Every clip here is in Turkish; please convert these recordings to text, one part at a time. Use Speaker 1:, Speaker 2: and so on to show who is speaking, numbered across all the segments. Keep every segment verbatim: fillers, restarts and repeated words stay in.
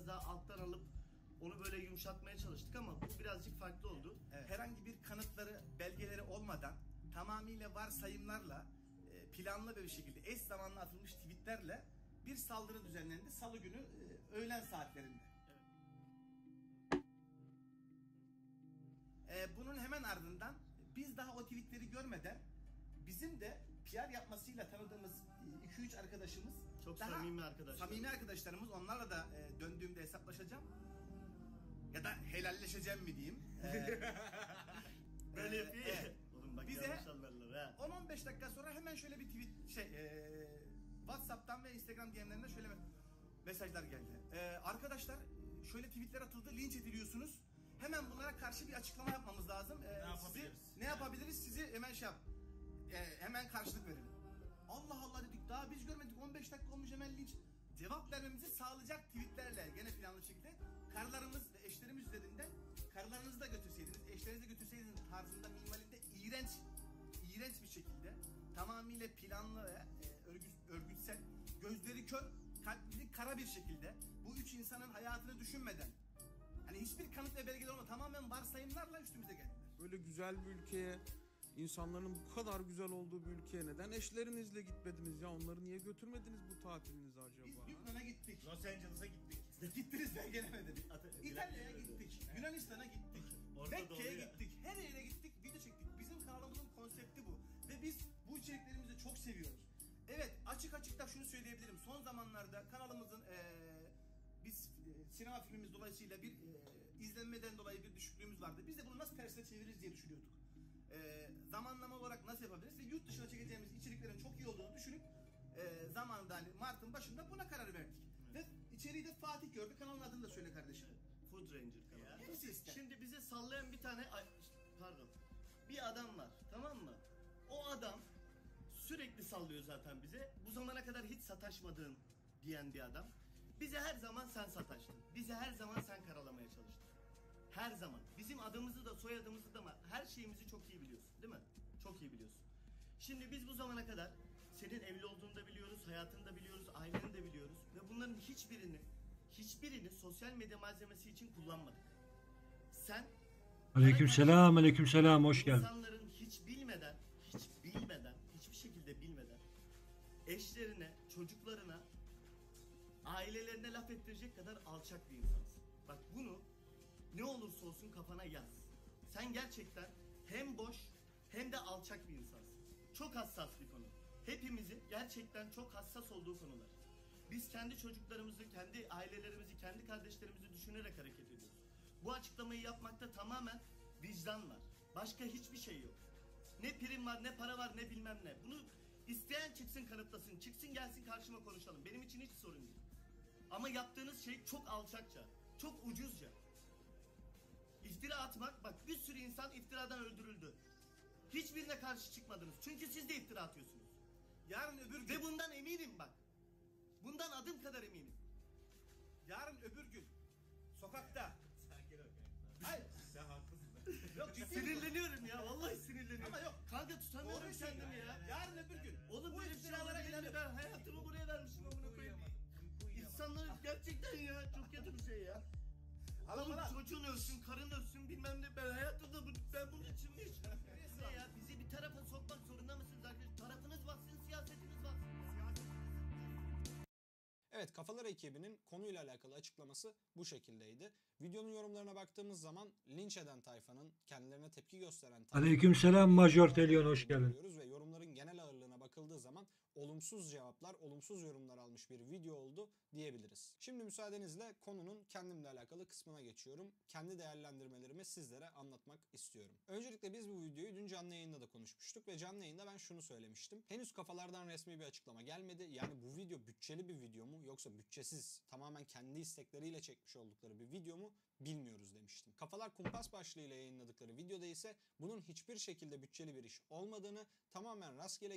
Speaker 1: biraz daha alttan alıp onu böyle yumuşatmaya çalıştık ama bu birazcık farklı oldu.
Speaker 2: Evet. Herhangi bir kanıtları, belgeleri olmadan tamamıyla varsayımlarla, planlı bir şekilde eş zamanlı atılmış tweetlerle bir saldırı düzenlendi. Salı günü öğlen saatlerinde. Evet. Bunun hemen ardından biz daha o tweetleri görmeden bizim de P R yapmasıyla tanıdığımız iki üç arkadaşımız,
Speaker 1: çok
Speaker 2: daha
Speaker 1: samimi arkadaşlar.
Speaker 2: Samimi arkadaşlarımız, onlarla da döndüğümde hesaplaşacağım. Ya da helalleşeceğim mi diyeyim.
Speaker 1: Böyle yapıyor ya.
Speaker 2: Evet.
Speaker 1: Oğlum bak
Speaker 2: Bize on on beş dakika sonra hemen şöyle bir tweet şey e, WhatsApp'tan ve Instagram D M'lerinden şöyle mesajlar geldi. E, arkadaşlar şöyle tweetler atıldı, linç ediliyorsunuz. Hemen bunlara karşı bir açıklama yapmamız lazım. E,
Speaker 3: ne yapabiliriz?
Speaker 2: Sizi, ne yapabiliriz? Sizi hemen şey yap. E, hemen karşılık verelim. Allah Allah dedik, daha biz görmedik, on beş dakika olmuş hemen linç. Cevap vermemizi sağlayacak tweetlerle gene planlı şekilde karılarımız ve eşlerimiz üzerinden karılarınızı da götürseydiniz, eşlerinizi de götürseydiniz tarzında minvalinde iğrenç, iğrenç bir şekilde tamamıyla planlı ve e, örgü, örgütsel, gözleri kör, kalpleri kara bir şekilde bu üç insanın hayatını düşünmeden, hani hiçbir kanıt ve belgeler olmadan tamamen varsayımlarla üstümüze geldiler.
Speaker 4: Böyle güzel bir ülkeye, İnsanların bu kadar güzel olduğu bir ülkeye neden eşlerinizle gitmediniz ya? Onları niye götürmediniz bu tatilinize acaba?
Speaker 2: Biz Lübnan'a gittik.
Speaker 3: Los Angeles'a gittik.
Speaker 2: Gittiniz, ben gelemedim. İtalya'ya gittik. Yunanistan'a gittik. Mekke'ye gittik. Her yere gittik, video çektik. Bizim kanalımızın konsepti bu. Ve biz bu içeriklerimizi çok seviyoruz. Evet, açık açık da şunu söyleyebilirim. Son zamanlarda kanalımızın ee, biz e, sinema filmimiz dolayısıyla bir e, izlenmeden dolayı bir düşüklüğümüz vardı. Biz de bunu nasıl tersine çeviririz diye düşünüyorduk. E, zamanlama olarak nasıl yapabiliriz ve yurt dışına çekeceğimiz içeriklerin çok iyi olduğunu düşünüp e, zamanında hani Mart'ın başında buna karar verdik. Evet. Ve içeriği de Fatih gördü. Kanalın adını da söyle kardeşim.
Speaker 1: Food Ranger kanalı.
Speaker 2: Hepsi ister.
Speaker 1: Şimdi bize sallayan bir tane pardon bir adam var, tamam mı? O adam sürekli sallıyor zaten bize. Bu zamana kadar hiç sataşmadığın diyen bir adam. Bize her zaman sen sataştın. Bize her zaman sen karalamaya çalıştın. Her zaman. Bizim adımızı da soyadımızı da ama her şeyimizi çok iyi biliyorsun, değil mi? Çok iyi biliyorsun. Şimdi biz bu zamana kadar senin evli olduğunu da biliyoruz, hayatını da biliyoruz, aileni de biliyoruz ve bunların hiçbirini hiçbirini sosyal medya malzemesi için kullanmadık. Sen
Speaker 5: Aleykümselam, aleykümselam, hoş geldin.
Speaker 1: İnsanların hiç bilmeden, hiç bilmeden, hiçbir şekilde bilmeden eşlerine, çocuklarına, ailelerine laf ettirecek kadar alçak bir insansın. Bak bunu ne olursa olsun kafana yaz. Sen gerçekten hem boş hem de alçak bir insansın. Çok hassas bir konu. Hepimizin gerçekten çok hassas olduğu konular. Biz kendi çocuklarımızı, kendi ailelerimizi, kendi kardeşlerimizi düşünerek hareket ediyoruz. Bu açıklamayı yapmakta tamamen vicdan var. Başka hiçbir şey yok. Ne prim var, ne para var, ne bilmem ne. Bunu isteyen çıksın kanıtlasın, çıksın gelsin karşıma konuşalım. Benim için hiç sorun değil. Ama yaptığınız şey çok alçakça, çok ucuzca. İftira atmak, bak bir sürü insan iftiradan öldürüldü. Hiçbirine karşı çıkmadınız. Çünkü siz de iftira atıyorsunuz.
Speaker 2: Yarın öbür gün...
Speaker 1: Ve bundan eminim bak. Bundan adım kadar eminim.
Speaker 2: Yarın öbür gün sokakta...
Speaker 3: Sakin ol kanka.
Speaker 2: Hayır.
Speaker 3: Sen haklısın.
Speaker 2: Yok ciddi
Speaker 1: Sinirleniyorum ya, vallahi sinirleniyorum.
Speaker 2: Ama yok.
Speaker 1: Kanka tutamıyorum
Speaker 2: Doğru
Speaker 1: kendimi
Speaker 2: şey.
Speaker 1: ya.
Speaker 2: Yarın öbür gün.
Speaker 1: Oğlum
Speaker 2: bu
Speaker 1: böyle bir şey olabilir mi? Ben hayatımı buraya vermişim amına koyayım. İnsanlar gerçekten ya çok kötü bir şey ya. Oğlum çocuğun ölsün, karın ölsün bilmem ne, ben hayatımda bu, ben bunun için mi yaşıyorum? Ne ya, bizi bir tarafa sokmak zorunda mısınız arkadaşlar? Tarafınız bassın, siyasetiniz bassın.
Speaker 6: Evet, Kafalar ekibinin konuyla alakalı açıklaması bu şekildeydi. Videonun yorumlarına baktığımız zaman linç eden tayfanın, kendilerine tepki gösteren tayfanın...
Speaker 5: Aleykümselam Major Telyon, hoş geldin.
Speaker 6: Ve yorumların genel ağırlığına bakıldığı zaman olumsuz cevaplar, olumsuz yorumlar almış bir video oldu diyebiliriz. Şimdi müsaadenizle konunun kendimle alakalı kısmına geçiyorum. Kendi değerlendirmelerimi sizlere anlatmak istiyorum. Öncelikle biz bu videoyu dün canlı yayında da konuşmuştuk ve canlı yayında ben şunu söylemiştim. Henüz kafalardan resmi bir açıklama gelmedi. Yani bu video bütçeli bir video mu yoksa bütçesiz, tamamen kendi istekleriyle çekmiş oldukları bir video mu bilmiyoruz demiştim. Kafalar Kumpas başlığıyla yayınladıkları videoda ise bunun hiçbir şekilde bütçeli bir iş olmadığını, tamamen rastgele gelişen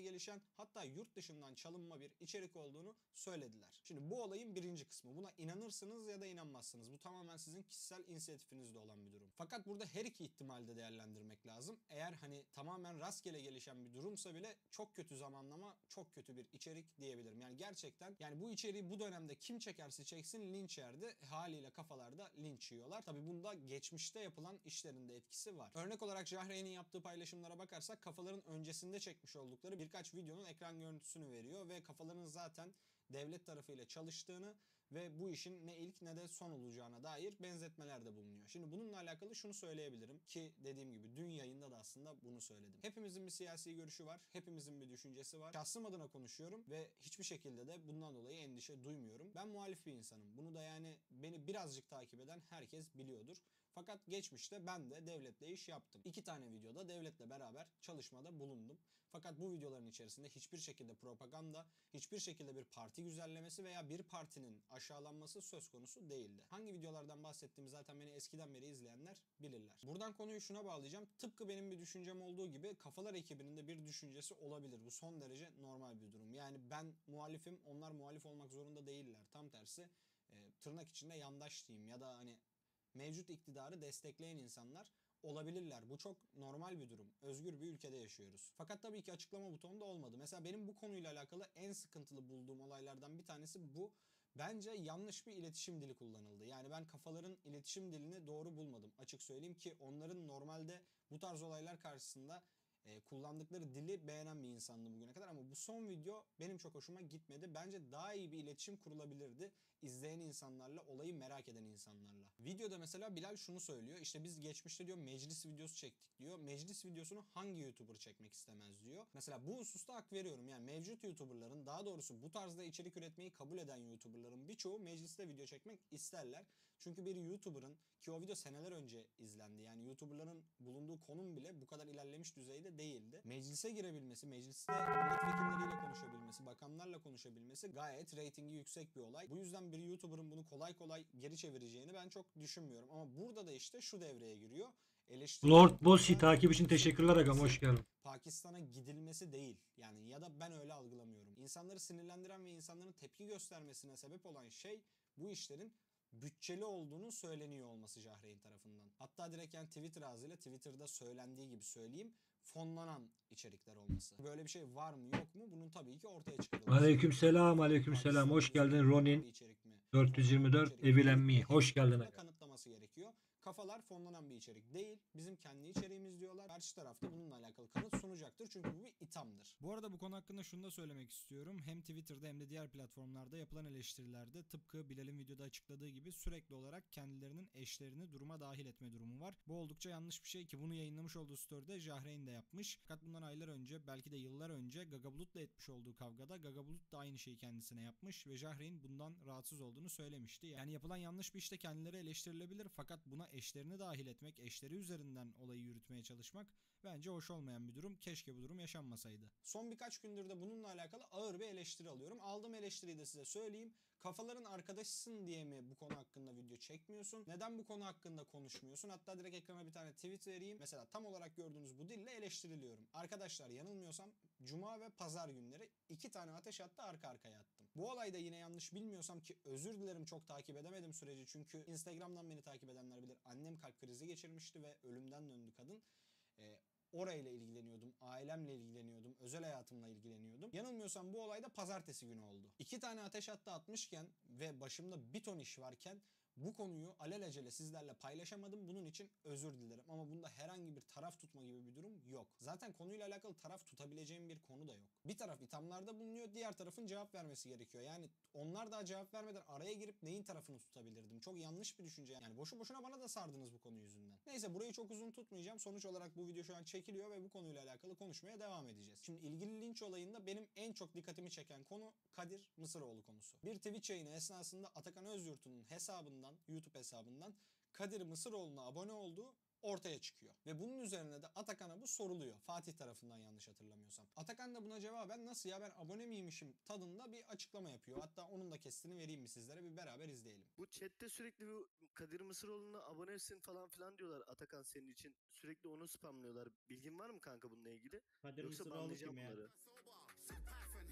Speaker 6: hatta yurt dışından çalınma bir içerik olduğunu söylediler. Şimdi bu olayın birinci kısmı. Buna inanırsınız ya da inanmazsınız. Bu tamamen sizin kişisel inisiyatifinizde olan bir durum. Fakat burada her iki ihtimalde değerlendirmek lazım. Eğer hani tamamen rastgele gelişen bir durumsa bile çok kötü zamanlama, çok kötü bir içerik diyebilirim. Yani gerçekten yani bu içeriği bu dönemde kim çekerse çeksin linç yerdi. Haliyle kafalarda linç yiyorlar. Tabi bunda geçmişte yapılan işlerin de etkisi var. Örnek olarak Jahreyn'in yaptığı paylaşımlara bakarsak kafaların öncesinde çekmiş oldukları birkaç videonun ekran görüntüsünü veriyor ve kafaların zaten devlet tarafıyla çalıştığını ve bu işin ne ilk ne de son olacağına dair benzetmelerde bulunuyor. Şimdi bununla alakalı şunu söyleyebilirim ki dediğim gibi dün yayında da aslında bunu söyledim. Hepimizin bir siyasi görüşü var. Hepimizin bir düşüncesi var. Şahsım adına konuşuyorum ve hiçbir şekilde de bundan dolayı endişe duymuyorum. Ben muhalif bir insanım. Bunu da yani beni birazcık takip eden herkes biliyordur. Fakat geçmişte ben de devletle iş yaptım. İki tane videoda devletle beraber çalışmada bulundum. Fakat bu videoların içerisinde hiçbir şekilde propaganda, hiçbir şekilde bir parti güzellemesi veya bir partinin aşağılanması söz konusu değildi. Hangi videolardan bahsettiğimi zaten beni eskiden beri izleyenler bilirler. Buradan konuyu şuna bağlayacağım. Tıpkı benim bir düşüncem olduğu gibi Kafalar ekibinin de bir düşüncesi olabilir. Bu son derece normal bir durum. Yani ben muhalifim, onlar muhalif olmak zorunda değiller. Tam tersi e, tırnak içinde yandaş diyeyim ya da hani mevcut iktidarı destekleyen insanlar olabilirler. Bu çok normal bir durum. Özgür bir ülkede yaşıyoruz. Fakat tabii ki açıklama butonu da olmadı. Mesela benim bu konuyla alakalı en sıkıntılı bulduğum olaylardan bir tanesi bu. Bence yanlış bir iletişim dili kullanıldı. Yani ben kafaların iletişim dilini doğru bulmadım. Açık söyleyeyim ki onların normalde bu tarz olaylar karşısında e, kullandıkları dili beğenen bir insandım bugüne kadar. Ama bu son video benim çok hoşuma gitmedi. Bence daha iyi bir iletişim kurulabilirdi. İzleyen insanlarla, olayı merak eden insanlarla. Videoda mesela Bilal şunu söylüyor. İşte biz geçmişte diyor meclis videosu çektik diyor. Meclis videosunu hangi YouTuber çekmek istemez diyor. Mesela bu hususta hak veriyorum. Yani mevcut YouTuber'ların, daha doğrusu bu tarzda içerik üretmeyi kabul eden YouTuber'ların birçoğu mecliste video çekmek isterler. Çünkü bir YouTuber'ın, ki o video seneler önce izlendi. Yani YouTuber'ların bulunduğu konum bile bu kadar ilerlemiş düzeyde değildi. Meclise girebilmesi, mecliste milletvekilleriyle konuşabilmesi, bakanlarla konuşabilmesi gayet reytingi yüksek bir olay. Bu yüzden bir YouTuber'ın bunu kolay kolay geri çevireceğini ben çok düşünmüyorum. Ama burada da işte şu devreye giriyor. Eleştiri
Speaker 5: Lord Bossy takip için teşekkürler agam, hoş geldin.
Speaker 6: Pakistan'a gidilmesi değil. Yani ya da ben öyle algılamıyorum. İnsanları sinirlendiren ve insanların tepki göstermesine sebep olan şey bu işlerin bütçeli olduğunu söyleniyor olması Jahreyn tarafından. Hatta direkt yani Twitter ağzıyla Twitter'da söylendiği gibi söyleyeyim, fonlanan içerikler olması. Böyle bir şey var mı yok mu? Bunun tabii ki ortaya çıkarılması.
Speaker 5: Aleykümselam, aleykümselam. Hoş geldin Ronin. dört yüz yirmi dört Evilenmi. Hoş geldin agam.
Speaker 6: Kanıtlaması gerekiyor. Kafalar fonlanan bir içerik değil. Bizim kendi içeriğimiz diyorlar. Karşı tarafta bununla alakalı kanıt sunacaktır. Çünkü bu bir ithamdır.
Speaker 7: Bu arada bu konu hakkında şunu da söylemek istiyorum. Hem Twitter'da hem de diğer platformlarda yapılan eleştirilerde tıpkı Bilal'in videoda açıkladığı gibi sürekli olarak kendilerinin eşlerini duruma dahil etme durumu var. Bu oldukça yanlış bir şey ki bunu yayınlamış olduğu story'de Jahreyn de yapmış. Fakat bundan aylar önce, belki de yıllar önce Gaga Bulut'la etmiş olduğu kavgada Gaga Bulut da aynı şeyi kendisine yapmış ve Jahreyn bundan rahatsız olduğunu söylemişti. Yani yapılan yanlış bir işte kendileri eleştirilebilir fakat buna eşlerini dahil etmek, eşleri üzerinden olayı yürütmeye çalışmak bence hoş olmayan bir durum. Keşke bu durum yaşanmasaydı.
Speaker 6: Son birkaç gündür de bununla alakalı ağır bir eleştiri alıyorum. Aldığım eleştiriyi de size söyleyeyim. Kafaların arkadaşısın diye mi bu konu hakkında video çekmiyorsun? Neden bu konu hakkında konuşmuyorsun? Hatta direkt ekrana bir tane tweet vereyim. Mesela tam olarak gördüğünüz bu dille eleştiriliyorum. Arkadaşlar yanılmıyorsam Cuma ve Pazar günleri iki tane ateş hattı arka arkaya attım. Bu olayda yine yanlış bilmiyorsam, ki özür dilerim çok takip edemedim süreci. Çünkü Instagram'dan beni takip edenler bilir. Annem kalp krizi geçirmişti ve ölümden döndü kadın. Ee, Orayla ilgileniyordum, ailemle ilgileniyordum, özel hayatımla ilgileniyordum. Yanılmıyorsam bu olay da pazartesi günü oldu. İki tane ateş hattı atmışken ve başımda bir ton iş varken bu konuyu alelacele sizlerle paylaşamadım. Bunun için özür dilerim. Ama bunda herhangi bir taraf tutma gibi bir durum yok. Zaten konuyla alakalı taraf tutabileceğim bir konu da yok. Bir taraf ithamlarda bulunuyor, diğer tarafın cevap vermesi gerekiyor. Yani onlar daha cevap vermeden araya girip neyin tarafını tutabilirdim? Çok yanlış bir düşünce. Yani boşu boşuna bana da sardınız bu konu yüzünden. Neyse, burayı çok uzun tutmayacağım. Sonuç olarak bu video şu an çekiliyor ve bu konuyla alakalı konuşmaya devam edeceğiz. Şimdi ilgili linç olayında benim en çok dikkatimi çeken konu Kadir Mısıroğlu konusu. Bir Twitch yayını esnasında Atakan Özyurt'un hesabından, YouTube hesabından Kadir Mısıroğlu'na abone olduğu ortaya çıkıyor. Ve bunun üzerine de Atakan'a bu soruluyor. Fatih tarafından yanlış hatırlamıyorsam. Atakan da buna cevaben nasıl ya ben abone miymişim tadında bir açıklama yapıyor. Hatta onun da kesitini vereyim mi sizlere, bir beraber izleyelim.
Speaker 8: Bu chatte sürekli bu Kadir Mısıroğlu'na abonesin falan filan diyorlar Atakan senin için. Sürekli onu spamlıyorlar. Bilgin var mı kanka bununla ilgili?
Speaker 3: Kadir
Speaker 8: Yoksa
Speaker 3: Mısıroğlu
Speaker 8: banlayacağım
Speaker 3: kim ya?
Speaker 8: bunları.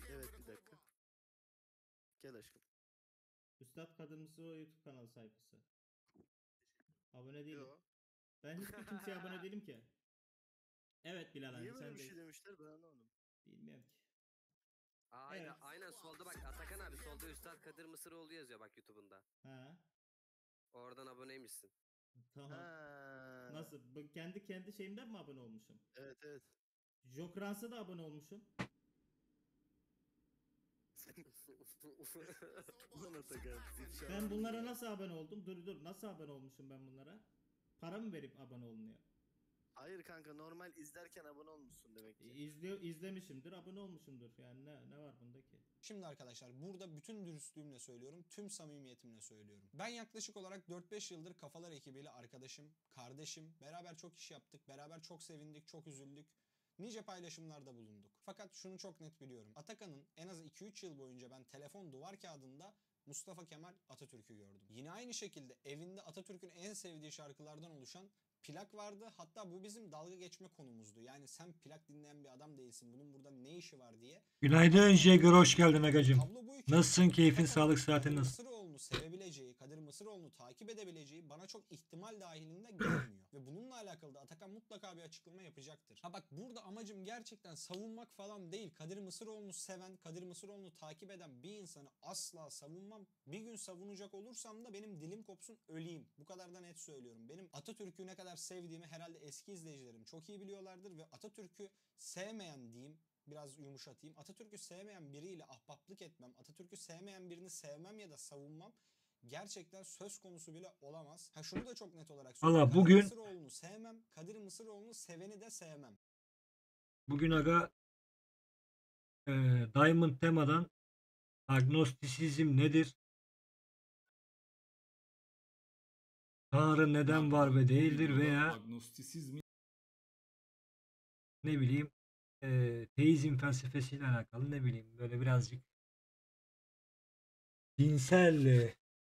Speaker 8: Evet bir dakika. Gel aşkım.
Speaker 2: Üstad Kadir Mısıroğlu YouTube kanalı sayfası. Abone değilim.
Speaker 8: Yo.
Speaker 2: Ben hiçbir kimseye abone değilim ki. Evet Bilal abi
Speaker 8: Niye böyle
Speaker 2: sen
Speaker 8: bir
Speaker 2: de
Speaker 8: şey demişler ben anlamadım.
Speaker 2: bilmiyorum ki.
Speaker 9: Aynen,
Speaker 2: Evet.
Speaker 9: aynen solda bak Atakan abi solda Üstad Kadir Mısıroğlu yazıyor bak YouTube'unda.
Speaker 2: Ha.
Speaker 9: Oradan aboneymişsin.
Speaker 2: Tamam.
Speaker 8: Ha.
Speaker 2: Nasıl? Bu kendi kendi şeyimden mi abone olmuşum?
Speaker 8: Evet evet.
Speaker 2: Jokrans'a da abone olmuşum.
Speaker 8: Ulan Atakan. ifşa
Speaker 2: Ben
Speaker 8: var
Speaker 2: bunlara
Speaker 8: ya.
Speaker 2: nasıl abone oldum? Dur dur nasıl abone olmuşum ben bunlara? Para mı verip abone olunuyor?
Speaker 8: Hayır kanka normal izlerken abone olmuşsun demek ki.
Speaker 2: İzliyor, izlemişimdir, abone olmuşumdur. Yani ne ne var bunda ki?
Speaker 6: Şimdi arkadaşlar burada bütün dürüstlüğümle söylüyorum, tüm samimiyetimle söylüyorum. Ben yaklaşık olarak dört beş yıldır Kafalar ekibiyle arkadaşım, kardeşim, beraber çok iş yaptık, beraber çok sevindik, çok üzüldük. Nice paylaşımlarda bulunduk. Fakat şunu çok net biliyorum. Atakan'ın en az iki üç yıl boyunca ben telefon duvar kağıdında Mustafa Kemal Atatürk'ü gördüm. Yine aynı şekilde evinde Atatürk'ün en sevdiği şarkılardan oluşan plak vardı. Hatta bu bizim dalga geçme konumuzdu. Yani sen plak dinleyen bir adam değilsin. Bunun burada ne işi var diye.
Speaker 5: Günaydın Jagger, hoş geldin agacım.
Speaker 6: Tablo buyken
Speaker 5: Nasılsın, keyfin,
Speaker 6: Atakan'ın
Speaker 5: sağlık, saatin
Speaker 6: Kadir
Speaker 5: nasıl?
Speaker 6: Mısıroğlu'nu sevebileceği, Kadir Mısıroğlu'nu takip edebileceği bana çok ihtimal dahilinde gelmiyor. Ve bununla alakalı da Atakan mutlaka bir açıklama yapacaktır. Ha bak burada amacım gerçekten savunmak falan değil. Kadir Mısıroğlu'nu seven, Kadir Mısıroğlu'nu takip eden bir insanı asla savunmam. Bir gün savunacak olursam da benim dilim kopsun öleyim. Bu kadar da net söylüyorum. Benim Atatürk'ü ne kadar sevdiğimi herhalde eski izleyicilerim çok iyi biliyorlardır ve Atatürk'ü sevmeyen diyeyim, biraz yumuşatayım. Atatürk'ü sevmeyen biriyle ahbaplık etmem, Atatürk'ü sevmeyen birini sevmem ya da savunmam gerçekten söz konusu bile olamaz. Ha şunu da çok net olarak söyleyeyim.
Speaker 5: Valla
Speaker 6: Kadir
Speaker 5: bugün
Speaker 6: Mısıroğlu'nu sevmem, Kadir Mısıroğlu'nu seveni de sevmem.
Speaker 5: bugün aga e, Diamond temadan agnostisizm nedir? Tanrı neden var ve değildir veya
Speaker 10: agnostisizmi
Speaker 5: ne bileyim e, teizm felsefesiyle alakalı ne bileyim böyle birazcık dinsel e,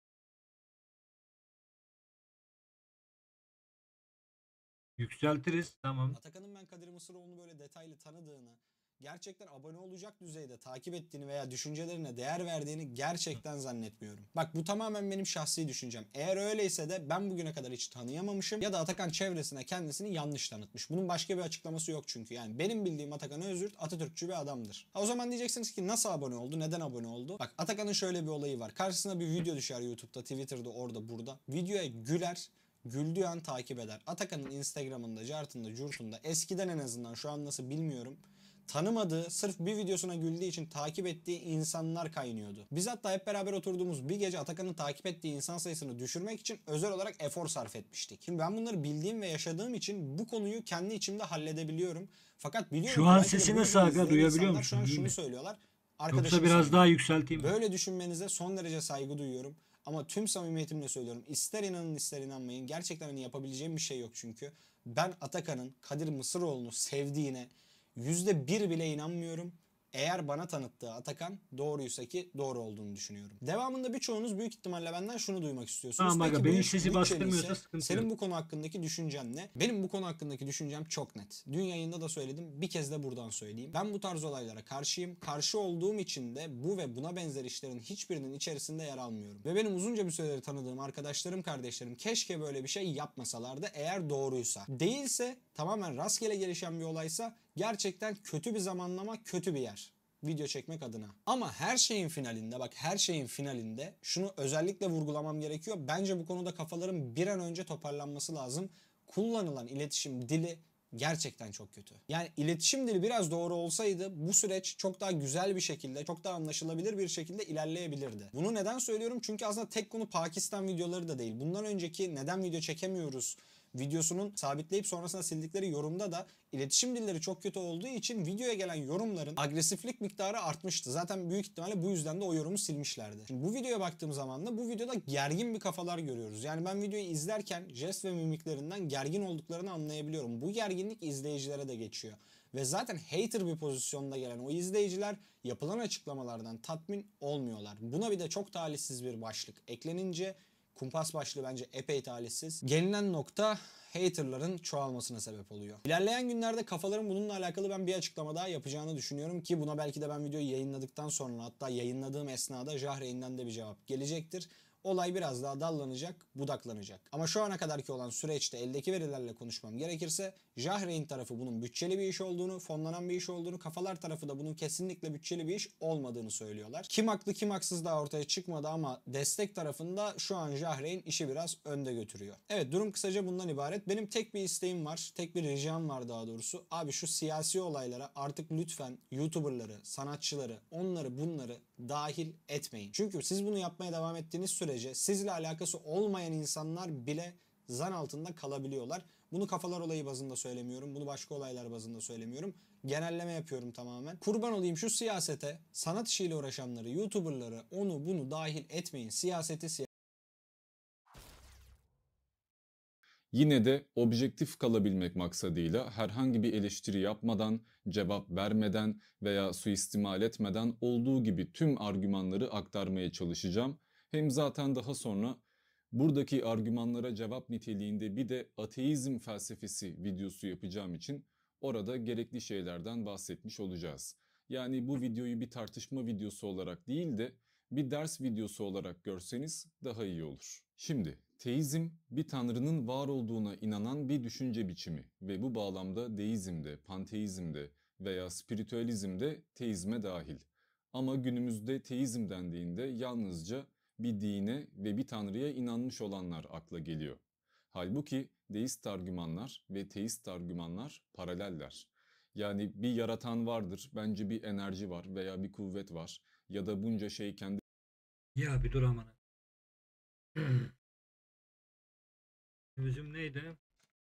Speaker 5: yükseltiriz. Tamam.
Speaker 6: Atakan'ın ben Kadir Mısıroğlu'nu böyle detaylı tanıdığını, gerçekten abone olacak düzeyde takip ettiğini veya düşüncelerine değer verdiğini gerçekten zannetmiyorum. Bak bu tamamen benim şahsi düşüncem. Eğer öyleyse de ben bugüne kadar hiç tanıyamamışım ya da Atakan çevresine kendisini yanlış tanıtmış. Bunun başka bir açıklaması yok çünkü. Yani benim bildiğim Atakan Özürt Atatürkçü bir adamdır. Ha, o zaman diyeceksiniz ki nasıl abone oldu? Neden abone oldu? Bak Atakan'ın şöyle bir olayı var. Karşısına bir video düşer YouTube'da, Twitter'da, orada, burada. Videoya güler. Güldüğü an takip eder. Atakan'ın Instagram'ında, cartında, curtunda eskiden en azından şu an nasıl bilmiyorum. Tanımadığı, sırf bir videosuna güldüğü için takip ettiği insanlar kaynıyordu. Biz hatta hep beraber oturduğumuz bir gece Atakan'ın takip ettiği insan sayısını düşürmek için özel olarak efor sarf etmiştik. Şimdi ben bunları bildiğim ve yaşadığım için bu konuyu kendi içimde halledebiliyorum. Fakat biliyorum
Speaker 5: Şu an
Speaker 6: belki de
Speaker 5: sesi
Speaker 6: bu
Speaker 5: nasıl
Speaker 6: videoyu
Speaker 5: aga,
Speaker 6: izleyen
Speaker 5: duyabiliyor
Speaker 6: insanlar şu an
Speaker 5: musun? İyi
Speaker 6: şunu
Speaker 5: mi?
Speaker 6: söylüyorlar.
Speaker 5: Yoksa
Speaker 6: Arkadaşım
Speaker 5: biraz
Speaker 6: sen-
Speaker 5: daha yükselteyim mi?
Speaker 6: Böyle düşünmenize son derece saygı duyuyorum. Ama tüm samimiyetimle söylüyorum. İster inanın ister inanmayın. Gerçekten hani yapabileceğim bir şey yok çünkü. Ben Atakan'ın Kadir Mısıroğlu'nu sevdiğine yüzde bir bile inanmıyorum. Eğer bana tanıttığı Atakan doğruysa ki doğru olduğunu düşünüyorum. Devamında birçoğunuz büyük ihtimalle benden şunu duymak istiyorsunuz.
Speaker 5: Tamam aga,
Speaker 6: Peki bu
Speaker 5: benim
Speaker 6: iş
Speaker 5: sesi
Speaker 6: bütçeliyse
Speaker 5: bastırmıyorsa sıkıntı
Speaker 6: senin
Speaker 5: yok.
Speaker 6: bu konu hakkındaki düşüncen ne? Benim bu konu hakkındaki düşüncem çok net. Dün yayında da söyledim. Bir kez de buradan söyleyeyim. Ben bu tarz olaylara karşıyım. Karşı olduğum için de bu ve buna benzer işlerin hiçbirinin içerisinde yer almıyorum. Ve benim uzunca bir süredir tanıdığım arkadaşlarım, kardeşlerim keşke böyle bir şey yapmasalardı eğer doğruysa. Değilse, tamamen rastgele gelişen bir olaysa gerçekten kötü bir zamanlama, kötü bir yer video çekmek adına. Ama her şeyin finalinde, bak her şeyin finalinde şunu özellikle vurgulamam gerekiyor. Bence bu konuda kafaların bir an önce toparlanması lazım. Kullanılan iletişim dili gerçekten çok kötü. Yani iletişim dili biraz doğru olsaydı bu süreç çok daha güzel bir şekilde, çok daha anlaşılabilir bir şekilde ilerleyebilirdi. Bunu neden söylüyorum? Çünkü aslında tek konu Pakistan videoları da değil. Bundan önceki neden video çekemiyoruz videosunun sabitleyip sonrasında sildikleri yorumda da iletişim dilleri çok kötü olduğu için videoya gelen yorumların agresiflik miktarı artmıştı. Zaten büyük ihtimalle bu yüzden de o yorumu silmişlerdi. Şimdi bu videoya baktığım zaman da bu videoda gergin bir kafalar görüyoruz. Yani ben videoyu izlerken jest ve mimiklerinden gergin olduklarını anlayabiliyorum. Bu gerginlik izleyicilere de geçiyor. Ve zaten hater bir pozisyonda gelen o izleyiciler yapılan açıklamalardan tatmin olmuyorlar. Buna bir de çok talihsiz bir başlık eklenince kumpas başlığı bence epey talihsiz. Gelinen nokta haterların çoğalmasına sebep oluyor. İlerleyen günlerde kafaların bununla alakalı ben bir açıklama daha yapacağını düşünüyorum ki buna belki de ben videoyu yayınladıktan sonra, hatta yayınladığım esnada Jahreyn'den de bir cevap gelecektir. Olay biraz daha dallanacak, budaklanacak. Ama şu ana kadarki olan süreçte eldeki verilerle konuşmam gerekirse Jahreyn tarafı bunun bütçeli bir iş olduğunu, fonlanan bir iş olduğunu, kafalar tarafı da bunun kesinlikle bütçeli bir iş olmadığını söylüyorlar. Kim haklı kim haksız daha ortaya çıkmadı ama destek tarafında şu an Jahreyn işi biraz önde götürüyor. Evet, durum kısaca bundan ibaret. Benim tek bir isteğim var, tek bir ricam var daha doğrusu. Abi şu siyasi olaylara artık lütfen YouTuber'ları, sanatçıları, onları bunları dahil etmeyin. Çünkü siz bunu yapmaya devam ettiğiniz sürece sizle alakası olmayan insanlar bile zan altında kalabiliyorlar. Bunu kafalar olayı bazında söylemiyorum. Bunu başka olaylar bazında söylemiyorum. Genelleme yapıyorum tamamen. Kurban olayım şu siyasete, sanat işiyle uğraşanları, YouTuber'ları, onu bunu dahil etmeyin. Siyaseti siyaseti.
Speaker 10: Yine de objektif kalabilmek maksadıyla herhangi bir eleştiri yapmadan, cevap vermeden veya suistimal etmeden olduğu gibi tüm argümanları aktarmaya çalışacağım. Hem zaten daha sonra buradaki argümanlara cevap niteliğinde bir de ateizm felsefesi videosu yapacağım için orada gerekli şeylerden bahsetmiş olacağız. Yani bu videoyu bir tartışma videosu olarak değil de bir ders videosu olarak görseniz daha iyi olur. Şimdi teizm bir tanrının var olduğuna inanan bir düşünce biçimi ve bu bağlamda deizmde, panteizmde veya spiritüalizmde teizme dahil. Ama günümüzde teizm dendiğinde yalnızca bir dine ve bir tanrıya inanmış olanlar akla geliyor. Halbuki deist argümanlar ve teist argümanlar paraleller. Yani bir yaratan vardır, bence bir enerji var veya bir kuvvet var ya da bunca şey kendi...
Speaker 5: Ya bir dur amına. Sözüm neydi?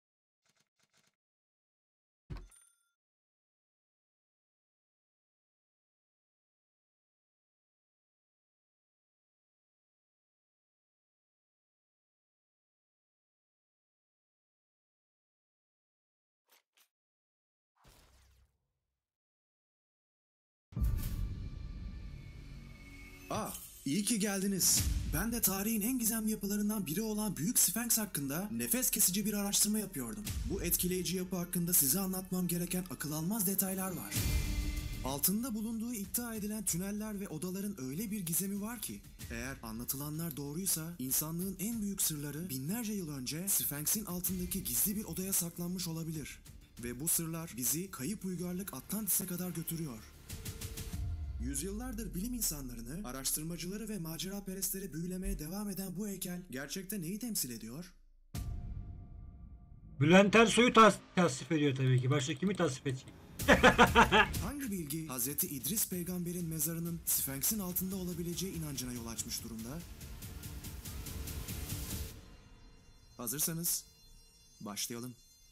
Speaker 11: Ah, iyi ki geldiniz. Ben de tarihin en gizemli yapılarından biri olan Büyük Sphinx hakkında nefes kesici bir araştırma yapıyordum. Bu etkileyici yapı hakkında size anlatmam gereken akıl almaz detaylar var. Altında bulunduğu iddia edilen tüneller ve odaların öyle bir gizemi var ki, eğer anlatılanlar doğruysa insanlığın en büyük sırları binlerce yıl önce Sphinx'in altındaki gizli bir odaya saklanmış olabilir. Ve bu sırlar bizi kayıp uygarlık Atlantis'e kadar götürüyor. Yüzyıllardır bilim insanlarını, araştırmacıları ve maceraperestleri büyülemeye devam eden bu heykel gerçekte neyi temsil ediyor?
Speaker 5: Bülent Ersoy'u tas tasvip ediyor tabii ki. Başka kimi tasvip edecek?
Speaker 11: Hangi bilgi Hazreti İdris peygamberin mezarının Sphinx'in altında olabileceği inancına yol açmış durumda? Hazırsanız başlayalım.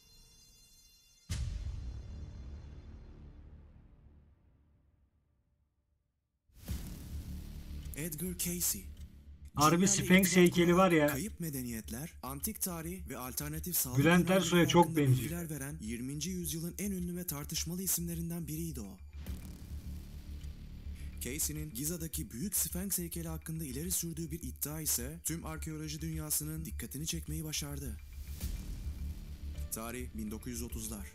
Speaker 11: Edgar Cayce.
Speaker 5: Harbi Sphinx heykeli var ya.
Speaker 11: Kayıp medeniyetler, antik tarih ve alternatif sağlık
Speaker 5: Bülent Ersoy'a çok
Speaker 11: hakkında
Speaker 5: benziyor.
Speaker 11: bilgiler veren yirminci yüzyılın en ünlü ve tartışmalı isimlerinden biriydi o. Cayce'nin Giza'daki Büyük Sphinx heykeli hakkında ileri sürdüğü bir iddia ise tüm arkeoloji dünyasının dikkatini çekmeyi başardı. Tarih bin dokuz yüz otuzlar.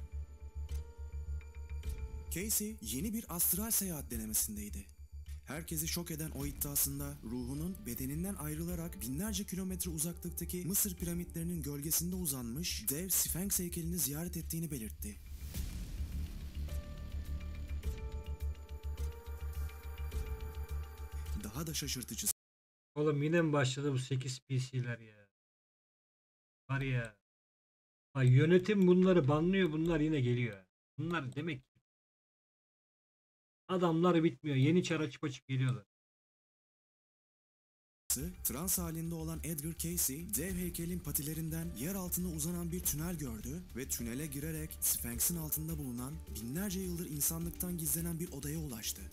Speaker 11: Cayce yeni bir astral seyahat denemesindeydi. Herkesi şok eden o iddiasında ruhunun bedeninden ayrılarak binlerce kilometre uzaklıktaki Mısır piramitlerinin gölgesinde uzanmış dev Sphinx heykelini ziyaret ettiğini belirtti. Daha da şaşırtıcısı.
Speaker 5: Oğlum yine mi başladı bu sekiz P C'ler ya? Var ya. Ha, yönetim bunları banlıyor, bunlar yine geliyor. Bunlar demek ki adamlar bitmiyor. Yeni çar açıp açıp geliyorlar.
Speaker 11: Trans halinde olan Edgar Cayce, dev heykelin patilerinden yer altına uzanan bir tünel gördü ve tünele girerek Sphinx'in altında bulunan binlerce yıldır insanlıktan gizlenen bir odaya ulaştı.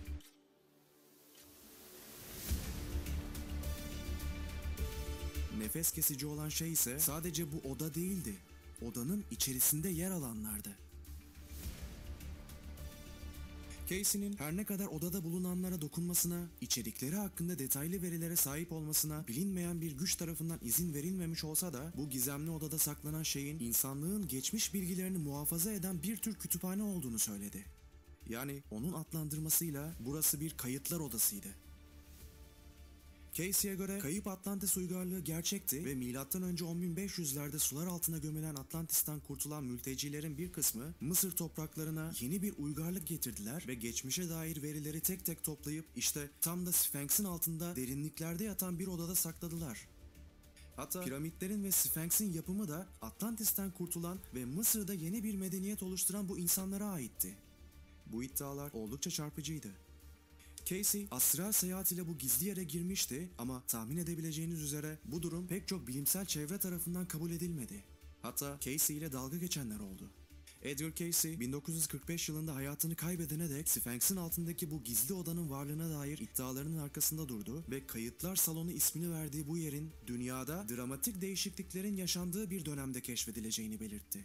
Speaker 11: Nefes kesici olan şey ise sadece bu oda değildi. Odanın içerisinde yer alanlardı. Casey'nin her ne kadar odada bulunanlara dokunmasına, içerikleri hakkında detaylı verilere sahip olmasına bilinmeyen bir güç tarafından izin verilmemiş olsa da bu gizemli odada saklanan şeyin insanlığın geçmiş bilgilerini muhafaza eden bir tür kütüphane olduğunu söyledi. Yani onun adlandırmasıyla burası bir kayıtlar odasıydı. Casey'e göre kayıp Atlantis uygarlığı gerçekti ve milattan önce on bin beş yüzlerde sular altına gömülen Atlantis'ten kurtulan mültecilerin bir kısmı Mısır topraklarına yeni bir uygarlık getirdiler ve geçmişe dair verileri tek tek toplayıp işte tam da Sphinx'in altında derinliklerde yatan bir odada sakladılar. Hatta piramitlerin ve Sphinx'in yapımı da Atlantis'ten kurtulan ve Mısır'da yeni bir medeniyet oluşturan bu insanlara aitti. Bu iddialar oldukça çarpıcıydı. Casey, astral seyahat ile bu gizli yere girmişti ama tahmin edebileceğiniz üzere bu durum pek çok bilimsel çevre tarafından kabul edilmedi. Hatta Casey ile dalga geçenler oldu. Edgar Casey, bin dokuz yüz kırk beş yılında hayatını kaybedene dek Sphinx'in altındaki bu gizli odanın varlığına dair iddialarının arkasında durdu ve Kayıtlar Salonu ismini verdiği bu yerin dünyada dramatik değişikliklerin yaşandığı bir dönemde keşfedileceğini belirtti.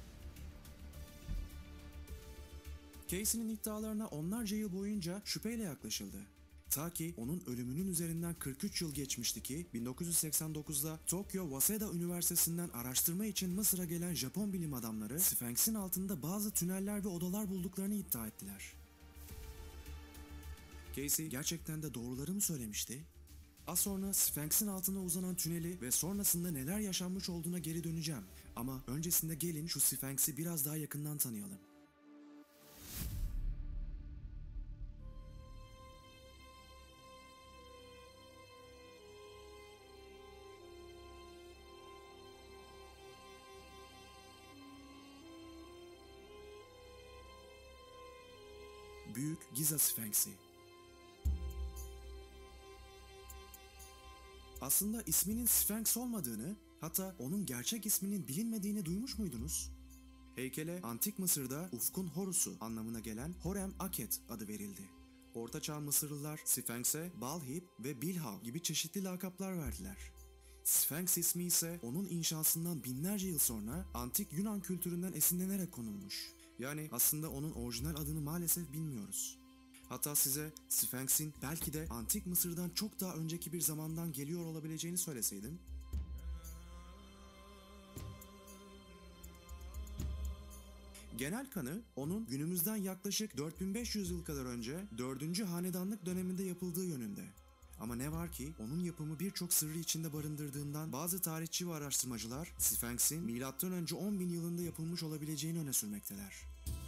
Speaker 11: Casey'nin iddialarına onlarca yıl boyunca şüpheyle yaklaşıldı. Ta ki onun ölümünün üzerinden kırk üç yıl geçmişti ki bin dokuz yüz seksen dokuzda Tokyo Waseda Üniversitesi'nden araştırma için Mısır'a gelen Japon bilim adamları Sphinx'in altında bazı tüneller ve odalar bulduklarını iddia ettiler. Casey gerçekten de doğruları mı söylemişti? Az sonra Sphinx'in altına uzanan tüneli ve sonrasında neler yaşanmış olduğuna geri döneceğim. Ama öncesinde gelin şu Sphinx'i biraz daha yakından tanıyalım. Büyük Giza Sphinx'i. Aslında isminin Sphinx olmadığını, hatta onun gerçek isminin bilinmediğini duymuş muydunuz? Heykele Antik Mısır'da Ufkun Horus'u anlamına gelen Horem Akhet adı verildi. Ortaçağ Mısırlılar Sphinx'e Balhib ve Bilhav gibi çeşitli lakaplar verdiler. Sphinx ismi ise onun inşasından binlerce yıl sonra antik Yunan kültüründen esinlenerek konulmuş. Yani aslında onun orijinal adını maalesef bilmiyoruz. Hatta size Sphinx'in belki de Antik Mısır'dan çok daha önceki bir zamandan geliyor olabileceğini söyleseydim. Genel kanı onun günümüzden yaklaşık dört bin beş yüz yıl kadar önce dördüncü hanedanlık döneminde yapıldığı yönünde. Ama ne var ki onun yapımı birçok sırrı içinde barındırdığından bazı tarihçi ve araştırmacılar Sphinx'in milattan önce on bin yılında yapılmış olabileceğini öne sürmekteler.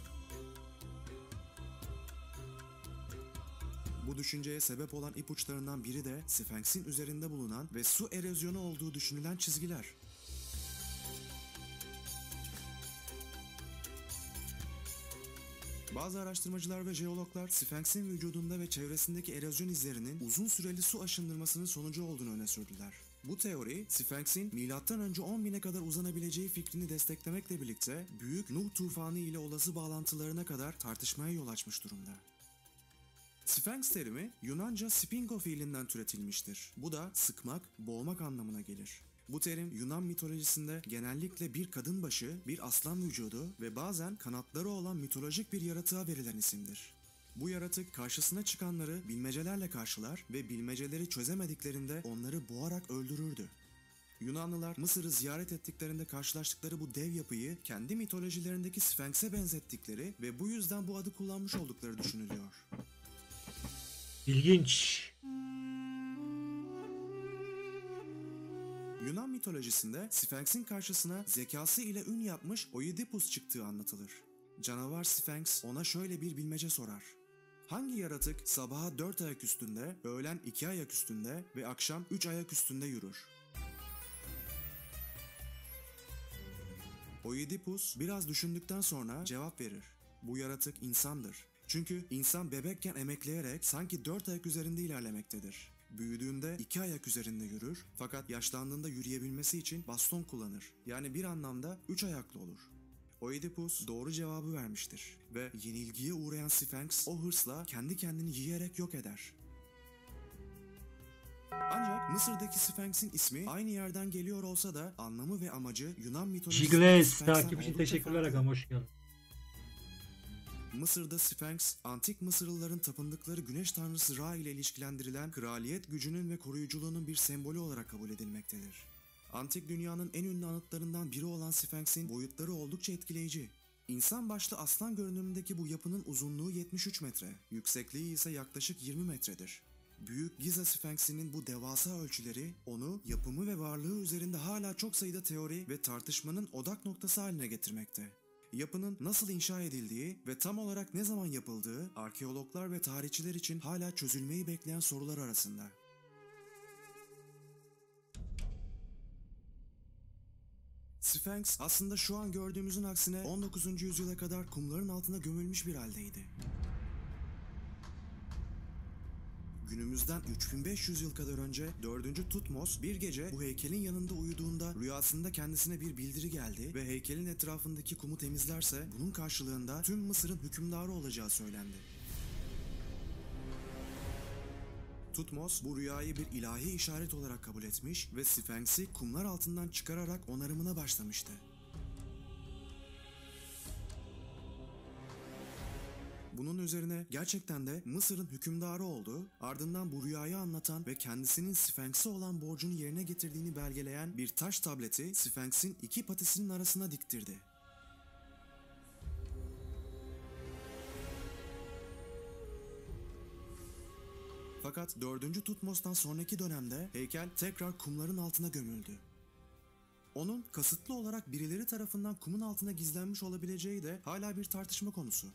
Speaker 11: Bu düşünceye sebep olan ipuçlarından biri de Sphinx'in üzerinde bulunan ve su erozyonu olduğu düşünülen çizgiler. Bazı araştırmacılar ve jeologlar Sphinx'in vücudunda ve çevresindeki erozyon izlerinin uzun süreli su aşındırmasının sonucu olduğunu öne sürdüler. Bu teori, Sphinx'in milattan önce on bine kadar uzanabileceği fikrini desteklemekle birlikte Büyük Nuh Tufanı ile olası bağlantılarına kadar tartışmaya yol açmış durumda. Sphinx terimi Yunanca spingo fiilinden türetilmiştir. Bu da sıkmak, boğmak anlamına gelir. Bu terim Yunan mitolojisinde genellikle bir kadın başı, bir aslan vücudu ve bazen kanatları olan mitolojik bir yaratığa verilen isimdir. Bu yaratık karşısına çıkanları bilmecelerle karşılar ve bilmeceleri çözemediklerinde onları boğarak öldürürdü. Yunanlılar Mısır'ı ziyaret ettiklerinde karşılaştıkları bu dev yapıyı kendi mitolojilerindeki Sphinx'e benzettikleri ve bu yüzden bu adı kullanmış oldukları düşünülüyor.
Speaker 5: İlginç.
Speaker 11: Yunan mitolojisinde Sphinx'in karşısına zekası ile ün yapmış Oidipus çıktığı anlatılır. Canavar Sphinx ona şöyle bir bilmece sorar. Hangi yaratık sabaha dört ayak üstünde, öğlen iki ayak üstünde ve akşam üç ayak üstünde yürür? Oidipus biraz düşündükten sonra cevap verir. Bu yaratık insandır. Çünkü insan bebekken emekleyerek sanki dört ayak üzerinde ilerlemektedir. Büyüdüğünde iki ayak üzerinde yürür fakat yaşlandığında yürüyebilmesi için baston kullanır. Yani bir anlamda üç ayaklı olur. Oidipus doğru cevabı vermiştir ve yenilgiye uğrayan Sphinx o hırsla kendi kendini yiyerek yok eder. Ancak Mısır'daki Sphinx'in ismi aynı yerden geliyor olsa da anlamı ve amacı Yunan mitolojisinde
Speaker 5: Jigles
Speaker 11: Sphinx'ten
Speaker 5: takip için
Speaker 11: oldukça
Speaker 5: teşekkürler
Speaker 11: farklı.
Speaker 5: agam, hoş geldin.
Speaker 11: Mısır'da Sphinx, antik Mısırlıların tapındıkları güneş tanrısı Ra ile ilişkilendirilen kraliyet gücünün ve koruyuculuğunun bir sembolü olarak kabul edilmektedir. Antik dünyanın en ünlü anıtlarından biri olan Sphinx'in boyutları oldukça etkileyici. İnsan başlı aslan görünümündeki bu yapının uzunluğu yetmiş üç metre, yüksekliği ise yaklaşık yirmi metredir. Büyük Giza Sphinx'inin bu devasa ölçüleri onu yapımı ve varlığı üzerinde hala çok sayıda teori ve tartışmanın odak noktası haline getirmekte. Yapının nasıl inşa edildiği ve tam olarak ne zaman yapıldığı arkeologlar ve tarihçiler için hala çözülmeyi bekleyen sorular arasında. Sphinx aslında şu an gördüğümüzün aksine on dokuzuncu yüzyıla kadar kumların altına gömülmüş bir haldeydi. Günümüzden üç bin beş yüz yıl kadar önce dördüncü Tutmos bir gece bu heykelin yanında uyuduğunda rüyasında kendisine bir bildiri geldi ve heykelin etrafındaki kumu temizlerse bunun karşılığında tüm Mısır'ın hükümdarı olacağı söylendi. Tutmos bu rüyayı bir ilahi işaret olarak kabul etmiş ve Sphinx'i kumlar altından çıkararak onarımına başlamıştı. Bunun üzerine gerçekten de Mısır'ın hükümdarı oldu, ardından bu rüyayı anlatan ve kendisinin Sphinx'e olan borcunu yerine getirdiğini belgeleyen bir taş tableti Sphinx'in iki patisinin arasına diktirdi. Fakat dördüncü Tutmos'tan sonraki dönemde heykel tekrar kumların altına gömüldü. Onun kasıtlı olarak birileri tarafından kumun altına gizlenmiş olabileceği de hala bir tartışma konusu.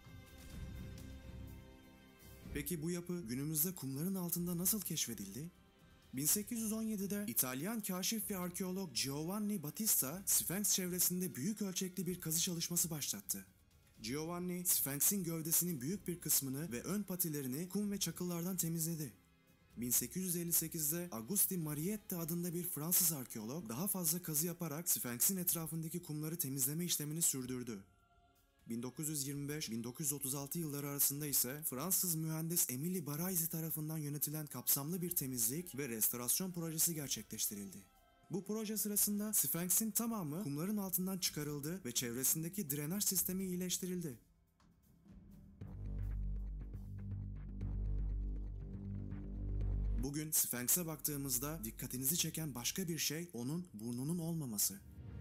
Speaker 11: Peki bu yapı günümüzde kumların altında nasıl keşfedildi? bin sekiz yüz on yedide İtalyan kaşif ve arkeolog Giovanni Battista, Sphinx çevresinde büyük ölçekli bir kazı çalışması başlattı. Giovanni, Sphinx'in gövdesinin büyük bir kısmını ve ön patilerini kum ve çakıllardan temizledi. bin sekiz yüz elli sekizde Auguste Mariette adında bir Fransız arkeolog daha fazla kazı yaparak Sphinx'in etrafındaki kumları temizleme işlemini sürdürdü. bin dokuz yüz yirmi beş bin dokuz yüz otuz altı yılları arasında ise Fransız mühendis Émile Baraizy tarafından yönetilen kapsamlı bir temizlik ve restorasyon projesi gerçekleştirildi. Bu proje sırasında Sphinx'in tamamı kumların altından çıkarıldı ve çevresindeki drenaj sistemi iyileştirildi. Bugün Sphinx'e baktığımızda dikkatinizi çeken başka bir şey onun burnunun olmaması.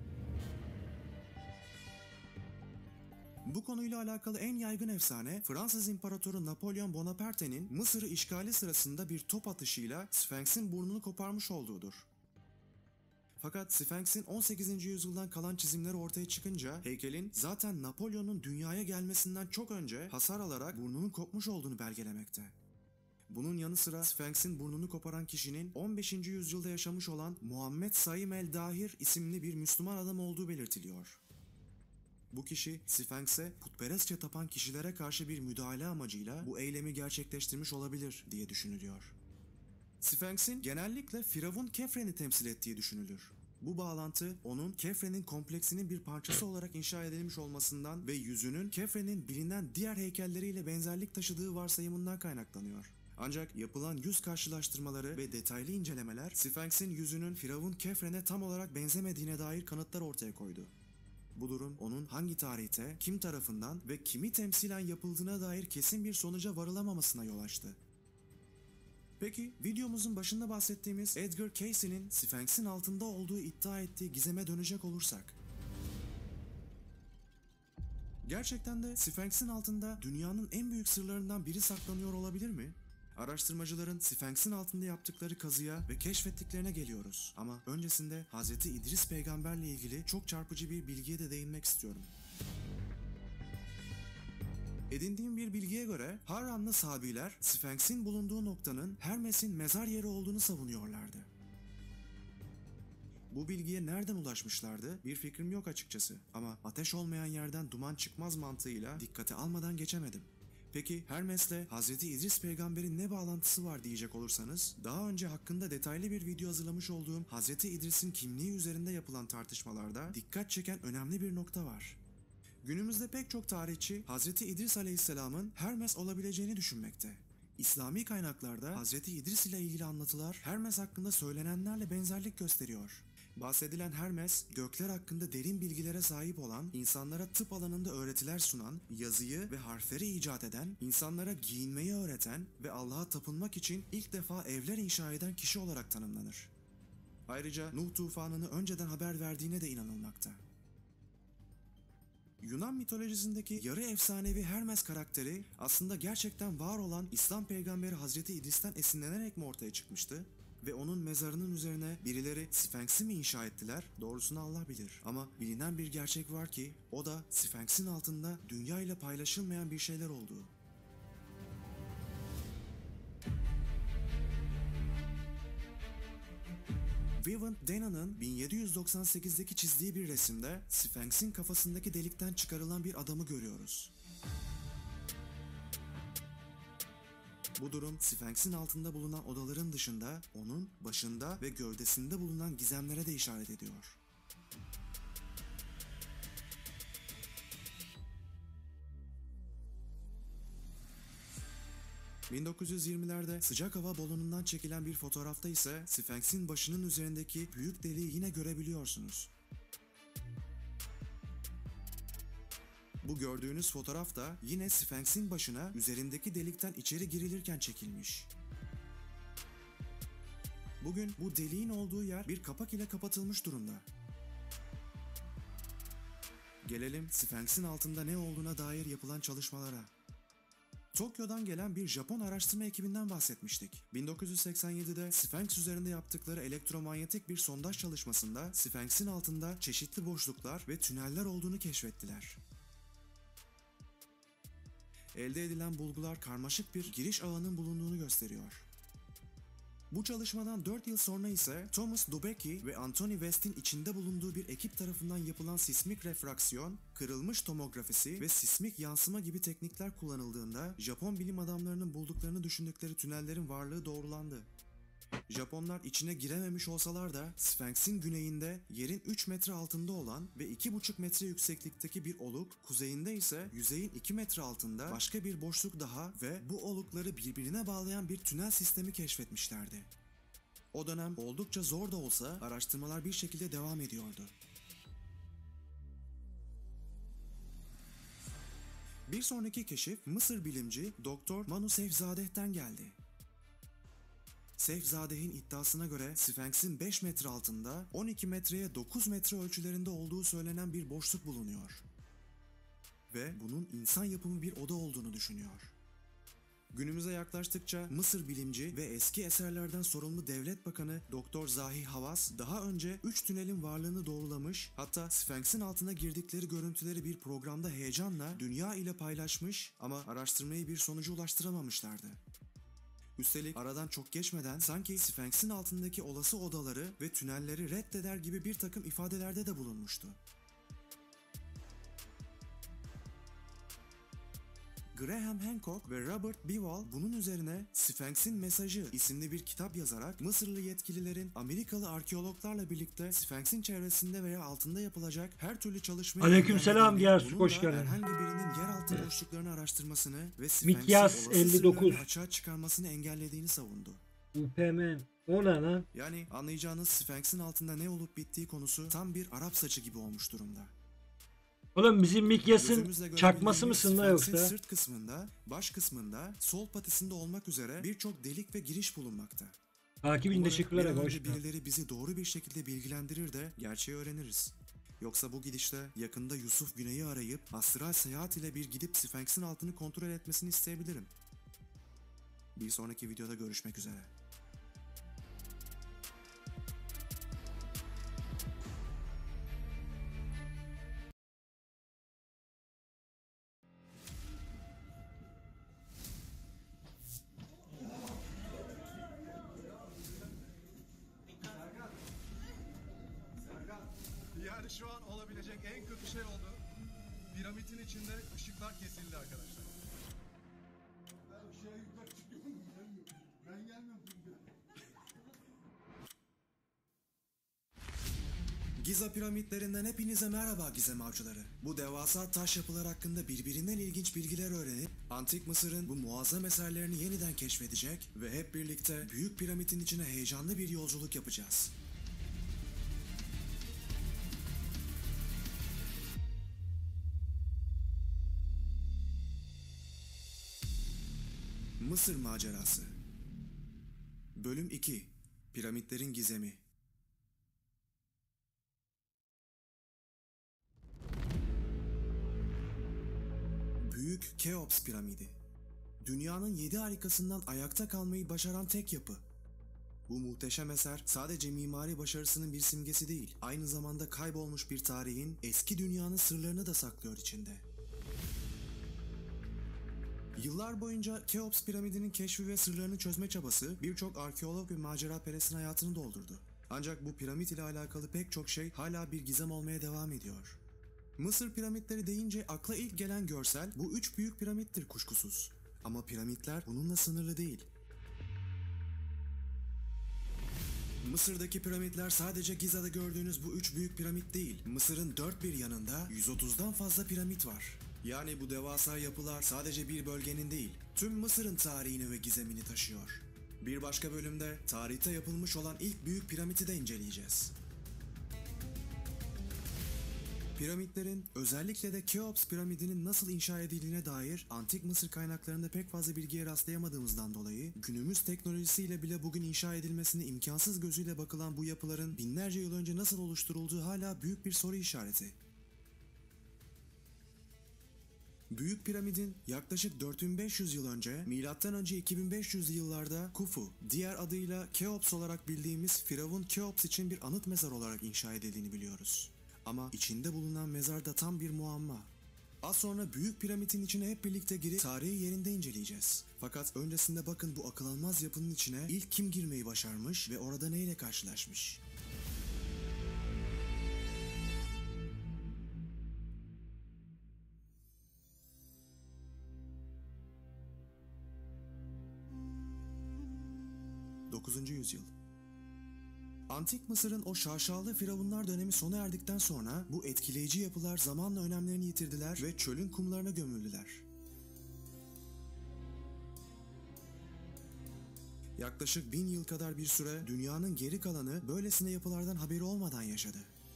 Speaker 11: Bu konuyla alakalı en yaygın efsane Fransız İmparatoru Napolyon Bonaparte'nin Mısır'ı işgali sırasında bir top atışıyla Sphinx'in burnunu koparmış olduğudur. Fakat Sphinx'in on sekizinci yüzyıldan kalan çizimleri ortaya çıkınca heykelin zaten Napolyon'un dünyaya gelmesinden çok önce hasar alarak burnunun kopmuş olduğunu belgelemekte. Bunun yanı sıra Sphinx'in burnunu koparan kişinin on beşinci yüzyılda yaşamış olan Muhammed Saim el-Dahir isimli bir Müslüman adam olduğu belirtiliyor. Bu kişi Sphinx'e putperestçe tapan kişilere karşı bir müdahale amacıyla bu eylemi gerçekleştirmiş olabilir diye düşünülüyor. Sphinx'in genellikle Firavun Kefren'i temsil ettiği düşünülür. Bu bağlantı onun Kefren'in kompleksinin bir parçası olarak inşa edilmiş olmasından ve yüzünün Kefren'in bilinen diğer heykelleriyle benzerlik taşıdığı varsayımından kaynaklanıyor. Ancak yapılan yüz karşılaştırmaları ve detaylı incelemeler Sphinx'in yüzünün Firavun Kefren'e tam olarak benzemediğine dair kanıtlar ortaya koydu. Bu durum onun hangi tarihte, kim tarafından ve kimi temsilen yapıldığına dair kesin bir sonuca varılamamasına yol açtı. Peki videomuzun başında bahsettiğimiz Edgar Cayce'nin Sphinx'in altında olduğu iddia ettiği gizeme dönecek olursak. Gerçekten de Sphinx'in altında dünyanın en büyük sırlarından biri saklanıyor olabilir mi? Araştırmacıların Sphinx'in altında yaptıkları kazıya ve keşfettiklerine geliyoruz. Ama öncesinde Hazreti İdris peygamberle ilgili çok çarpıcı bir bilgiye de değinmek istiyorum. Edindiğim bir bilgiye göre Harranlı Sabiler Sphinx'in bulunduğu noktanın Hermes'in mezar yeri olduğunu savunuyorlardı. Bu bilgiye nereden ulaşmışlardı bir fikrim yok açıkçası ama ateş olmayan yerden duman çıkmaz mantığıyla dikkate almadan geçemedim. Peki Hermes'le Hazreti İdris peygamberin ne bağlantısı var diyecek olursanız, daha önce hakkında detaylı bir video hazırlamış olduğum Hazreti İdris'in kimliği üzerinde yapılan tartışmalarda dikkat çeken önemli bir nokta var. Günümüzde pek çok tarihçi Hazreti İdris Aleyhisselam'ın Hermes olabileceğini düşünmekte. İslami kaynaklarda Hazreti İdris ile ilgili anlatılar Hermes hakkında söylenenlerle benzerlik gösteriyor. Bahsedilen Hermes, gökler hakkında derin bilgilere sahip olan, insanlara tıp alanında öğretiler sunan, yazıyı ve harfleri icat eden, insanlara giyinmeyi öğreten ve Allah'a tapınmak için ilk defa evler inşa eden kişi olarak tanımlanır. Ayrıca Nuh tufanını önceden haber verdiğine de inanılmakta. Yunan mitolojisindeki yarı efsanevi Hermes karakteri aslında gerçekten var olan İslam peygamberi Hazreti İdris'ten esinlenerek mi ortaya çıkmıştı? Ve onun mezarının üzerine birileri Sfenks'i mi inşa ettiler? Doğrusunu Allah bilir. Ama bilinen bir gerçek var ki o da Sfenks'in altında dünya ile paylaşılmayan bir şeyler olduğu. Vivant Dena'nın bin yedi yüz doksan sekizdeki çizdiği bir resimde Sfenks'in kafasındaki delikten çıkarılan bir adamı görüyoruz. Bu durum Sfenks'in altında bulunan odaların dışında onun başında ve gövdesinde bulunan gizemlere de işaret ediyor. bin dokuz yüz yirmilerde sıcak hava balonundan çekilen bir fotoğrafta ise Sfenks'in başının üzerindeki büyük deliği yine görebiliyorsunuz. Bu gördüğünüz fotoğraf da yine Sfenks'in başına üzerindeki delikten içeri girilirken çekilmiş. Bugün bu deliğin olduğu yer bir kapak ile kapatılmış durumda. Gelelim Sfenks'in altında ne olduğuna dair yapılan çalışmalara. Tokyo'dan gelen bir Japon araştırma ekibinden bahsetmiştik. bin dokuz yüz seksen yedide Sfenks üzerinde yaptıkları elektromanyetik bir sondaj çalışmasında Sfenks'in altında çeşitli boşluklar ve tüneller olduğunu keşfettiler. Elde edilen bulgular karmaşık bir giriş ağının bulunduğunu gösteriyor. Bu çalışmadan dört yıl sonra ise Thomas Dubecki ve Anthony West'in içinde bulunduğu bir ekip tarafından yapılan sismik refraksiyon, kırılmış tomografisi ve sismik yansıma gibi teknikler kullanıldığında Japon bilim adamlarının bulduklarını düşündükleri tünellerin varlığı doğrulandı. Japonlar içine girememiş olsalar da Sfenks'in güneyinde yerin üç metre altında olan ve iki buçuk metre yükseklikteki bir oluk, kuzeyinde ise yüzeyin iki metre altında başka bir boşluk daha ve bu olukları birbirine bağlayan bir tünel sistemi keşfetmişlerdi. O dönem oldukça zor da olsa araştırmalar bir şekilde devam ediyordu. Bir sonraki keşif Mısır bilimci Doktor Manu Seyfzadeh'ten geldi. Seyfzadeh'in iddiasına göre Sfenks'in beş metre altında on iki metreye dokuz metre ölçülerinde olduğu söylenen bir boşluk bulunuyor. Ve bunun insan yapımı bir oda olduğunu düşünüyor. Günümüze yaklaştıkça Mısır bilimci ve eski eserlerden sorumlu devlet bakanı Doktor Zahi Hawass daha önce üç tünelin varlığını doğrulamış, hatta Sfenks'in altına girdikleri görüntüleri bir programda heyecanla dünya ile paylaşmış ama araştırmayı bir sonuca ulaştıramamışlardı. Üstelik aradan çok geçmeden sanki Sfenks'in altındaki olası odaları ve tünelleri reddeder gibi bir takım ifadelerde de bulunmuştu. Graham Hancock ve Robert Bivol bunun üzerine Sfenks'in Mesajı isimli bir kitap yazarak Mısırlı yetkililerin Amerikalı arkeologlarla birlikte Sfenks'in çevresinde veya altında yapılacak her türlü çalışmayı
Speaker 5: Aleykümselam Diyar, hoş geldin.
Speaker 11: herhangi birinin yeraltı evet. boşluklarını araştırmasını ve
Speaker 5: Mikyas
Speaker 11: Sfenks'in olası
Speaker 5: elli dokuz
Speaker 11: sırlarını açığa çıkarmasını engellediğini savundu.
Speaker 5: U P M o ne lan?
Speaker 11: Yani anlayacağınız Sfenks'in altında ne olup bittiği konusu tam bir Arap saçı gibi olmuş durumda.
Speaker 5: Oğlum bizim Mikyas'ın çakması mısın la yoksa?
Speaker 11: Sırt kısmında, baş kısmında, sol patisinde olmak üzere birçok delik ve giriş bulunmakta.
Speaker 5: Takibin teşekkürler.
Speaker 11: Birileri bizi doğru bir şekilde bilgilendirir de gerçeği öğreniriz. Yoksa bu gidişte yakında Yusuf Güney'i arayıp astral seyahat ile bir gidip Sfenks'in altını kontrol etmesini isteyebilirim. Bir sonraki videoda görüşmek üzere.
Speaker 2: Yani şu an olabilecek en kötü şey oldu. Piramidin içinde ışıklar kesildi arkadaşlar. Ben ışığa yukarı çıkıyorum. Ben gelmiyorum.
Speaker 11: Giza piramitlerinden hepinize merhaba Gizem avcıları. Bu devasa taş yapılar hakkında birbirinden ilginç bilgiler öğrenip Antik Mısır'ın bu muazzam eserlerini yeniden keşfedecek ve hep birlikte Büyük Piramidin içine heyecanlı bir yolculuk yapacağız. Mısır Macerası Bölüm iki Piramitlerin Gizemi Büyük Keops Piramidi Dünyanın yedi harikasından ayakta kalmayı başaran tek yapı. Bu muhteşem eser sadece mimari başarısının bir simgesi değil, aynı zamanda kaybolmuş bir tarihin eski dünyanın sırlarını da saklıyor içinde. Yıllar boyunca Keops piramidinin keşfi ve sırlarını çözme çabası birçok arkeolog ve maceraperestin hayatını doldurdu. Ancak bu piramit ile alakalı pek çok şey hala bir gizem olmaya devam ediyor. Mısır piramitleri deyince akla ilk gelen görsel bu üç büyük piramittir kuşkusuz. Ama piramitler bununla sınırlı değil. Mısır'daki piramitler sadece Giza'da gördüğünüz bu üç büyük piramit değil. Mısır'ın dört bir yanında yüz otuzdan fazla piramit var. Yani bu devasa yapılar sadece bir bölgenin değil, tüm Mısır'ın tarihini ve gizemini taşıyor. Bir başka bölümde tarihte yapılmış olan ilk büyük piramidi de inceleyeceğiz. Piramitlerin, özellikle de Keops piramidinin nasıl inşa edildiğine dair antik Mısır kaynaklarında pek fazla bilgiye rastlayamadığımızdan dolayı günümüz teknolojisiyle bile bugün inşa edilmesine imkansız gözüyle bakılan bu yapıların binlerce yıl önce nasıl oluşturulduğu hala büyük bir soru işareti. Büyük piramidin yaklaşık dört bin beş yüz yıl önce, milattan önce iki bin beş yüzlü yıllarda Kufu, diğer adıyla Keops olarak bildiğimiz Firavun Keops için bir anıt mezar olarak inşa edildiğini biliyoruz. Ama içinde bulunan mezar da tam bir muamma. Az sonra Büyük Piramidin içine hep birlikte girip tarihi yerinde inceleyeceğiz. Fakat öncesinde bakın bu akıl almaz yapının içine ilk kim girmeyi başarmış ve orada neyle karşılaşmış? dokuzuncu yüzyıl Antik Mısır'ın o şaşalı firavunlar dönemi sona erdikten sonra bu etkileyici yapılar zamanla önemlerini yitirdiler ve çölün kumlarına gömüldüler. Yaklaşık bin yıl kadar bir süre dünyanın geri kalanı böylesine yapılardan haberi olmadan yaşadı.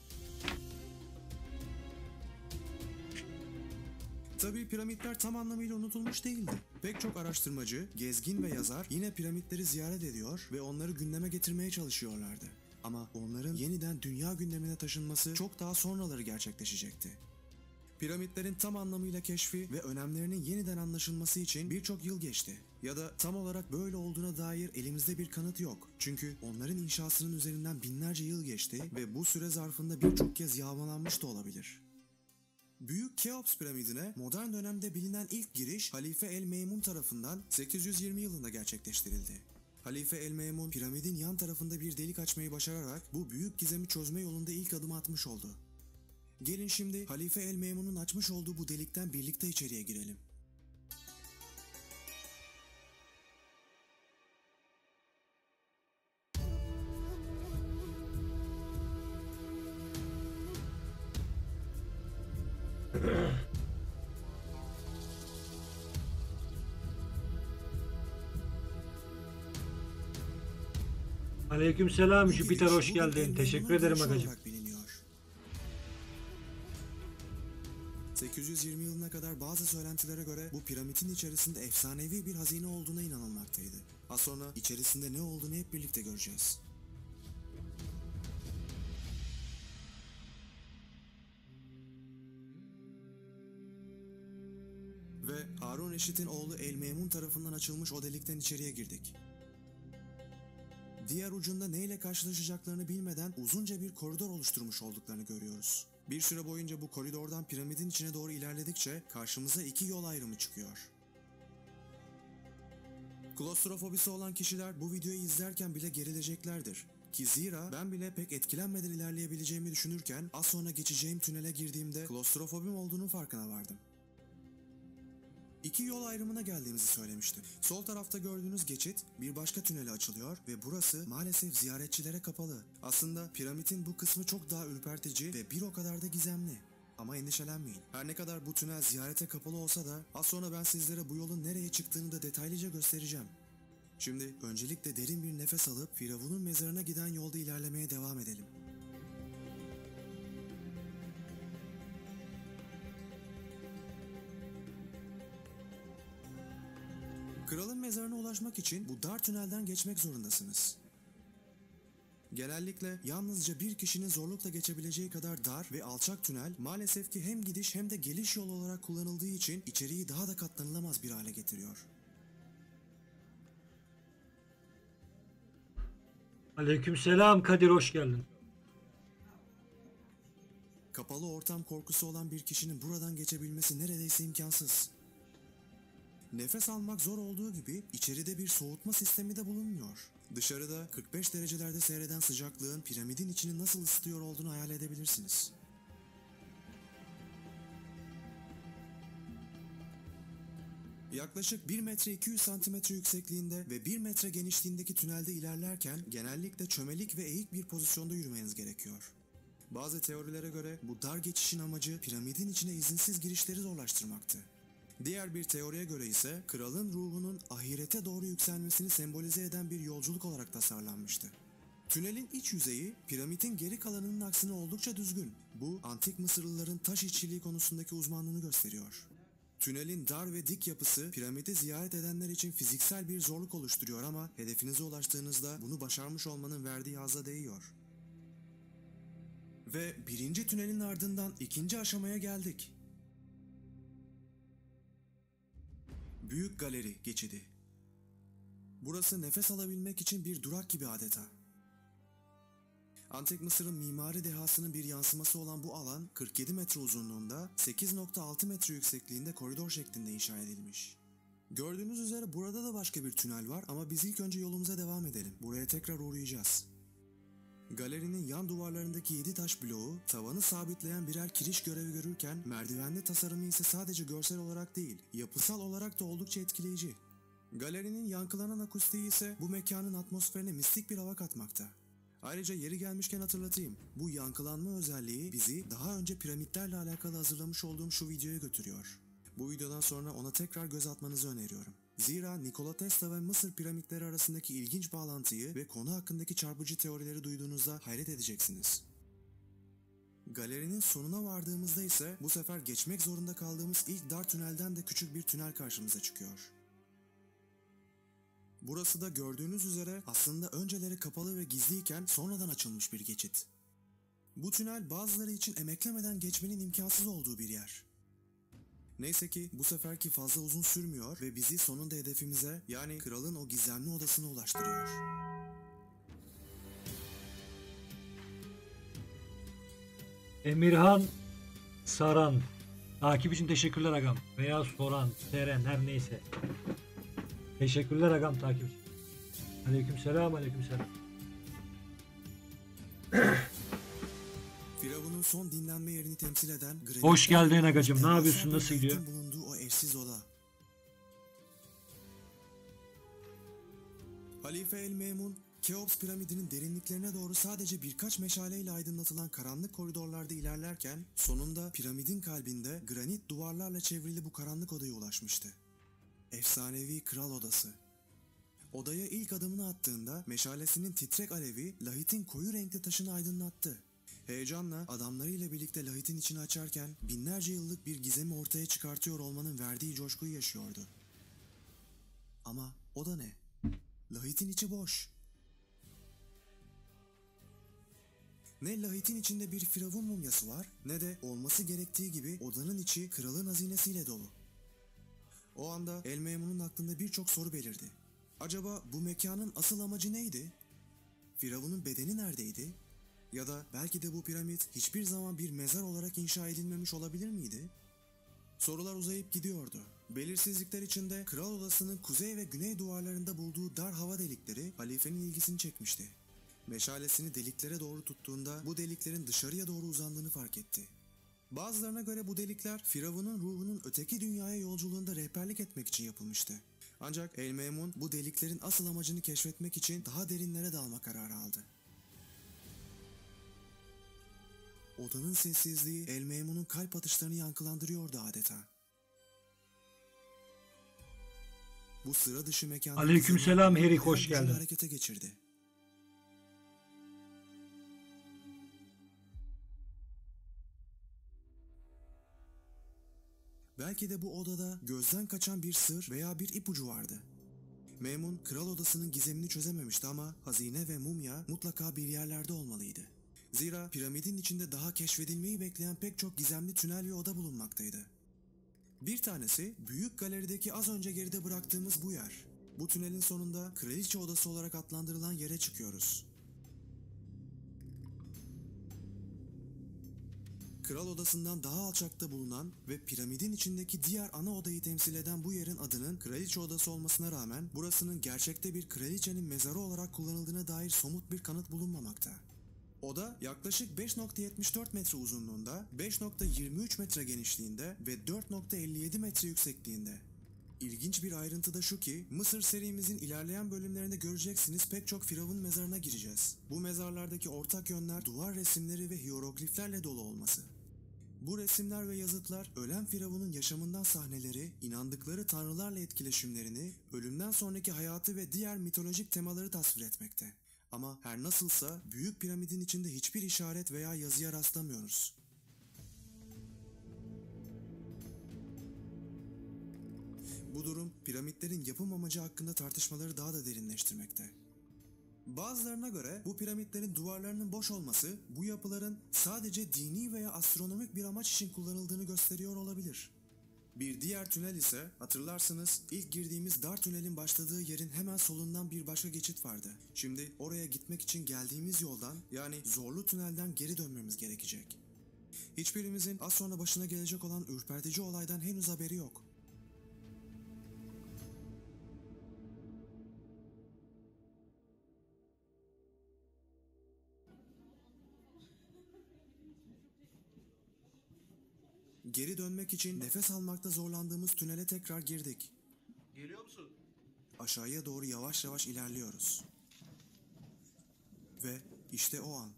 Speaker 11: Tabii piramitler tam anlamıyla unutulmuş değildi. Pek çok araştırmacı, gezgin ve yazar yine piramitleri ziyaret ediyor ve onları gündeme getirmeye çalışıyorlardı. Ama onların yeniden dünya gündemine taşınması çok daha sonraları gerçekleşecekti. Piramitlerin tam anlamıyla keşfi ve önemlerinin yeniden anlaşılması için birçok yıl geçti. Ya da tam olarak böyle olduğuna dair elimizde bir kanıt yok. Çünkü onların inşasının üzerinden binlerce yıl geçti ve bu süre zarfında birçok kez yağmalanmış da olabilir. Büyük Keops piramidine modern dönemde bilinen ilk giriş Halife el-Meymun tarafından sekiz yüz yirmi yılında gerçekleştirildi. Halife el-Meymun piramidin yan tarafında bir delik açmayı başararak bu büyük gizemi çözme yolunda ilk adımı atmış oldu. Gelin şimdi Halife el-Meymun'un açmış olduğu bu delikten birlikte içeriye girelim.
Speaker 5: Aleykümselam Jüpiter, hoş geldin. Teşekkür ederim agacım.
Speaker 11: sekiz yüz yirmi yılına kadar bazı söylentilere göre bu piramidin içerisinde efsanevi bir hazine olduğuna inanılmaktaydı. Az sonra içerisinde ne olduğunu hep birlikte göreceğiz. Ve Harun Reşit'in oğlu El-Meymun tarafından açılmış o delikten içeriye girdik. Diğer ucunda neyle karşılaşacaklarını bilmeden uzunca bir koridor oluşturmuş olduklarını görüyoruz. Bir süre boyunca bu koridordan piramidin içine doğru ilerledikçe karşımıza iki yol ayrımı çıkıyor. Klostrofobisi olan kişiler bu videoyu izlerken bile gerileceklerdir. Ki zira ben bile pek etkilenmeden ilerleyebileceğimi düşünürken az sonra geçeceğim tünele girdiğimde klostrofobim olduğunun farkına vardım. İki yol ayrımına geldiğimizi söylemiştim. Sol tarafta gördüğünüz geçit bir başka tünele açılıyor ve burası maalesef ziyaretçilere kapalı. Aslında piramidin bu kısmı çok daha ürpertici ve bir o kadar da gizemli. Ama endişelenmeyin. Her ne kadar bu tünel ziyarete kapalı olsa da az sonra ben sizlere bu yolun nereye çıktığını da detaylıca göstereceğim. Şimdi öncelikle derin bir nefes alıp Firavun'un mezarına giden yolda ilerlemeye devam edelim. Kralın mezarına ulaşmak için bu dar tünelden geçmek zorundasınız. Genellikle yalnızca bir kişinin zorlukla geçebileceği kadar dar ve alçak tünel maalesef ki hem gidiş hem de geliş yolu olarak kullanıldığı için içeriği daha da katlanılamaz bir hale getiriyor.
Speaker 5: Aleykümselam Kadir, hoş geldin.
Speaker 11: Kapalı ortam korkusu olan bir kişinin buradan geçebilmesi neredeyse imkansız. Nefes almak zor olduğu gibi içeride bir soğutma sistemi de bulunmuyor. Dışarıda kırk beş derecelerde seyreden sıcaklığın piramidin içini nasıl ısıtıyor olduğunu hayal edebilirsiniz. Yaklaşık bir metre iki yüz santimetre yüksekliğinde ve bir metre genişliğindeki tünelde ilerlerken genellikle çömelik ve eğik bir pozisyonda yürümeniz gerekiyor. Bazı teorilere göre bu dar geçişin amacı piramidin içine izinsiz girişleri zorlaştırmaktı. Diğer bir teoriye göre ise kralın ruhunun ahirete doğru yükselmesini sembolize eden bir yolculuk olarak tasarlanmıştı. Tünelin iç yüzeyi piramidin geri kalanının aksine oldukça düzgün. Bu antik Mısırlıların taş işçiliği konusundaki uzmanlığını gösteriyor. Tünelin dar ve dik yapısı piramidi ziyaret edenler için fiziksel bir zorluk oluşturuyor ama hedefinize ulaştığınızda bunu başarmış olmanın verdiği hazza değiyor. Ve birinci tünelin ardından ikinci aşamaya geldik. Büyük Galeri geçidi. Burası nefes alabilmek için bir durak gibi adeta. Antik Mısır'ın mimari dehasının bir yansıması olan bu alan kırk yedi metre uzunluğunda, sekiz nokta altı metre yüksekliğinde koridor şeklinde inşa edilmiş. Gördüğünüz üzere burada da başka bir tünel var ama biz ilk önce yolumuza devam edelim. Buraya tekrar uğrayacağız. Galerinin yan duvarlarındaki yedi taş bloğu tavanı sabitleyen birer kiriş görevi görürken merdivenli tasarımı ise sadece görsel olarak değil, yapısal olarak da oldukça etkileyici. Galerinin yankılanan akustiği ise bu mekanın atmosferine mistik bir hava katmakta. Ayrıca yeri gelmişken hatırlatayım, bu yankılanma özelliği bizi daha önce piramitlerle alakalı hazırlamış olduğum şu videoya götürüyor. Bu videodan sonra ona tekrar göz atmanızı öneriyorum. Zira Nikola Tesla ve Mısır piramitleri arasındaki ilginç bağlantıyı ve konu hakkındaki çarpıcı teorileri duyduğunuzda hayret edeceksiniz. Galerinin sonuna vardığımızda ise bu sefer geçmek zorunda kaldığımız ilk dar tünelden de küçük bir tünel karşımıza çıkıyor. Burası da gördüğünüz üzere aslında önceleri kapalı ve gizliyken sonradan açılmış bir geçit. Bu tünel bazıları için emeklemeden geçmenin imkansız olduğu bir yer. Neyse ki bu seferki fazla uzun sürmüyor ve bizi sonunda hedefimize, yani kralın o gizemli odasına ulaştırıyor.
Speaker 5: Emirhan Saran. Takip için teşekkürler agam. Veya Soran, Seren, her neyse. Teşekkürler agam takip için. Aleykümselam, aleykümselam.
Speaker 11: Firavun'un son dinlenme yerini temsil eden granit...
Speaker 5: Hoş geldin agacım. Ne yapıyorsun? Nasıl gidiyor?
Speaker 11: ...bulunduğu o eşsiz oda. Halife el-Memun, Keops piramidinin derinliklerine doğru sadece birkaç meşaleyle aydınlatılan karanlık koridorlarda ilerlerken sonunda piramidin kalbinde granit duvarlarla çevrili bu karanlık odaya ulaşmıştı. Efsanevi Kral Odası. Odaya ilk adımını attığında meşalesinin titrek alevi lahitin koyu renkli taşını aydınlattı. Heyecanla adamlarıyla birlikte lahitin içini açarken binlerce yıllık bir gizemi ortaya çıkartıyor olmanın verdiği coşkuyu yaşıyordu. Ama o da ne? Lahitin içi boş. Ne lahitin içinde bir firavun mumyası var ne de olması gerektiği gibi odanın içi kralın hazinesiyle dolu. O anda el-Memun'un aklında birçok soru belirdi. Acaba bu mekanın asıl amacı neydi? Firavunun bedeni neredeydi? Ya da belki de bu piramit hiçbir zaman bir mezar olarak inşa edilmemiş olabilir miydi? Sorular uzayıp gidiyordu. Belirsizlikler içinde kral odasının kuzey ve güney duvarlarında bulduğu dar hava delikleri halifenin ilgisini çekmişti. Meşalesini deliklere doğru tuttuğunda bu deliklerin dışarıya doğru uzandığını fark etti. Bazılarına göre bu delikler Firavun'un ruhunun öteki dünyaya yolculuğunda rehberlik etmek için yapılmıştı. Ancak el-Memun bu deliklerin asıl amacını keşfetmek için daha derinlere dalma kararı aldı. Odanın sessizliği el-Memun'un kalp atışlarını yankılandırıyordu adeta. Bu sıra dışı mekanda...
Speaker 5: Aleykümselam Herik, hoş geldin.
Speaker 11: ...harekete geçirdi. Belki de bu odada gözden kaçan bir sır veya bir ipucu vardı. Memun kral odasının gizemini çözememişti ama hazine ve mumya mutlaka bir yerlerde olmalıydı. Zira piramidin içinde daha keşfedilmeyi bekleyen pek çok gizemli tünel ve oda bulunmaktaydı. Bir tanesi büyük galerideki az önce geride bıraktığımız bu yer. Bu tünelin sonunda kraliçe odası olarak adlandırılan yere çıkıyoruz. Kral odasından daha alçakta bulunan ve piramidin içindeki diğer ana odayı temsil eden bu yerin adının kraliçe odası olmasına rağmen burasının gerçekte bir kraliçenin mezarı olarak kullanıldığına dair somut bir kanıt bulunmamakta. Oda yaklaşık beş nokta yetmiş dört metre uzunluğunda, beş nokta yirmi üç metre genişliğinde ve dört nokta elli yedi metre yüksekliğinde. İlginç bir ayrıntı da şu ki, Mısır serimizin ilerleyen bölümlerinde göreceksiniz pek çok firavun mezarına gireceğiz. Bu mezarlardaki ortak yönler duvar resimleri ve hierogliflerle dolu olması. Bu resimler ve yazıtlar ölen firavunun yaşamından sahneleri, inandıkları tanrılarla etkileşimlerini, ölümden sonraki hayatı ve diğer mitolojik temaları tasvir etmekte. Ama her nasılsa Büyük Piramidin içinde hiçbir işaret veya yazıya rastlamıyoruz. Bu durum piramitlerin yapım amacı hakkında tartışmaları daha da derinleştirmekte. Bazılarına göre bu piramitlerin duvarlarının boş olması bu yapıların sadece dini veya astronomik bir amaç için kullanıldığını gösteriyor olabilir. Bir diğer tünel ise hatırlarsınız ilk girdiğimiz dar tünelin başladığı yerin hemen solundan bir başka geçit vardı. Şimdi oraya gitmek için geldiğimiz yoldan yani zorlu tünelden geri dönmemiz gerekecek. Hiçbirimizin az sonra başına gelecek olan ürpertici olaydan henüz haberi yok. Geri dönmek için nefes almakta zorlandığımız tünele tekrar girdik.
Speaker 2: Geliyor musun?
Speaker 11: Aşağıya doğru yavaş yavaş ilerliyoruz. Ve işte o an.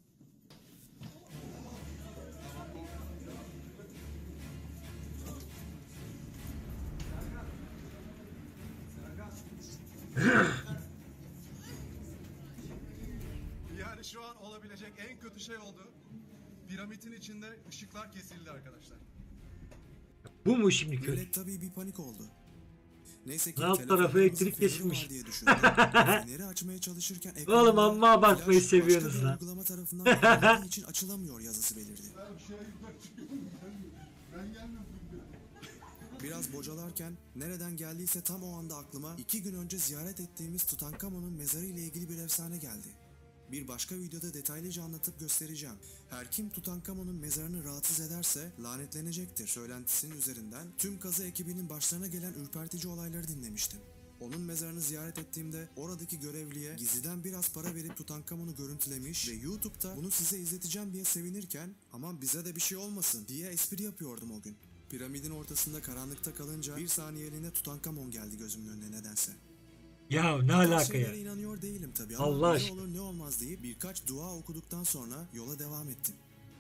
Speaker 12: Yani şu an olabilecek en kötü şey oldu. Piramidin içinde ışıklar kesildi arkadaşlar.
Speaker 5: Bu mu şimdi kötü?
Speaker 11: Millet tabii bir panik oldu. Neyse ki
Speaker 5: Alt tarafı elektrik kesilmiş.
Speaker 11: diye düşündüm. Feneri açmaya çalışırken
Speaker 5: Oğlum amma bakmayı
Speaker 11: flash
Speaker 5: seviyorsunuz
Speaker 11: başka bir
Speaker 5: lan.
Speaker 11: uygulama tarafından kullanıldığı için açılamıyor yazısı belirdi. Biraz bocalarken nereden geldiyse tam o anda aklıma iki gün önce ziyaret ettiğimiz Tutankamon'un mezarı ile ilgili bir efsane geldi. Bir başka videoda detaylıca anlatıp göstereceğim. Her kim Tutankamon'un mezarını rahatsız ederse lanetlenecektir söylentisinin üzerinden tüm kazı ekibinin başlarına gelen ürpertici olayları dinlemiştim. Onun mezarını ziyaret ettiğimde oradaki görevliye gizliden biraz para verip Tutankamon'u görüntülemiş ve YouTube'da bunu size izleteceğim diye sevinirken aman bize de bir şey olmasın diye espri yapıyordum o gün. Piramidin ortasında karanlıkta kalınca bir saniyeliğine Tutankamon geldi gözümün önüne nedense.
Speaker 5: Ya ne alaka ya?
Speaker 11: İnanıyor değilim tabii ama
Speaker 5: Allah
Speaker 11: ne
Speaker 5: aşkına.
Speaker 11: olur ne olmaz deyip birkaç dua okuduktan sonra yola devam ettim.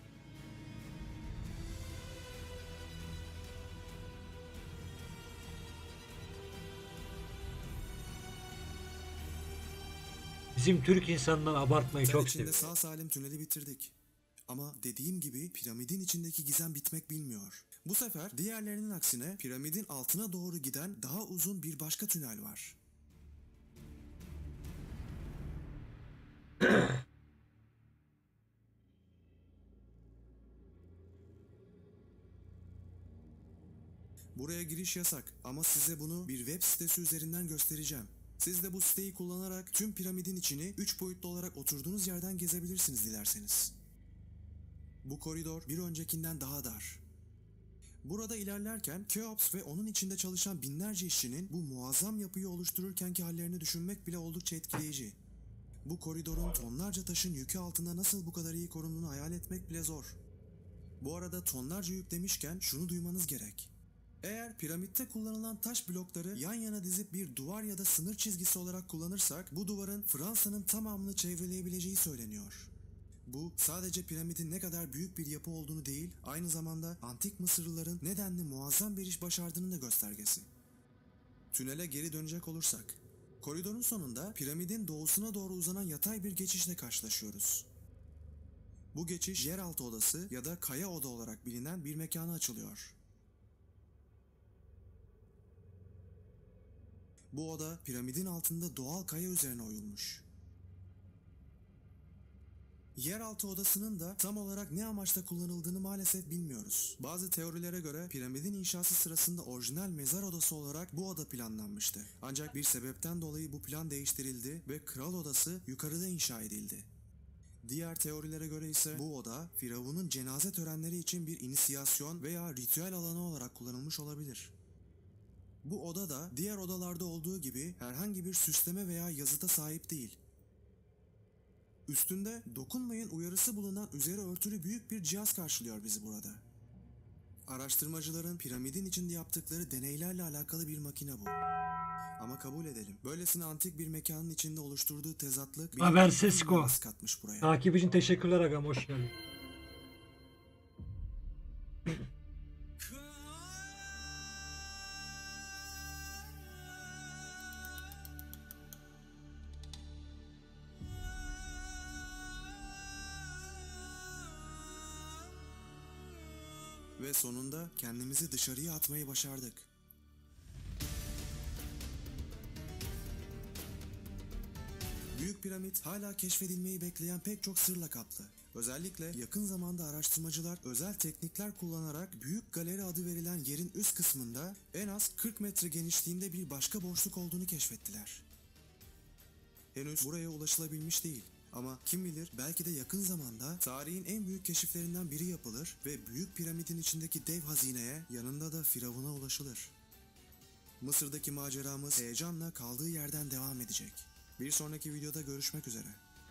Speaker 5: Bizim Türk insanlar abartmayı
Speaker 11: Tünel
Speaker 5: çok
Speaker 11: içinde
Speaker 5: seviyor.
Speaker 11: sağ salim tüneli bitirdik. Ama dediğim gibi piramidin içindeki gizem bitmek bilmiyor. Bu sefer diğerlerinin aksine piramidin altına doğru giden daha uzun bir başka tünel var. Buraya giriş yasak ama size bunu bir web sitesi üzerinden göstereceğim. Siz de bu siteyi kullanarak tüm piramidin içini üç boyutlu olarak oturduğunuz yerden gezebilirsiniz dilerseniz. Bu koridor bir öncekinden daha dar. Burada ilerlerken Keops ve onun içinde çalışan binlerce işçinin bu muazzam yapıyı oluştururkenki hallerini düşünmek bile oldukça etkileyici. Bu koridorun tonlarca taşın yükü altında nasıl bu kadar iyi korunduğunu hayal etmek bile zor. Bu arada tonlarca yük demişken şunu duymanız gerek. Eğer piramitte kullanılan taş blokları yan yana dizip bir duvar ya da sınır çizgisi olarak kullanırsak bu duvarın Fransa'nın tamamını çevreleyebileceği söyleniyor. Bu sadece piramidin ne kadar büyük bir yapı olduğunu değil, aynı zamanda antik Mısırlıların nedenli muazzam bir iş başardığının da göstergesi. Tünele geri dönecek olursak, koridorun sonunda piramidin doğusuna doğru uzanan yatay bir geçişle karşılaşıyoruz. Bu geçiş yeraltı odası ya da kaya oda olarak bilinen bir mekana açılıyor. Bu oda piramidin altında doğal kaya üzerine oyulmuş. Yeraltı odasının da tam olarak ne amaçla kullanıldığını maalesef bilmiyoruz. Bazı teorilere göre piramidin inşası sırasında orijinal mezar odası olarak bu oda planlanmıştı. Ancak bir sebepten dolayı bu plan değiştirildi ve kral odası yukarıda inşa edildi. Diğer teorilere göre ise bu oda Firavun'un cenaze törenleri için bir inisiyasyon veya ritüel alanı olarak kullanılmış olabilir. Bu oda da diğer odalarda olduğu gibi herhangi bir süsleme veya yazıta sahip değil. Üstünde dokunmayın uyarısı bulunan üzeri örtülü büyük bir cihaz karşılıyor bizi burada. Araştırmacıların piramidin içinde yaptıkları deneylerle alakalı bir makine bu. Ama kabul edelim. Böylesine antik bir mekanın içinde oluşturduğu tezatlık bir
Speaker 5: Haber Sesko.
Speaker 11: katmış buraya.
Speaker 5: Takip için teşekkürler agam, hoş geldin.
Speaker 11: Ve sonunda kendimizi dışarıya atmayı başardık. Büyük piramit hala keşfedilmeyi bekleyen pek çok sırla kaplı. Özellikle yakın zamanda araştırmacılar özel teknikler kullanarak Büyük Galeri adı verilen yerin üst kısmında en az kırk metre genişliğinde bir başka boşluk olduğunu keşfettiler. Henüz buraya ulaşılabilmiş değil. Ama kim bilir belki de yakın zamanda tarihin en büyük keşiflerinden biri yapılır ve Büyük Piramidin içindeki dev hazineye yanında da Firavun'a ulaşılır. Mısır'daki maceramız heyecanla kaldığı yerden devam edecek. Bir sonraki videoda görüşmek üzere.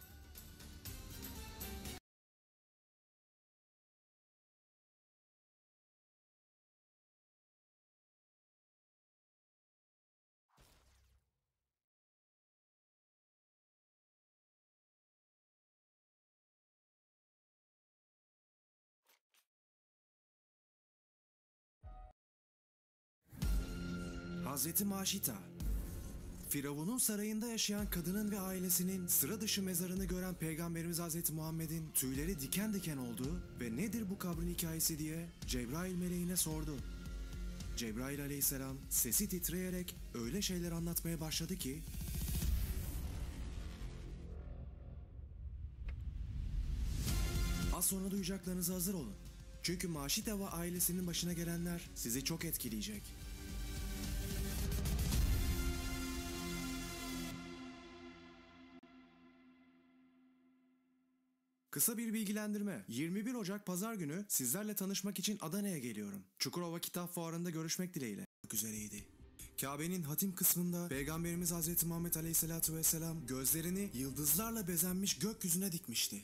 Speaker 11: Hazreti Maşita, Firavun'un sarayında yaşayan kadının ve ailesinin sıra dışı mezarını gören Peygamberimiz Hazreti Muhammed'in tüyleri diken diken oldu ve nedir bu kabrın hikayesi diye Cebrail meleğine sordu. Cebrail aleyhisselam sesi titreyerek öyle şeyler anlatmaya başladı ki az sonra duyacaklarınıza hazır olun. Çünkü Maşita ve ailesinin başına gelenler sizi çok etkileyecek. Kısa bir bilgilendirme. yirmi bir Ocak Pazar günü sizlerle tanışmak için Adana'ya geliyorum. Çukurova Kitap Fuarı'nda görüşmek dileğiyle. Üzereydi. Kabe'nin hatim kısmında Peygamberimiz Hazreti Muhammed Aleyhisselatü Vesselam gözlerini yıldızlarla bezenmiş gökyüzüne dikmişti.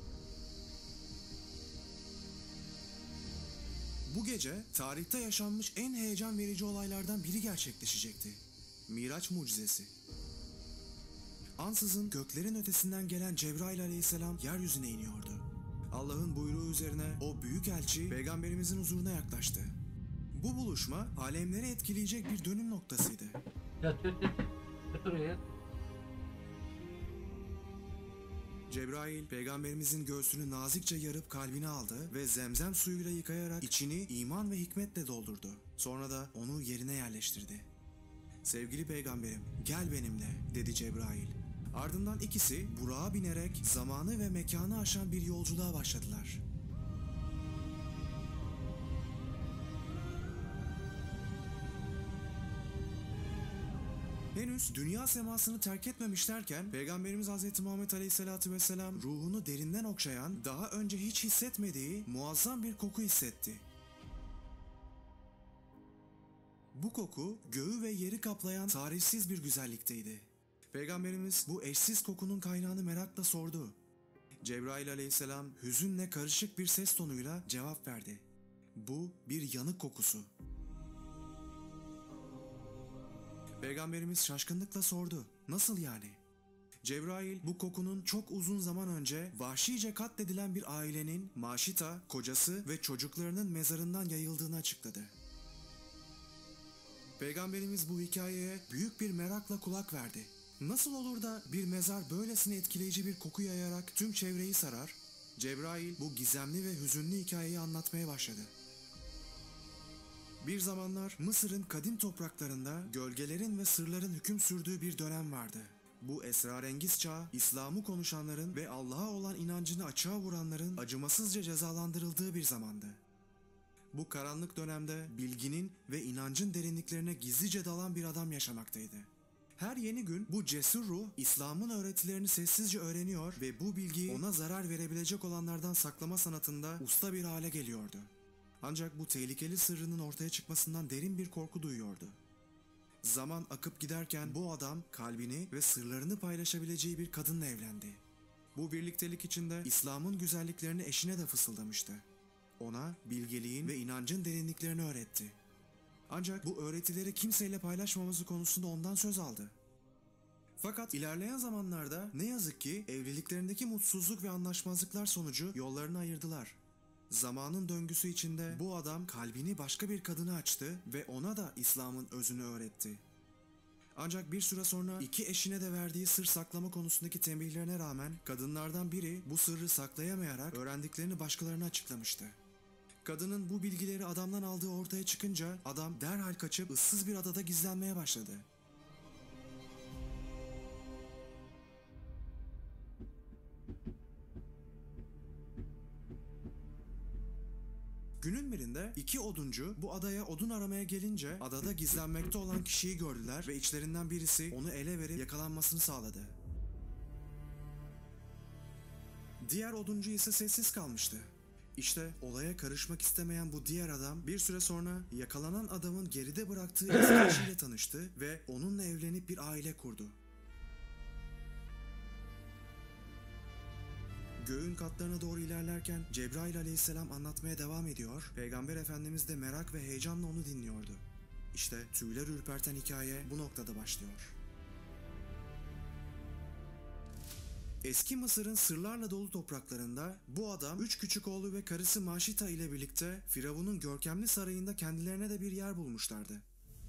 Speaker 11: Bu gece tarihte yaşanmış en heyecan verici olaylardan biri gerçekleşecekti. Miraç mucizesi. Ansızın göklerin ötesinden gelen Cebrail aleyhisselam yeryüzüne iniyordu. Allah'ın buyruğu üzerine o büyük elçi Peygamberimizin huzuruna yaklaştı. Bu buluşma alemleri etkileyecek bir dönüm noktasıydı.
Speaker 5: Yat yat yat. Yat oraya yat.
Speaker 11: Cebrail Peygamberimizin göğsünü nazikçe yarıp kalbine aldı ve zemzem suyuyla yıkayarak içini iman ve hikmetle doldurdu. Sonra da onu yerine yerleştirdi. Sevgili peygamberim, gel benimle, dedi Cebrail. Ardından ikisi Burak'a binerek zamanı ve mekanı aşan bir yolculuğa başladılar. Henüz dünya semasını terk etmemişlerken Peygamberimiz Hazreti Muhammed Aleyhisselatü Vesselam ruhunu derinden okşayan, daha önce hiç hissetmediği muazzam bir koku hissetti. Bu koku göğü ve yeri kaplayan tarifsiz bir güzellikteydi. Peygamberimiz bu eşsiz kokunun kaynağını merakla sordu. Cebrail aleyhisselam hüzünle karışık bir ses tonuyla cevap verdi. Bu bir yanık kokusu. Peygamberimiz şaşkınlıkla sordu. Nasıl yani? Cebrail bu kokunun çok uzun zaman önce vahşice katledilen bir ailenin Maşita, kocası ve çocuklarının mezarından yayıldığını açıkladı. Peygamberimiz bu hikayeye büyük bir merakla kulak verdi. Nasıl olur da bir mezar böylesine etkileyici bir koku yayarak tüm çevreyi sarar? Cebrail bu gizemli ve hüzünlü hikayeyi anlatmaya başladı. Bir zamanlar Mısır'ın kadim topraklarında gölgelerin ve sırların hüküm sürdüğü bir dönem vardı. Bu esrarengiz çağ, İslam'ı konuşanların ve Allah'a olan inancını açığa vuranların acımasızca cezalandırıldığı bir zamandı. Bu karanlık dönemde bilginin ve inancın derinliklerine gizlice dalan bir adam yaşamaktaydı. Her yeni gün bu cesur ruh İslam'ın öğretilerini sessizce öğreniyor ve bu bilgiyi ona zarar verebilecek olanlardan saklama sanatında usta bir hale geliyordu. Ancak bu tehlikeli sırrının ortaya çıkmasından derin bir korku duyuyordu. Zaman akıp giderken bu adam kalbini ve sırlarını paylaşabileceği bir kadınla evlendi. Bu birliktelik içinde İslam'ın güzelliklerini eşine de fısıldamıştı. Ona bilgeliğin ve inancın derinliklerini öğretti. Ancak bu öğretileri kimseyle paylaşmaması konusunda ondan söz aldı. Fakat ilerleyen zamanlarda ne yazık ki evliliklerindeki mutsuzluk ve anlaşmazlıklar sonucu yollarını ayırdılar. Zamanın döngüsü içinde bu adam kalbini başka bir kadına açtı ve ona da İslam'ın özünü öğretti. Ancak bir süre sonra iki eşine de verdiği sır saklama konusundaki tembihlerine rağmen kadınlardan biri bu sırrı saklayamayarak öğrendiklerini başkalarına açıklamıştı. Kadının bu bilgileri adamdan aldığı ortaya çıkınca adam derhal kaçıp ıssız bir adada gizlenmeye başladı. Günün birinde iki oduncu bu adaya odun aramaya gelince adada gizlenmekte olan kişiyi gördüler ve içlerinden birisi onu ele verip yakalanmasını sağladı. Diğer oduncu ise sessiz kalmıştı. İşte olaya karışmak istemeyen bu diğer adam bir süre sonra yakalanan adamın geride bıraktığı eski eşiyle tanıştı ve onunla evlenip bir aile kurdu. Göğün katlarına doğru ilerlerken Cebrail aleyhisselam anlatmaya devam ediyor, Peygamber Efendimiz de merak ve heyecanla onu dinliyordu. İşte tüyler ürperten hikaye bu noktada başlıyor. Eski Mısır'ın sırlarla dolu topraklarında bu adam üç küçük oğlu ve karısı Maşita ile birlikte Firavun'un görkemli sarayında kendilerine de bir yer bulmuşlardı.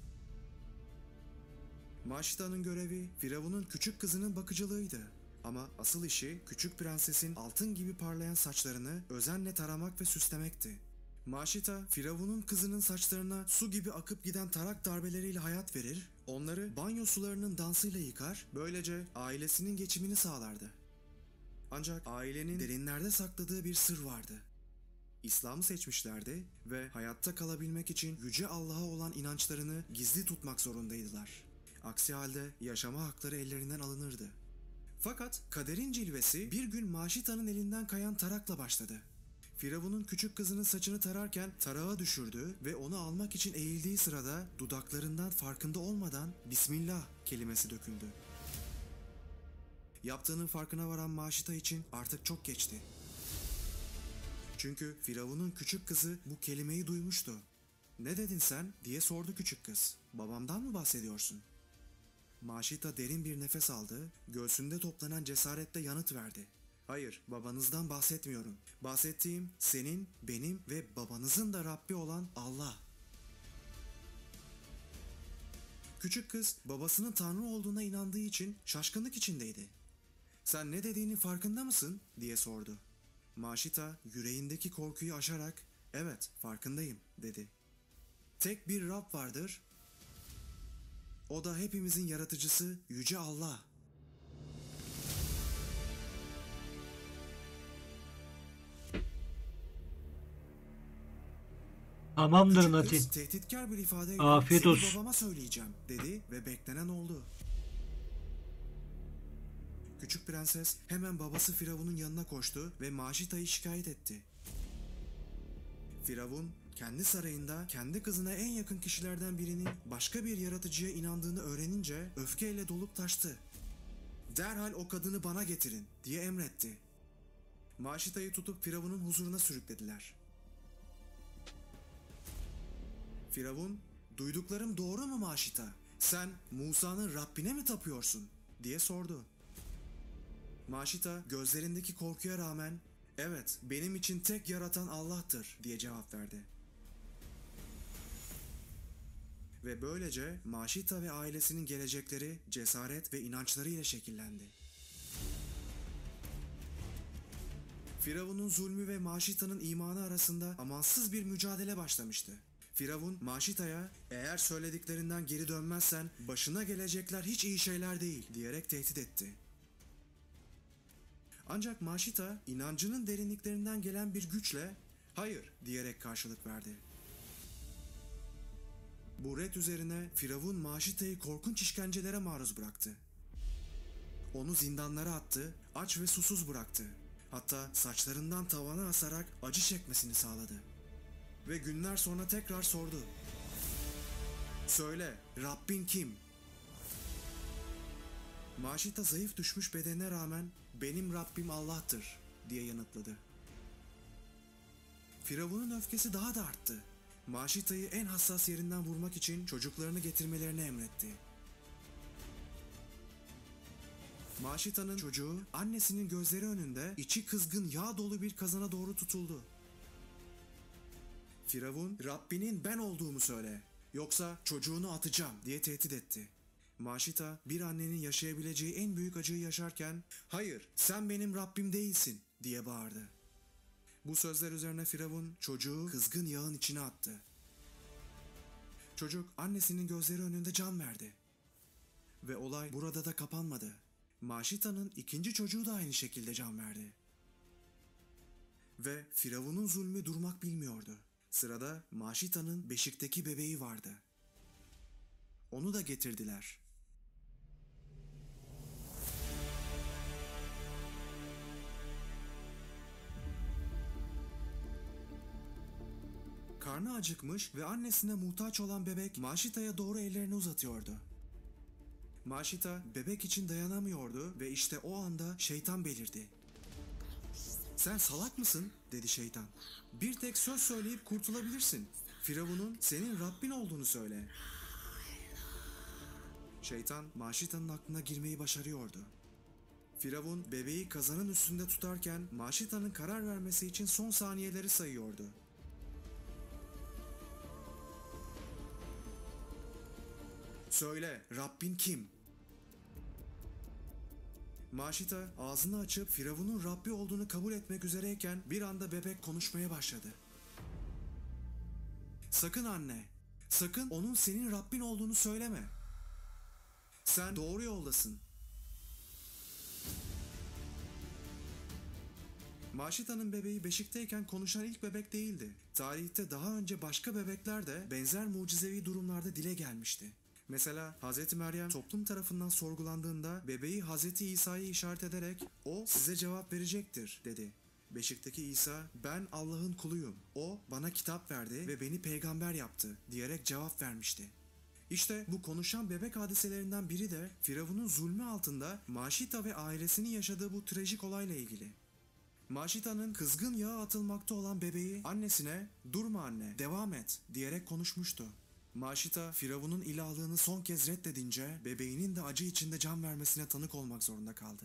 Speaker 11: Maşita'nın görevi Firavun'un küçük kızının bakıcılığıydı. Ama asıl işi küçük prensesin altın gibi parlayan saçlarını özenle taramak ve süslemekti. Maşita, Firavun'un kızının saçlarına su gibi akıp giden tarak darbeleriyle hayat verir, onları banyo sularının dansıyla yıkar, böylece ailesinin geçimini sağlardı. Ancak ailenin derinlerde sakladığı bir sır vardı. İslam'ı seçmişlerdi ve hayatta kalabilmek için Yüce Allah'a olan inançlarını gizli tutmak zorundaydılar. Aksi halde yaşama hakları ellerinden alınırdı. Fakat kaderin cilvesi bir gün Maşita'nın elinden kayan tarakla başladı. Firavun'un küçük kızının saçını tararken tarağı düşürdü ve onu almak için eğildiği sırada dudaklarından farkında olmadan Bismillah kelimesi döküldü. Yaptığının farkına varan Maşita için artık çok geçti. Çünkü Firavun'un küçük kızı bu kelimeyi duymuştu. "Ne dedin sen?" diye sordu küçük kız. "Babamdan mı bahsediyorsun?" Maşita derin bir nefes aldı, göğsünde toplanan cesaretle yanıt verdi. "Hayır, babanızdan bahsetmiyorum. Bahsettiğim senin, benim ve babanızın da Rabbi olan Allah." Küçük kız babasının Tanrı olduğuna inandığı için şaşkınlık içindeydi. "Sen ne dediğinin farkında mısın?" diye sordu. Maşita yüreğindeki korkuyu aşarak "Evet, farkındayım." dedi. "Tek bir Rab vardır. O da hepimizin yaratıcısı Yüce Allah."
Speaker 5: Tamamdır
Speaker 11: Küçük
Speaker 5: Nati.
Speaker 11: kız tehditkar bir ifadeyle
Speaker 5: Afiyet
Speaker 11: "Seni
Speaker 5: olsun."
Speaker 11: babama söyleyeceğim." dedi ve beklenen oldu. Küçük prenses hemen babası Firavun'un yanına koştu ve Maşita'yı şikayet etti. Firavun kendi sarayında kendi kızına en yakın kişilerden birinin başka bir yaratıcıya inandığını öğrenince öfkeyle dolup taştı. "Derhal o kadını bana getirin." diye emretti. Maşita'yı tutup Firavun'un huzuruna sürüklediler. Firavun, "Duyduklarım doğru mu Maşita? Sen Musa'nın Rabbine mi tapıyorsun?" diye sordu. Maşita gözlerindeki korkuya rağmen "Evet, benim için tek yaratan Allah'tır." diye cevap verdi. Ve böylece Maşita ve ailesinin gelecekleri cesaret ve inançlarıyla şekillendi. Firavun'un zulmü ve Maşita'nın imanı arasında amansız bir mücadele başlamıştı. Firavun Maşita'ya eğer söylediklerinden geri dönmezsen başına gelecekler hiç iyi şeyler değil diyerek tehdit etti. Ancak Maşita inancının derinliklerinden gelen bir güçle hayır diyerek karşılık verdi. Bu ret üzerine Firavun Maşita'yı korkunç işkencelere maruz bıraktı. Onu zindanlara attı, aç ve susuz bıraktı. Hatta saçlarından tavana asarak acı çekmesini sağladı. Ve günler sonra tekrar sordu. Söyle, Rabbin kim? Maşita zayıf düşmüş bedenine rağmen benim Rabbim Allah'tır diye yanıtladı. Firavun'un öfkesi daha da arttı. Maşita'yı en hassas yerinden vurmak için çocuklarını getirmelerini emretti. Maşita'nın çocuğu annesinin gözleri önünde içi kızgın yağ dolu bir kazana doğru tutuldu. Firavun, Rabbinin ben olduğumu söyle, yoksa çocuğunu atacağım diye tehdit etti. Maşita bir annenin yaşayabileceği en büyük acıyı yaşarken, hayır sen benim Rabbim değilsin diye bağırdı. Bu sözler üzerine Firavun çocuğu kızgın yağın içine attı. Çocuk annesinin gözleri önünde can verdi. Ve olay burada da kapanmadı. Maşita'nın ikinci çocuğu da aynı şekilde can verdi. Ve Firavun'un zulmü durmak bilmiyordu. Sırada Maşita'nın beşikteki bebeği vardı. Onu da getirdiler. Karnı acıkmış ve annesine muhtaç olan bebek Maşita'ya doğru ellerini uzatıyordu. Maşita bebek için dayanamıyordu ve işte o anda şeytan belirdi. Sen salak mısın? Dedi şeytan. Bir tek söz söyleyip kurtulabilirsin. Firavun'un senin Rabbin olduğunu söyle. Şeytan Maşita'nın aklına girmeyi başarıyordu. Firavun bebeği kazanın üstünde tutarken Maşita'nın karar vermesi için son saniyeleri sayıyordu. Söyle, Rabbin kim? Maşita ağzını açıp Firavun'un Rabbi olduğunu kabul etmek üzereyken bir anda bebek konuşmaya başladı. Sakın anne, sakın onun senin Rabbin olduğunu söyleme. Sen doğru yoldasın. Maşita'nın bebeği beşikteyken konuşan ilk bebek değildi. Tarihte daha önce başka bebekler de benzer mucizevi durumlarda dile gelmişti. Mesela Hazreti Meryem toplum tarafından sorgulandığında bebeği Hazreti İsa'yı işaret ederek o size cevap verecektir dedi. Beşikteki İsa ben Allah'ın kuluyum. O bana kitap verdi ve beni peygamber yaptı diyerek cevap vermişti. İşte bu konuşan bebek hadiselerinden biri de Firavun'un zulmü altında Maşita ve ailesinin yaşadığı bu trajik olayla ilgili. Maşita'nın kızgın yağa atılmakta olan bebeği annesine durma anne devam et diyerek konuşmuştu. Maşita Firavun'un ilahlığını son kez reddedince bebeğinin de acı içinde can vermesine tanık olmak zorunda kaldı.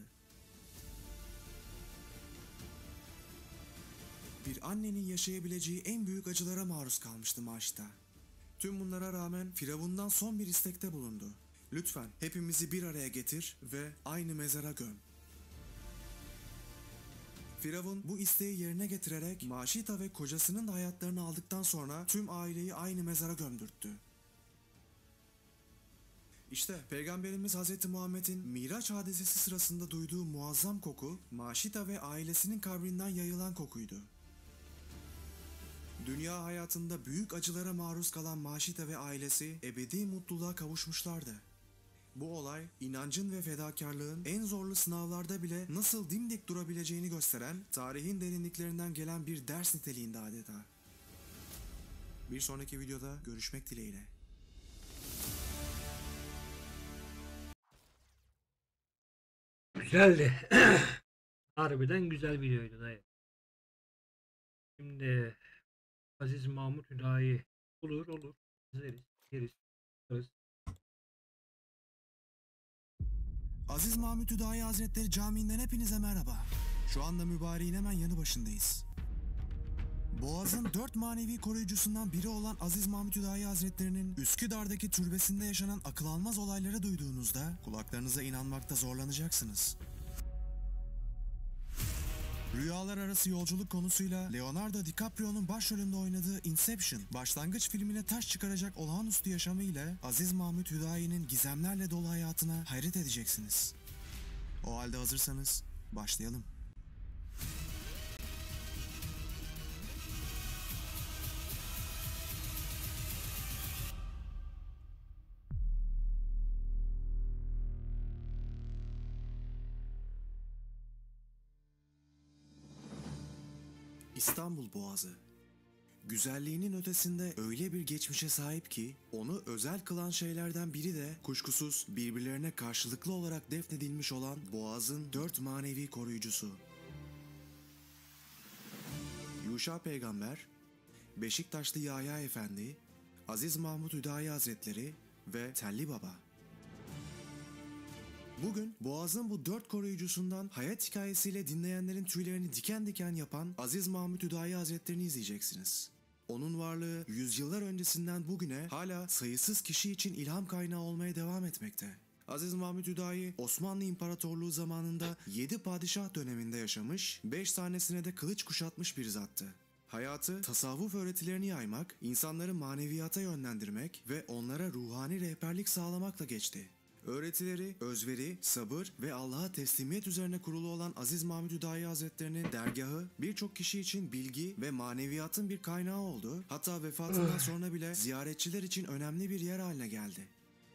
Speaker 11: Bir annenin yaşayabileceği en büyük acılara maruz kalmıştı Maşita. Tüm bunlara rağmen Firavun'dan son bir istekte bulundu. Lütfen hepimizi bir araya getir ve aynı mezara göm. Firavun bu isteği yerine getirerek Maşita ve kocasının da hayatlarını aldıktan sonra tüm aileyi aynı mezara gömdürttü. İşte Peygamberimiz Hazreti Muhammed'in Miraç hadisesi sırasında duyduğu muazzam koku Maşita ve ailesinin kabrinden yayılan kokuydu. Dünya hayatında büyük acılara maruz kalan Maşita ve ailesi ebedi mutluluğa kavuşmuşlardı. Bu olay inancın ve fedakarlığın en zorlu sınavlarda bile nasıl dimdik durabileceğini gösteren tarihin derinliklerinden gelen bir ders niteliğinde adeta. Bir sonraki videoda görüşmek dileğiyle.
Speaker 5: Güzeldi. Harbiden güzel videoydu dayı. Şimdi Aziz Mahmut Hüdayi olur olur. İzleriz, yeriz, yaparız.
Speaker 11: Aziz Mahmut Hüdayi Hazretleri Camii'nden hepinize merhaba. Şu anda mübareğin hemen yanı başındayız. Boğaz'ın dört manevi koruyucusundan biri olan Aziz Mahmut Hüdayi Hazretleri'nin Üsküdar'daki türbesinde yaşanan akıl almaz olayları duyduğunuzda kulaklarınıza inanmakta zorlanacaksınız. Rüyalar arası yolculuk konusuyla Leonardo DiCaprio'nun başrolünde oynadığı Inception, başlangıç filmine taş çıkaracak olağanüstü yaşamı ile Aziz Mahmut Hüdayi'nin gizemlerle dolu hayatına hayret edeceksiniz. O halde hazırsanız başlayalım. İstanbul Boğazı. Güzelliğinin ötesinde öyle bir geçmişe sahip ki onu özel kılan şeylerden biri de kuşkusuz birbirlerine karşılıklı olarak defnedilmiş olan Boğaz'ın dört manevi koruyucusu. Yuşa Peygamber, Beşiktaşlı Yahya Efendi, Aziz Mahmut Hüdayi Hazretleri ve Telli Baba. Bugün Boğaz'ın bu dört koruyucusundan hayat hikayesiyle dinleyenlerin tüylerini diken diken yapan Aziz Mahmut Hüdayi Hazretleri'ni izleyeceksiniz. Onun varlığı yüzyıllar öncesinden bugüne hala sayısız kişi için ilham kaynağı olmaya devam etmekte. Aziz Mahmut Hüdayi Osmanlı İmparatorluğu zamanında yedi padişah döneminde yaşamış, beş tanesine de kılıç kuşatmış bir zattı. Hayatı tasavvuf öğretilerini yaymak, insanları maneviyata yönlendirmek ve onlara ruhani rehberlik sağlamakla geçti. Öğretileri, özveri, sabır ve Allah'a teslimiyet üzerine kurulu olan Aziz Mahmut Hüdayi Hazretleri'nin dergahı birçok kişi için bilgi ve maneviyatın bir kaynağı oldu. Hatta vefatından sonra bile ziyaretçiler için önemli bir yer haline geldi.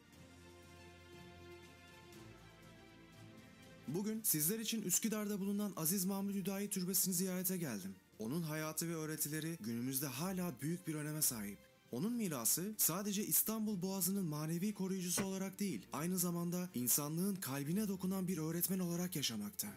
Speaker 11: Bugün sizler için Üsküdar'da bulunan Aziz Mahmut Hüdayi Türbesi'ni ziyarete geldim. Onun hayatı ve öğretileri günümüzde hala büyük bir öneme sahip. Onun mirası sadece İstanbul Boğazı'nın manevi koruyucusu olarak değil, aynı zamanda insanlığın kalbine dokunan bir öğretmen olarak yaşamakta.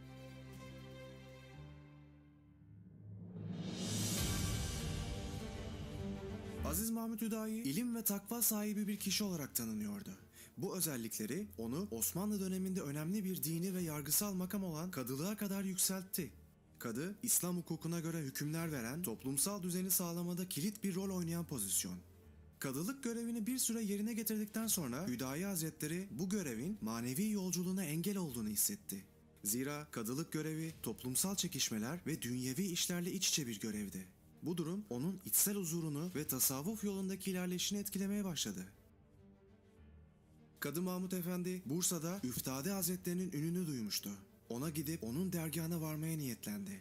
Speaker 11: Aziz Mahmut Hüdayi, ilim ve takva sahibi bir kişi olarak tanınıyordu. Bu özellikleri onu Osmanlı döneminde önemli bir dini ve yargısal makam olan kadılığa kadar yükseltti. Kadı, İslam hukukuna göre hükümler veren, toplumsal düzeni sağlamada kilit bir rol oynayan pozisyon. Kadılık görevini bir süre yerine getirdikten sonra Hüdayi Hazretleri bu görevin manevi yolculuğuna engel olduğunu hissetti. Zira kadılık görevi toplumsal çekişmeler ve dünyevi işlerle iç içe bir görevdi. Bu durum onun içsel huzurunu ve tasavvuf yolundaki ilerleyişini etkilemeye başladı. Kadı Mahmut Efendi Bursa'da Üftade Hazretlerinin ününü duymuştu. Ona gidip onun dergahına varmaya niyetlendi.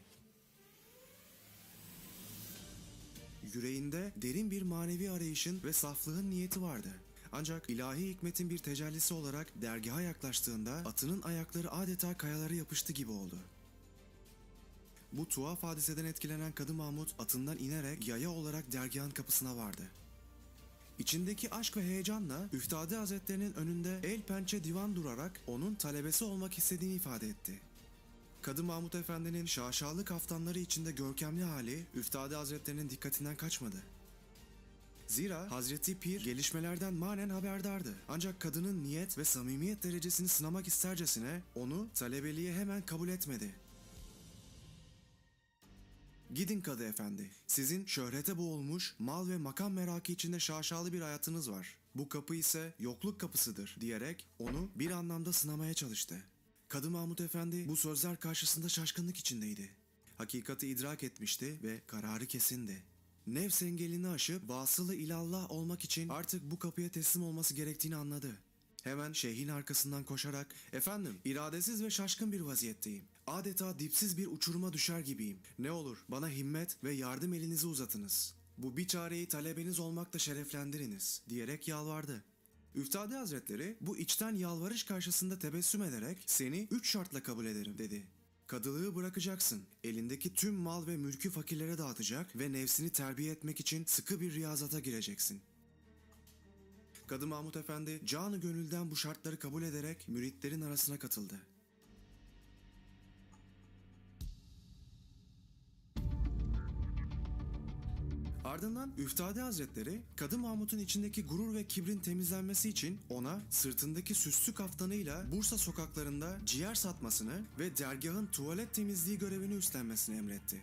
Speaker 11: Yüreğinde derin bir manevi arayışın ve saflığın niyeti vardı. Ancak ilahi hikmetin bir tecellisi olarak dergaha yaklaştığında atının ayakları adeta kayalara yapıştı gibi oldu. Bu tuhaf hadiseden etkilenen Kadı Mahmut atından inerek yaya olarak dergahın kapısına vardı. İçindeki aşk ve heyecanla Üftade Hazretlerinin önünde el pençe divan durarak onun talebesi olmak istediğini ifade etti. Kadı Mahmut Efendi'nin şaşalı kaftanları içinde görkemli hali Üftade Hazretlerinin dikkatinden kaçmadı. Zira Hazreti Pir gelişmelerden manen haberdardı. Ancak kadının niyet ve samimiyet derecesini sınamak istercesine onu talebeliğe hemen kabul etmedi. "Gidin Kadı Efendi, sizin şöhrete boğulmuş, mal ve makam merakı içinde şaşalı bir hayatınız var. Bu kapı ise yokluk kapısıdır," diyerek onu bir anlamda sınamaya çalıştı. Kadı Mahmut Efendi bu sözler karşısında şaşkınlık içindeydi. Hakikati idrak etmişti ve kararı kesindi. Nefs engelini aşıp vasılı ilallah olmak için artık bu kapıya teslim olması gerektiğini anladı. Hemen şeyhin arkasından koşarak, "Efendim, iradesiz ve şaşkın bir vaziyetteyim. Adeta dipsiz bir uçuruma düşer gibiyim. Ne olur bana himmet ve yardım elinizi uzatınız. Bu bir çareyi talebeniz olmakla şereflendiriniz," diyerek yalvardı. Üftade Hazretleri bu içten yalvarış karşısında tebessüm ederek "Seni üç şartla kabul ederim," dedi. Kadılığı bırakacaksın, elindeki tüm mal ve mülkü fakirlere dağıtacak ve nefsini terbiye etmek için sıkı bir riyazata gireceksin. Kadı Mahmut Efendi canı gönülden bu şartları kabul ederek müritlerin arasına katıldı. Ardından Üftade Hazretleri, Kadı Mahmut'un içindeki gurur ve kibrin temizlenmesi için ona sırtındaki süslü kaftanıyla Bursa sokaklarında ciğer satmasını ve dergahın tuvalet temizliği görevini üstlenmesini emretti.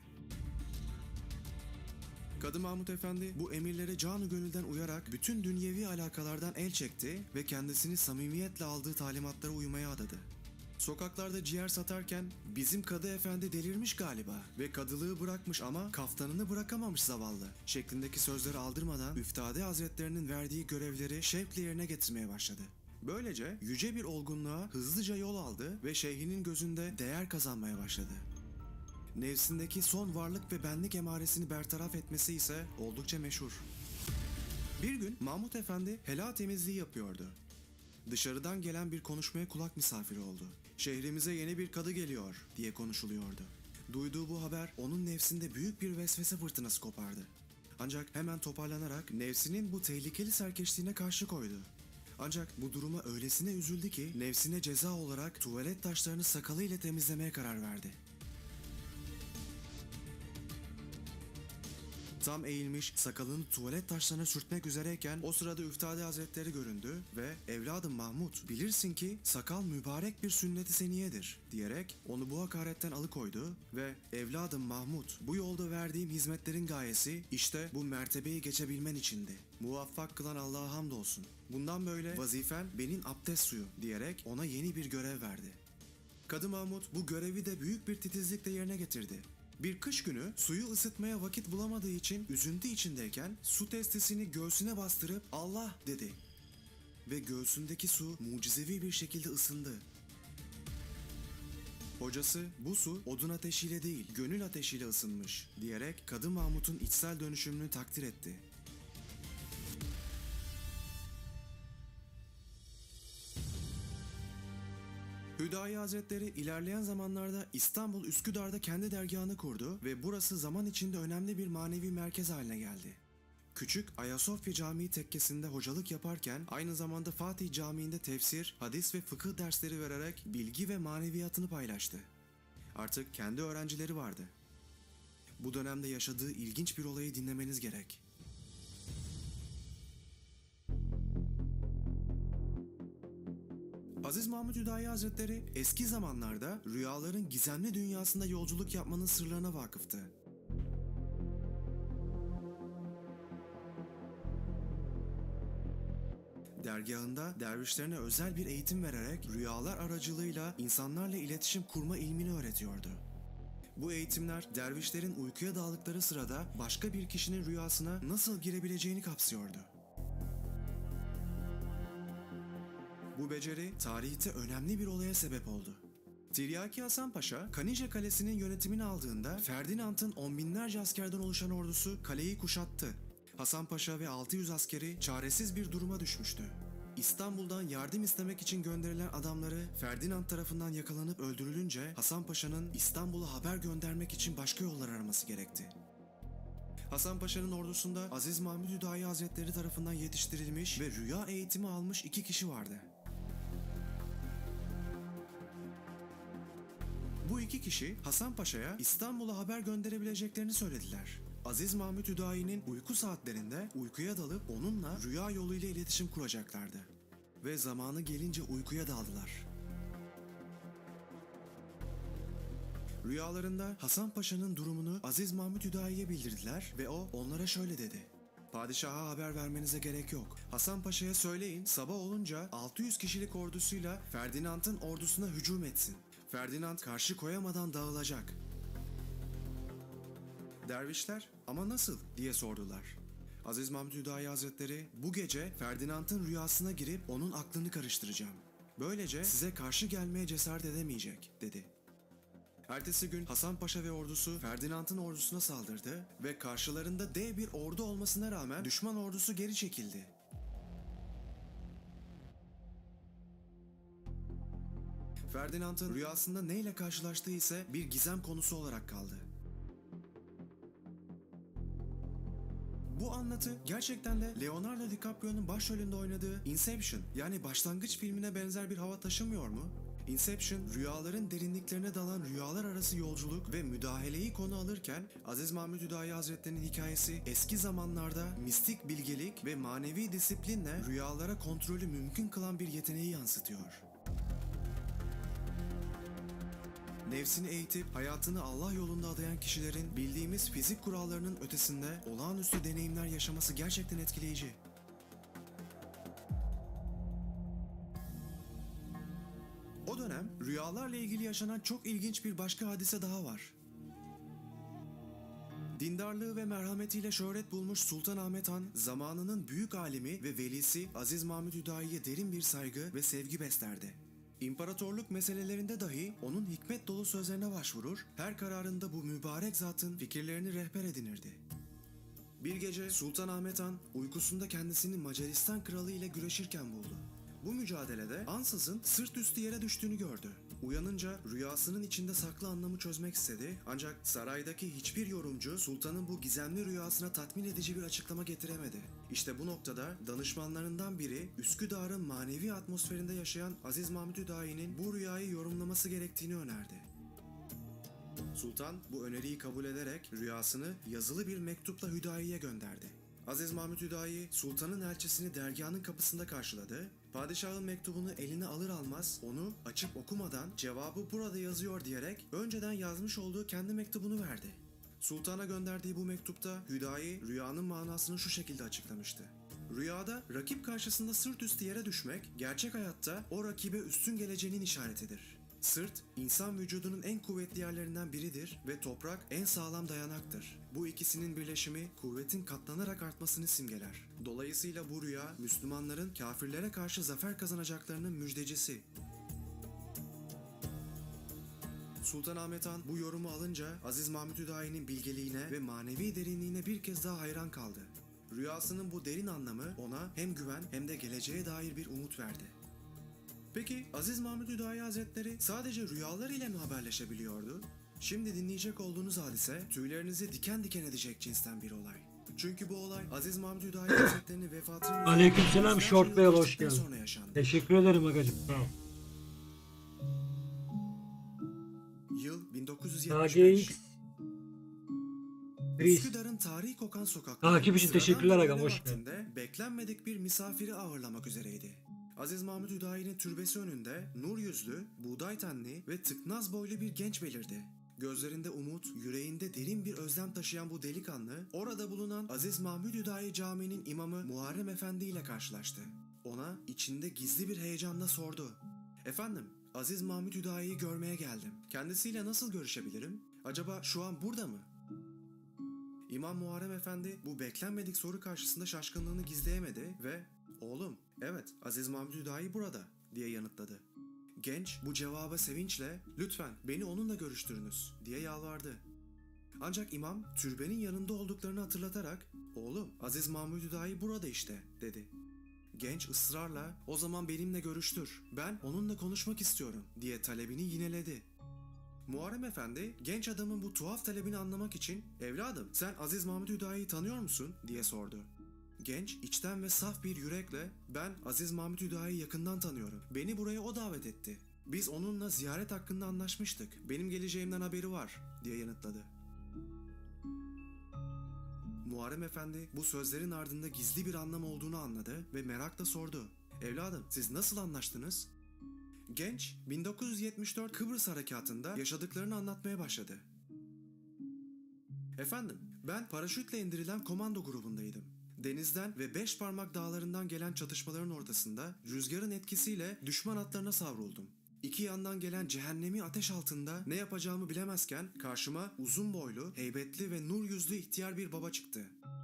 Speaker 11: Kadı Mahmut Efendi bu emirlere canı gönülden uyarak bütün dünyevi alakalardan el çekti ve kendisini samimiyetle aldığı talimatlara uymaya adadı. Sokaklarda ciğer satarken bizim kadı efendi delirmiş galiba ve kadılığı bırakmış ama kaftanını bırakamamış zavallı şeklindeki sözleri aldırmadan Üftade Hazretlerinin verdiği görevleri şevkle yerine getirmeye başladı. Böylece yüce bir olgunluğa hızlıca yol aldı ve şeyhinin gözünde değer kazanmaya başladı. Nefsindeki son varlık ve benlik emaresini bertaraf etmesi ise oldukça meşhur. Bir gün Mahmut Efendi helal temizliği yapıyordu. Dışarıdan gelen bir konuşmaya kulak misafiri oldu. Şehrimize yeni bir kadı geliyor diye konuşuluyordu. Duyduğu bu haber onun nefsinde büyük bir vesvese fırtınası kopardı. Ancak hemen toparlanarak nefsinin bu tehlikeli serkeşliğine karşı koydu. Ancak bu duruma öylesine üzüldü ki nefsine ceza olarak tuvalet taşlarını sakalı ile temizlemeye karar verdi. Tam eğilmiş sakalını tuvalet taşlarına sürtmek üzereyken o sırada Üftade Hazretleri göründü ve "Evladım Mahmut, bilirsin ki sakal mübarek bir sünnet-i seniyedir" diyerek onu bu hakaretten alıkoydu ve "Evladım Mahmut, bu yolda verdiğim hizmetlerin gayesi işte bu mertebeyi geçebilmen içindi. Muvaffak kılan Allah'a hamdolsun. Bundan böyle vazifen benim abdest suyu" diyerek ona yeni bir görev verdi. Kadı Mahmut bu görevi de büyük bir titizlikle yerine getirdi. Bir kış günü suyu ısıtmaya vakit bulamadığı için üzüntü içindeyken su testisini göğsüne bastırıp "Allah" dedi. Ve göğsündeki su mucizevi bir şekilde ısındı. Hocası bu su odun ateşiyle değil gönül ateşiyle ısınmış diyerek Kadı Mahmut'un içsel dönüşümünü takdir etti. Hüdayi Hazretleri ilerleyen zamanlarda İstanbul Üsküdar'da kendi dergahını kurdu ve burası zaman içinde önemli bir manevi merkez haline geldi. Küçük Ayasofya Camii tekkesinde hocalık yaparken aynı zamanda Fatih Camii'nde tefsir, hadis ve fıkıh dersleri vererek bilgi ve maneviyatını paylaştı. Artık kendi öğrencileri vardı. Bu dönemde yaşadığı ilginç bir olayı dinlemeniz gerek. Aziz Mahmud Hüdayi Hazretleri eski zamanlarda rüyaların gizemli dünyasında yolculuk yapmanın sırlarına vakıftı. Dergahında dervişlerine özel bir eğitim vererek rüyalar aracılığıyla insanlarla iletişim kurma ilmini öğretiyordu. Bu eğitimler dervişlerin uykuya daldıkları sırada başka bir kişinin rüyasına nasıl girebileceğini kapsıyordu. Bu beceri tarihte önemli bir olaya sebep oldu. Tiryaki Hasan Paşa, Kanişe Kalesi'nin yönetimini aldığında Ferdinand'ın on binlerce askerden oluşan ordusu kaleyi kuşattı. Hasan Paşa ve altı yüz askeri çaresiz bir duruma düşmüştü. İstanbul'dan yardım istemek için gönderilen adamları Ferdinand tarafından yakalanıp öldürülünce Hasan Paşa'nın İstanbul'a haber göndermek için başka yollar araması gerekti. Hasan Paşa'nın ordusunda Aziz Mahmud Hüdayi Hazretleri tarafından yetiştirilmiş ve rüya eğitimi almış iki kişi vardı. Bu iki kişi Hasan Paşa'ya İstanbul'a haber gönderebileceklerini söylediler. Aziz Mahmud Hüdayi'nin uyku saatlerinde uykuya dalıp onunla rüya yoluyla iletişim kuracaklardı. Ve zamanı gelince uykuya daldılar. Rüyalarında Hasan Paşa'nın durumunu Aziz Mahmud Hüdayi'ye bildirdiler ve o onlara şöyle dedi: "Padişaha haber vermenize gerek yok. Hasan Paşa'ya söyleyin sabah olunca altı yüz kişilik ordusuyla Ferdinand'ın ordusuna hücum etsin. Ferdinand karşı koyamadan dağılacak." Dervişler "Ama nasıl?" diye sordular. Aziz Mahmud Hüdayi Hazretleri "Bu gece Ferdinand'ın rüyasına girip onun aklını karıştıracağım. Böylece size karşı gelmeye cesaret edemeyecek" dedi. Ertesi gün Hasan Paşa ve ordusu Ferdinand'ın ordusuna saldırdı ve karşılarında dev bir ordu olmasına rağmen düşman ordusu geri çekildi. Ferdinand'ın rüyasında neyle karşılaştığı ise bir gizem konusu olarak kaldı. Bu anlatı gerçekten de Leonardo DiCaprio'nun başrolünde oynadığı Inception yani Başlangıç filmine benzer bir hava taşımıyor mu? Inception, rüyaların derinliklerine dalan rüyalar arası yolculuk ve müdahaleyi konu alırken Aziz Mahmud Hüdayi Hazretleri'nin hikayesi eski zamanlarda mistik bilgelik ve manevi disiplinle rüyalara kontrolü mümkün kılan bir yeteneği yansıtıyor. Nefsini eğitip hayatını Allah yolunda adayan kişilerin bildiğimiz fizik kurallarının ötesinde olağanüstü deneyimler yaşaması gerçekten etkileyici. O dönem rüya Rüyalarla ilgili yaşanan çok ilginç bir başka hadise daha var. Dindarlığı ve merhametiyle şöhret bulmuş Sultanahmet Han, zamanının büyük alimi ve velisi Aziz Mahmud Hüdayi'ye derin bir saygı ve sevgi beslerdi. İmparatorluk meselelerinde dahi onun hikmet dolu sözlerine başvurur, her kararında bu mübarek zatın fikirlerini rehber edinirdi. Bir gece Sultanahmet Han uykusunda kendisini Macaristan kralı ile güreşirken buldu. Bu mücadelede ansızın sırt üstü yere düştüğünü gördü. Uyanınca rüyasının içinde saklı anlamı çözmek istedi, ancak saraydaki hiçbir yorumcu sultanın bu gizemli rüyasına tatmin edici bir açıklama getiremedi. İşte bu noktada danışmanlarından biri Üsküdar'ın manevi atmosferinde yaşayan Aziz Mahmud Hüdayi'nin bu rüyayı yorumlaması gerektiğini önerdi. Sultan bu öneriyi kabul ederek rüyasını yazılı bir mektupla Hüdayi'ye gönderdi. Aziz Mahmud Hüdayi, sultanın elçisini dergahının kapısında karşıladı. Padişahın mektubunu eline alır almaz onu açıp okumadan cevabı burada yazıyor diyerek önceden yazmış olduğu kendi mektubunu verdi. Sultana gönderdiği bu mektupta Hüdayi rüyanın manasını şu şekilde açıklamıştı. Rüyada rakip karşısında sırt üstü yere düşmek, gerçek hayatta o rakibe üstün geleceğinin işaretidir. Sırt, insan vücudunun en kuvvetli yerlerinden biridir ve toprak en sağlam dayanaktır. Bu ikisinin birleşimi kuvvetin katlanarak artmasını simgeler. Dolayısıyla bu rüya, Müslümanların kafirlere karşı zafer kazanacaklarının müjdecisi. Sultanahmet Han bu yorumu alınca Aziz Mahmud Hüdayi'nin bilgeliğine ve manevi derinliğine bir kez daha hayran kaldı. Rüyasının bu derin anlamı ona hem güven hem de geleceğe dair bir umut verdi. Peki Aziz Mahmud Hüdayi Hazretleri sadece rüyalar ile mi haberleşebiliyordu? Şimdi dinleyecek olduğunuz hadise tüylerinizi diken diken edecek cinsten bir olay. Çünkü bu olay Aziz Mahmud Hüdayi Hazretleri'nin vefatının
Speaker 5: Aleykümselam Short Bey, hoş geldin.
Speaker 11: sonra yaşandı.
Speaker 5: Teşekkür ederim agacım. Sağ ol.
Speaker 11: Yıl bin dokuz yüz
Speaker 5: K
Speaker 11: yetmiş
Speaker 5: G
Speaker 11: beş.
Speaker 5: X Reis.
Speaker 11: Üsküdar'ın tarihi kokan sokakları
Speaker 5: Takip için
Speaker 11: sıradan
Speaker 5: teşekkürler
Speaker 11: bir
Speaker 5: agam,
Speaker 11: öğle
Speaker 5: hoş
Speaker 11: vaktinde beklenmedik bir misafiri ağırlamak üzereydi. Aziz Mahmud Hüdayi'nin türbesi önünde nur yüzlü, buğday tenli ve tıknaz boylu bir genç belirdi. Gözlerinde umut, yüreğinde derin bir özlem taşıyan bu delikanlı, orada bulunan Aziz Mahmud Hüdayi Camii'nin imamı Muharrem Efendi ile karşılaştı. Ona içinde gizli bir heyecanla sordu. "Efendim, Aziz Mahmud Hüdayi'yi görmeye geldim. Kendisiyle nasıl görüşebilirim? Acaba şu an burada mı?" İmam Muharrem Efendi bu beklenmedik soru karşısında şaşkınlığını gizleyemedi ve "Oğlum, evet, Aziz Mahmud Hüdayi burada," diye yanıtladı. Genç bu cevaba sevinçle "Lütfen beni onunla görüştürünüz," diye yalvardı. Ancak imam türbenin yanında olduklarını hatırlatarak "Oğlum, Aziz Mahmud Hüdayi burada işte," dedi. Genç ısrarla "O zaman benimle görüştür, ben onunla konuşmak istiyorum," diye talebini yineledi. Muharrem Efendi genç adamın bu tuhaf talebini anlamak için "Evladım, sen Aziz Mahmud Hüdayi'yi tanıyor musun?" diye sordu. Genç içten ve saf bir yürekle "Ben Aziz Mahmud Hüdayi'yi yakından tanıyorum. Beni buraya o davet etti. Biz onunla ziyaret hakkında anlaşmıştık. Benim geleceğimden haberi var," diye yanıtladı. Muharrem Efendi bu sözlerin ardında gizli bir anlam olduğunu anladı ve merakla sordu. "Evladım, siz nasıl anlaştınız?" Genç bin dokuz yüz yetmiş dört Kıbrıs Harekatı'nda yaşadıklarını anlatmaya başladı. "Efendim, ben paraşütle indirilen komando grubundaydım. Denizden ve Beşparmak dağlarından gelen çatışmaların ortasında rüzgarın etkisiyle düşman hatlarına savruldum. İki yandan gelen cehennemi ateş altında ne yapacağımı bilemezken karşıma uzun boylu, heybetli ve nur yüzlü ihtiyar bir baba çıktı.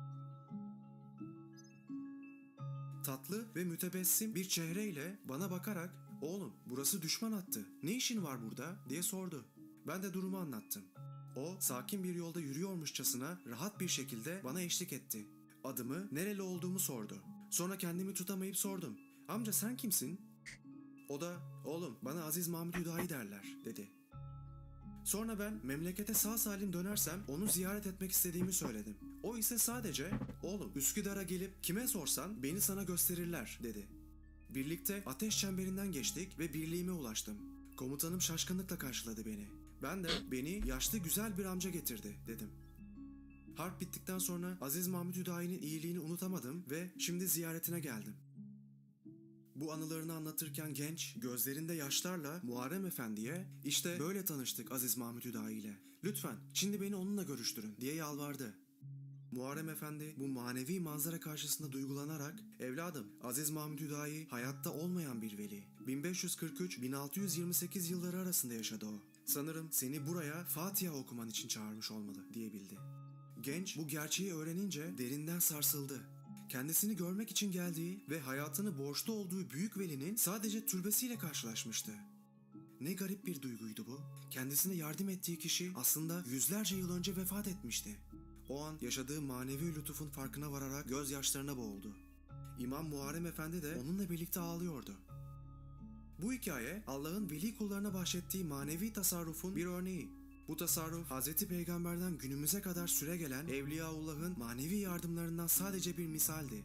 Speaker 11: Tatlı ve mütebessim bir çehreyle bana bakarak "Oğlum, burası düşman hattı. Ne işin var burada?" diye sordu. Ben de durumu anlattım. O sakin bir yolda yürüyormuşçasına rahat bir şekilde bana eşlik etti. Adımı, nereli olduğumu sordu. Sonra kendimi tutamayıp sordum. "Amca sen kimsin?" O da "Oğlum, bana Aziz Mahmud Hüdayi derler," dedi. Sonra ben memlekete sağ salim dönersem onu ziyaret etmek istediğimi söyledim. O ise sadece "Oğlum, Üsküdar'a gelip kime sorsan beni sana gösterirler," dedi. Birlikte ateş çemberinden geçtik ve birliğime ulaştım. Komutanım şaşkınlıkla karşıladı beni. Ben de "Beni yaşlı güzel bir amca getirdi," dedim. Harp bittikten sonra Aziz Mahmud Hüdayi'nin iyiliğini unutamadım ve şimdi ziyaretine geldim. Bu anılarını anlatırken genç gözlerinde yaşlarla Muharrem Efendi'ye "İşte böyle tanıştık Aziz Mahmud Hüdayi ile. Lütfen şimdi beni onunla görüştürün," diye yalvardı. Muharrem Efendi bu manevi manzara karşısında duygulanarak "Evladım, Aziz Mahmud Hüdayi hayatta olmayan bir veli. bin beş yüz kırk üç bin altı yüz yirmi sekiz yılları arasında yaşadı o. Sanırım seni buraya Fatiha okuman için çağırmış olmalı" diyebildi. Genç bu gerçeği öğrenince derinden sarsıldı. Kendisini görmek için geldiği ve hayatını borçlu olduğu büyük velinin sadece türbesiyle karşılaşmıştı. Ne garip bir duyguydu bu. Kendisine yardım ettiği kişi aslında yüzlerce yıl önce vefat etmişti. O an yaşadığı manevi lütufun farkına vararak gözyaşlarına boğuldu. İmam Muharrem Efendi de onunla birlikte ağlıyordu. Bu hikaye Allah'ın veli kullarına bahşettiği manevi tasarrufun bir örneği. Bu tasarruf Hazreti Peygamber'den günümüze kadar süregelen Evliyaullah'ın manevi yardımlarından sadece bir misaldi.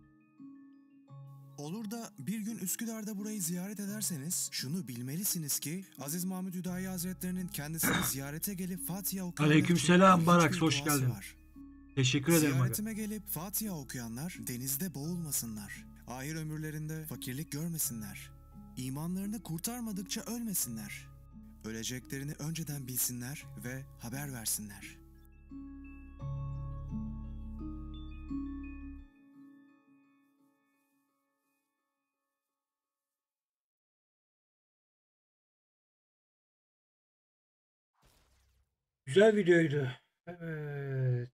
Speaker 11: Olur da bir gün Üsküdar'da burayı ziyaret ederseniz şunu bilmelisiniz ki Aziz Mahmud Hüdayi Hazretlerinin kendisini ziyarete gelip Fatiha okuyanlar
Speaker 5: Aleykümselam Baraks, hoş geldin.
Speaker 11: Var.
Speaker 5: Teşekkür ederim.
Speaker 11: Ziyaretime gelip Fatiha okuyanlar denizde boğulmasınlar. Ahir ömürlerinde fakirlik görmesinler. İmanlarını kurtarmadıkça ölmesinler. Öleceklerini önceden bilsinler ve haber versinler.
Speaker 5: Güzel videoydu. Evet.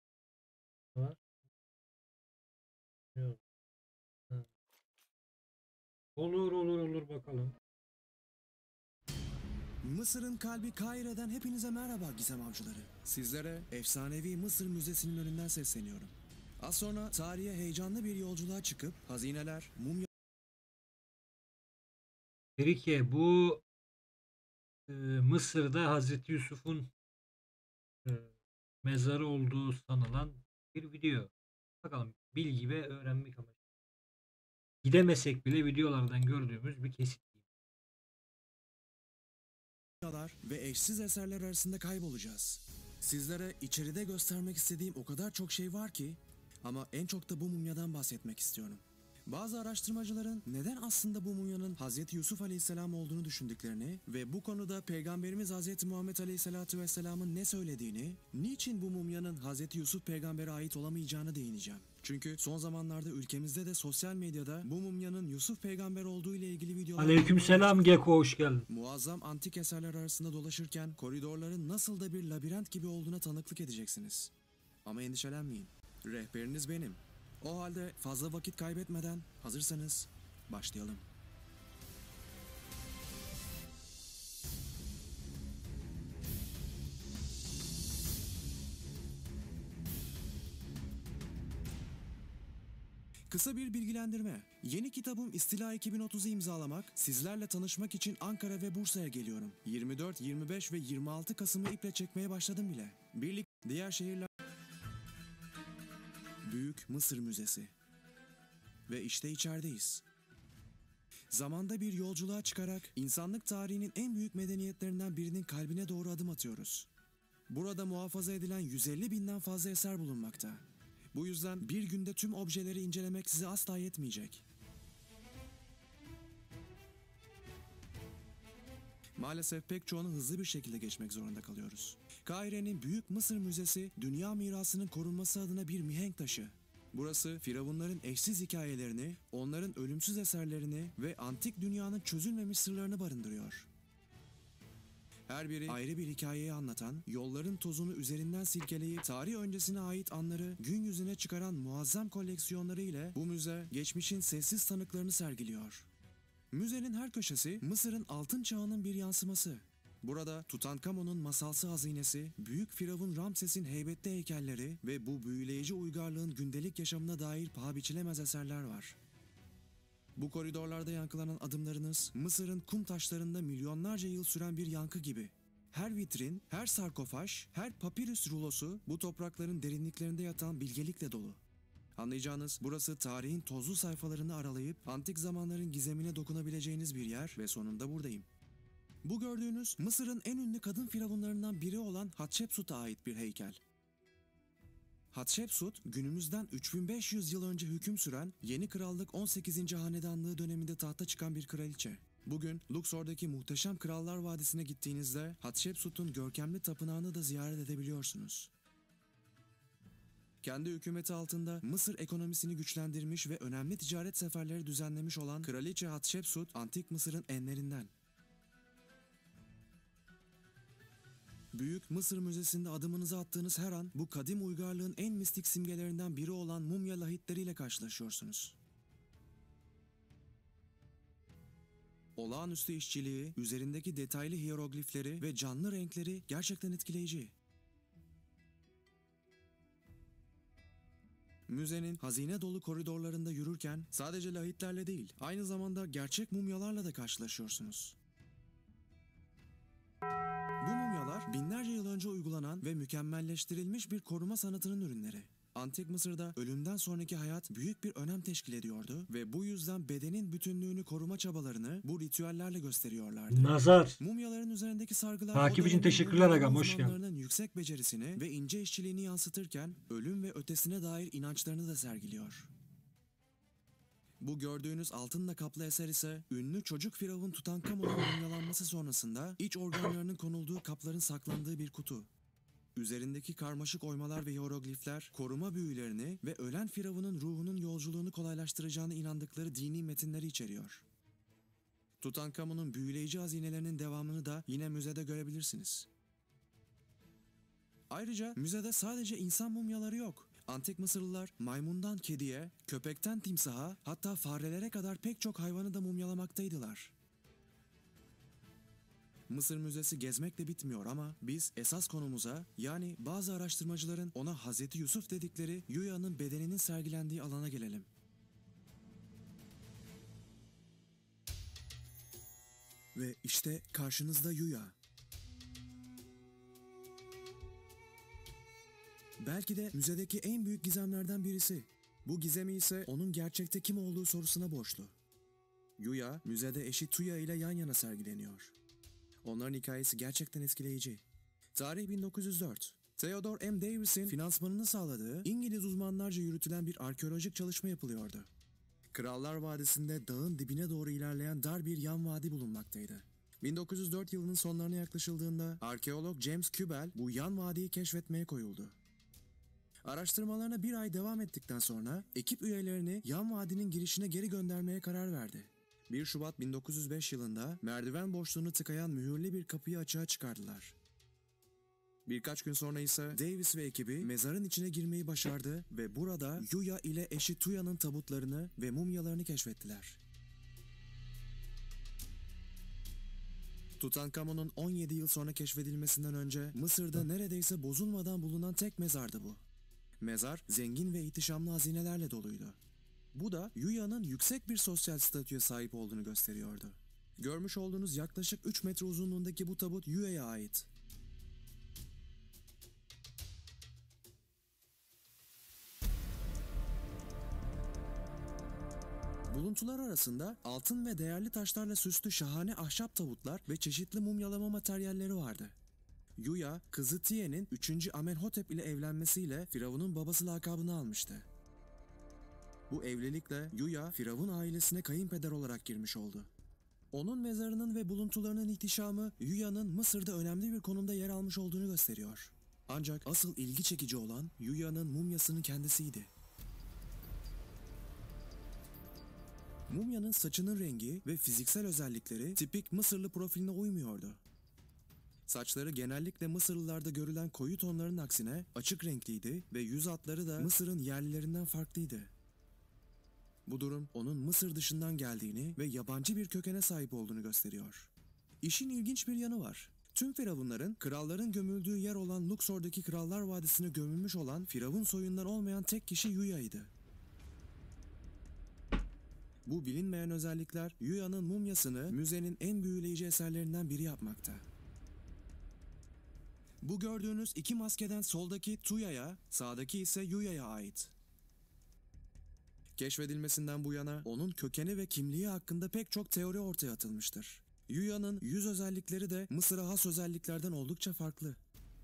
Speaker 5: Olur olur olur bakalım.
Speaker 11: Mısır'ın kalbi Kahire'den hepinize merhaba Gizem Avcıları. Sizlere efsanevi Mısır Müzesi'nin önünden sesleniyorum. Az sonra tarihe heyecanlı bir yolculuğa çıkıp hazineler, mumya...
Speaker 5: Berike, bu e, Mısır'da Hazreti Yusuf'un e, mezarı olduğu sanılan bir video. Bakalım, bilgi ve öğrenmek amacı. Gidemesek bile videolardan gördüğümüz bir kesit.
Speaker 11: ve eşsiz eserler arasında kaybolacağız. Sizlere içeride göstermek istediğim o kadar çok şey var ki, ama en çok da bu mumyadan bahsetmek istiyorum. Bazı araştırmacıların neden aslında bu mumyanın Hazreti Yusuf Aleyhisselam olduğunu düşündüklerini ve bu konuda Peygamberimiz Hazreti Muhammed Aleyhisselatü Vesselam'ın ne söylediğini, niçin bu mumyanın Hazreti Yusuf Peygamber'e ait olamayacağını değineceğim. Çünkü son zamanlarda ülkemizde de sosyal medyada bu mumyanın Yusuf Peygamber olduğu ile ilgili videolar...
Speaker 5: Aleykümselam Geko, hoş geldin.
Speaker 11: Muazzam antik eserler arasında dolaşırken koridorların nasıl da bir labirent gibi olduğuna tanıklık edeceksiniz. Ama endişelenmeyin. Rehberiniz benim. O halde fazla vakit kaybetmeden hazırsanız başlayalım. Kısa bir bilgilendirme. Yeni kitabım İstila iki bin otuz'u imzalamak, sizlerle tanışmak için Ankara ve Bursa'ya geliyorum. yirmi dört, yirmi beş ve yirmi altı Kasım'ı iple çekmeye başladım bile. Birlik diğer şehirler... Büyük Mısır Müzesi. Ve işte içerideyiz. Zamanda bir yolculuğa çıkarak insanlık tarihinin en büyük medeniyetlerinden birinin kalbine doğru adım atıyoruz. Burada muhafaza edilen yüz elli binden fazla eser bulunmakta. Bu yüzden bir günde tüm objeleri incelemek size asla yetmeyecek. Maalesef pek çoğunu hızlı bir şekilde geçmek zorunda kalıyoruz. Kahire'nin Büyük Mısır Müzesi, dünya mirasının korunması adına bir mihenk taşı. Burası firavunların eşsiz hikayelerini, onların ölümsüz eserlerini ve antik dünyanın çözülmemiş sırlarını barındırıyor. Her biri ayrı bir hikayeyi anlatan, yolların tozunu üzerinden silkeleyip tarih öncesine ait anları gün yüzüne çıkaran muazzam koleksiyonları ile bu müze geçmişin sessiz tanıklarını sergiliyor. Müzenin her köşesi Mısır'ın altın çağının bir yansıması. Burada Tutankamon'un masalsı hazinesi, Büyük Firavun Ramses'in heybetli heykelleri ve bu büyüleyici uygarlığın gündelik yaşamına dair paha biçilemez eserler var. Bu koridorlarda yankılanan adımlarınız Mısır'ın kum taşlarında milyonlarca yıl süren bir yankı gibi. Her vitrin, her sarkofaj, her papirüs rulosu bu toprakların derinliklerinde yatan bilgelikle dolu. Anlayacağınız burası tarihin tozlu sayfalarını aralayıp antik zamanların gizemine dokunabileceğiniz bir yer ve sonunda buradayım. Bu gördüğünüz Mısır'ın en ünlü kadın firavunlarından biri olan Hatshepsut'a ait bir heykel. Hatshepsut, günümüzden üç bin beş yüz yıl önce hüküm süren Yeni Krallık on sekizinci hanedanlığı döneminde tahta çıkan bir kraliçe. Bugün Luxor'daki muhteşem Krallar Vadisi'ne gittiğinizde Hatshepsut'un görkemli tapınağını da ziyaret edebiliyorsunuz. Kendi hükümeti altında Mısır ekonomisini güçlendirmiş ve önemli ticaret seferleri düzenlemiş olan Kraliçe Hatshepsut, Antik Mısır'ın enlerinden. Büyük Mısır Müzesi'nde adımınızı attığınız her an bu kadim uygarlığın en mistik simgelerinden biri olan mumya lahitleriyle karşılaşıyorsunuz. Olağanüstü işçiliği, üzerindeki detaylı hiyeroglifleri ve canlı renkleri gerçekten etkileyici. Müzenin hazine dolu koridorlarında yürürken sadece lahitlerle değil, aynı zamanda gerçek mumyalarla da karşılaşıyorsunuz. Bu mumyalar binlerce yıl önce uygulanan ve mükemmelleştirilmiş bir koruma sanatının ürünleri. Antik Mısır'da ölümden sonraki hayat büyük bir önem teşkil ediyordu ve bu yüzden bedenin bütünlüğünü koruma çabalarını bu ritüellerle gösteriyorlardı.
Speaker 5: Nazar.
Speaker 11: Mumyaların üzerindeki sargılar
Speaker 5: Takip için teşekkürler agam, hoş geldin.
Speaker 11: uzmanlarının yüksek becerisini ve ince işçiliğini yansıtırken ölüm ve ötesine dair inançlarını da sergiliyor. Bu gördüğünüz altınla kaplı eser ise ünlü çocuk firavun Tutankamon'un mumyalanması sonrasında iç organlarının konulduğu kapların saklandığı bir kutu. Üzerindeki karmaşık oymalar ve hieroglifler koruma büyülerini ve ölen firavunun ruhunun yolculuğunu kolaylaştıracağına inandıkları dini metinleri içeriyor. Tutankamon'un büyüleyici hazinelerinin devamını da yine müzede görebilirsiniz. Ayrıca müzede sadece insan mumyaları yok. Antik Mısırlılar maymundan kediye, köpekten timsaha, hatta farelere kadar pek çok hayvanı da mumyalamaktaydılar. Mısır Müzesi gezmekle bitmiyor ama biz esas konumuza, yani bazı araştırmacıların ona Hazreti Yusuf dedikleri Yuya'nın bedeninin sergilendiği alana gelelim. Ve işte karşınızda Yuya. Belki de müzedeki en büyük gizemlerden birisi. Bu gizemi ise onun gerçekte kim olduğu sorusuna borçlu. Yuya, müzede eşi Tuya ile yan yana sergileniyor. Onların hikayesi gerçekten etkileyici. Tarih bin dokuz yüz dört. Theodore M. Davis'in finansmanını sağladığı İngiliz uzmanlarca yürütülen bir arkeolojik çalışma yapılıyordu. Krallar Vadisi'nde dağın dibine doğru ilerleyen dar bir yan vadi bulunmaktaydı. bin dokuz yüz dört yılının sonlarına yaklaşıldığında arkeolog James Kubel bu yan vadiyi keşfetmeye koyuldu. Araştırmalarına bir ay devam ettikten sonra ekip üyelerini yan vadinin girişine geri göndermeye karar verdi. bir Şubat bin dokuz yüz beş yılında merdiven boşluğunu tıkayan mühürlü bir kapıyı açığa çıkardılar. Birkaç gün sonra ise Davis ve ekibi mezarın içine girmeyi başardı ve burada Yuya ile eşi Tuya'nın tabutlarını ve mumyalarını keşfettiler. Tutankamon'un on yedi yıl sonra keşfedilmesinden önce Mısır'da neredeyse bozulmadan bulunan tek mezardı bu. Mezar zengin ve ihtişamlı hazinelerle doluydu. Bu da Yuya'nın yüksek bir sosyal statüye sahip olduğunu gösteriyordu. Görmüş olduğunuz yaklaşık üç metre uzunluğundaki bu tabut Yuya'ya ait. Buluntular arasında altın ve değerli taşlarla süslü şahane ahşap tabutlar ve çeşitli mumyalama materyalleri vardı. Yuya, kızı Tiye'nin üçüncü Amenhotep ile evlenmesiyle Firavun'un babası lakabını almıştı. Bu evlilikle Yuya, Firavun ailesine kayınpeder olarak girmiş oldu. Onun mezarının ve buluntularının ihtişamı Yuya'nın Mısır'da önemli bir konumda yer almış olduğunu gösteriyor. Ancak asıl ilgi çekici olan Yuya'nın mumyasının kendisiydi. Mumyanın saçının rengi ve fiziksel özellikleri tipik Mısırlı profiline uymuyordu. Saçları genellikle Mısırlılarda görülen koyu tonların aksine açık renkliydi ve yüz hatları da Mısır'ın yerlilerinden farklıydı. Bu durum onun Mısır dışından geldiğini ve yabancı bir kökene sahip olduğunu gösteriyor. İşin ilginç bir yanı var. Tüm firavunların, kralların gömüldüğü yer olan Luxor'daki Krallar Vadisi'ne gömülmüş olan firavun soyundan olmayan tek kişi Yuya'ydı. Bu bilinmeyen özellikler Yuya'nın mumyasını müzenin en büyüleyici eserlerinden biri yapmakta. Bu gördüğünüz iki maskeden soldaki Tuya'ya, sağdaki ise Yuya'ya ait. Keşfedilmesinden bu yana onun kökeni ve kimliği hakkında pek çok teori ortaya atılmıştır. Yuya'nın yüz özellikleri de Mısır'a has özelliklerden oldukça farklı.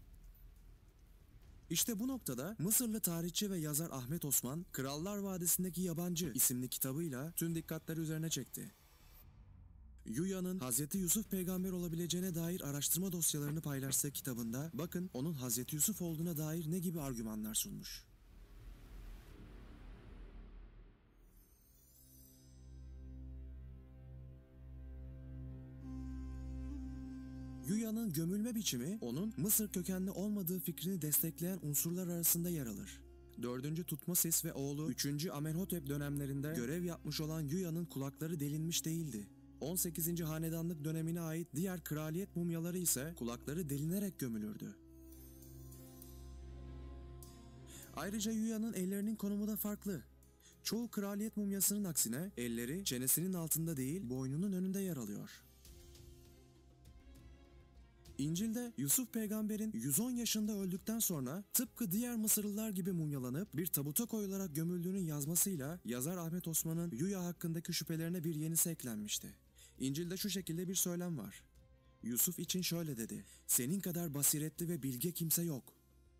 Speaker 11: İşte bu noktada Mısırlı tarihçi ve yazar Ahmet Osman, Krallar Vadisi'ndeki Yabancı isimli kitabıyla tüm dikkatleri üzerine çekti. Yuya'nın Hazreti Yusuf peygamber olabileceğine dair araştırma dosyalarını paylaştığı kitabında bakın onun Hazreti Yusuf olduğuna dair ne gibi argümanlar sunmuş. Yuya'nın gömülme biçimi onun Mısır kökenli olmadığı fikrini destekleyen unsurlar arasında yer alır. dördüncü Tutmosis ve oğlu üçüncü Amenhotep dönemlerinde görev yapmış olan Yuya'nın kulakları delinmiş değildi. on sekizinci hanedanlık dönemine ait diğer kraliyet mumyaları ise kulakları delinerek gömülürdü. Ayrıca Yuya'nın ellerinin konumu da farklı. Çoğu kraliyet mumyasının aksine elleri çenesinin altında değil boynunun önünde yer alıyor. İncil'de Yusuf peygamberin yüz on yaşında öldükten sonra tıpkı diğer Mısırlılar gibi mumyalanıp bir tabuta koyularak gömüldüğünün yazmasıyla yazar Ahmet Osman'ın Yuya hakkındaki şüphelerine bir yenisi eklenmişti. İncil'de şu şekilde bir söylem var. Yusuf için şöyle dedi: "Senin kadar basiretli ve bilge kimse yok."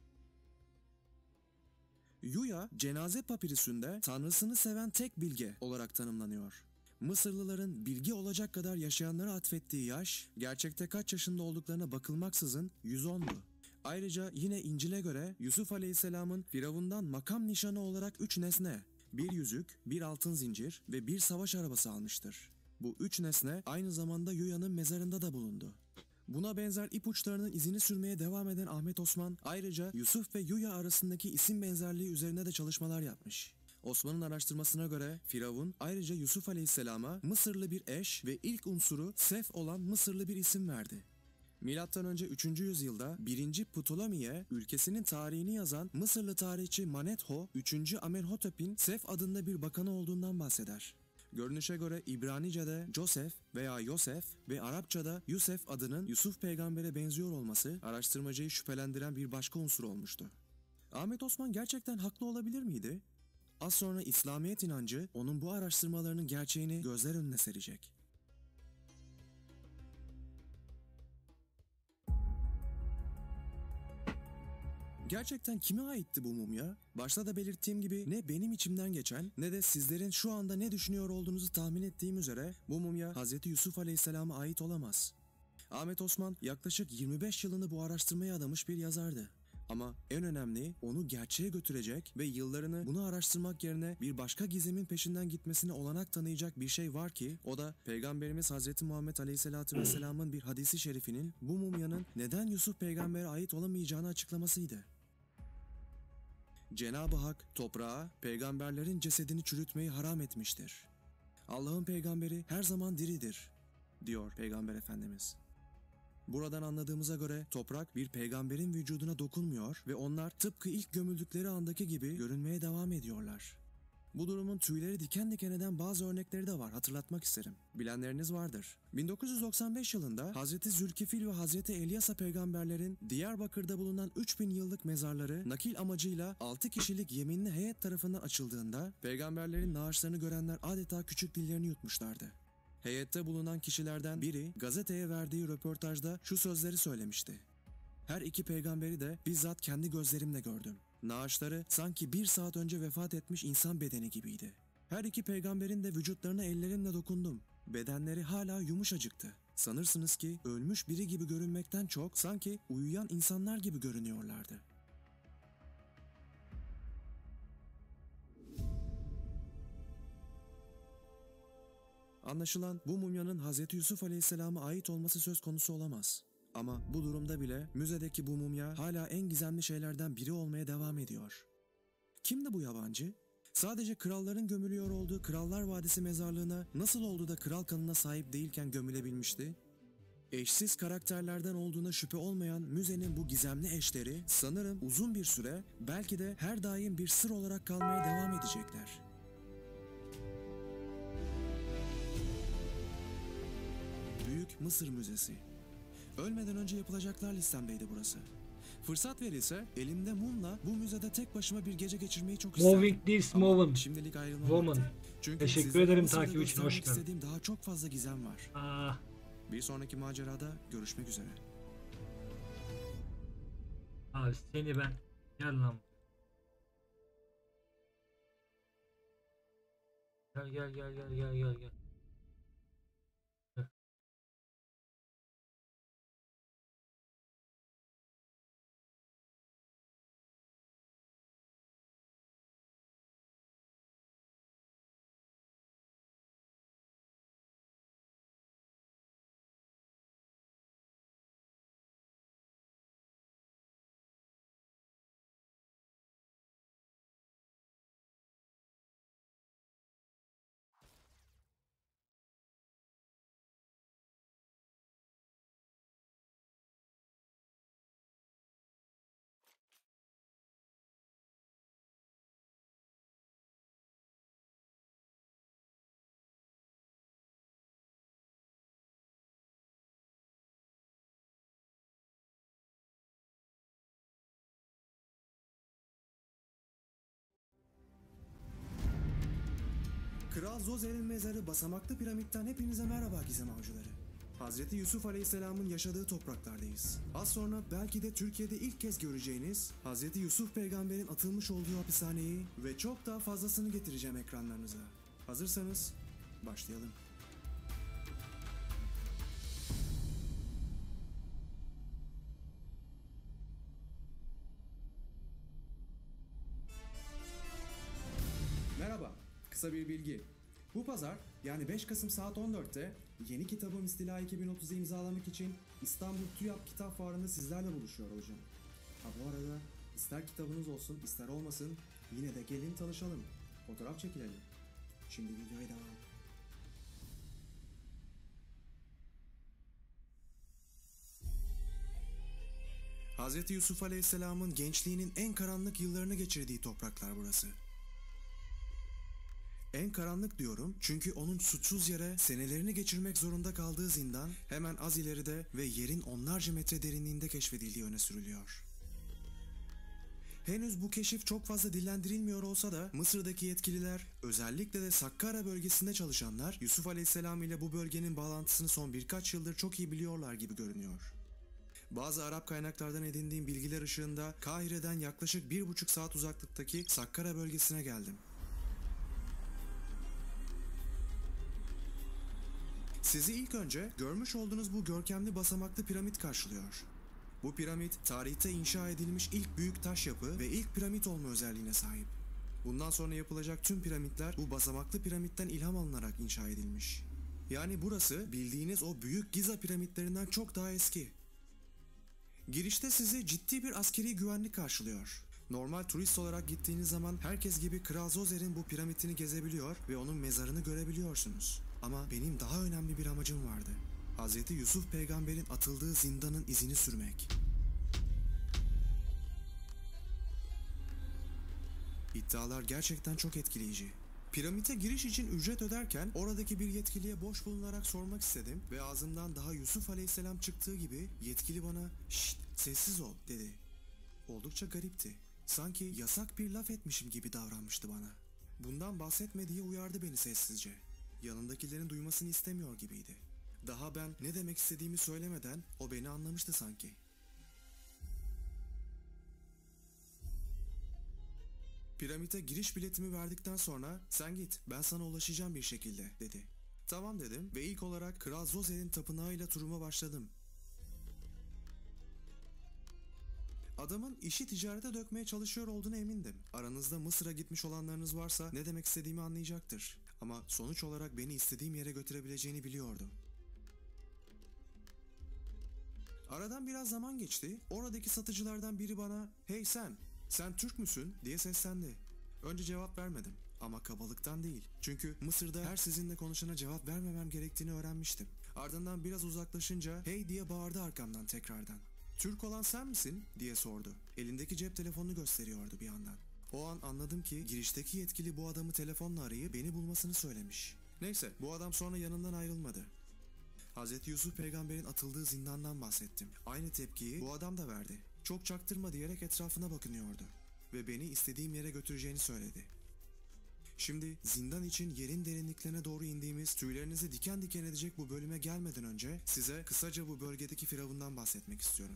Speaker 11: Yuya, cenaze papirüsünde tanrısını seven tek bilge olarak tanımlanıyor. Mısırlıların bilgi olacak kadar yaşayanlara atfettiği yaş, gerçekte kaç yaşında olduklarına bakılmaksızın yüz ondu. Ayrıca yine İncil'e göre Yusuf Aleyhisselam'ın Firavun'dan makam nişanı olarak üç nesne, bir yüzük, bir altın zincir ve bir savaş arabası almıştır. Bu üç nesne aynı zamanda Yuya'nın mezarında da bulundu. Buna benzer ipuçlarının izini sürmeye devam eden Ahmet Osman, ayrıca Yusuf ve Yuya arasındaki isim benzerliği üzerine de çalışmalar yapmış. Osman'ın araştırmasına göre Firavun ayrıca Yusuf Aleyhisselam'a Mısırlı bir eş ve ilk unsuru Sef olan Mısırlı bir isim verdi. Milattan önce üçüncü yüzyılda birinci Ptolemiye ülkesinin tarihini yazan Mısırlı tarihçi Manetho, üçüncü Amenhotep'in Sef adında bir bakanı olduğundan bahseder. Görünüşe göre İbranice'de Joseph veya Yosef ve Arapçada Yusef adının Yusuf peygambere benziyor olması araştırmacıyı şüphelendiren bir başka unsur olmuştu. Ahmet Osman gerçekten haklı olabilir miydi? Az sonra İslamiyet inancı onun bu araştırmalarının gerçeğini gözler önüne serecek. Gerçekten kime aitti bu mumya? Başta da belirttiğim gibi ne benim içimden geçen ne de sizlerin şu anda ne düşünüyor olduğunuzu tahmin ettiğim üzere bu mumya Hazreti Yusuf Aleyhisselam'a ait olamaz. Ahmet Osman yaklaşık yirmi beş yılını bu araştırmaya adamış bir yazardı. Ama en önemli onu gerçeğe götürecek ve yıllarını bunu araştırmak yerine bir başka gizemin peşinden gitmesine olanak tanıyacak bir şey var ki o da Peygamberimiz Hazreti Muhammed Aleyhisselatü Vesselam'ın bir hadisi şerifinin bu mumyanın neden Yusuf peygambere ait olamayacağını açıklamasıydı. Cenab-ı Hak toprağa peygamberlerin cesedini çürütmeyi haram etmiştir. Allah'ın peygamberi her zaman diridir, diyor Peygamber Efendimiz. Buradan anladığımıza göre toprak bir peygamberin vücuduna dokunmuyor ve onlar tıpkı ilk gömüldükleri andaki gibi görünmeye devam ediyorlar. Bu durumun tüyleri diken diken eden bazı örnekleri de var, hatırlatmak isterim. Bilenleriniz vardır. bin dokuz yüz doksan beş yılında Hazreti Zülkifil ve Hazreti Elyasa peygamberlerin Diyarbakır'da bulunan üç bin yıllık mezarları nakil amacıyla altı kişilik yeminli heyet tarafından açıldığında peygamberlerin naaşlarını görenler adeta küçük dillerini yutmuşlardı. Heyette bulunan kişilerden biri gazeteye verdiği röportajda şu sözleri söylemişti. Her iki peygamberi de bizzat kendi gözlerimle gördüm. Naaşları sanki bir saat önce vefat etmiş insan bedeni gibiydi. Her iki peygamberin de vücutlarına ellerimle dokundum. Bedenleri hala yumuşacıktı. Sanırsınız ki ölmüş biri gibi görünmekten çok sanki uyuyan insanlar gibi görünüyorlardı. Anlaşılan bu mumyanın Hazreti Yusuf Aleyhisselam'a ait olması söz konusu olamaz. Ama bu durumda bile müzedeki bu mumya hala en gizemli şeylerden biri olmaya devam ediyor. Kimdi bu yabancı? Sadece kralların gömülüyor olduğu Krallar Vadisi mezarlığına nasıl oldu da kral kanına sahip değilken gömülebilmişti? Eşsiz karakterlerden olduğuna şüphe olmayan müzenin bu gizemli eşleri sanırım uzun bir süre belki de her daim bir sır olarak kalmaya devam edecekler. Büyük Mısır Müzesi. Ölmeden önce yapılacaklar listemdeydi burası. Fırsat verilse elimde mumla bu müzede tek başıma bir gece geçirmeyi çok isterdim.
Speaker 5: Moving this
Speaker 11: Ama
Speaker 5: moment.
Speaker 11: şimdilik ayrılmam
Speaker 5: Woman.
Speaker 11: vakti. Çünkü
Speaker 5: Teşekkür
Speaker 11: sizlere
Speaker 5: ederim
Speaker 11: Mısır'da
Speaker 5: takip için, hoş
Speaker 11: göstermek
Speaker 5: geldin.
Speaker 11: istediğim daha çok fazla gizem var.
Speaker 5: Aa.
Speaker 11: Bir sonraki macerada görüşmek üzere.
Speaker 5: Abi seni ben gel lan. Gel gel gel gel gel gel gel.
Speaker 11: Kral Zozer'in mezarı basamaklı piramitten hepinize merhaba gizem avcıları. Hazreti Yusuf Aleyhisselam'ın yaşadığı topraklardayız. Az sonra belki de Türkiye'de ilk kez göreceğiniz Hazreti Yusuf peygamberin atılmış olduğu hapishaneyi ve çok daha fazlasını getireceğim ekranlarınıza. Hazırsanız başlayalım. Merhaba, kısa bir bilgi. Bu pazar yani beş Kasım saat on dörtte yeni kitabım İstila iki bin otuz'u imzalamak için İstanbul TÜYAP Kitap Fuarı'nda sizlerle buluşuyor olacağım. Ha bu arada ister kitabınız olsun ister olmasın yine de gelin tanışalım, fotoğraf çekilelim. Şimdi videoya devam. Hazreti Yusuf Aleyhisselam'ın gençliğinin en karanlık yıllarını geçirdiği topraklar burası. En karanlık diyorum çünkü onun suçsuz yere senelerini geçirmek zorunda kaldığı zindan hemen az ileride ve yerin onlarca metre derinliğinde keşfedildiği öne sürülüyor. Henüz bu keşif çok fazla dillendirilmiyor olsa da Mısır'daki yetkililer, özellikle de Sakkara bölgesinde çalışanlar Yusuf Aleyhisselam ile bu bölgenin bağlantısını son birkaç yıldır çok iyi biliyorlar gibi görünüyor. Bazı Arap kaynaklardan edindiğim bilgiler ışığında Kahire'den yaklaşık bir buçuk saat uzaklıktaki Sakkara bölgesine geldim. Sizi ilk önce görmüş olduğunuz bu görkemli basamaklı piramit karşılıyor. Bu piramit tarihte inşa edilmiş ilk büyük taş yapı ve ilk piramit olma özelliğine sahip. Bundan sonra yapılacak tüm piramitler bu basamaklı piramitten ilham alınarak inşa edilmiş. Yani burası bildiğiniz o büyük Giza piramitlerinden çok daha eski. Girişte sizi ciddi bir askeri güvenlik karşılıyor. Normal turist olarak gittiğiniz zaman herkes gibi Kral Zozer'in bu piramitini gezebiliyor ve onun mezarını görebiliyorsunuz. Ama benim daha önemli bir amacım vardı. Hazreti Yusuf peygamberin atıldığı zindanın izini sürmek. İddialar gerçekten çok etkileyici. Piramite giriş için ücret öderken oradaki bir yetkiliye boş bulunarak sormak istedim ve ağzımdan daha Yusuf Aleyhisselam çıktığı gibi yetkili bana "Şşt, sessiz ol" dedi. Oldukça garipti. Sanki yasak bir laf etmişim gibi davranmıştı bana. Bundan bahsetme diye uyardı beni sessizce. Yanındakilerin duymasını istemiyor gibiydi. Daha ben ne demek istediğimi söylemeden o beni anlamıştı sanki. Piramite giriş biletimi verdikten sonra "Sen git, ben sana ulaşacağım bir şekilde" dedi. Tamam dedim ve ilk olarak Kral Zozer'in tapınağıyla turuma başladım. Adamın işi ticarete dökmeye çalışıyor olduğuna emindim. Aranızda Mısır'a gitmiş olanlarınız varsa ne demek istediğimi anlayacaktır. Ama sonuç olarak beni istediğim yere götürebileceğini biliyordum. Aradan biraz zaman geçti. Oradaki satıcılardan biri bana "Hey sen, sen Türk müsün?" diye seslendi. Önce cevap vermedim ama kabalıktan değil. Çünkü Mısır'da her sizinle konuşana cevap vermemem gerektiğini öğrenmiştim. Ardından biraz uzaklaşınca "Hey" diye bağırdı arkamdan tekrardan. "Türk olan sen misin?" diye sordu. Elindeki cep telefonunu gösteriyordu bir yandan. O an anladım ki girişteki yetkili bu adamı telefonla arayıp beni bulmasını söylemiş. Neyse, bu adam sonra yanından ayrılmadı. Hazreti Yusuf peygamberin atıldığı zindandan bahsettim. Aynı tepkiyi bu adam da verdi. Çok çaktırma diyerek etrafına bakınıyordu. Ve beni istediğim yere götüreceğini söyledi. Şimdi zindan için yerin derinliklerine doğru indiğimiz, tüylerinizi diken diken edecek bu bölüme gelmeden önce size kısaca bu bölgedeki firavundan bahsetmek istiyorum.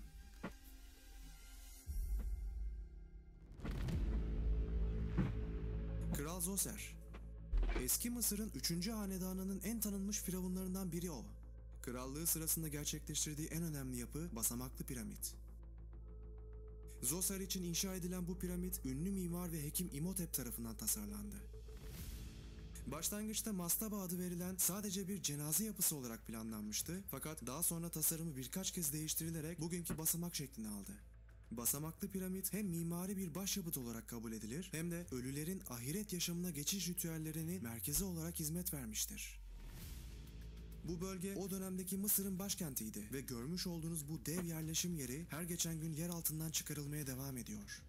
Speaker 11: Kral Zoser. Eski Mısır'ın üçüncü hanedanının en tanınmış firavunlarından biri o. Krallığı sırasında gerçekleştirdiği en önemli yapı basamaklı piramit. Zoser için inşa edilen bu piramit ünlü mimar ve hekim İmhotep tarafından tasarlandı. Başlangıçta mastaba adı verilen sadece bir cenaze yapısı olarak planlanmıştı, fakat daha sonra tasarımı birkaç kez değiştirilerek bugünkü basamak şeklini aldı. Basamaklı piramit hem mimari bir başyapıt olarak kabul edilir hem de ölülerin ahiret yaşamına geçiş ritüellerinin merkezi olarak hizmet vermiştir. Bu bölge o dönemdeki Mısır'ın başkentiydi ve görmüş olduğunuz bu dev yerleşim yeri her geçen gün yer altından çıkarılmaya devam ediyor.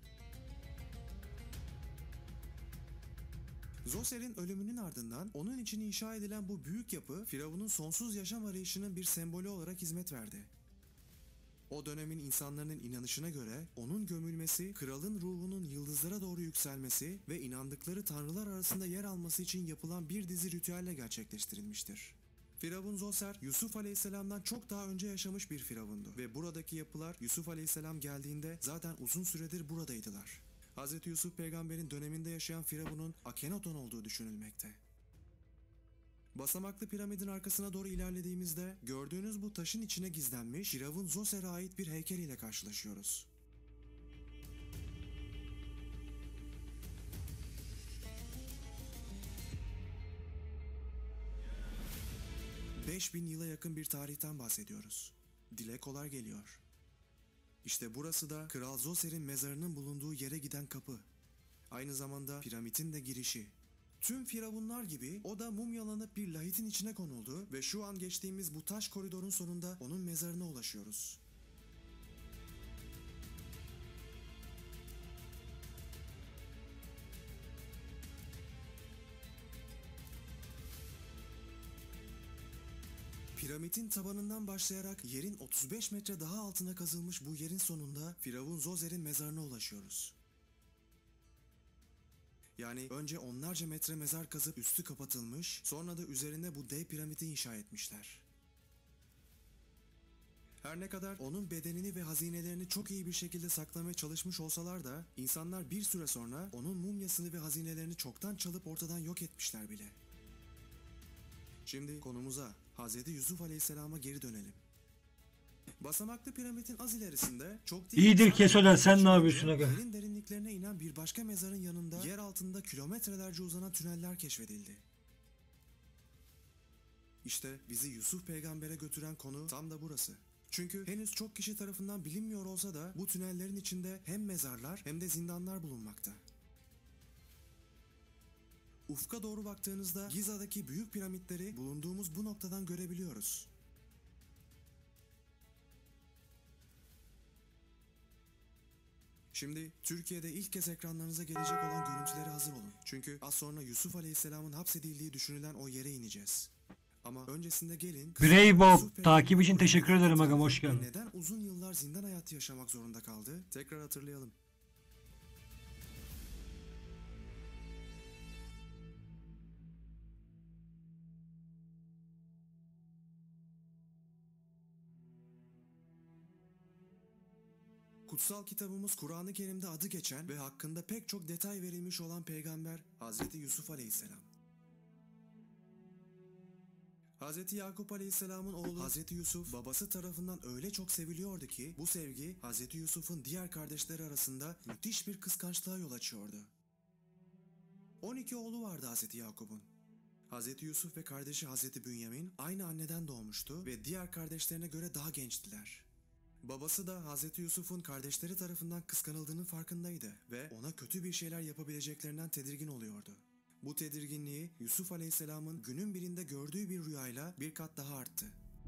Speaker 11: Zoser'in ölümünün ardından onun için inşa edilen bu büyük yapı Firavun'un sonsuz yaşam arayışının bir sembolü olarak hizmet verdi. O dönemin insanların inanışına göre onun gömülmesi, kralın ruhunun yıldızlara doğru yükselmesi ve inandıkları tanrılar arasında yer alması için yapılan bir dizi ritüelle gerçekleştirilmiştir. Firavun Zoser, Yusuf Aleyhisselam'dan çok daha önce yaşamış bir firavundu ve buradaki yapılar Yusuf Aleyhisselam geldiğinde zaten uzun süredir buradaydılar. Hz. Yusuf peygamberin döneminde yaşayan firavunun Akhenaton olduğu düşünülmekte. Basamaklı piramidin arkasına doğru ilerlediğimizde gördüğünüz bu taşın içine gizlenmiş Firavun Zoser'e ait bir heykel ile karşılaşıyoruz. beş bin yıla yakın bir tarihten bahsediyoruz. Dile kolay geliyor. İşte burası da Kral Zoser'in mezarının bulunduğu yere giden kapı. Aynı zamanda piramidin de girişi. Tüm firavunlar gibi o da mumyalanıp bir lahitin içine konuldu ve şu an geçtiğimiz bu taş koridorun sonunda onun mezarına ulaşıyoruz. Piramidin tabanından başlayarak yerin otuz beş metre daha altına kazılmış bu yerin sonunda Firavun Zoser'in mezarına ulaşıyoruz. Yani önce onlarca metre mezar kazıp üstü kapatılmış, sonra da üzerine bu dev piramidi inşa etmişler. Her ne kadar onun bedenini ve hazinelerini çok iyi bir şekilde saklamaya çalışmış olsalar da insanlar bir süre sonra onun mumyasını ve hazinelerini çoktan çalıp ortadan yok etmişler bile. Şimdi konumuza, Hz. Yusuf Aleyhisselam'a geri dönelim. Basamaklı piramidin az ilerisinde çok değil,
Speaker 5: İyidir Kesoler, sen ne yapıyorsun aga?
Speaker 11: yerin derinliklerine inen bir başka mezarın yanında yer altında kilometrelerce uzanan tüneller keşfedildi. İşte bizi Yusuf peygambere götüren konu tam da burası. Çünkü henüz çok kişi tarafından bilinmiyor olsa da bu tünellerin içinde hem mezarlar hem de zindanlar bulunmakta. Ufka doğru baktığınızda Giza'daki büyük piramitleri bulunduğumuz bu noktadan görebiliyoruz. Şimdi Türkiye'de ilk kez ekranlarınıza gelecek olan görüntülere hazır olun. Çünkü az sonra Yusuf Aleyhisselam'ın hapsedildiği düşünülen o yere ineceğiz. Ama öncesinde gelin...
Speaker 5: Brave Bob, takip için teşekkür ederim agam, hoş geldin.
Speaker 11: Neden uzun yıllar zindan hayatı yaşamak zorunda kaldı? Tekrar hatırlayalım. Kutsal kitabımız Kur'an-ı Kerim'de adı geçen ve hakkında pek çok detay verilmiş olan peygamber Hazreti Yusuf Aleyhisselam. Hazreti Yakup Aleyhisselam'ın oğlu Hazreti Yusuf babası tarafından öyle çok seviliyordu ki bu sevgi Hazreti Yusuf'un diğer kardeşleri arasında müthiş bir kıskançlığa yol açıyordu. on iki oğlu vardı Hazreti Yakup'un. Hazreti Yusuf ve kardeşi Hazreti Bünyamin aynı anneden doğmuştu ve diğer kardeşlerine göre daha gençtiler. Babası da Hazreti Yusuf'un kardeşleri tarafından kıskanıldığının farkındaydı ve ona kötü bir şeyler yapabileceklerinden tedirgin oluyordu. Bu tedirginliği Yusuf Aleyhisselam'ın günün birinde gördüğü bir rüyayla bir kat daha arttı.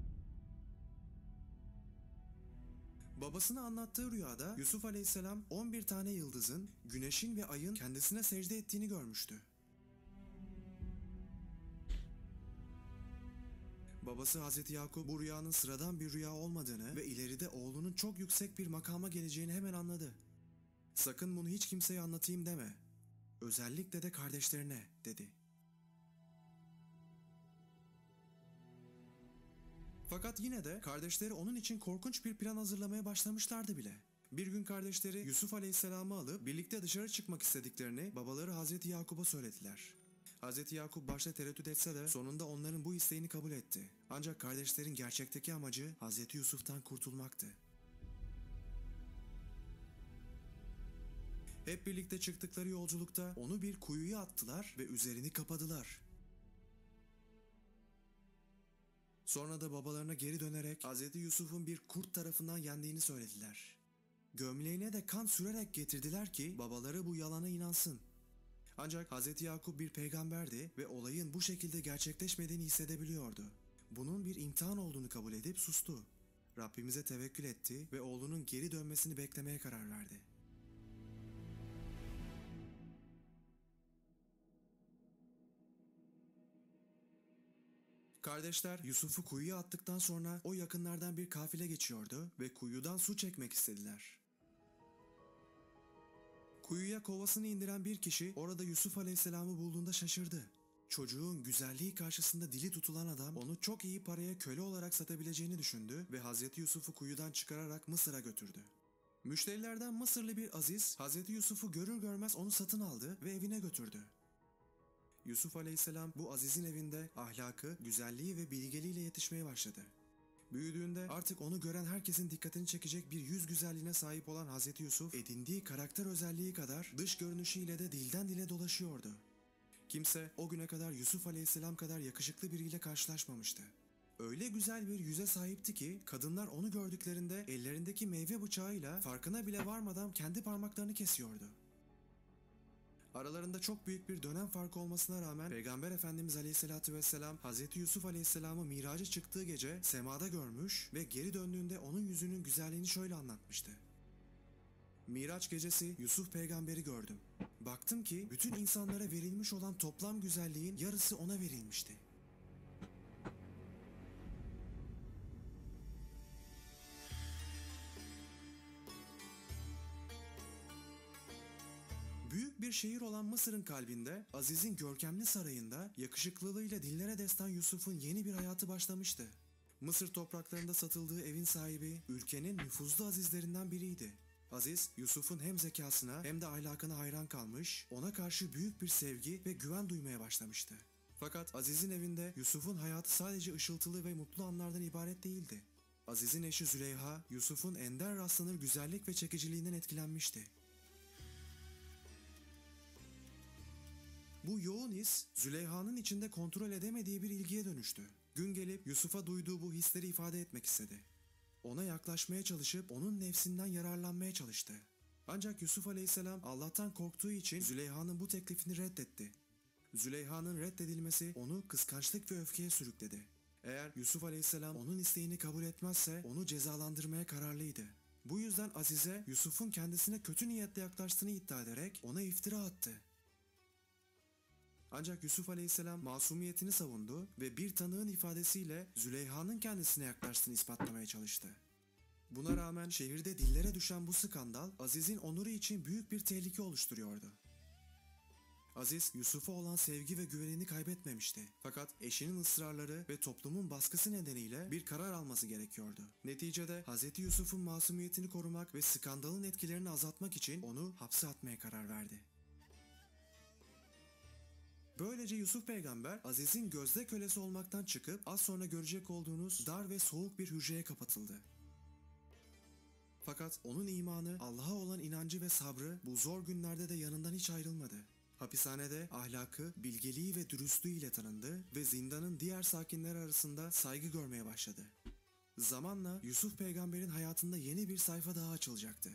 Speaker 11: Babasına anlattığı rüyada Yusuf Aleyhisselam on bir tane yıldızın, güneşin ve ayın kendisine secde ettiğini görmüştü. Babası Hazreti Yakup bu rüyanın sıradan bir rüya olmadığını ve ileride oğlunun çok yüksek bir makama geleceğini hemen anladı. Sakın bunu hiç kimseye anlatayım deme. Özellikle de kardeşlerine, dedi. Fakat yine de kardeşleri onun için korkunç bir plan hazırlamaya başlamışlardı bile. Bir gün kardeşleri Yusuf Aleyhisselam'ı alıp birlikte dışarı çıkmak istediklerini babaları Hazreti Yakup'a söylediler. Hazreti Yakup başta tereddüt etse de sonunda onların bu isteğini kabul etti. Ancak kardeşlerin gerçekteki amacı Hazreti Yusuf'tan kurtulmaktı. Hep birlikte çıktıkları yolculukta onu bir kuyuya attılar ve üzerini kapadılar. Sonra da babalarına geri dönerek Hazreti Yusuf'un bir kurt tarafından yendiğini söylediler. Gömleğine de kan sürerek getirdiler ki babaları bu yalana inansın. Ancak Hazreti Yakup bir peygamberdi ve olayın bu şekilde gerçekleşmediğini hissedebiliyordu. Bunun bir imtihan olduğunu kabul edip sustu. Rabbimize tevekkül etti ve oğlunun geri dönmesini beklemeye karar verdi. Kardeşler Yusuf'u kuyuya attıktan sonra o yakınlardan bir kafile geçiyordu ve kuyudan su çekmek istediler. Kuyuya kovasını indiren bir kişi orada Yusuf Aleyhisselam'ı bulduğunda şaşırdı. Çocuğun güzelliği karşısında dili tutulan adam onu çok iyi paraya köle olarak satabileceğini düşündü ve Hazreti Yusuf'u kuyudan çıkararak Mısır'a götürdü. Müşterilerden Mısırlı bir aziz Hazreti Yusuf'u görür görmez onu satın aldı ve evine götürdü. Yusuf Aleyhisselam bu azizin evinde ahlakı, güzelliği ve bilgeliğiyle yetişmeye başladı. Büyüdüğünde artık onu gören herkesin dikkatini çekecek bir yüz güzelliğine sahip olan Hazreti Yusuf, edindiği karakter özelliği kadar dış görünüşüyle de dilden dile dolaşıyordu. Kimse o güne kadar Yusuf Aleyhisselam kadar yakışıklı biriyle karşılaşmamıştı. Öyle güzel bir yüze sahipti ki kadınlar onu gördüklerinde ellerindeki meyve bıçağıyla farkına bile varmadan kendi parmaklarını kesiyordu. Aralarında çok büyük bir dönem farkı olmasına rağmen Peygamber Efendimiz Aleyhisselatü Vesselam Hazreti Yusuf Aleyhisselam'ı miraca çıktığı gece semada görmüş ve geri döndüğünde onun yüzünün güzelliğini şöyle anlatmıştı. Miraç gecesi Yusuf peygamberi gördüm. Baktım ki bütün insanlara verilmiş olan toplam güzelliğin yarısı ona verilmişti. Büyük bir şehir olan Mısır'ın kalbinde, Aziz'in görkemli sarayında, yakışıklılığıyla dillere destan Yusuf'un yeni bir hayatı başlamıştı. Mısır topraklarında satıldığı evin sahibi, ülkenin nüfuzlu azizlerinden biriydi. Aziz, Yusuf'un hem zekasına hem de ahlakına hayran kalmış, ona karşı büyük bir sevgi ve güven duymaya başlamıştı. Fakat Aziz'in evinde Yusuf'un hayatı sadece ışıltılı ve mutlu anlardan ibaret değildi. Aziz'in eşi Züleyha, Yusuf'un ender rastlanır güzellik ve çekiciliğinden etkilenmişti. Bu yoğun his, Züleyha'nın içinde kontrol edemediği bir ilgiye dönüştü. Gün gelip Yusuf'a duyduğu bu hisleri ifade etmek istedi. Ona yaklaşmaya çalışıp onun nefsinden yararlanmaya çalıştı. Ancak Yusuf Aleyhisselam Allah'tan korktuğu için Züleyha'nın bu teklifini reddetti. Züleyha'nın reddedilmesi onu kıskançlık ve öfkeye sürükledi. Eğer Yusuf Aleyhisselam onun isteğini kabul etmezse onu cezalandırmaya kararlıydı. Bu yüzden Aziz'e Yusuf'un kendisine kötü niyetle yaklaştığını iddia ederek ona iftira attı. Ancak Yusuf Aleyhisselam masumiyetini savundu ve bir tanığın ifadesiyle Züleyha'nın kendisine yaklaştığını ispatlamaya çalıştı. Buna rağmen şehirde dillere düşen bu skandal Aziz'in onuru için büyük bir tehlike oluşturuyordu. Aziz, Yusuf'a olan sevgi ve güvenini kaybetmemişti. Fakat eşinin ısrarları ve toplumun baskısı nedeniyle bir karar alması gerekiyordu. Neticede Hazreti Yusuf'un masumiyetini korumak ve skandalın etkilerini azaltmak için onu hapse atmaya karar verdi. Böylece Yusuf peygamber Aziz'in gözde kölesi olmaktan çıkıp az sonra görecek olduğunuz dar ve soğuk bir hücreye kapatıldı. Fakat onun imanı, Allah'a olan inancı ve sabrı bu zor günlerde de yanından hiç ayrılmadı. Hapishanede ahlakı, bilgeliği ve dürüstlüğü ile tanındı ve zindanın diğer sakinleri arasında saygı görmeye başladı. Zamanla Yusuf peygamberin hayatında yeni bir sayfa daha açılacaktı.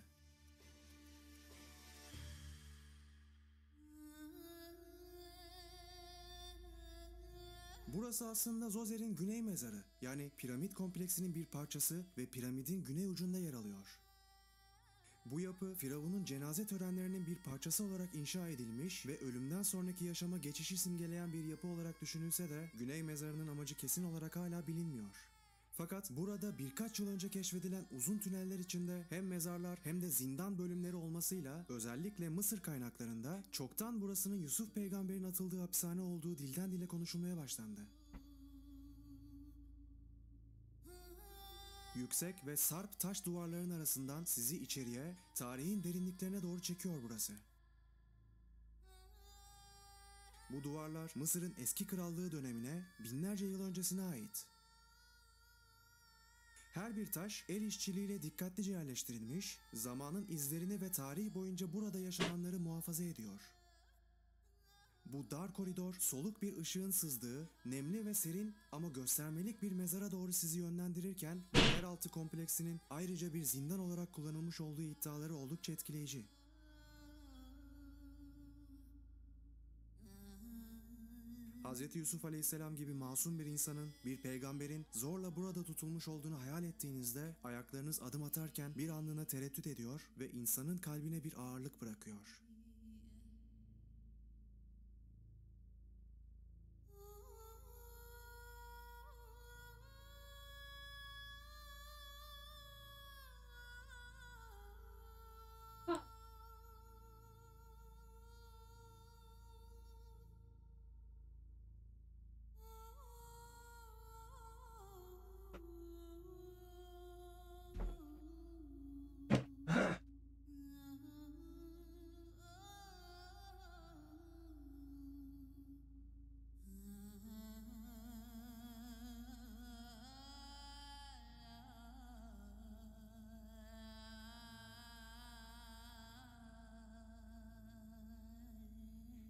Speaker 11: Burası aslında Zozer'in güney mezarı, yani piramit kompleksinin bir parçası ve piramidin güney ucunda yer alıyor. Bu yapı Firavun'un cenaze törenlerinin bir parçası olarak inşa edilmiş ve ölümden sonraki yaşama geçişi simgeleyen bir yapı olarak düşünülse de güney mezarının amacı kesin olarak hala bilinmiyor. Fakat burada birkaç yıl önce keşfedilen uzun tüneller içinde hem mezarlar hem de zindan bölümleri olmasıyla özellikle Mısır kaynaklarında çoktan burasının Yusuf peygamberin atıldığı hapishane olduğu dilden dile konuşulmaya başlandı. Yüksek ve sarp taş duvarların arasından sizi içeriye, tarihin derinliklerine doğru çekiyor burası. Bu duvarlar Mısır'ın eski krallığı dönemine binlerce yıl öncesine ait. Her bir taş el işçiliğiyle dikkatlice yerleştirilmiş, zamanın izlerini ve tarih boyunca burada yaşananları muhafaza ediyor. Bu dar koridor soluk bir ışığın sızdığı, nemli ve serin ama göstermelik bir mezara doğru sizi yönlendirirken yeraltı kompleksinin ayrıca bir zindan olarak kullanılmış olduğu iddiaları oldukça etkileyici. Hazreti Yusuf Aleyhisselam gibi masum bir insanın, bir peygamberin zorla burada tutulmuş olduğunu hayal ettiğinizde ayaklarınız adım atarken bir anlığına tereddüt ediyor ve insanın kalbine bir ağırlık bırakıyor.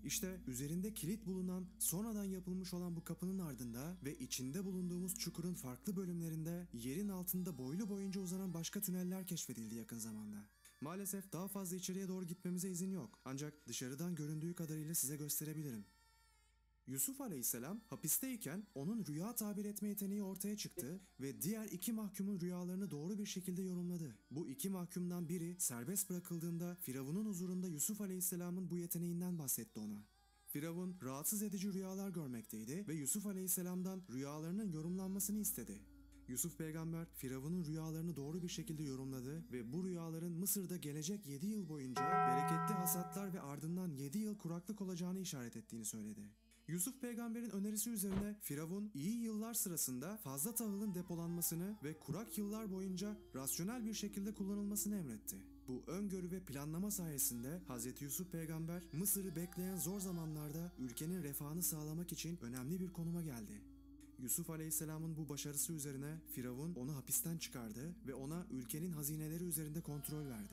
Speaker 11: İşte üzerinde kilit bulunan, sonradan yapılmış olan bu kapının ardında ve içinde bulunduğumuz çukurun farklı bölümlerinde yerin altında boylu boyunca uzanan başka tüneller keşfedildi yakın zamanda. Maalesef daha fazla içeriye doğru gitmemize izin yok. Ancak dışarıdan göründüğü kadarıyla size gösterebilirim. Yusuf Aleyhisselam hapisteyken onun rüya tabir etme yeteneği ortaya çıktı ve diğer iki mahkumun rüyalarını doğru bir şekilde yorumladı. Bu iki mahkumdan biri serbest bırakıldığında Firavun'un huzurunda Yusuf Aleyhisselam'ın bu yeteneğinden bahsetti ona. Firavun rahatsız edici rüyalar görmekteydi ve Yusuf Aleyhisselam'dan rüyalarının yorumlanmasını istedi. Yusuf peygamber Firavun'un rüyalarını doğru bir şekilde yorumladı ve bu rüyaların Mısır'da gelecek yedi yıl boyunca bereketli hasatlar ve ardından yedi yıl kuraklık olacağını işaret ettiğini söyledi. Yusuf peygamberin önerisi üzerine Firavun iyi yıllar sırasında fazla tahılın depolanmasını ve kurak yıllar boyunca rasyonel bir şekilde kullanılmasını emretti. Bu öngörü ve planlama sayesinde Hz. Yusuf peygamber Mısır'ı bekleyen zor zamanlarda ülkenin refahını sağlamak için önemli bir konuma geldi. Yusuf Aleyhisselam'ın bu başarısı üzerine Firavun onu hapisten çıkardı ve ona ülkenin hazineleri üzerinde kontrol verdi.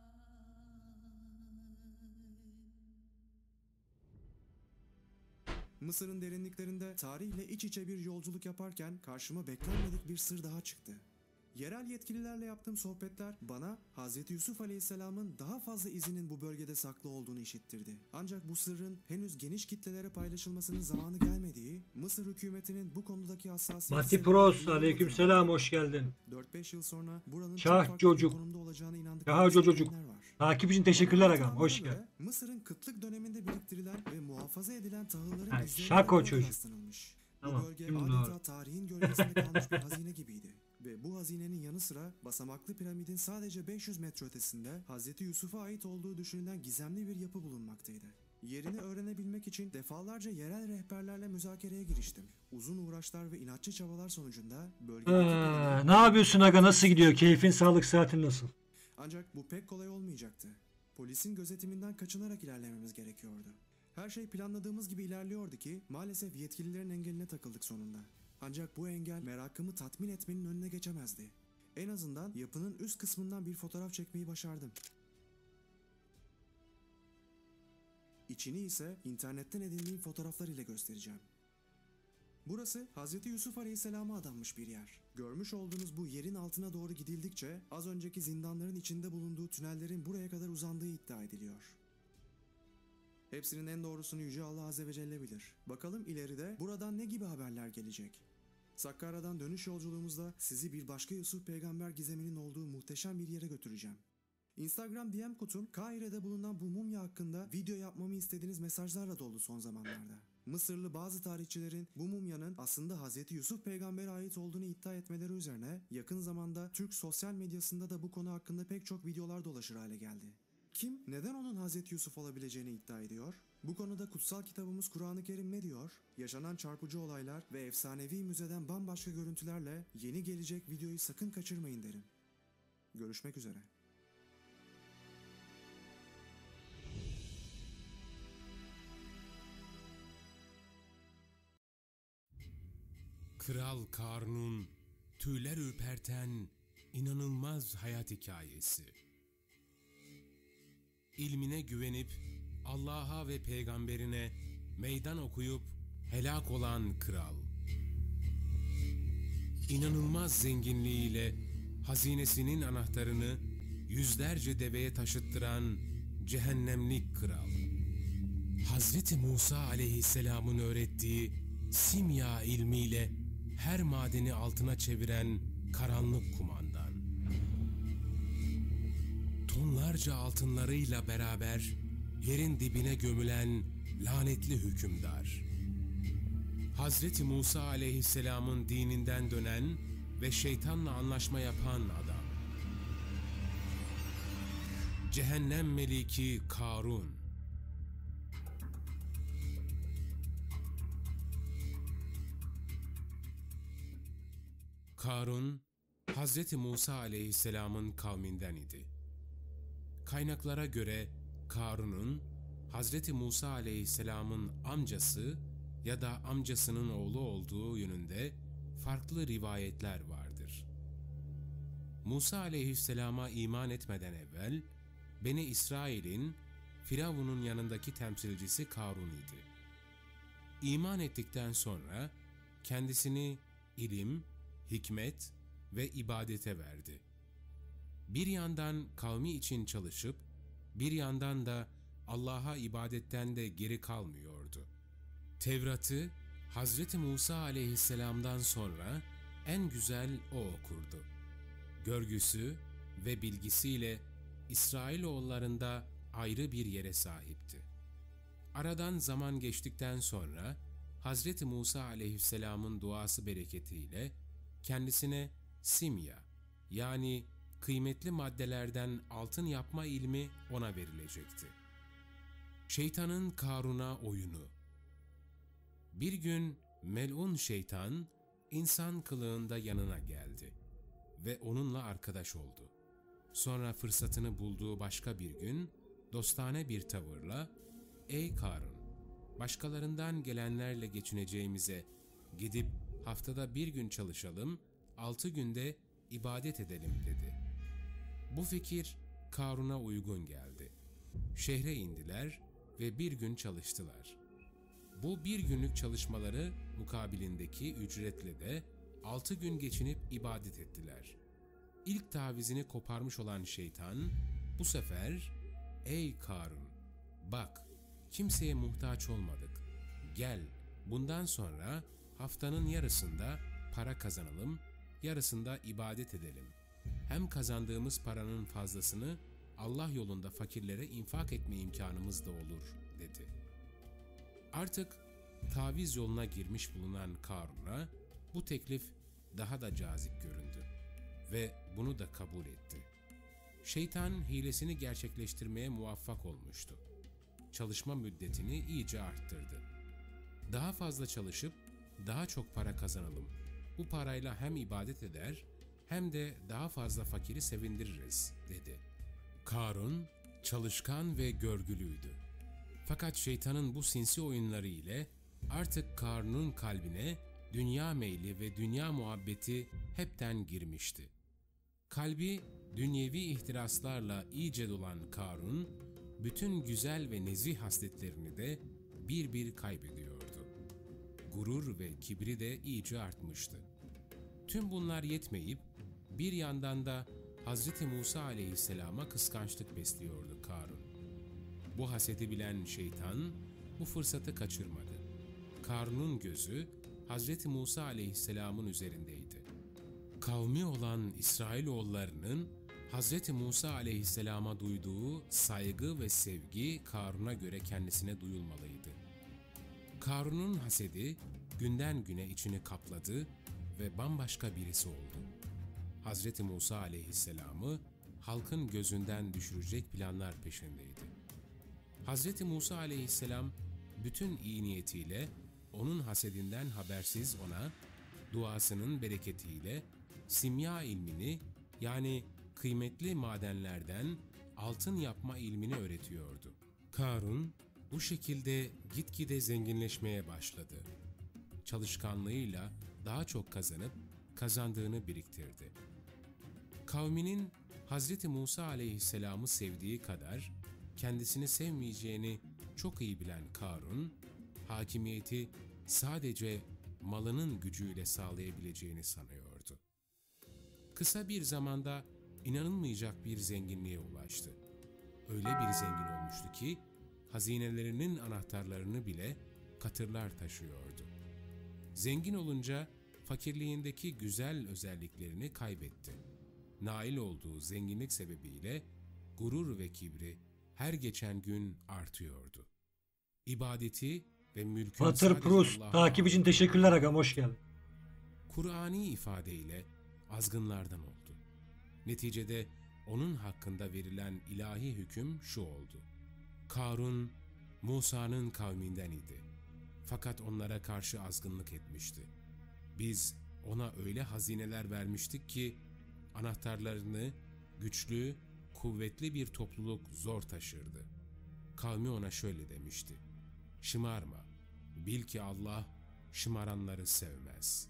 Speaker 11: Mısır'ın derinliklerinde tarihle iç içe bir yolculuk yaparken karşıma beklenmedik bir sır daha çıktı. Yerel yetkililerle yaptığım sohbetler bana Hz. Yusuf Aleyhisselam'ın daha fazla izinin bu bölgede saklı olduğunu işittirdi. Ancak bu sırrın henüz geniş kitlelere paylaşılmasının zamanı gelmediği, Mısır hükümetinin bu konudaki hassasiyeti...
Speaker 5: Mati Pros, aleykümselam, hoş geldin.
Speaker 11: dört beş yıl sonra buranın
Speaker 5: Şah
Speaker 11: çok farklı bir
Speaker 5: çocuk.
Speaker 11: konumda olacağını inandık.
Speaker 5: Şah çocuk. Takip için teşekkürler agam, hoş geldin.
Speaker 11: Mısır'ın kıtlık döneminde biriktirilen ve muhafaza edilen tahılların
Speaker 5: Ha,
Speaker 11: izlerine
Speaker 5: Şako
Speaker 11: kadar
Speaker 5: çocuk.
Speaker 11: rastlanılmış.
Speaker 5: Tamam,
Speaker 11: Bu bölge
Speaker 5: şimdi
Speaker 11: adeta
Speaker 5: doğru.
Speaker 11: tarihin gölgesinde kalmış bir hazine gibiydi. Ve bu hazinenin yanı sıra basamaklı piramidin sadece beş yüz metre ötesinde Hz. Yusuf'a ait olduğu düşünülen gizemli bir yapı bulunmaktaydı. Yerini öğrenebilmek için defalarca yerel rehberlerle müzakereye giriştim. Uzun uğraşlar ve inatçı çabalar sonucunda bölgedeki...
Speaker 5: Ha, ne yapıyorsun aga, nasıl gidiyor? Keyfin, sağlık, saatin nasıl?
Speaker 11: Ancak bu pek kolay olmayacaktı. Polisin gözetiminden kaçınarak ilerlememiz gerekiyordu. Her şey planladığımız gibi ilerliyordu ki maalesef yetkililerin engeline takıldık sonunda. Ancak bu engel merakımı tatmin etmenin önüne geçemezdi. En azından yapının üst kısmından bir fotoğraf çekmeyi başardım. İçini ise internetten edindiğim fotoğraflar ile göstereceğim. Burası Hz. Yusuf Aleyhisselam'a adanmış bir yer. Görmüş olduğunuz bu yerin altına doğru gidildikçe az önceki zindanların içinde bulunduğu tünellerin buraya kadar uzandığı iddia ediliyor. Hepsinin en doğrusunu Yüce Allah Azze ve Celle bilir. Bakalım ileride buradan ne gibi haberler gelecek? Sakkaradan dönüş yolculuğumuzda sizi bir başka Yusuf peygamber gizeminin olduğu muhteşem bir yere götüreceğim. Instagram D M kutum Kahire'de bulunan bu mumya hakkında video yapmamı istediğiniz mesajlarla doldu son zamanlarda. Mısırlı bazı tarihçilerin bu mumyanın aslında Hz. Yusuf peygambere ait olduğunu iddia etmeleri üzerine yakın zamanda Türk sosyal medyasında da bu konu hakkında pek çok videolar dolaşır hale geldi. Kim neden onun Hz. Yusuf olabileceğini iddia ediyor? Bu konuda kutsal kitabımız Kur'an-ı Kerim ne diyor? Yaşanan çarpıcı olaylar ve efsanevi müzeden bambaşka görüntülerle yeni gelecek videoyu sakın kaçırmayın derim. Görüşmek üzere.
Speaker 13: Kral Karun'un tüyler ürperten inanılmaz hayat hikayesi. İlmine güvenip Allah'a ve peygamberine meydan okuyup helak olan kral. İnanılmaz zenginliğiyle hazinesinin anahtarını yüzlerce deveye taşıttıran cehennemlik kral. Hazreti Musa aleyhisselamın öğrettiği simya ilmiyle her madeni altına çeviren karanlık kumandan. Tonlarca altınlarıyla beraber yerin dibine gömülen lanetli hükümdar. Hazreti Musa aleyhisselamın dininden dönen ve şeytanla anlaşma yapan adam. Cehennem meliki Karun. Karun, Hazreti Musa aleyhisselamın kavminden idi. Kaynaklara göre Karun'un Hazreti Musa aleyhisselamın amcası ya da amcasının oğlu olduğu yönünde farklı rivayetler vardır. Musa aleyhisselama iman etmeden evvel Beni İsrail'in Firavun'un yanındaki temsilcisi Karun idi. İman ettikten sonra kendisini ilim, hikmet ve ibadete verdi. Bir yandan kavmi için çalışıp, bir yandan da Allah'a ibadetten de geri kalmıyordu. Tevrat'ı Hazreti Musa aleyhisselamdan sonra en güzel o okurdu. Görgüsü ve bilgisiyle İsrailoğullarında ayrı bir yere sahipti. Aradan zaman geçtikten sonra Hazreti Musa aleyhisselamın duası bereketiyle kendisine simya, yani kıymetli maddelerden altın yapma ilmi ona verilecekti. Şeytanın Karun'a oyunu. Bir gün melun şeytan insan kılığında yanına geldi ve onunla arkadaş oldu. Sonra fırsatını bulduğu başka bir gün dostane bir tavırla "Ey Karun, başkalarından gelenlerle geçineceğimize gidip haftada bir gün çalışalım, altı günde ibadet edelim" dedi. Bu fikir Karun'a uygun geldi. Şehre indiler ve bir gün çalıştılar. Bu bir günlük çalışmaları mukabilindeki ücretle de altı gün geçinip ibadet ettiler. İlk tavizini koparmış olan şeytan bu sefer "Ey Karun, bak kimseye muhtaç olmadık. Gel bundan sonra haftanın yarısında para kazanalım, yarısında ibadet edelim. Hem kazandığımız paranın fazlasını Allah yolunda fakirlere infak etme imkanımız da olur" dedi. Artık taviz yoluna girmiş bulunan Karun'a bu teklif daha da cazip göründü ve bunu da kabul etti. Şeytan hilesini gerçekleştirmeye muvaffak olmuştu. Çalışma müddetini iyice arttırdı. Daha fazla çalışıp daha çok para kazanalım. Bu parayla hem ibadet eder hem de daha fazla fakiri sevindiririz dedi. Karun çalışkan ve görgülüydü. Fakat şeytanın bu sinsi oyunları ile artık Karun'un kalbine dünya meyli ve dünya muhabbeti hepten girmişti. Kalbi dünyevi ihtiraslarla iyice dolan Karun, bütün güzel ve nezih hasletlerini de bir bir kaybediyordu. Gurur ve kibri de iyice artmıştı. Tüm bunlar yetmeyip bir yandan da Hazreti Musa aleyhisselama kıskançlık besliyordu Karun. Bu hasedi bilen şeytan bu fırsatı kaçırmadı. Karun'un gözü Hazreti Musa aleyhisselamın üzerindeydi. Kavmi olan İsrailoğullarının Hazreti Musa aleyhisselama duyduğu saygı ve sevgi Karun'a göre kendisine duyulmalıydı. Karun'un hasedi günden güne içini kapladı ve bambaşka birisi oldu. Hazreti Musa aleyhisselamı halkın gözünden düşürecek planlar peşindeydi. Hazreti Musa aleyhisselam bütün iyi niyetiyle onun hasedinden habersiz ona duasının bereketiyle simya ilmini, yani kıymetli madenlerden altın yapma ilmini öğretiyordu. Karun bu şekilde gitgide zenginleşmeye başladı. Çalışkanlığıyla daha çok kazanıp kazandığını biriktirdi. Kavminin Hazreti Musa aleyhisselamı sevdiği kadar kendisini sevmeyeceğini çok iyi bilen Karun, hakimiyeti sadece malının gücüyle sağlayabileceğini sanıyordu. Kısa bir zamanda inanılmayacak bir zenginliğe ulaştı. Öyle bir zengin olmuştu ki hazinelerinin anahtarlarını bile katırlar taşıyordu. Zengin olunca fakirliğindeki güzel özelliklerini kaybetti. Nail olduğu zenginlik sebebiyle gurur ve kibri her geçen gün artıyordu. İbadeti ve mülkün
Speaker 5: Waterproof takip için teşekkürler agam, hoş geldin.
Speaker 13: Kur'ani ifadeyle azgınlardan oldu. Neticede onun hakkında verilen ilahi hüküm şu oldu: Karun Musa'nın kavminden idi. Fakat onlara karşı azgınlık etmişti. Biz ona öyle hazineler vermiştik ki anahtarlarını güçlü, kuvvetli bir topluluk zor taşırdı. Kavmi ona şöyle demişti: şımarma, bil ki Allah şımaranları sevmez.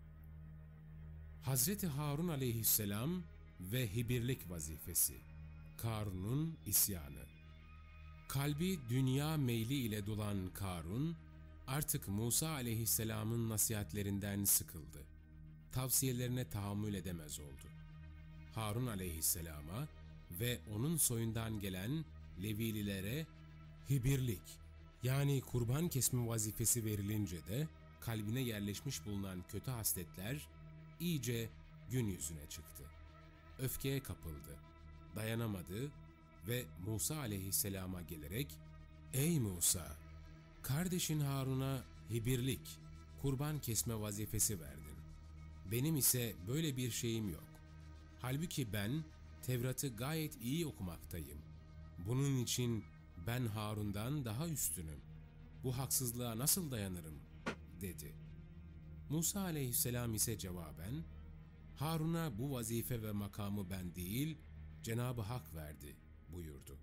Speaker 13: Hazreti Harun aleyhisselam ve hibirlik vazifesi, Karun'un isyanı. Kalbi dünya meyli ile dolan Karun, artık Musa aleyhisselamın nasihatlerinden sıkıldı. Tavsiyelerine tahammül edemez oldu. Harun aleyhisselama ve onun soyundan gelen Levililere hibirlik, yani kurban kesme vazifesi verilince de kalbine yerleşmiş bulunan kötü hasletler iyice gün yüzüne çıktı. Öfkeye kapıldı, dayanamadı ve Musa aleyhisselama gelerek "Ey Musa, kardeşin Harun'a hibirlik, kurban kesme vazifesi verdin. Benim ise böyle bir şeyim yok. Halbuki ben Tevrat'ı gayet iyi okumaktayım. Bunun için ben Harun'dan daha üstünüm. Bu haksızlığa nasıl dayanırım?" dedi. Musa aleyhisselam ise cevaben, "Harun'a bu vazife ve makamı ben değil, Cenab-ı Hak verdi," buyurdu.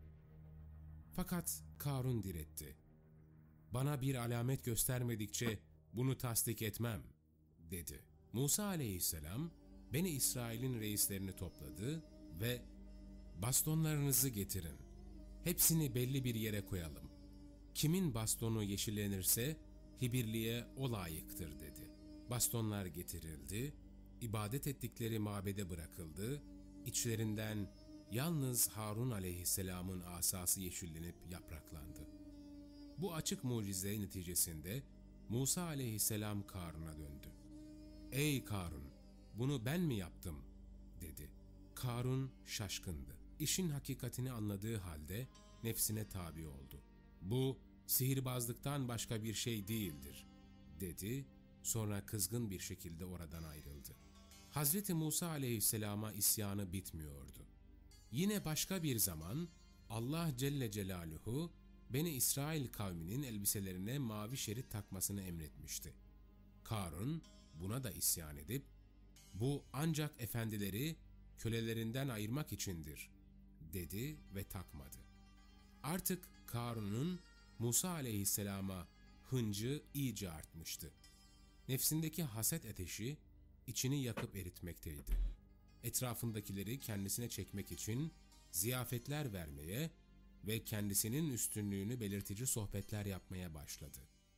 Speaker 13: Fakat Karun diretti. "Bana bir alamet göstermedikçe bunu tasdik etmem," dedi. Musa aleyhisselam, Beni İsrail'in reislerini topladı ve "Bastonlarınızı getirin. Hepsini belli bir yere koyalım. Kimin bastonu yeşillenirse hibirliğe o layıktır," dedi. Bastonlar getirildi, ibadet ettikleri mabede bırakıldı, içlerinden yalnız Harun aleyhisselamın asası yeşillenip yapraklandı. Bu açık mucize neticesinde Musa aleyhisselam Karun'a döndü. "Ey Karun, bunu ben mi yaptım?" dedi. Karun şaşkındı. İşin hakikatini anladığı halde nefsine tabi oldu. "Bu sihirbazlıktan başka bir şey değildir," dedi. Sonra kızgın bir şekilde oradan ayrıldı. Hazreti Musa aleyhisselama isyanı bitmiyordu. Yine başka bir zaman Allah Celle Celaluhu Beni İsrail kavminin elbiselerine mavi şerit takmasını emretmişti. Karun buna da isyan edip "Bu ancak efendileri kölelerinden ayırmak içindir," dedi ve takmadı. Artık Karun'un Musa aleyhisselama hıncı iyice artmıştı. Nefsindeki haset ateşi içini yakıp eritmekteydi. Etrafındakileri kendisine çekmek için ziyafetler vermeye ve kendisinin üstünlüğünü belirtici sohbetler yapmaya başladı.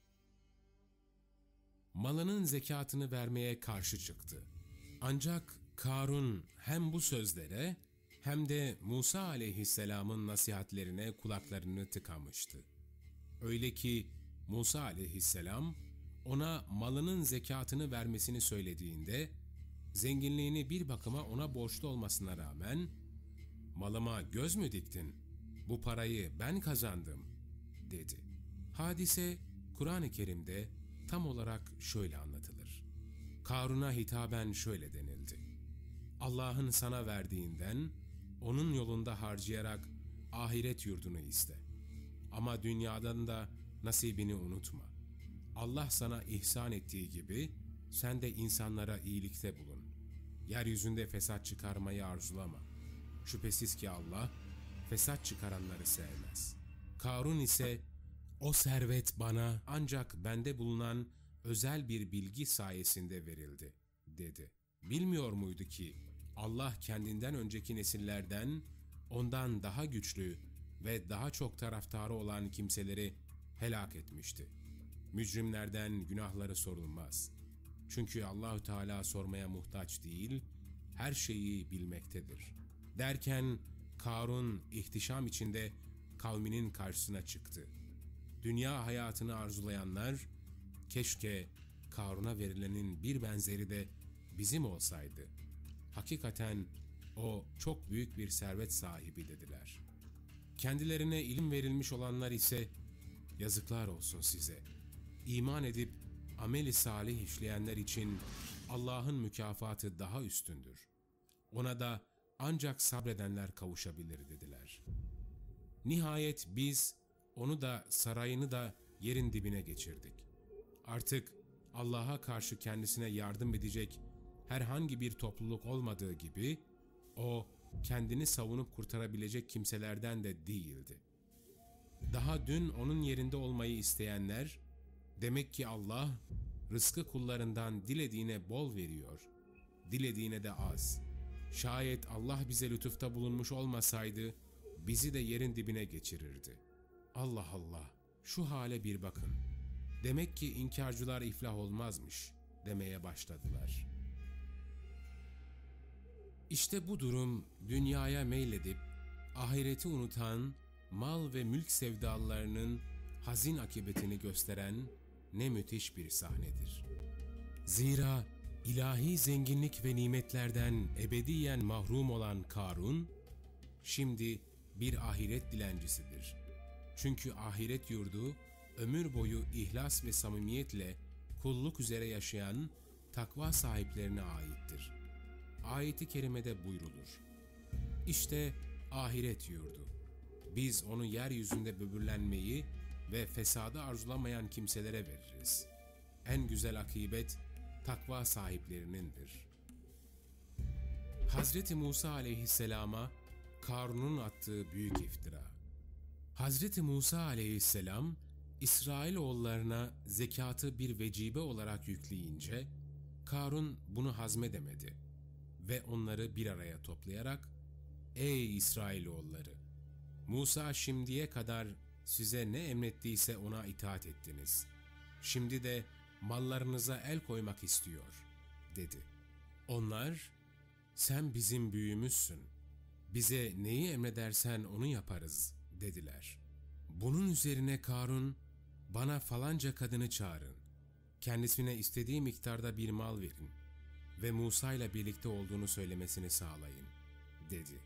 Speaker 13: Malının zekatını vermeye karşı çıktı. Ancak Karun hem bu sözlere hem de Musa aleyhisselamın nasihatlerine kulaklarını tıkamıştı. Öyle ki Musa aleyhisselam ona malının zekatını vermesini söylediğinde, zenginliğini bir bakıma ona borçlu olmasına rağmen "Malıma göz mü diktin? Bu parayı ben kazandım," dedi. Hadise Kur'an-ı Kerim'de tam olarak şöyle anlatılır. Karun'a hitaben şöyle denildi: "Allah'ın sana verdiğinden onun yolunda harcayarak ahiret yurdunu iste. Ama dünyadan da nasibini unutma. Allah sana ihsan ettiği gibi sen de insanlara iyilikte bulun. Yeryüzünde fesat çıkarmayı arzulama. Şüphesiz ki Allah fesat çıkaranları sevmez." Karun ise "O servet bana ancak bende bulunan özel bir bilgi sayesinde verildi," dedi. Bilmiyor muydu ki Allah kendinden önceki nesillerden ondan daha güçlü ve daha çok taraftarı olan kimseleri helak etmişti. Mücrimlerden günahları sorulmaz. Çünkü Allahü Teala sormaya muhtaç değil, her şeyi bilmektedir. Derken Karun ihtişam içinde kavminin karşısına çıktı. Dünya hayatını arzulayanlar, "Keşke Karun'a verilenin bir benzeri de bizim olsaydı. Hakikaten o çok büyük bir servet sahibi," dediler. Kendilerine ilim verilmiş olanlar ise "Yazıklar olsun size. İman edip ameli salih işleyenler için Allah'ın mükafatı daha üstündür. Ona da ancak sabredenler kavuşabilir," dediler. Nihayet biz onu da sarayını da yerin dibine geçirdik. Artık Allah'a karşı kendisine yardım edecek herhangi bir topluluk olmadığı gibi o kendini savunup kurtarabilecek kimselerden de değildi. Daha dün onun yerinde olmayı isteyenler, demek ki Allah rızkı kullarından dilediğine bol veriyor, dilediğine de az. Şayet Allah bize lütufta bulunmuş olmasaydı bizi de yerin dibine geçirirdi. Allah Allah, şu hale bir bakın. Demek ki inkarcılar iflah olmazmış demeye başladılar. İşte bu durum dünyaya meyledip ahireti unutan mal ve mülk sevdalılarının hazin akıbetini gösteren ne müthiş bir sahnedir. Zira ilahi zenginlik ve nimetlerden ebediyen mahrum olan Karun, şimdi bir ahiret dilencisidir. Çünkü ahiret yurdu, ömür boyu ihlas ve samimiyetle kulluk üzere yaşayan takva sahiplerine aittir. Ayet-i kerimede buyrulur: İşte ahiret yurdu. Biz onu yeryüzünde böbürlenmeyi ve fesadı arzulamayan kimselere veririz. En güzel akıbet takva sahiplerinindir. Hazreti Musa aleyhisselama Karun'un attığı büyük iftira. Hazreti Musa aleyhisselam İsrailoğullarına zekatı bir vecibe olarak yükleyince Karun bunu hazmedemedi ve onları bir araya toplayarak "Ey İsrailoğulları! Musa şimdiye kadar size ne emrettiyse ona itaat ettiniz. Şimdi de mallarınıza el koymak istiyor," dedi. Onlar, "Sen bizim büyüğümüzsün. Bize neyi emredersen onu yaparız," dediler. Bunun üzerine Karun, "Bana falanca kadını çağırın. Kendisine istediği miktarda bir mal verin ve Musa ile birlikte olduğunu söylemesini sağlayın," dedi.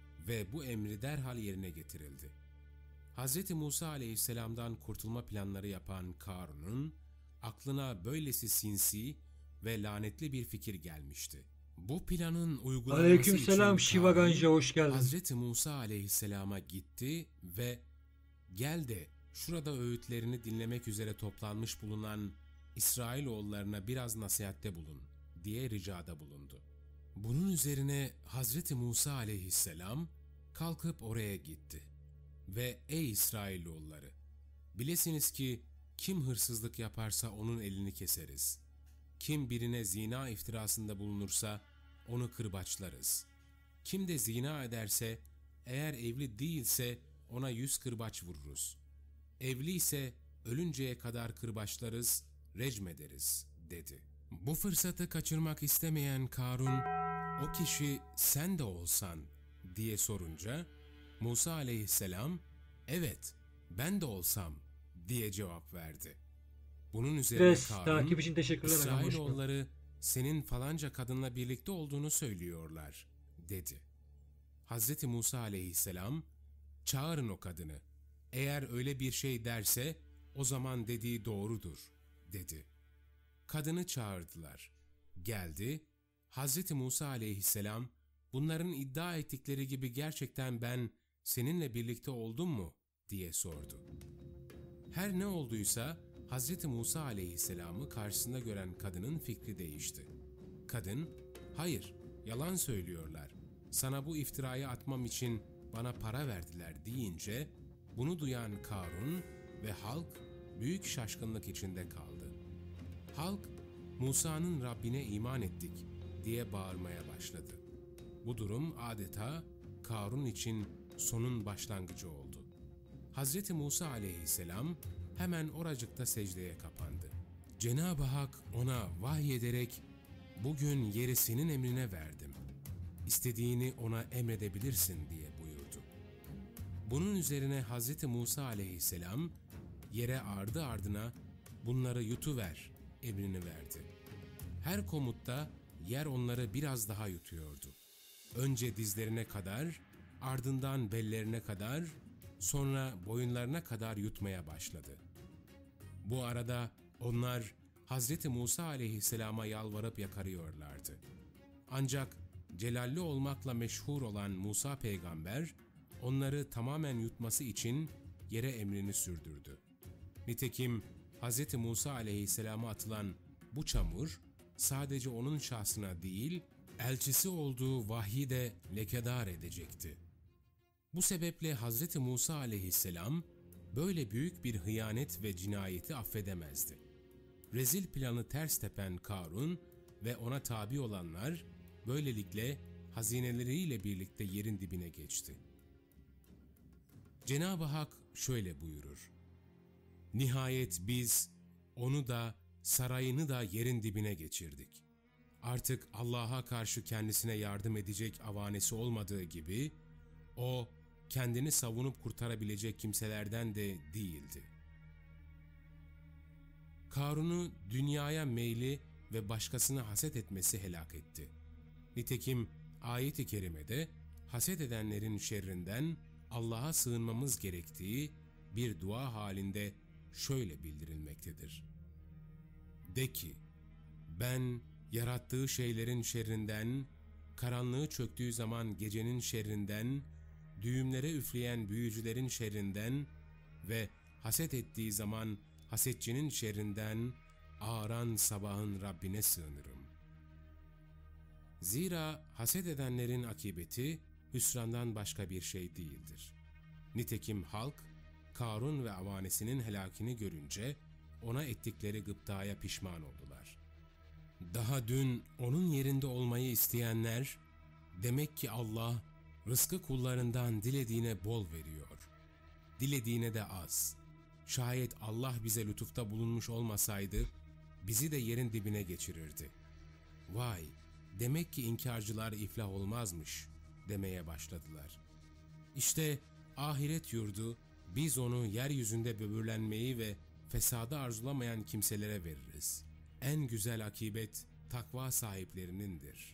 Speaker 13: Ve bu emri derhal yerine getirildi. Hazreti Musa aleyhisselamdan kurtulma planları yapan Karun'un aklına böylesi sinsi ve lanetli bir fikir gelmişti. Bu planın uygulanması
Speaker 5: Aleykümselam
Speaker 13: için
Speaker 5: Shiva
Speaker 13: Karun,
Speaker 5: Ganja, hoş geldin.
Speaker 13: Hazreti Musa aleyhisselama gitti ve "Gel de şurada öğütlerini dinlemek üzere toplanmış bulunan İsrailoğullarına biraz nasihatte bulun," diye ricada bulundu. Bunun üzerine Hazreti Musa aleyhisselam kalkıp oraya gitti ve "Ey İsrailoğulları! Bilesiniz ki kim hırsızlık yaparsa onun elini keseriz. Kim birine zina iftirasında bulunursa onu kırbaçlarız. Kim de zina ederse, eğer evli değilse ona yüz kırbaç vururuz. Evli ise ölünceye kadar kırbaçlarız, recmederiz," dedi. Bu fırsatı kaçırmak istemeyen Karun, "O kişi sen de olsan," diye sorunca Musa aleyhisselam, "Evet, ben de olsam," diye cevap verdi. Bunun üzerine
Speaker 5: Res,
Speaker 13: Karun,
Speaker 5: takip için teşekkürler.
Speaker 13: "İsrailoğulları senin falanca kadınla birlikte olduğunu söylüyorlar," dedi. Hazreti Musa aleyhisselam, "Çağırın o kadını. Eğer öyle bir şey derse o zaman dediği doğrudur," dedi. Kadını çağırdılar. Geldi. Hazreti Musa aleyhisselam, "Bunların iddia ettikleri gibi gerçekten ben seninle birlikte oldum mu?" diye sordu. Her ne olduysa Hazreti Musa aleyhisselamı karşısında gören kadının fikri değişti. Kadın, "Hayır, yalan söylüyorlar. Sana bu iftirayı atmam için bana para verdiler," deyince bunu duyan Karun ve halk büyük şaşkınlık içinde kaldı. Halk, "Musa'nın Rabbine iman ettik," diye bağırmaya başladı. Bu durum adeta Karun için sonun başlangıcı oldu. Hazreti Musa aleyhisselam hemen oracıkta secdeye kapandı. Cenab-ı Hak ona vahyederek, "Bugün yeri senin emrine verdim. İstediğini ona emredebilirsin," diye buyurdu. Bunun üzerine Hazreti Musa aleyhisselam yere ardı ardına "Bunları yutuver," emrini verdi. Her komutta yer onları biraz daha yutuyordu. Önce dizlerine kadar, ardından bellerine kadar, sonra boyunlarına kadar yutmaya başladı. Bu arada onlar Hazreti Musa aleyhisselama yalvarıp yakarıyorlardı. Ancak celalli olmakla meşhur olan Musa peygamber onları tamamen yutması için yere emrini sürdürdü. Nitekim Hazreti Musa aleyhisselama atılan bu çamur sadece onun şahsına değil, elçisi olduğu vahyi de lekedar edecekti. Bu sebeple Hazreti Musa aleyhisselam böyle büyük bir hıyanet ve cinayeti affedemezdi. Rezil planı ters tepen Karun ve ona tabi olanlar böylelikle hazineleriyle birlikte yerin dibine geçti. Cenab-ı Hak şöyle buyurur: Nihayet biz onu da sarayını da yerin dibine geçirdik. Artık Allah'a karşı kendisine yardım edecek avanesi olmadığı gibi, o kendini savunup kurtarabilecek kimselerden de değildi. Karun'u dünyaya meyli ve başkasını haset etmesi helak etti. Nitekim ayet-i kerimede haset edenlerin şerrinden Allah'a sığınmamız gerektiği bir dua halinde şöyle bildirilmektedir: De ki, ben yarattığı şeylerin şerrinden, karanlığı çöktüğü zaman gecenin şerrinden, düğümlere üfleyen büyücülerin şerrinden ve haset ettiği zaman hasetçinin şerrinden ağaran sabahın Rabbine sığınırım. Zira haset edenlerin akıbeti hüsrandan başka bir şey değildir. Nitekim halk, Karun ve avanesinin helakini görünce ona ettikleri gıptaya pişman oldular. Daha dün onun yerinde olmayı isteyenler, demek ki Allah rızkı kullarından dilediğine bol veriyor, dilediğine de az. Şayet Allah bize lütufta bulunmuş olmasaydı, bizi de yerin dibine geçirirdi. Vay, demek ki inkarcılar iflah olmazmış demeye başladılar. İşte ahiret yurdu, biz onu yeryüzünde böbürlenmeyi ve fesadı arzulamayan kimselere veririz. En güzel akibet takva sahiplerinindir.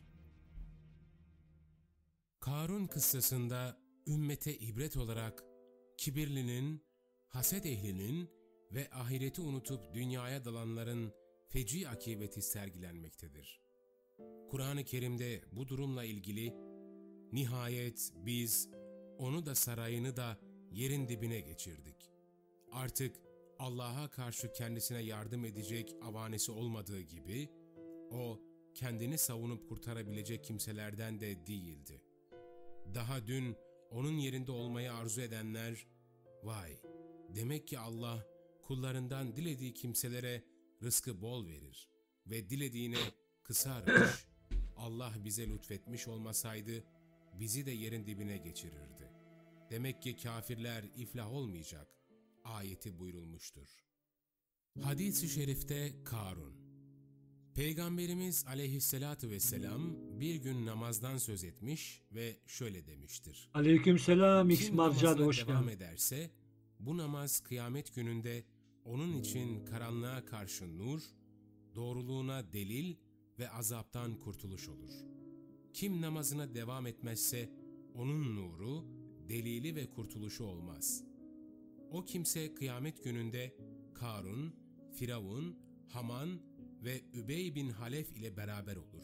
Speaker 13: Karun kıssasında ümmete ibret olarak kibirlinin, haset ehlinin ve ahireti unutup dünyaya dalanların feci akibeti sergilenmektedir. Kur'an-ı Kerim'de bu durumla ilgili, nihayet biz onu da sarayını da yerin dibine geçirdik. Artık Allah'a karşı kendisine yardım edecek avanesi olmadığı gibi, o kendini savunup kurtarabilecek kimselerden de değildi. Daha dün onun yerinde olmayı arzu edenler, vay, demek ki Allah kullarından dilediği kimselere rızkı bol verir ve dilediğine kısarmış. Allah bize lütfetmiş olmasaydı bizi de yerin dibine geçirirdi. Demek ki kafirler iflah olmayacak ayeti buyurulmuştur. Hadis-i şerifte Karun. Peygamberimiz aleyhissalatu vesselam bir gün namazdan söz etmiş ve şöyle demiştir:
Speaker 5: Aleykümselam X
Speaker 13: Kim
Speaker 5: Marcan,
Speaker 13: namazına
Speaker 5: hoş
Speaker 13: devam
Speaker 5: geldin.
Speaker 13: ederse, bu namaz kıyamet gününde onun için karanlığa karşı nur, doğruluğuna delil ve azaptan kurtuluş olur. Kim namazına devam etmezse onun nuru, delili ve kurtuluşu olmaz. O kimse kıyamet gününde Karun, Firavun, Haman ve Übey bin Halef ile beraber olur.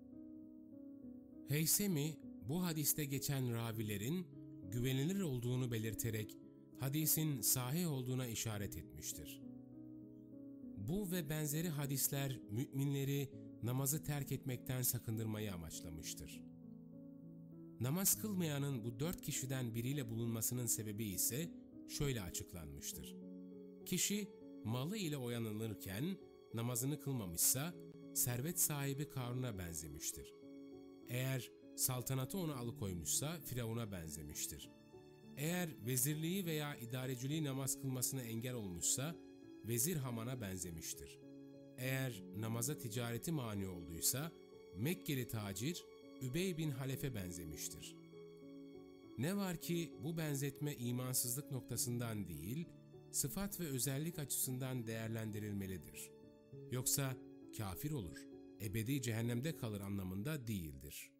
Speaker 13: Heysemi bu hadiste geçen ravilerin güvenilir olduğunu belirterek hadisin sahih olduğuna işaret etmiştir. Bu ve benzeri hadisler müminleri namazı terk etmekten sakındırmayı amaçlamıştır. Namaz kılmayanın bu dört kişiden biriyle bulunmasının sebebi ise şöyle açıklanmıştır: Kişi malı ile oyanılırken namazını kılmamışsa servet sahibi Karun'a benzemiştir. Eğer saltanatı onu alıkoymuşsa Firavun'a benzemiştir. Eğer vezirliği veya idareciliği namaz kılmasına engel olmuşsa vezir Haman'a benzemiştir. Eğer namaza ticareti mani olduysa Mekkeli tacir Übey bin Halef'e benzemiştir. Ne var ki bu benzetme imansızlık noktasından değil, sıfat ve özellik açısından değerlendirilmelidir. Yoksa kafir olur, ebedi cehennemde kalır anlamında değildir.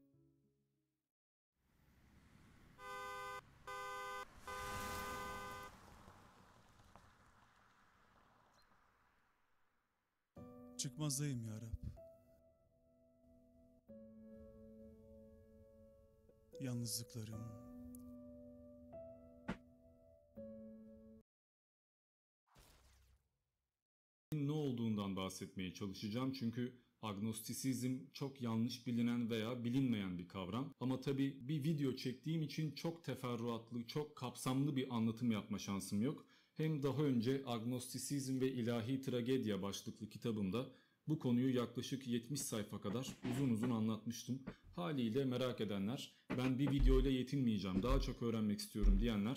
Speaker 14: Çıkmazdayım ya Rab. Yalnızlıklarım,
Speaker 10: ne olduğundan bahsetmeye çalışacağım çünkü agnostisizm çok yanlış bilinen veya bilinmeyen bir kavram. Ama tabii bir video çektiğim için çok teferruatlı, çok kapsamlı bir anlatım yapma şansım yok. Hem daha önce Agnostisizm ve İlahi Tragedya başlıklı kitabımda bu konuyu yaklaşık yetmiş sayfa kadar uzun uzun anlatmıştım. Haliyle merak edenler, ben bir videoyla yetinmeyeceğim, daha çok öğrenmek istiyorum diyenler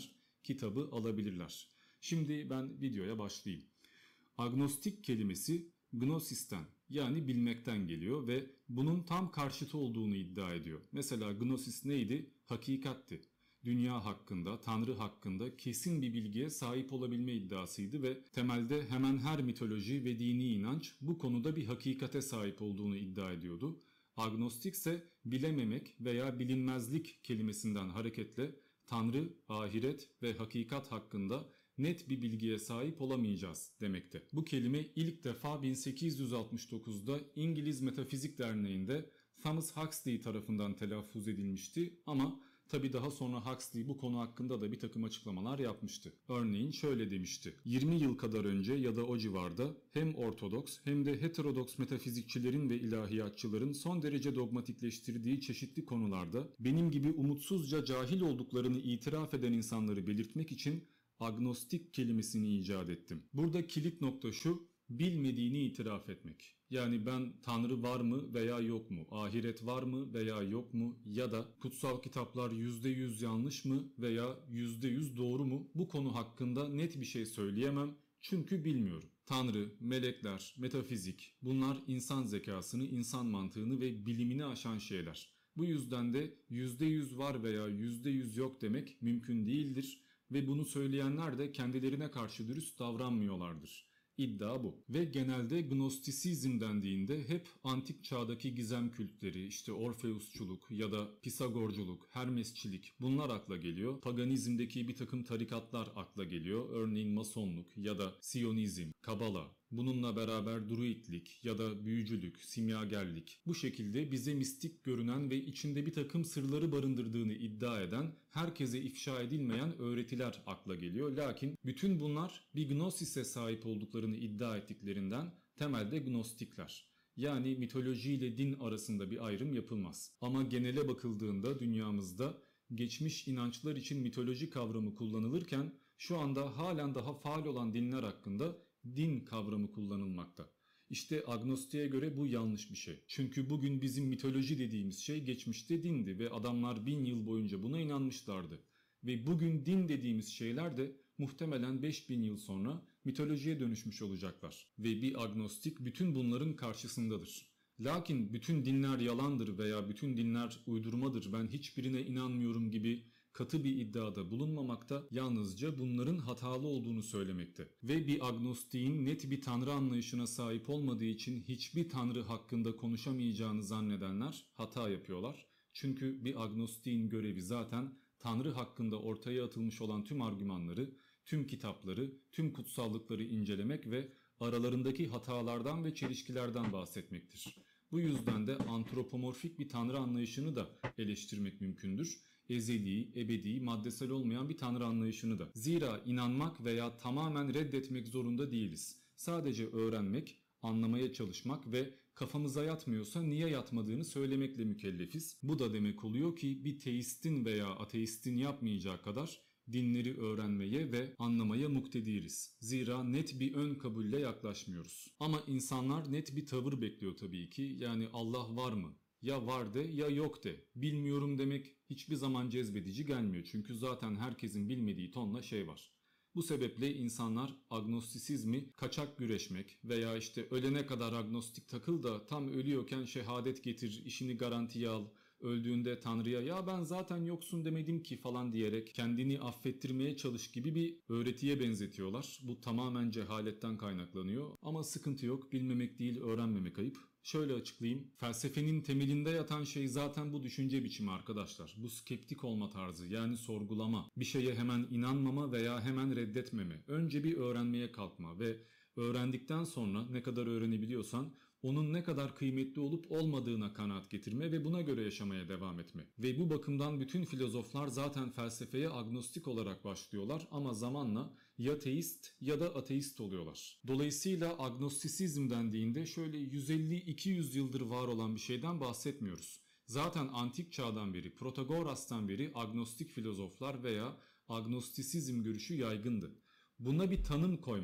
Speaker 10: kitabı alabilirler. Şimdi ben videoya başlayayım. Agnostik kelimesi gnosisten yani bilmekten geliyor ve bunun tam karşıtı olduğunu iddia ediyor. Mesela gnosis neydi? Hakikatti. Dünya hakkında, Tanrı hakkında kesin bir bilgiye sahip olabilme iddiasıydı ve temelde hemen her mitoloji ve dini inanç bu konuda bir hakikate sahip olduğunu iddia ediyordu. Agnostik ise bilememek veya bilinmezlik kelimesinden hareketle Tanrı, ahiret ve hakikat hakkında net bir bilgiye sahip olamayacağız demekte. Bu kelime ilk defa bin sekiz yüz altmış dokuzda İngiliz Metafizik Derneği'nde Thomas Huxley tarafından telaffuz edilmişti ama tabi daha sonra Huxley bu konu hakkında da bir takım açıklamalar yapmıştı. Örneğin şöyle demişti. yirmi yıl kadar önce ya da o civarda hem Ortodoks hem de heterodoks metafizikçilerin ve ilahiyatçıların son derece dogmatikleştirdiği çeşitli konularda benim gibi umutsuzca cahil olduklarını itiraf eden insanları belirtmek için agnostik kelimesini icat ettim. Burada kilit nokta şu, bilmediğini itiraf etmek. Yani ben Tanrı var mı veya yok mu, ahiret var mı veya yok mu ya da kutsal kitaplar yüzde yüz yanlış mı veya yüzde yüz doğru mu, bu konu hakkında net bir şey söyleyemem çünkü bilmiyorum. Tanrı, melekler, metafizik bunlar insan zekasını, insan mantığını ve bilimini aşan şeyler. Bu yüzden de yüzde yüz var veya yüzde yüz yok demek mümkün değildir ve bunu söyleyenler de kendilerine karşı dürüst davranmıyorlardır. İddia bu. Ve genelde gnostisizm dendiğinde hep antik çağdaki gizem kültleri, işte Orfeusçuluk ya da Pisagorculuk, Hermesçilik bunlar akla geliyor. Paganizmdeki bir takım tarikatlar akla geliyor. Örneğin Masonluk ya da Siyonizm, Kabala. Bununla beraber druidlik ya da büyücülük, simyagerlik bu şekilde bize mistik görünen ve içinde bir takım sırları barındırdığını iddia eden, herkese ifşa edilmeyen öğretiler akla geliyor. Lakin bütün bunlar bir gnosise sahip olduklarını iddia ettiklerinden temelde gnostikler. Yani mitoloji ile din arasında bir ayrım yapılmaz. Ama genele bakıldığında dünyamızda geçmiş inançlar için mitoloji kavramı kullanılırken şu anda halen daha faal olan dinler hakkında din kavramı kullanılmakta. İşte agnostiğe göre bu yanlış bir şey. Çünkü bugün bizim mitoloji dediğimiz şey geçmişte dindi ve adamlar bin yıl boyunca buna inanmışlardı. Ve bugün din dediğimiz şeyler de muhtemelen beş bin yıl sonra mitolojiye dönüşmüş olacaklar. Ve bir agnostik bütün bunların karşısındadır. Lakin bütün dinler yalandır veya bütün dinler uydurmadır, ben hiçbirine inanmıyorum gibi katı bir iddiada bulunmamakta, yalnızca bunların hatalı olduğunu söylemekte. Ve bir agnostiğin net bir tanrı anlayışına sahip olmadığı için hiçbir tanrı hakkında konuşamayacağını zannedenler hata yapıyorlar. Çünkü bir agnostiğin görevi zaten tanrı hakkında ortaya atılmış olan tüm argümanları, tüm kitapları, tüm kutsallıkları incelemek ve aralarındaki hatalardan ve çelişkilerden bahsetmektir. Bu yüzden de antropomorfik bir tanrı anlayışını da eleştirmek mümkündür. Ezeli, ebedi, maddesel olmayan bir tanrı anlayışını da. Zira inanmak veya tamamen reddetmek zorunda değiliz. Sadece öğrenmek, anlamaya çalışmak ve kafamıza yatmıyorsa niye yatmadığını söylemekle mükellefiz. Bu da demek oluyor ki bir teistin veya ateistin yapmayacağı kadar dinleri öğrenmeye ve anlamaya muktediriz. Zira net bir ön kabulle yaklaşmıyoruz. Ama insanlar net bir tavır bekliyor tabii ki. Yani Allah var mı? Ya var de ya yok de. Bilmiyorum demek hiçbir zaman cezbedici gelmiyor. Çünkü zaten herkesin bilmediği tonla şey var. Bu sebeple insanlar agnostisizmi kaçak güreşmek veya işte ölene kadar agnostik takıl da tam ölüyorken şehadet getir, işini garantiye al, öldüğünde Tanrı'ya ya ben zaten yoksun demedim ki falan diyerek kendini affettirmeye çalış gibi bir öğretiye benzetiyorlar. Bu tamamen cehaletten kaynaklanıyor ama sıkıntı yok, bilmemek değil öğrenmemek ayıp. Şöyle açıklayayım. Felsefenin temelinde yatan şey zaten bu düşünce biçimi arkadaşlar. Bu skeptik olma tarzı, yani sorgulama. Bir şeye hemen inanmama veya hemen reddetmeme. Önce bir öğrenmeye kalkma ve öğrendikten sonra ne kadar öğrenebiliyorsan onun ne kadar kıymetli olup olmadığına kanaat getirme ve buna göre yaşamaya devam etme. Ve bu bakımdan bütün filozoflar zaten felsefeye agnostik olarak başlıyorlar ama zamanla ya teist ya da ateist oluyorlar. Dolayısıyla agnostisizm dendiğinde şöyle yüz elli iki yüz yıldır var olan bir şeyden bahsetmiyoruz. Zaten antik çağdan beri, Protagoras'tan beri agnostik filozoflar veya agnostisizm görüşü yaygındı. Buna bir tanım koyma,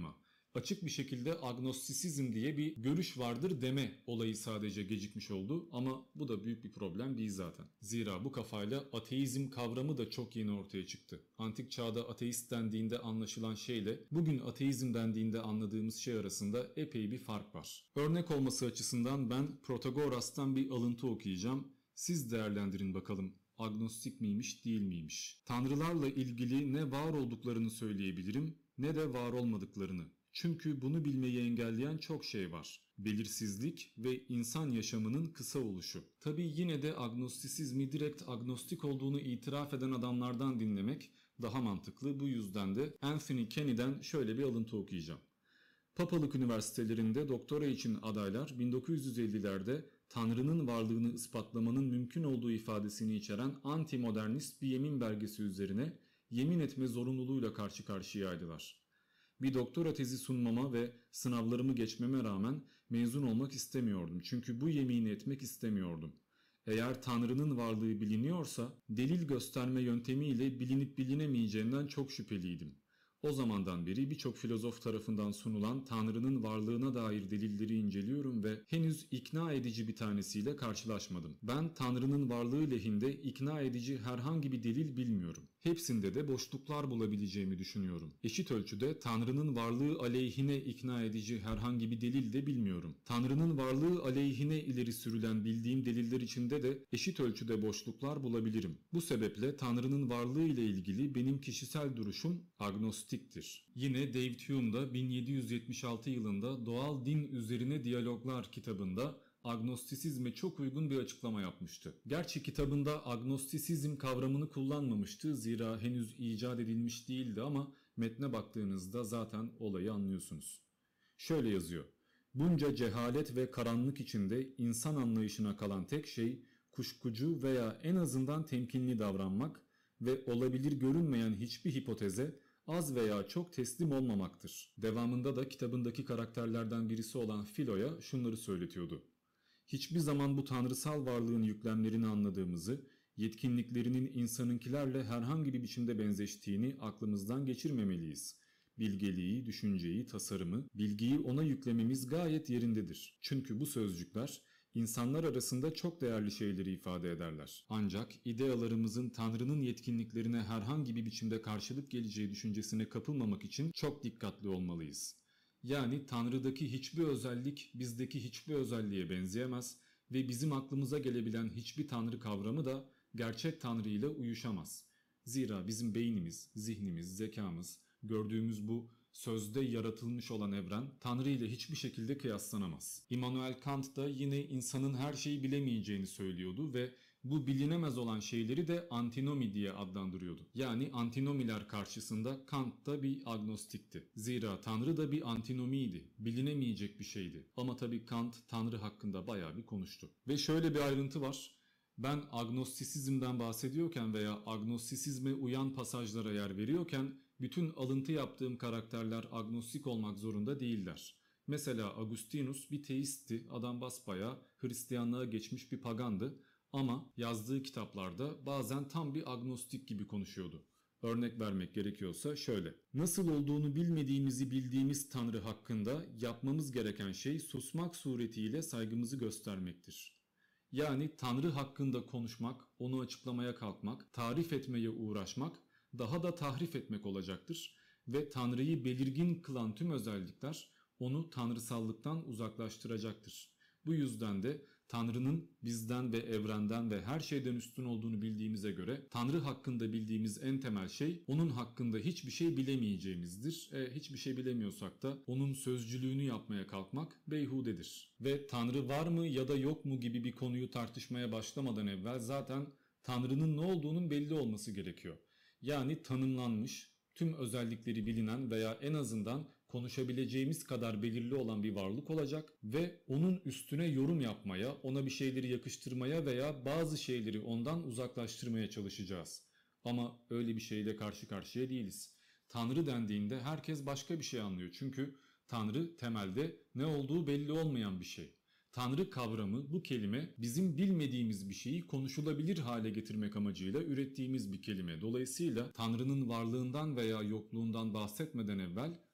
Speaker 10: Açık bir şekilde agnostisizm diye bir görüş vardır deme olayı sadece gecikmiş oldu ama bu da büyük bir problem değil zaten. Zira bu kafayla ateizm kavramı da çok yeni ortaya çıktı. Antik çağda ateist dendiğinde anlaşılan şeyle bugün ateizm dendiğinde anladığımız şey arasında epey bir fark var. Örnek olması açısından ben Protagoras'tan bir alıntı okuyacağım. Siz değerlendirin bakalım. Agnostik miymiş, değil miymiş? Tanrılarla ilgili ne var olduklarını söyleyebilirim ne de var olmadıklarını. Çünkü bunu bilmeyi engelleyen çok şey var. Belirsizlik ve insan yaşamının kısa oluşu. Tabii yine de agnostisizmi direkt agnostik olduğunu itiraf eden adamlardan dinlemek daha mantıklı. Bu yüzden de Anthony Kenny'den şöyle bir alıntı okuyacağım. Papalık üniversitelerinde doktora için adaylar bin dokuz yüz ellilerde Tanrı'nın varlığını ispatlamanın mümkün olduğu ifadesini içeren anti-modernist bir yemin belgesi üzerine yemin etme zorunluluğuyla karşı karşıyaydılar. Bir doktora tezi sunmama ve sınavlarımı geçmeme rağmen mezun olmak istemiyordum. Çünkü bu yemini etmek istemiyordum. Eğer Tanrı'nın varlığı biliniyorsa delil gösterme yöntemiyle bilinip bilinemeyeceğinden çok şüpheliydim. O zamandan beri birçok filozof tarafından sunulan Tanrı'nın varlığına dair delilleri inceliyorum ve henüz ikna edici bir tanesiyle karşılaşmadım. Ben Tanrı'nın varlığı lehinde ikna edici herhangi bir delil bilmiyorum. Hepsinde de boşluklar bulabileceğimi düşünüyorum. Eşit ölçüde Tanrı'nın varlığı aleyhine ikna edici herhangi bir delil de bilmiyorum. Tanrı'nın varlığı aleyhine ileri sürülen bildiğim deliller içinde de eşit ölçüde boşluklar bulabilirim. Bu sebeple Tanrı'nın varlığı ile ilgili benim kişisel duruşum agnostiktir. Yine David Hume da bin yedi yüz yetmiş altı yılında Doğal Din Üzerine Diyaloglar kitabında agnostisizme çok uygun bir açıklama yapmıştı. Gerçi kitabında agnostisizm kavramını kullanmamıştı, zira henüz icat edilmiş değildi ama metne baktığınızda zaten olayı anlıyorsunuz. Şöyle yazıyor: bunca cehalet ve karanlık içinde insan anlayışına kalan tek şey kuşkucu veya en azından temkinli davranmak ve olabilir görünmeyen hiçbir hipoteze az veya çok teslim olmamaktır. Devamında da kitabındaki karakterlerden birisi olan Philo'ya şunları söyletiyordu. Hiçbir zaman bu tanrısal varlığın yüklemlerini anladığımızı, yetkinliklerinin insanınkilerle herhangi bir biçimde benzeştiğini aklımızdan geçirmemeliyiz. Bilgeliği, düşünceyi, tasarımı, bilgiyi ona yüklememiz gayet yerindedir. Çünkü bu sözcükler insanlar arasında çok değerli şeyleri ifade ederler. Ancak idealarımızın Tanrı'nın yetkinliklerine herhangi bir biçimde karşılık geleceği düşüncesine kapılmamak için çok dikkatli olmalıyız. Yani Tanrı'daki hiçbir özellik bizdeki hiçbir özelliğe benzeyemez ve bizim aklımıza gelebilen hiçbir Tanrı kavramı da gerçek Tanrı ile uyuşamaz. Zira bizim beynimiz, zihnimiz, zekamız, gördüğümüz bu sözde yaratılmış olan evren Tanrı ile hiçbir şekilde kıyaslanamaz. Immanuel Kant da yine insanın her şeyi bilemeyeceğini söylüyordu ve bu bilinemez olan şeyleri de antinomi diye adlandırıyordu. Yani antinomiler karşısında Kant da bir agnostikti. Zira Tanrı da bir antinomiydi. Bilinemeyecek bir şeydi. Ama tabii Kant Tanrı hakkında bayağı bir konuştu. Ve şöyle bir ayrıntı var. Ben agnostisizmden bahsediyorken veya agnostisizme uyan pasajlara yer veriyorken bütün alıntı yaptığım karakterler agnostik olmak zorunda değiller. Mesela Agustinus bir teistti. Adam basbayağı Hristiyanlığa geçmiş bir pagandı. Ama yazdığı kitaplarda bazen tam bir agnostik gibi konuşuyordu. Örnek vermek gerekiyorsa şöyle. Nasıl olduğunu bilmediğimizi bildiğimiz Tanrı hakkında yapmamız gereken şey susmak suretiyle saygımızı göstermektir. Yani Tanrı hakkında konuşmak, onu açıklamaya kalkmak, tarif etmeye uğraşmak, daha da tahrif etmek olacaktır ve Tanrı'yı belirgin kılan tüm özellikler onu tanrısallıktan uzaklaştıracaktır. Bu yüzden de Tanrı'nın bizden ve evrenden ve her şeyden üstün olduğunu bildiğimize göre Tanrı hakkında bildiğimiz en temel şey onun hakkında hiçbir şey bilemeyeceğimizdir. E, hiçbir şey bilemiyorsak da onun sözcülüğünü yapmaya kalkmak beyhudedir. Ve Tanrı var mı ya da yok mu gibi bir konuyu tartışmaya başlamadan evvel zaten Tanrı'nın ne olduğunun belli olması gerekiyor. Yani tanımlanmış, tüm özellikleri bilinen veya en azından konuşabileceğimiz kadar belirli olan bir varlık olacak ve onun üstüne yorum yapmaya, ona bir şeyleri yakıştırmaya veya bazı şeyleri ondan uzaklaştırmaya çalışacağız. Ama öyle bir şeyle karşı karşıya değiliz. Tanrı dendiğinde herkes başka bir şey anlıyor. Çünkü Tanrı temelde ne olduğu belli olmayan bir şey. Tanrı kavramı, bu kelime bizim bilmediğimiz bir şeyi konuşulabilir hale getirmek amacıyla ürettiğimiz bir kelime. Dolayısıyla Tanrı'nın varlığından veya yokluğundan bahsetmeden evvel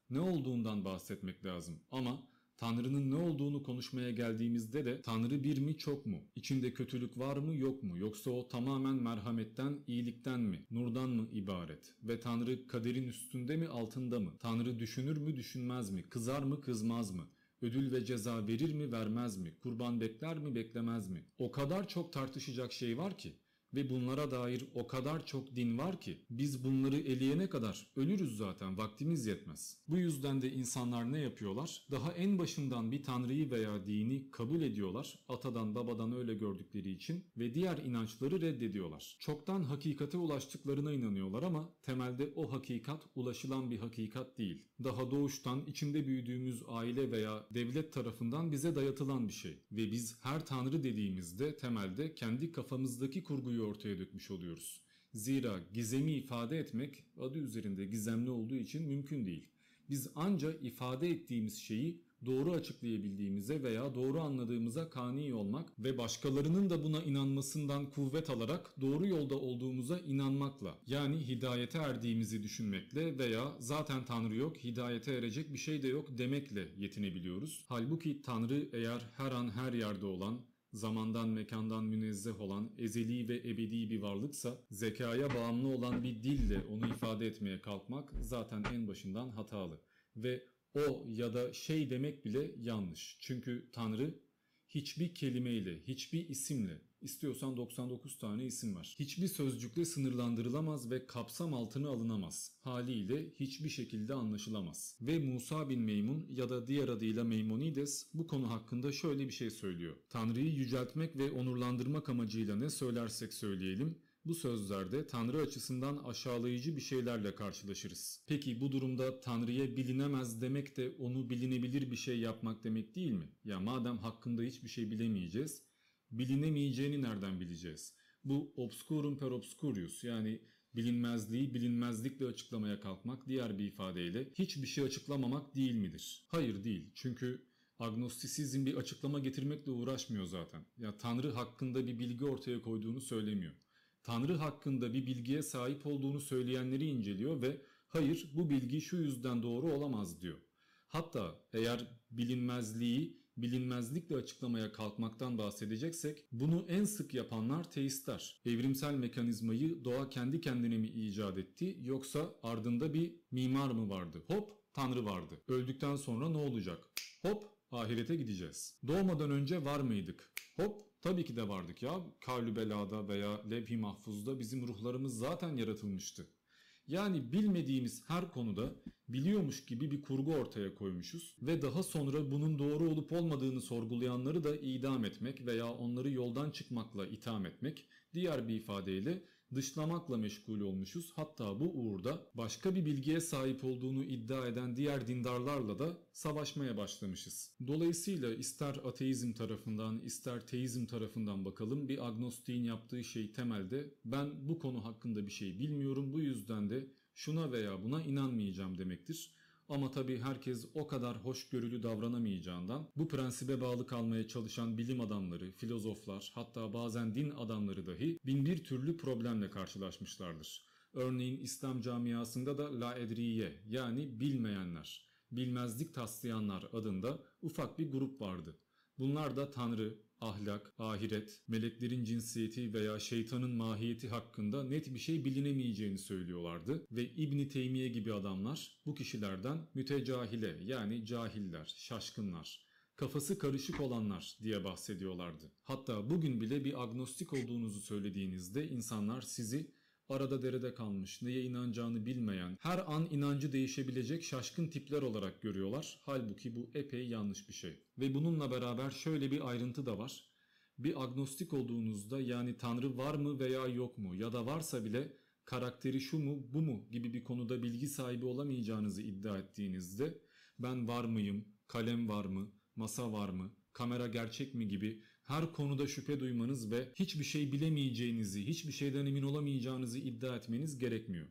Speaker 10: Ne olduğundan bahsetmek lazım ama Tanrı'nın ne olduğunu konuşmaya geldiğimizde de Tanrı bir mi çok mu? İçinde kötülük var mı yok mu? Yoksa o tamamen merhametten, iyilikten mi, nurdan mı ibaret? Ve Tanrı kaderin üstünde mi altında mı? Tanrı düşünür mü düşünmez mi? Kızar mı kızmaz mı? Ödül ve ceza verir mi vermez mi? Kurban bekler mi beklemez mi? O kadar çok tartışacak şey var ki. Ve bunlara dair o kadar çok din var ki biz bunları eleyene kadar ölürüz zaten, vaktimiz yetmez. Bu yüzden de insanlar ne yapıyorlar? Daha en başından bir tanrıyı veya dini kabul ediyorlar. Atadan babadan öyle gördükleri için ve diğer inançları reddediyorlar. Çoktan hakikate ulaştıklarına inanıyorlar ama temelde o hakikat ulaşılan bir hakikat değil. Daha doğuştan içinde büyüdüğümüz aile veya devlet tarafından bize dayatılan bir şey. Ve biz her tanrı dediğimizde temelde kendi kafamızdaki kurguyu ortaya dökmüş oluyoruz. Zira gizemi ifade etmek adı üzerinde gizemli olduğu için mümkün değil. Biz ancak ifade ettiğimiz şeyi doğru açıklayabildiğimize veya doğru anladığımıza kani olmak ve başkalarının da buna inanmasından kuvvet alarak doğru yolda olduğumuza inanmakla, yani hidayete erdiğimizi düşünmekle veya zaten Tanrı yok, hidayete erecek bir şey de yok demekle yetinebiliyoruz. Halbuki Tanrı eğer her an her yerde olan, zamandan mekandan münezzeh olan ezeli ve ebedi bir varlıksa zekaya bağımlı olan bir dille onu ifade etmeye kalkmak zaten en başından hatalı. Ve o ya da şey demek bile yanlış. Çünkü Tanrı hiçbir kelimeyle, hiçbir isimle, istiyorsan doksan dokuz tane isim var, hiçbir sözcükle sınırlandırılamaz ve kapsam altına alınamaz. Haliyle hiçbir şekilde anlaşılamaz. Ve Musa bin Meymun ya da diğer adıyla Maimonides bu konu hakkında şöyle bir şey söylüyor. Tanrı'yı yüceltmek ve onurlandırmak amacıyla ne söylersek söyleyelim, bu sözlerde Tanrı açısından aşağılayıcı bir şeylerle karşılaşırız. Peki bu durumda Tanrı'ya bilinemez demek de onu bilinebilir bir şey yapmak demek değil mi? Ya madem hakkında hiçbir şey bilemeyeceğiz, bilinemeyeceğini nereden bileceğiz? Bu obscurum per obscurius, yani bilinmezliği bilinmezlikle açıklamaya kalkmak, diğer bir ifadeyle hiçbir şey açıklamamak değil midir? Hayır değil, çünkü agnostisizm bir açıklama getirmekle uğraşmıyor zaten. Ya Tanrı hakkında bir bilgi ortaya koyduğunu söylemiyor. Tanrı hakkında bir bilgiye sahip olduğunu söyleyenleri inceliyor ve hayır bu bilgi şu yüzden doğru olamaz diyor. Hatta eğer bilinmezliği bilinmezlikle açıklamaya kalkmaktan bahsedeceksek bunu en sık yapanlar teistler. Evrimsel mekanizmayı doğa kendi kendine mi icat etti yoksa ardında bir mimar mı vardı? Hop Tanrı vardı. Öldükten sonra ne olacak? Hop ahirete gideceğiz. Doğmadan önce var mıydık? Hop tabii ki de vardık ya. Kavl-i Bela'da veya Levh-i Mahfuz'da bizim ruhlarımız zaten yaratılmıştı. Yani bilmediğimiz her konuda biliyormuş gibi bir kurgu ortaya koymuşuz ve daha sonra bunun doğru olup olmadığını sorgulayanları da idam etmek veya onları yoldan çıkmakla itham etmek, diğer bir ifadeyle dışlamakla meşgul olmuşuz. Hatta bu uğurda başka bir bilgiye sahip olduğunu iddia eden diğer dindarlarla da savaşmaya başlamışız. Dolayısıyla ister ateizm tarafından ister teizm tarafından bakalım, bir agnostiğin yaptığı şey temelde ben bu konu hakkında bir şey bilmiyorum, bu yüzden de şuna veya buna inanmayacağım demektir. Ama tabii herkes o kadar hoşgörülü davranamayacağından bu prensibe bağlı kalmaya çalışan bilim adamları, filozoflar, hatta bazen din adamları dahi bin bir türlü problemle karşılaşmışlardır. Örneğin İslam camiasında da la edriye, yani bilmeyenler, bilmezlik taslayanlar adında ufak bir grup vardı. Bunlar da Tanrı, ahlak, ahiret, meleklerin cinsiyeti veya şeytanın mahiyeti hakkında net bir şey bilinemeyeceğini söylüyorlardı ve İbn Teymiye gibi adamlar bu kişilerden mütecahile, yani cahiller, şaşkınlar, kafası karışık olanlar diye bahsediyorlardı. Hatta bugün bile bir agnostik olduğunuzu söylediğinizde insanlar sizi arada derede kalmış, neye inanacağını bilmeyen, her an inancı değişebilecek şaşkın tipler olarak görüyorlar. Halbuki bu epey yanlış bir şey. Ve bununla beraber şöyle bir ayrıntı da var. Bir agnostik olduğunuzda, yani Tanrı var mı veya yok mu ya da varsa bile karakteri şu mu bu mu gibi bir konuda bilgi sahibi olamayacağınızı iddia ettiğinizde ben var mıyım, kalem var mı, masa var mı, kamera gerçek mi gibi her konuda şüphe duymanız ve hiçbir şey bilemeyeceğinizi, hiçbir şeyden emin olamayacağınızı iddia etmeniz gerekmiyor.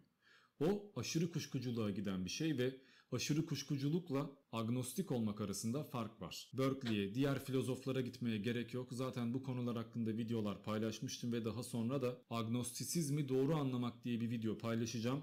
Speaker 10: O aşırı kuşkuculuğa giden bir şey ve aşırı kuşkuculukla agnostik olmak arasında fark var. Berkeley'e, diğer filozoflara gitmeye gerek yok. Zaten bu konular hakkında videolar paylaşmıştım ve daha sonra da agnostisizmi doğru anlamak diye bir video paylaşacağım.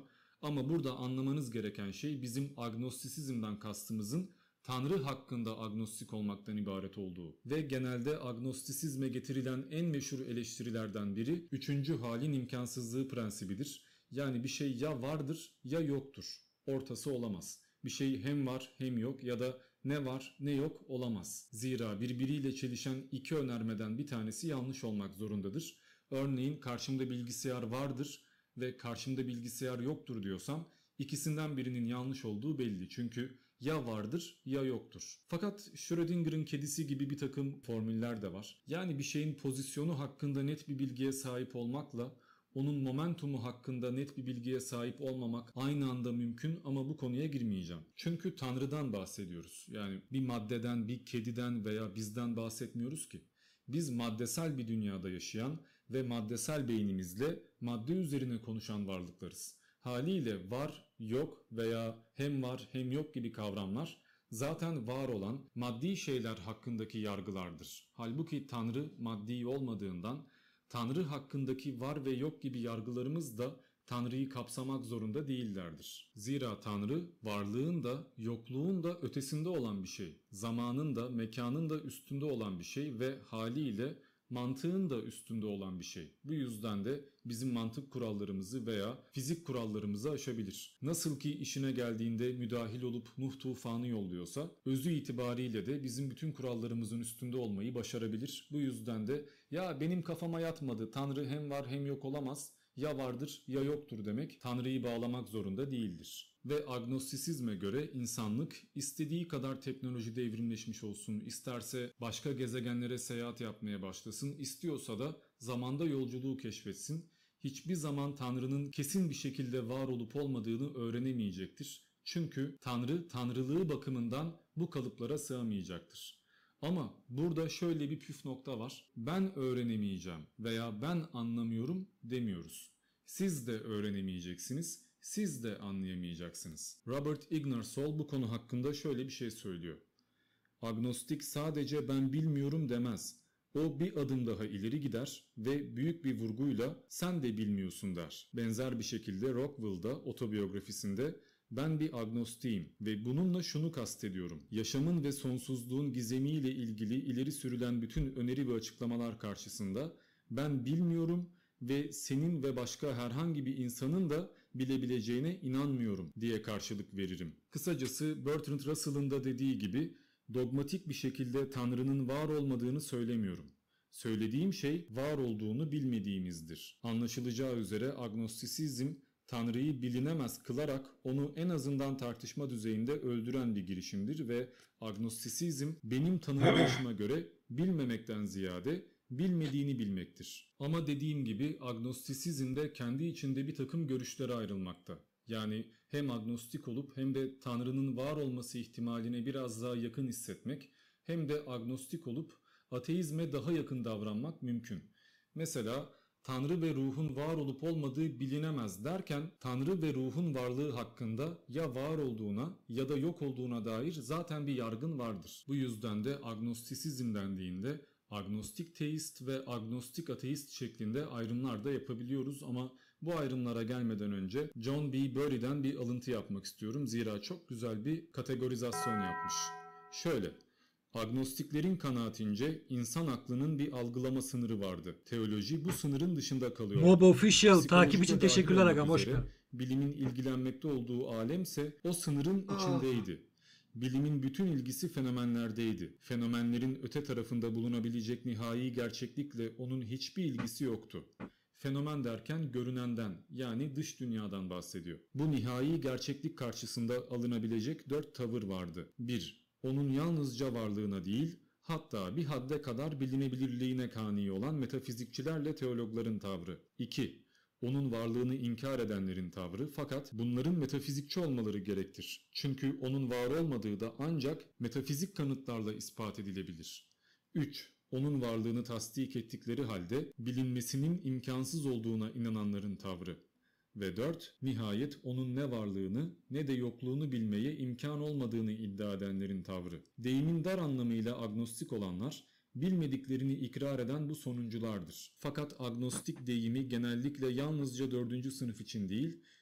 Speaker 10: Ama burada anlamanız gereken şey bizim agnostisizmden kastımızın Tanrı hakkında agnostik olmaktan ibaret olduğu ve genelde agnostisizme getirilen en meşhur eleştirilerden biri üçüncü halin imkansızlığı prensibidir. Yani bir şey ya vardır ya yoktur. Ortası olamaz. Bir şey hem var hem yok ya da ne var ne yok olamaz. Zira birbiriyle çelişen iki önermeden bir tanesi yanlış olmak zorundadır. Örneğin karşımda bilgisayar vardır ve karşımda bilgisayar yoktur diyorsam ikisinden birinin yanlış olduğu belli. Çünkü ya vardır ya yoktur. Fakat Schrödinger'in kedisi gibi bir takım formüller de var. Yani bir şeyin pozisyonu hakkında net bir bilgiye sahip olmakla onun momentumu hakkında net bir bilgiye sahip olmamak aynı anda mümkün ama bu konuya girmeyeceğim. Çünkü Tanrı'dan bahsediyoruz. Yani bir maddeden, bir kediden veya bizden bahsetmiyoruz ki. Biz maddesel bir dünyada yaşayan ve maddesel beynimizle madde üzerine konuşan varlıklarız. Haliyle var, yok veya hem var hem yok gibi kavramlar zaten var olan maddi şeyler hakkındaki yargılardır. Halbuki Tanrı maddi olmadığından Tanrı hakkındaki var ve yok gibi yargılarımız da Tanrı'yı kapsamak zorunda değillerdir. Zira Tanrı varlığın da yokluğun da ötesinde olan bir şey. Zamanın da mekanın da üstünde olan bir şey ve haliyle mantığın da üstünde olan bir şey. Bu yüzden de bizim mantık kurallarımızı veya fizik kurallarımızı aşabilir. Nasıl ki işine geldiğinde müdahil olup Nuh tufanı yolluyorsa, özü itibariyle de bizim bütün kurallarımızın üstünde olmayı başarabilir. Bu yüzden de ya benim kafama yatmadı, Tanrı hem var hem yok olamaz, ya vardır ya yoktur demek Tanrı'yı bağlamak zorunda değildir. Ve agnostisizme göre insanlık istediği kadar teknolojide evrimleşmiş olsun, isterse başka gezegenlere seyahat yapmaya başlasın, istiyorsa da zamanda yolculuğu keşfetsin, hiçbir zaman Tanrı'nın kesin bir şekilde var olup olmadığını öğrenemeyecektir. Çünkü Tanrı, tanrılığı bakımından bu kalıplara sığamayacaktır. Ama burada şöyle bir püf nokta var. Ben öğrenemeyeceğim veya ben anlamıyorum demiyoruz. Siz de öğrenemeyeceksiniz, siz de anlayamayacaksınız. Robert Ingersoll bu konu hakkında şöyle bir şey söylüyor. Agnostik sadece ben bilmiyorum demez. O bir adım daha ileri gider ve büyük bir vurguyla sen de bilmiyorsun der. Benzer bir şekilde Rockwell'da otobiyografisinde ben bir agnostiyim ve bununla şunu kastediyorum. Yaşamın ve sonsuzluğun gizemiyle ilgili ileri sürülen bütün öneri ve açıklamalar karşısında ben bilmiyorum ve senin ve başka herhangi bir insanın da bilebileceğine inanmıyorum diye karşılık veririm. Kısacası Bertrand Russell'ın da dediği gibi dogmatik bir şekilde Tanrı'nın var olmadığını söylemiyorum. Söylediğim şey var olduğunu bilmediğimizdir. Anlaşılacağı üzere agnostisizm Tanrı'yı bilinemez kılarak onu en azından tartışma düzeyinde öldüren bir girişimdir ve agnostisizm benim tanımlayışıma göre bilmemekten ziyade bilmediğini bilmektir. Ama dediğim gibi agnostisizm de kendi içinde bir takım görüşlere ayrılmakta. Yani hem agnostik olup hem de Tanrı'nın var olması ihtimaline biraz daha yakın hissetmek hem de agnostik olup ateizme daha yakın davranmak mümkün. Mesela Tanrı ve ruhun var olup olmadığı bilinemez derken Tanrı ve ruhun varlığı hakkında ya var olduğuna ya da yok olduğuna dair zaten bir yargın vardır. Bu yüzden de agnostisizm dendiğinde agnostik teist ve agnostik ateist şeklinde ayrımlar da yapabiliyoruz ama bu ayrımlara gelmeden önce John B. Burry'den bir alıntı yapmak istiyorum. Zira çok güzel bir kategorizasyon yapmış. Şöyle, agnostiklerin kanaatince insan aklının bir algılama sınırı vardı. Teoloji bu sınırın dışında kalıyor.
Speaker 5: Mob Official
Speaker 10: Psikolojide
Speaker 5: takip için
Speaker 10: dahil
Speaker 5: teşekkürler
Speaker 10: olmak
Speaker 5: agam, hoş
Speaker 10: üzere
Speaker 5: geldin.
Speaker 10: Bilimin ilgilenmekte olduğu alemse o sınırın içindeydi. Bilimin bütün ilgisi fenomenlerdeydi. Fenomenlerin öte tarafında bulunabilecek nihai gerçeklikle onun hiçbir ilgisi yoktu. Fenomen derken görünenden yani dış dünyadan bahsediyor. Bu nihai gerçeklik karşısında alınabilecek dört tavır vardı. bir Onun yalnızca varlığına değil, hatta bir hadde kadar bilinebilirliğine kani olan metafizikçilerle teologların tavrı. iki Onun varlığını inkar edenlerin tavrı, fakat bunların metafizikçi olmaları gerektir. Çünkü onun var olmadığı da ancak metafizik kanıtlarla ispat edilebilir. üç Onun varlığını tasdik ettikleri halde bilinmesinin imkansız olduğuna inananların tavrı. Ve dört Nihayet onun ne varlığını ne de yokluğunu bilmeye imkan olmadığını iddia edenlerin tavrı. Deyimin dar anlamıyla agnostik olanlar, bilmediklerini ikrar eden bu sonunculardır. Fakat agnostik deyimi genellikle yalnızca dördüncü sınıf için değil,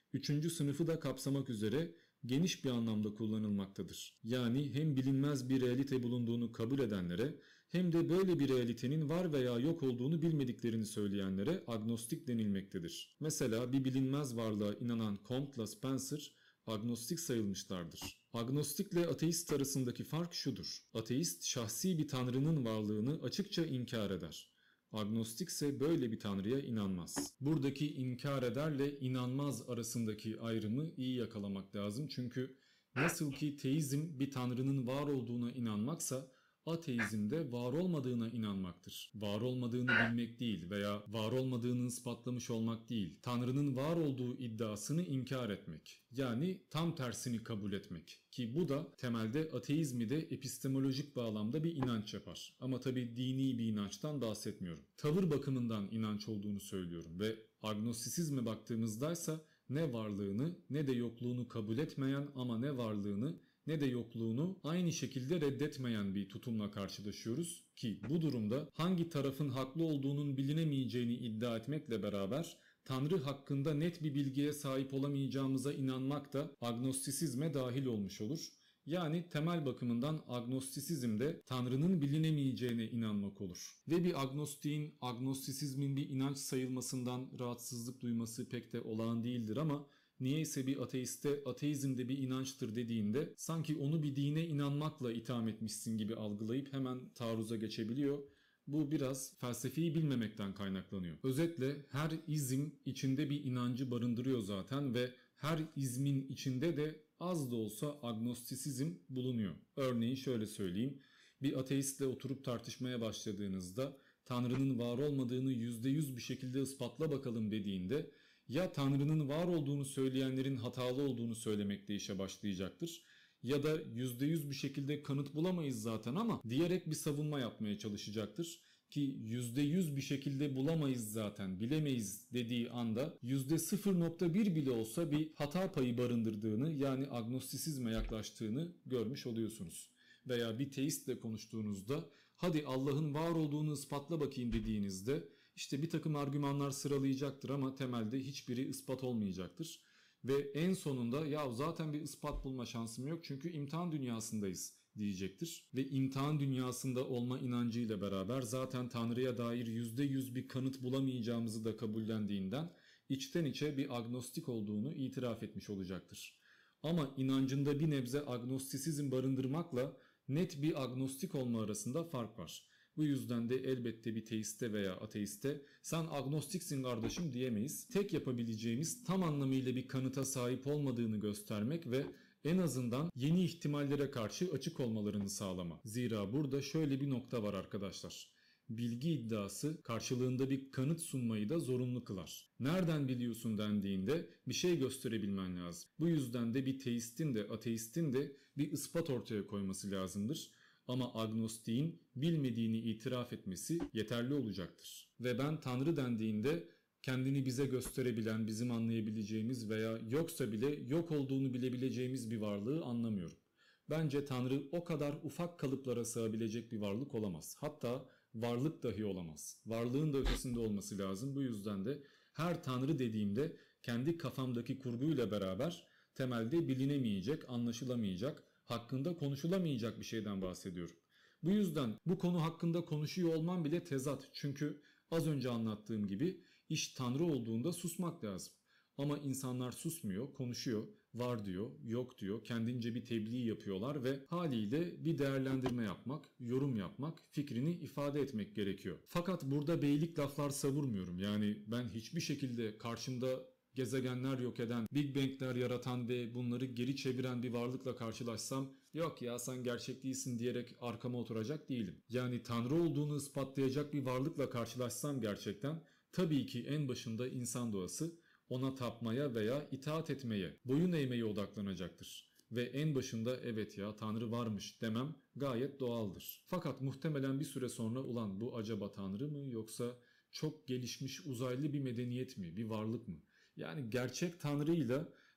Speaker 10: Üçüncü sınıfı da kapsamak üzere geniş bir anlamda kullanılmaktadır. Yani hem bilinmez bir realite bulunduğunu kabul edenlere hem de böyle bir realitenin var veya yok olduğunu bilmediklerini söyleyenlere agnostik denilmektedir. Mesela bir bilinmez varlığa inanan Comte'la Spencer agnostik sayılmışlardır. Agnostikle ateist arasındaki fark şudur. Ateist şahsi bir tanrının varlığını açıkça inkar eder. Agnostik ise böyle bir tanrıya inanmaz. Buradaki inkar ederle inanmaz arasındaki ayrımı iyi yakalamak lazım. Çünkü nasıl ki teizm bir tanrının var olduğuna inanmaksa, ateizm de var olmadığına inanmaktır. Var olmadığını bilmek değil veya var olmadığını ispatlamış olmak değil. Tanrının var olduğu iddiasını inkar etmek. Yani tam tersini kabul etmek. Ki bu da temelde ateizmi de epistemolojik bağlamda bir inanç yapar. Ama tabii dini bir inançtan bahsetmiyorum. Tavır bakımından inanç olduğunu söylüyorum ve agnostisizme baktığımızdaysa ne varlığını ne de yokluğunu kabul etmeyen ama ne varlığını ne de yokluğunu aynı şekilde reddetmeyen bir tutumla karşılaşıyoruz ki bu durumda hangi tarafın haklı olduğunun bilinemeyeceğini iddia etmekle beraber Tanrı hakkında net bir bilgiye sahip olamayacağımıza inanmak da agnostisizme dahil olmuş olur. Yani temel bakımından agnostisizm de Tanrı'nın bilinemeyeceğine inanmak olur. Ve bir agnostiğin agnostisizmin bir inanç sayılmasından rahatsızlık duyması pek de olağan değildir ama niyeyse bir ateiste ateizm de bir inançtır dediğinde sanki onu bir dine inanmakla itham etmişsin gibi algılayıp hemen taarruza geçebiliyor. Bu biraz felsefeyi bilmemekten kaynaklanıyor. Özetle her izm içinde bir inancı barındırıyor zaten ve her izmin içinde de az da olsa agnostisizm bulunuyor. Örneğin şöyle söyleyeyim. Bir ateistle oturup tartışmaya başladığınızda Tanrı'nın var olmadığını yüzde yüz bir şekilde ispatla bakalım dediğinde ya Tanrı'nın var olduğunu söyleyenlerin hatalı olduğunu söylemekle işe başlayacaktır ya da yüzde yüz bir şekilde kanıt bulamayız zaten ama diyerek bir savunma yapmaya çalışacaktır. Ki yüzde yüz bir şekilde bulamayız zaten, bilemeyiz dediği anda yüzde sıfır nokta bir bile olsa bir hata payı barındırdığını, yani agnostisizme yaklaştığını görmüş oluyorsunuz. Veya bir teistle konuştuğunuzda hadi Allah'ın var olduğunu ispatla bakayım dediğinizde işte bir takım argümanlar sıralayacaktır ama temelde hiçbiri ispat olmayacaktır. Ve en sonunda ya zaten bir ispat bulma şansım yok çünkü imtihan dünyasındayız diyecektir. Ve imtihan dünyasında olma inancıyla beraber zaten Tanrı'ya dair yüzde yüz bir kanıt bulamayacağımızı da kabullendiğinden içten içe bir agnostik olduğunu itiraf etmiş olacaktır. Ama inancında bir nebze agnostisizm barındırmakla net bir agnostik olma arasında fark var. Bu yüzden de elbette bir teiste veya ateiste sen agnostiksin kardeşim diyemeyiz. Tek yapabileceğimiz tam anlamıyla bir kanıta sahip olmadığını göstermek ve en azından yeni ihtimallere karşı açık olmalarını sağlama. Zira burada şöyle bir nokta var arkadaşlar. Bilgi iddiası karşılığında bir kanıt sunmayı da zorunlu kılar. Nereden biliyorsun dendiğinde bir şey gösterebilmen lazım. Bu yüzden de bir teistin de ateistin de bir ispat ortaya koyması lazımdır. Ama agnostiğin bilmediğini itiraf etmesi yeterli olacaktır. Ve ben Tanrı dendiğinde kendini bize gösterebilen, bizim anlayabileceğimiz veya yoksa bile yok olduğunu bilebileceğimiz bir varlığı anlamıyorum. Bence Tanrı o kadar ufak kalıplara sığabilecek bir varlık olamaz. Hatta varlık dahi olamaz. Varlığın da ötesinde olması lazım. Bu yüzden de her Tanrı dediğimde kendi kafamdaki kurguyla beraber temelde bilinemeyecek, anlaşılamayacak, hakkında konuşulamayacak bir şeyden bahsediyorum. Bu yüzden bu konu hakkında konuşuyor olmam bile tezat. Çünkü az önce anlattığım gibi iş Tanrı olduğunda susmak lazım. Ama insanlar susmuyor, konuşuyor, var diyor, yok diyor, kendince bir tebliğ yapıyorlar ve haliyle bir değerlendirme yapmak, yorum yapmak, fikrini ifade etmek gerekiyor. Fakat burada beylik laflar savurmuyorum. Yani ben hiçbir şekilde karşımda gezegenler yok eden, Big Bang'ler yaratan ve bunları geri çeviren bir varlıkla karşılaşsam yok ya sen gerçek değilsin diyerek arkama oturacak değilim. Yani Tanrı olduğunu ispatlayacak bir varlıkla karşılaşsam gerçekten tabii ki en başında insan doğası ona tapmaya veya itaat etmeye, boyun eğmeye odaklanacaktır. Ve en başında evet ya Tanrı varmış demem gayet doğaldır. Fakat muhtemelen bir süre sonra ulan bu acaba Tanrı mı yoksa çok gelişmiş uzaylı bir medeniyet mi, bir varlık mı? Yani gerçek Tanrı'yla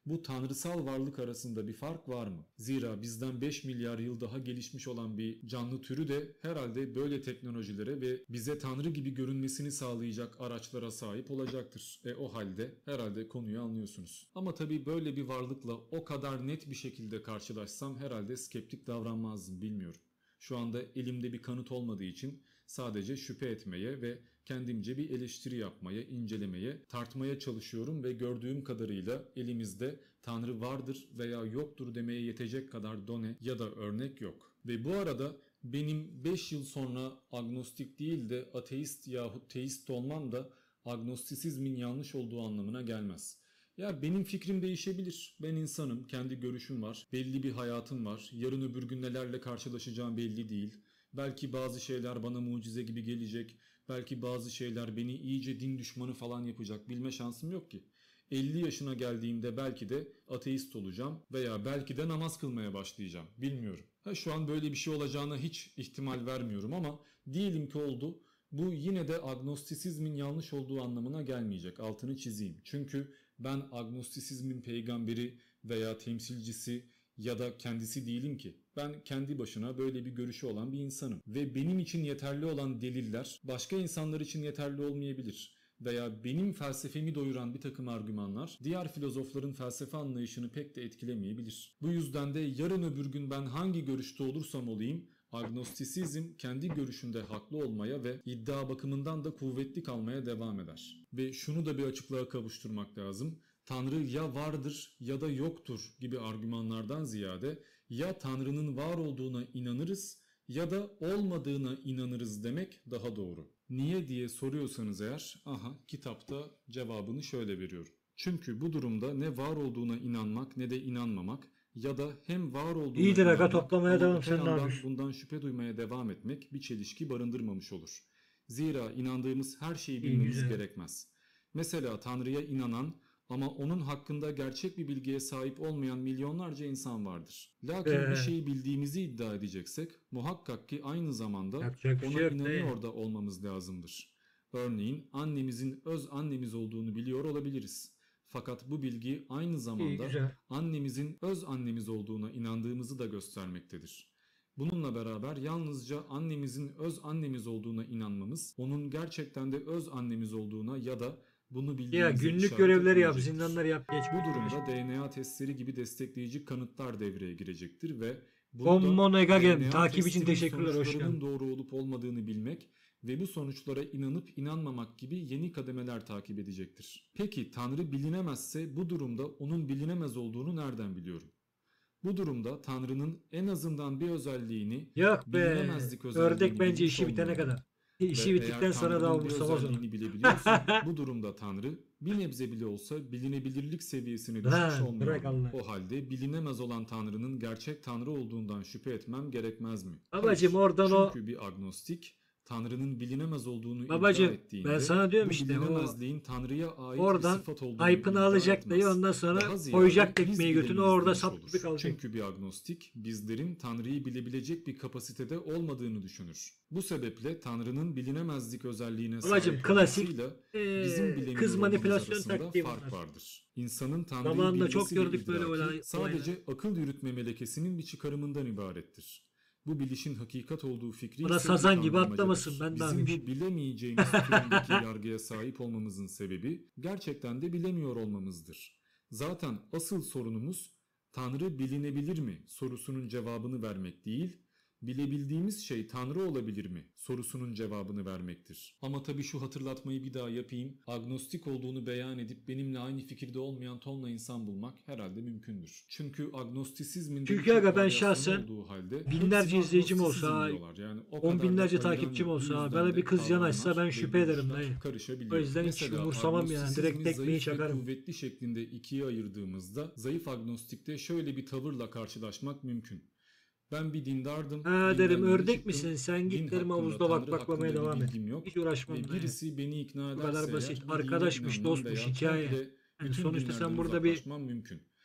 Speaker 10: bu tanrısal varlık arasında bir fark var mı? Zira bizden beş milyar yıl daha gelişmiş olan bir canlı türü de herhalde böyle teknolojilere ve bize tanrı gibi görünmesini sağlayacak araçlara sahip olacaktır. E o halde herhalde konuyu anlıyorsunuz. Ama tabii böyle bir varlıkla o kadar net bir şekilde karşılaşsam herhalde skeptik davranmazdım, bilmiyorum. Şu anda elimde bir kanıt olmadığı için sadece şüphe etmeye ve kendimce bir eleştiri yapmaya, incelemeye, tartmaya çalışıyorum ve gördüğüm kadarıyla elimizde Tanrı vardır veya yoktur demeye yetecek kadar done ya da örnek yok. Ve bu arada benim beş yıl sonra agnostik değil de ateist yahut teist olmam da agnostisizmin yanlış olduğu anlamına gelmez. Ya benim fikrim değişebilir. Ben insanım, kendi görüşüm var, belli bir hayatım var, yarın öbür gün nelerle karşılaşacağım belli değil. Belki bazı şeyler bana mucize gibi gelecek, belki bazı şeyler beni iyice din düşmanı falan yapacak, bilme şansım yok ki. elli yaşına geldiğimde belki de ateist olacağım veya belki de namaz kılmaya başlayacağım, bilmiyorum. Ha, şu an böyle bir şey olacağına hiç ihtimal vermiyorum ama diyelim ki oldu. Bu yine de agnostisizmin yanlış olduğu anlamına gelmeyecek, altını çizeyim. Çünkü ben agnostisizmin peygamberi veya temsilcisi ya da kendisi değilim ki. Ben kendi başına böyle bir görüşü olan bir insanım. Ve benim için yeterli olan deliller başka insanlar için yeterli olmayabilir. Veya benim felsefemi doyuran bir takım argümanlar diğer filozofların felsefe anlayışını pek de etkilemeyebilir. Bu yüzden de yarın öbür gün ben hangi görüşte olursam olayım, agnostisizm kendi görüşünde haklı olmaya ve iddia bakımından da kuvvetli kalmaya devam eder. Ve şunu da bir açıklığa kavuşturmak lazım. Tanrı ya vardır ya da yoktur gibi argümanlardan ziyade ya Tanrı'nın var olduğuna inanırız ya da olmadığına inanırız demek daha doğru. Niye diye soruyorsanız eğer, aha kitapta cevabını şöyle veriyorum. Çünkü bu durumda ne var olduğuna inanmak ne de inanmamak ya da hem var olduğuna
Speaker 5: İyidir aga,
Speaker 10: inanmak
Speaker 5: toplamaya
Speaker 10: ama
Speaker 5: devam,
Speaker 10: öte
Speaker 5: sen ne
Speaker 10: yandan
Speaker 5: yapıyorsun?
Speaker 10: bundan şüphe duymaya devam etmek bir çelişki barındırmamış olur. Zira inandığımız her şeyi
Speaker 5: İyi,
Speaker 10: bilmemiz
Speaker 5: güzel.
Speaker 10: gerekmez. Mesela Tanrı'ya inanan ama onun hakkında gerçek bir bilgiye sahip olmayan milyonlarca insan vardır. Lakin
Speaker 5: Ee.
Speaker 10: bir şeyi bildiğimizi iddia edeceksek muhakkak ki aynı zamanda
Speaker 5: Yapacak bir
Speaker 10: ona
Speaker 5: şey yok,
Speaker 10: inanıyor
Speaker 5: değil.
Speaker 10: da olmamız lazımdır. Örneğin annemizin öz annemiz olduğunu biliyor olabiliriz. Fakat bu bilgi aynı zamanda
Speaker 5: güzel.
Speaker 10: annemizin öz annemiz olduğuna inandığımızı da göstermektedir. Bununla beraber yalnızca annemizin öz annemiz olduğuna inanmamız, onun gerçekten de öz annemiz olduğuna ya da bunu
Speaker 5: Ya
Speaker 10: bildiğimize
Speaker 5: günlük
Speaker 10: işaret
Speaker 5: görevleri yap,
Speaker 10: etmeyecektir.
Speaker 5: zindanları yap, geç.
Speaker 10: Bu durumda D N A testleri gibi destekleyici kanıtlar devreye girecektir ve bunu
Speaker 5: Bonmon
Speaker 10: da
Speaker 5: Egagen,
Speaker 10: D N A
Speaker 5: takip için
Speaker 10: testinin
Speaker 5: teşekkürler, hoş
Speaker 10: sonuçlarının
Speaker 5: geldin.
Speaker 10: doğru olup olmadığını bilmek ve bu sonuçlara inanıp inanmamak gibi yeni kademeler takip edecektir. Peki Tanrı bilinemezse bu durumda onun bilinemez olduğunu nereden biliyorum? Bu durumda Tanrı'nın en azından bir özelliğini,
Speaker 5: Yok be.
Speaker 10: bilinemezlik özelliğini
Speaker 5: Ördek bence
Speaker 10: bilmiş
Speaker 5: işi bitene
Speaker 10: olmalıyım.
Speaker 5: kadar. İşi
Speaker 10: Ve
Speaker 5: bittikten
Speaker 10: eğer
Speaker 5: sonra daha
Speaker 10: Tanrı'nın bir
Speaker 5: umursamaz onu.
Speaker 10: özelliğini bilebiliyorsam bu durumda Tanrı bir nebze bile olsa bilinebilirlik seviyesine düşmüş
Speaker 5: Lan, bırak
Speaker 10: olmalı.
Speaker 5: Allah.
Speaker 10: O halde bilinemez olan Tanrı'nın gerçek Tanrı olduğundan şüphe etmem gerekmez mi?
Speaker 5: Babacım,
Speaker 10: Hayır.
Speaker 5: oradan o-
Speaker 10: Çünkü bir agnostik Tanrı'nın bilinemez olduğunu
Speaker 5: Babacım,
Speaker 10: iddia ettiğinde
Speaker 5: ben sana diyorum
Speaker 10: bu
Speaker 5: işte, o-
Speaker 10: bilinemezliğin Tanrı'ya ait
Speaker 5: Oradan
Speaker 10: bir sıfat olduğunu
Speaker 5: hype'ını
Speaker 10: iddia
Speaker 5: alacak
Speaker 10: etmez.
Speaker 5: dayı, ondan sonra
Speaker 10: Daha ziyade
Speaker 5: koyacak
Speaker 10: biz
Speaker 5: tekmeyi götünü,
Speaker 10: bilemeyiz
Speaker 5: orada
Speaker 10: demiş
Speaker 5: sap
Speaker 10: olur.
Speaker 5: gibi kalacak.
Speaker 10: Çünkü bir agnostik bizlerin Tanrı'yı bilebilecek bir kapasitede olmadığını düşünür. Bu sebeple Tanrı'nın bilinemezlik özelliğine
Speaker 5: Babacım,
Speaker 10: sahip
Speaker 5: klasik,
Speaker 10: olmasıyla
Speaker 5: eee,
Speaker 10: bizim bilemiyor
Speaker 5: kız
Speaker 10: olmamız
Speaker 5: manipülasyon
Speaker 10: arasında
Speaker 5: taktiği
Speaker 10: fark
Speaker 5: bunlar.
Speaker 10: vardır. İnsanın Tanrı'yı
Speaker 5: Zamanında çok
Speaker 10: bilmesi ve
Speaker 5: gördük böyle
Speaker 10: idraki
Speaker 5: olay-
Speaker 10: sadece
Speaker 5: olaylar.
Speaker 10: akıl yürütme melekesinin bir çıkarımından ibarettir. Bu bilişin hakikat olduğu fikri
Speaker 5: Bana
Speaker 10: ise
Speaker 5: sazan
Speaker 10: bir
Speaker 5: gibi
Speaker 10: kandırmacadır.
Speaker 5: atlamasın, ben de
Speaker 10: Bizim
Speaker 5: abiyim.
Speaker 10: bu bilemeyeceğimiz türündeki yargıya sahip olmamızın sebebi gerçekten de bilemiyor olmamızdır. Zaten asıl sorunumuz Tanrı bilinebilir mi sorusunun cevabını vermek değil, bilebildiğimiz şey Tanrı olabilir mi sorusunun cevabını vermektir. Ama tabii şu hatırlatmayı bir daha yapayım. Agnostik olduğunu beyan edip benimle aynı fikirde olmayan tonla insan bulmak herhalde mümkündür. Çünkü agnostisizmin
Speaker 5: Çünkü
Speaker 10: birçok
Speaker 5: aga ben
Speaker 10: varyasyonu
Speaker 5: şahsen
Speaker 10: olduğu halde
Speaker 5: binlerce
Speaker 10: hepsine
Speaker 5: izleyicim
Speaker 10: agnostisizm
Speaker 5: olsa,
Speaker 10: diyorlar. Yani o
Speaker 5: on
Speaker 10: kadar da
Speaker 5: binlerce
Speaker 10: ayıran
Speaker 5: takipçim
Speaker 10: yok. Bu
Speaker 5: olsa,
Speaker 10: yüzden
Speaker 5: bana
Speaker 10: de
Speaker 5: bir kız yanaşsa ben
Speaker 10: kavramlar
Speaker 5: şüphe
Speaker 10: ve
Speaker 5: ederim
Speaker 10: görüşler
Speaker 5: dayı.
Speaker 10: karışabiliyor.
Speaker 5: O yüzden hiç
Speaker 10: Mesela
Speaker 5: umursamam yani, direkt
Speaker 10: agnostisizmi
Speaker 5: tekmeyi
Speaker 10: zayıf ve
Speaker 5: çakarım.
Speaker 10: kuvvetli şeklinde ikiye ayırdığımızda zayıf agnostikte şöyle bir tavırla karşılaşmak mümkün. Ben bir dindardım.
Speaker 5: Ha
Speaker 10: dinden
Speaker 5: derim,
Speaker 10: yeni
Speaker 5: ördek
Speaker 10: çıktım.
Speaker 5: misin sen,
Speaker 10: Din
Speaker 5: git derim
Speaker 10: hakkında,
Speaker 5: havuzda bak
Speaker 10: Tanrı
Speaker 5: baklamaya
Speaker 10: hakkında bir
Speaker 5: devam et.
Speaker 10: bilgim yok.
Speaker 5: Hiç uğraşmam
Speaker 10: Ve
Speaker 5: dayı.
Speaker 10: birisi beni ikna
Speaker 5: Bu
Speaker 10: ederse
Speaker 5: kadar
Speaker 10: eğer
Speaker 5: basit.
Speaker 10: bir dine
Speaker 5: Arkadaşmış,
Speaker 10: inanmam
Speaker 5: dostmuş,
Speaker 10: veya
Speaker 5: hikaye.
Speaker 10: komple
Speaker 5: Yani
Speaker 10: bütün
Speaker 5: sonuçta sen
Speaker 10: dinlerden
Speaker 5: burada bir
Speaker 10: uzaklaşmam mümkün.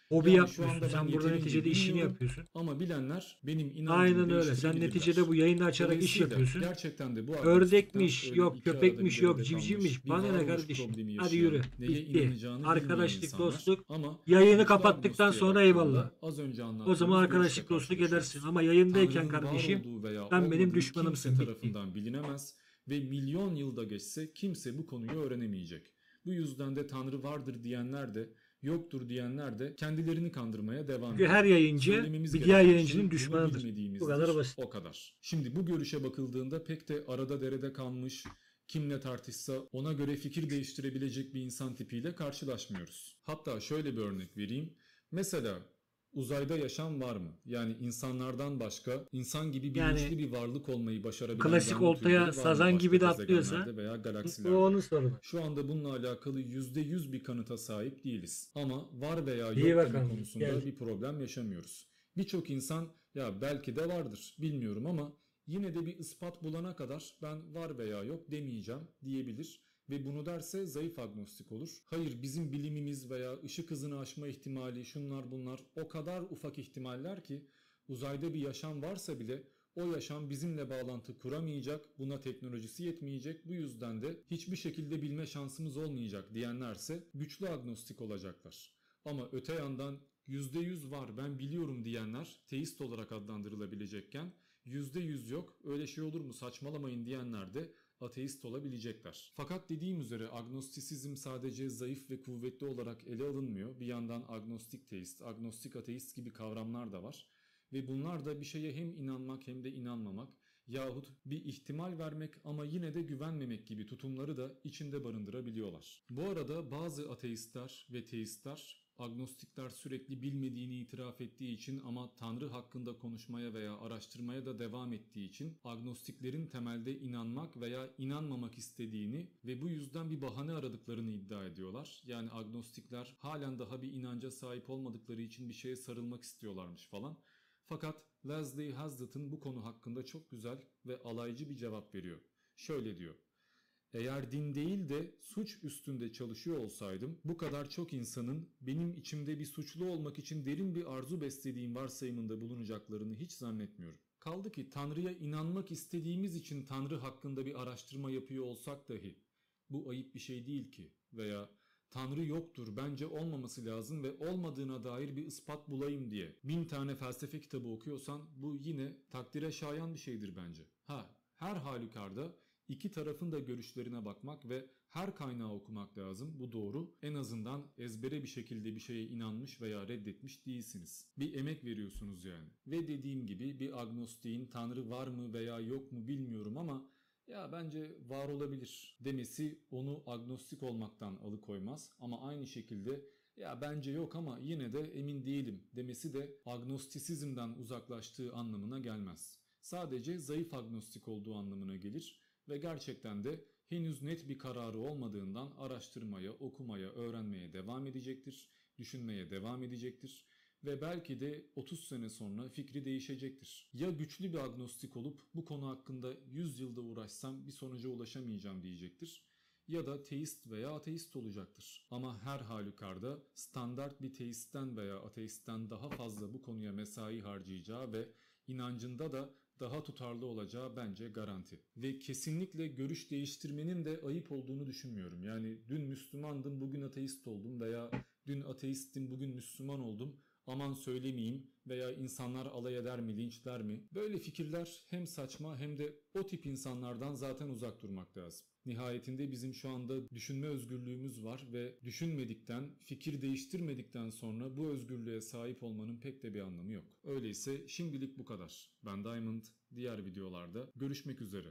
Speaker 5: Hobi
Speaker 10: Yani şu
Speaker 5: yapmıyorsun.
Speaker 10: anda
Speaker 5: Sen
Speaker 10: ben
Speaker 5: burada
Speaker 10: yeterince
Speaker 5: neticede işini
Speaker 10: bilmiyorum
Speaker 5: yapıyorsun.
Speaker 10: Ama bilenler benim inancımı
Speaker 5: Aynen öyle. Sen
Speaker 10: değiştirebilirler.
Speaker 5: neticede bu yayını açarak iş
Speaker 10: Dolayısıyla
Speaker 5: yapıyorsun.
Speaker 10: gerçekten de bu
Speaker 5: Ördekmiş,
Speaker 10: agnostikten öyle
Speaker 5: yok
Speaker 10: iki arada
Speaker 5: köpekmiş,
Speaker 10: bir
Speaker 5: yok
Speaker 10: derede kalmış,
Speaker 5: civcivmiş.
Speaker 10: bir
Speaker 5: Bana ne
Speaker 10: varoluş
Speaker 5: kardeşim?
Speaker 10: problemi
Speaker 5: Hadi
Speaker 10: yaşayan,
Speaker 5: yürü.
Speaker 10: neye
Speaker 5: Bitti.
Speaker 10: inanacağını bilmeyen
Speaker 5: Arkadaşlık,
Speaker 10: insanlar
Speaker 5: dostluk.
Speaker 10: ama
Speaker 5: Yayını
Speaker 10: güçlü
Speaker 5: kapattıktan
Speaker 10: agnostiğe
Speaker 5: sonra
Speaker 10: baktığında
Speaker 5: eyvallah.
Speaker 10: az önce
Speaker 5: O
Speaker 10: anlattığımız
Speaker 5: zaman
Speaker 10: görüşle
Speaker 5: arkadaşlık, dostluk edersin.
Speaker 10: karşılaşıyoruz.
Speaker 5: Ama yayındayken
Speaker 10: Tanrı'nın var
Speaker 5: kardeşim
Speaker 10: olduğu veya
Speaker 5: sen benim
Speaker 10: olmadığı
Speaker 5: düşmanımsın.
Speaker 10: kimse
Speaker 5: Bitti.
Speaker 10: tarafından bilinemez ve milyon yılda geçse kimse bu konuyu öğrenemeyecek. Bu yüzden de Tanrı vardır diyenler de yoktur diyenler de kendilerini kandırmaya devam
Speaker 5: Çünkü
Speaker 10: ediyor.
Speaker 5: her yayıncı
Speaker 10: Söylememiz
Speaker 5: bir diğer
Speaker 10: gereken
Speaker 5: yayıncının
Speaker 10: şey bunu
Speaker 5: düşmanıdır.
Speaker 10: bilmediğimizdir.
Speaker 5: Bu kadar basit.
Speaker 10: O kadar. Şimdi bu görüşe bakıldığında pek de arada derede kalmış, kimle tartışsa ona göre fikir değiştirebilecek bir insan tipiyle karşılaşmıyoruz. Hatta şöyle bir örnek vereyim. Mesela uzayda yaşam var mı? Yani insanlardan başka insan gibi bilinçli
Speaker 5: Yani
Speaker 10: bir varlık olmayı başarabilen
Speaker 5: klasik
Speaker 10: canlı
Speaker 5: oltaya
Speaker 10: türleri var mı
Speaker 5: sazan
Speaker 10: başka
Speaker 5: gibi de atlıyorsa
Speaker 10: gezegenlerde veya
Speaker 5: o
Speaker 10: galaksilerde?
Speaker 5: onun sorunu.
Speaker 10: Şu anda bununla alakalı yüzde yüz bir kanıta sahip değiliz. Ama var veya
Speaker 5: İyi
Speaker 10: yok gibi
Speaker 5: bakalım,
Speaker 10: konusunda
Speaker 5: gel.
Speaker 10: bir problem yaşamıyoruz. Birçok insan ya belki de vardır bilmiyorum ama yine de bir ispat bulana kadar ben var veya yok demeyeceğim diyebilir. Ve bunu derse zayıf agnostik olur. Hayır bizim bilimimiz veya ışık hızını aşma ihtimali şunlar bunlar o kadar ufak ihtimaller ki uzayda bir yaşam varsa bile o yaşam bizimle bağlantı kuramayacak, buna teknolojisi yetmeyecek, bu yüzden de hiçbir şekilde bilme şansımız olmayacak diyenlerse güçlü agnostik olacaklar. Ama öte yandan yüzde yüz var ben biliyorum diyenler teist olarak adlandırılabilecekken yüzde yüz yok öyle şey olur mu saçmalamayın diyenler de ateist olabilecekler. Fakat dediğim üzere agnostisizm sadece zayıf ve kuvvetli olarak ele alınmıyor. Bir yandan agnostik teist, agnostik ateist gibi kavramlar da var. Ve bunlar da bir şeye hem inanmak hem de inanmamak yahut bir ihtimal vermek ama yine de güvenmemek gibi tutumları da içinde barındırabiliyorlar. Bu arada bazı ateistler ve teistler agnostikler sürekli bilmediğini itiraf ettiği için ama Tanrı hakkında konuşmaya veya araştırmaya da devam ettiği için agnostiklerin temelde inanmak veya inanmamak istediğini ve bu yüzden bir bahane aradıklarını iddia ediyorlar. Yani agnostikler halen daha bir inanca sahip olmadıkları için bir şeye sarılmak istiyorlarmış falan. Fakat Leslie Haslett'ın bu konu hakkında çok güzel ve alaycı bir cevap veriyor. Şöyle diyor. Eğer din değil de suç üstünde çalışıyor olsaydım bu kadar çok insanın benim içimde bir suçlu olmak için derin bir arzu beslediğim varsayımında bulunacaklarını hiç zannetmiyorum. Kaldı ki Tanrı'ya inanmak istediğimiz için Tanrı hakkında bir araştırma yapıyor olsak dahi bu ayıp bir şey değil ki veya Tanrı yoktur bence olmaması lazım ve olmadığına dair bir ispat bulayım diye bin tane felsefe kitabı okuyorsan bu yine takdire şayan bir şeydir bence. Ha her halükarda İki tarafın da görüşlerine bakmak ve her kaynağı okumak lazım. Bu doğru. En azından ezbere bir şekilde bir şeye inanmış veya reddetmiş değilsiniz. Bir emek veriyorsunuz yani. Ve dediğim gibi bir agnostiğin Tanrı var mı veya yok mu bilmiyorum ama ya bence var olabilir demesi onu agnostik olmaktan alıkoymaz. Ama aynı şekilde ya bence yok ama yine de emin değilim demesi de agnostisizmden uzaklaştığı anlamına gelmez. Sadece zayıf agnostik olduğu anlamına gelir. Ve gerçekten de henüz net bir kararı olmadığından araştırmaya, okumaya, öğrenmeye devam edecektir, düşünmeye devam edecektir ve belki de otuz sene sonra fikri değişecektir. Ya güçlü bir agnostik olup bu konu hakkında yüz yılda uğraşsam bir sonuca ulaşamayacağım diyecektir ya da teist veya ateist olacaktır. Ama her halükarda standart bir teistten veya ateistten daha fazla bu konuya mesai harcayacağı ve inancında da daha tutarlı olacağı bence garanti. Ve kesinlikle görüş değiştirmenin de ayıp olduğunu düşünmüyorum. Yani dün Müslümandım, bugün ateist oldum veya dün ateisttim, bugün Müslüman oldum. Aman söylemeyeyim veya insanlar alay eder mi, linçler mi? Böyle fikirler hem saçma hem de o tip insanlardan zaten uzak durmak lazım. Nihayetinde bizim şu anda düşünme özgürlüğümüz var ve düşünmedikten, fikir değiştirmedikten sonra bu özgürlüğe sahip olmanın pek de bir anlamı yok. Öyleyse şimdilik bu kadar. Ben Diamond, diğer videolarda görüşmek üzere.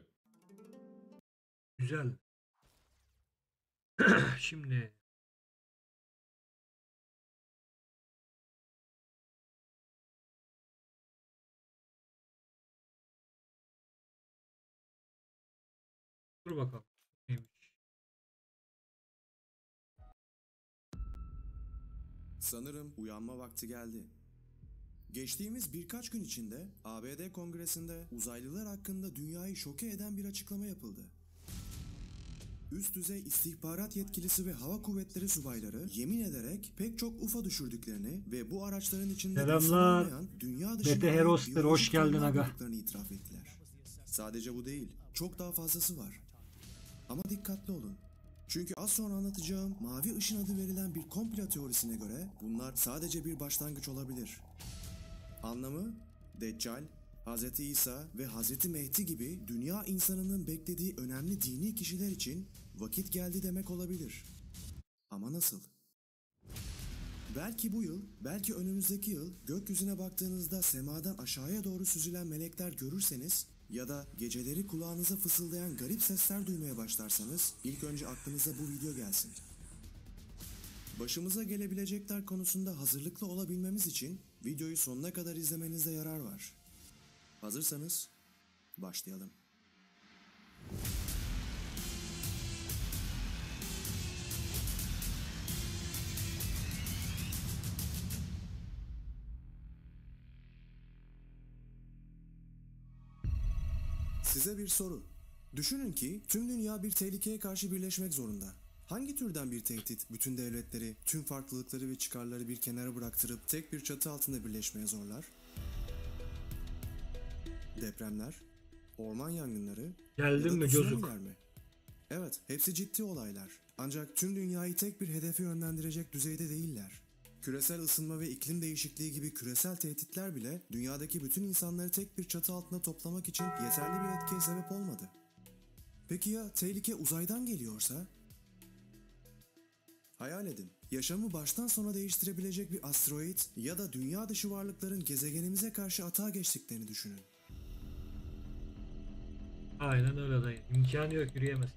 Speaker 5: Güzel. Şimdi dur bakalım. Neymiş?
Speaker 11: Sanırım uyanma vakti geldi. Geçtiğimiz birkaç gün içinde A B D Kongresi'nde uzaylılar hakkında dünyayı şoke eden bir açıklama yapıldı. Üst düzey istihbarat yetkilisi ve hava kuvvetleri subayları yemin ederek pek çok U F O düşürdüklerini ve bu araçların içinde
Speaker 5: Selamlar.
Speaker 11: insan olmayan dünya dışında
Speaker 5: Bete Heroster,
Speaker 11: biyolojik
Speaker 5: hoş geldin
Speaker 11: formlar
Speaker 5: aga.
Speaker 11: bulduklarını itiraf ettiler. Sadece bu değil, çok daha fazlası var. Ama dikkatli olun. Çünkü az sonra anlatacağım mavi ışın adı verilen bir komplo teorisine göre bunlar sadece bir başlangıç olabilir. Anlamı, Deccal, Hz. İsa ve Hz. Mehdi gibi dünya insanının beklediği önemli dini kişiler için vakit geldi demek olabilir. Ama nasıl? Belki bu yıl, belki önümüzdeki yıl gökyüzüne baktığınızda semadan aşağıya doğru süzülen melekler görürseniz ya da geceleri kulağınıza fısıldayan garip sesler duymaya başlarsanız ilk önce aklınıza bu video gelsin. Başımıza gelebilecekler konusunda hazırlıklı olabilmemiz için videoyu sonuna kadar izlemenizde yarar var. Hazırsanız başlayalım. Size bir soru. Düşünün ki tüm dünya bir tehlikeye karşı birleşmek zorunda. Hangi türden bir tehdit bütün devletleri, tüm farklılıkları ve çıkarları bir kenara bıraktırıp tek bir çatı altında birleşmeye zorlar? Depremler, orman yangınları
Speaker 5: Geldin
Speaker 11: ya da
Speaker 5: mi
Speaker 11: tsunami'ler
Speaker 5: Cozuk?
Speaker 11: mi? Evet, hepsi ciddi olaylar. Ancak tüm dünyayı tek bir hedefe yönlendirecek düzeyde değiller. Küresel ısınma ve iklim değişikliği gibi küresel tehditler bile dünyadaki bütün insanları tek bir çatı altında toplamak için yeterli bir etkiye sebep olmadı. Peki ya tehlike uzaydan geliyorsa? Hayal edin, yaşamı baştan sona değiştirebilecek bir asteroid ya da dünya dışı varlıkların gezegenimize karşı atağa geçtiklerini düşünün.
Speaker 5: Aynen öyle dayı. İmkanı yok, yürüyemez.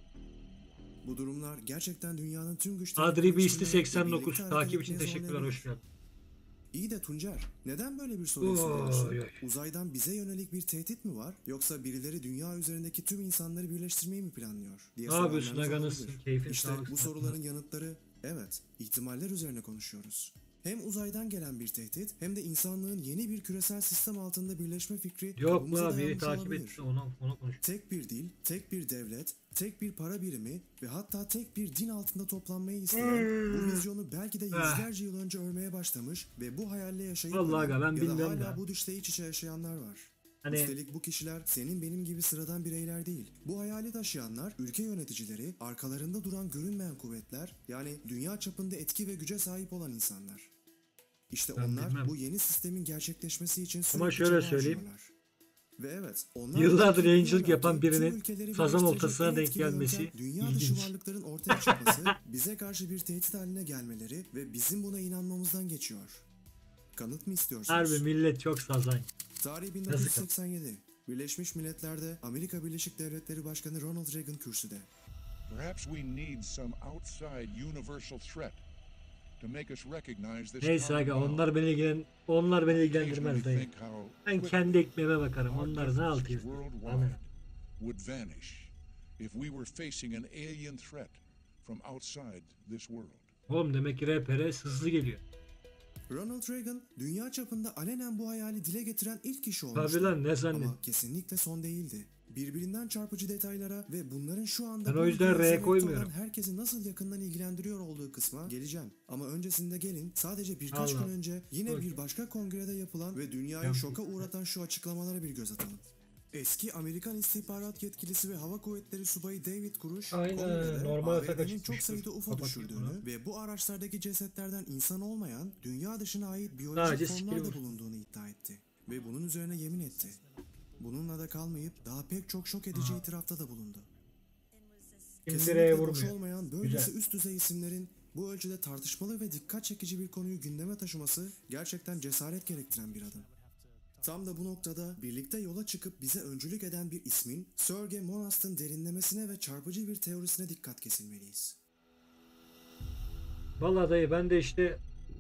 Speaker 11: Bu durumlar gerçekten dünyanın tüm güçlerini
Speaker 5: Adri Beast'i
Speaker 11: birleştirmeye ve
Speaker 5: seksen dokuz
Speaker 11: birlikte
Speaker 5: takip
Speaker 11: hareket
Speaker 5: için
Speaker 11: etmeye
Speaker 5: teşekkürler,
Speaker 11: zorlayabilir.
Speaker 5: hoş geldin.
Speaker 11: İyi de Tuncer, neden böyle bir soruyu
Speaker 5: Oy,
Speaker 11: soruyorsun?
Speaker 5: oy.
Speaker 11: Uzaydan bize yönelik bir tehdit mi var? Yoksa birileri dünya üzerindeki tüm insanları birleştirmeyi mi planlıyor? Diye
Speaker 5: Ne yapıyorsun
Speaker 11: soranlarınız
Speaker 5: aga,
Speaker 11: olabilir.
Speaker 5: nasılsın? Keyfin
Speaker 11: İşte
Speaker 5: sağlık
Speaker 11: bu
Speaker 5: sıhhatin
Speaker 11: soruların
Speaker 5: nasıl?
Speaker 11: yanıtları evet, ihtimaller üzerine konuşuyoruz. Hem uzaydan gelen bir tehdit hem de insanlığın yeni bir küresel sistem altında birleşme fikri
Speaker 5: Yok
Speaker 11: kabımıza
Speaker 5: mu abi,
Speaker 11: dayanmış
Speaker 5: takip
Speaker 11: olabilir.
Speaker 5: etti, ona, ona konuş.
Speaker 11: Tek bir dil, tek bir devlet, tek bir para birimi ve hatta tek bir din altında toplanmayı isteyen bu vizyonu belki de yüzlerce yıl önce örmeye başlamış ve bu hayalle yaşayıp
Speaker 5: Vallahi
Speaker 11: ölen
Speaker 5: aga, ben
Speaker 11: ya da
Speaker 5: bilmiyorum
Speaker 11: hala
Speaker 5: ya.
Speaker 11: bu düşte iç içe yaşayanlar var.
Speaker 5: Hani-
Speaker 11: Üstelik bu kişiler senin benim gibi sıradan bireyler değil. Bu hayali taşıyanlar ülke yöneticileri, arkalarında duran görünmeyen kuvvetler, yani dünya çapında etki ve güce sahip olan insanlar. İşte
Speaker 5: Ben
Speaker 11: onlar
Speaker 5: bilmem.
Speaker 11: bu yeni sistemin gerçekleşmesi için
Speaker 5: Ama
Speaker 11: sürekli
Speaker 5: şöyle
Speaker 11: çaba
Speaker 5: söyleyeyim.
Speaker 11: harcıyorlar. Ve evet, onlar
Speaker 5: Yıllardır
Speaker 11: ülkeleri
Speaker 5: yayıncılık
Speaker 11: belki
Speaker 5: yapan
Speaker 11: tüm
Speaker 5: birinin
Speaker 11: ülkeleri
Speaker 5: sazan
Speaker 11: birleştirecek
Speaker 5: oltasına
Speaker 11: en
Speaker 5: denk
Speaker 11: etkili yöntem,
Speaker 5: gelmesi
Speaker 11: dünya dışı
Speaker 5: ilginç.
Speaker 11: varlıkların ortaya çıkması, bize karşı bir tehdit haline gelmeleri ve bizim buna inanmamızdan geçiyor. Kanıt mı istiyorsunuz?
Speaker 5: Harbi millet çok sazan.
Speaker 11: Tarih bin dokuz yüz seksen yedi. Birleşmiş Milletler'de Amerika Birleşik Devletleri Başkanı Ronald Reagan kürsüde.
Speaker 15: Perhaps we need some outside universal threat to make us recognize this
Speaker 5: Neyse aga, onlar beni ilgilen onlar beni ilgilendirmez dayı. Ben kendi ekmeğime bakarım. Onlar ne altıyız? Bana.
Speaker 15: would vanish if we were facing an alien threat from outside this world.
Speaker 5: Oğlum demek ki R P R hızlı geliyor.
Speaker 11: Ronald Reagan dünya çapında alenen bu hayali dile getiren ilk kişi olmuştu.
Speaker 5: Tabii lan, ne zannet?
Speaker 11: Ama kesinlikle son değildi. Birbirinden çarpıcı detaylara ve bunların şu anda
Speaker 5: Ben
Speaker 11: bu
Speaker 5: o yüzden
Speaker 11: ülkeye
Speaker 5: R
Speaker 11: sebepte
Speaker 5: koymuyorum.
Speaker 11: olan herkesi nasıl yakından ilgilendiriyor olduğu kısma geleceğim. Ama öncesinde gelin sadece birkaç
Speaker 5: Allah.
Speaker 11: gün önce yine
Speaker 5: Oy.
Speaker 11: bir başka kongrede yapılan ve dünyayı
Speaker 5: Ya-
Speaker 11: şoka uğratan şu açıklamalara bir göz atalım. Eski Amerikan istihbarat yetkilisi ve hava kuvvetleri subayı David Kuruş,
Speaker 5: Aynen,
Speaker 11: kongrede
Speaker 5: normal atak
Speaker 11: A B D'nin çok
Speaker 5: açıkmıştır.
Speaker 11: sayıda U F O
Speaker 5: Kapat
Speaker 11: düşürdüğünü
Speaker 5: bunu.
Speaker 11: ve bu araçlardaki cesetlerden insan olmayan, dünya dışına ait
Speaker 5: Sadece
Speaker 11: biyolojik formlar da
Speaker 5: sikiliyor.
Speaker 11: bulunduğunu iddia etti. Ve bunun üzerine yemin etti. Bununla da kalmayıp daha pek çok şok edici
Speaker 5: Aha.
Speaker 11: itirafta da bulundu.
Speaker 5: Kim
Speaker 11: Kesinlikle
Speaker 5: direğe
Speaker 11: boş
Speaker 5: vurmuyor.
Speaker 11: olmayan böylesi
Speaker 5: Güzel.
Speaker 11: üst düzey isimlerin bu ölçüde tartışmalı ve dikkat çekici bir konuyu gündeme taşıması gerçekten cesaret gerektiren bir adım. Tam da bu noktada birlikte yola çıkıp bize öncülük eden bir ismin Sergey Monast'ın derinlemesine ve çarpıcı bir teorisine dikkat kesilmeliyiz.
Speaker 5: Vallahi dayı ben de işte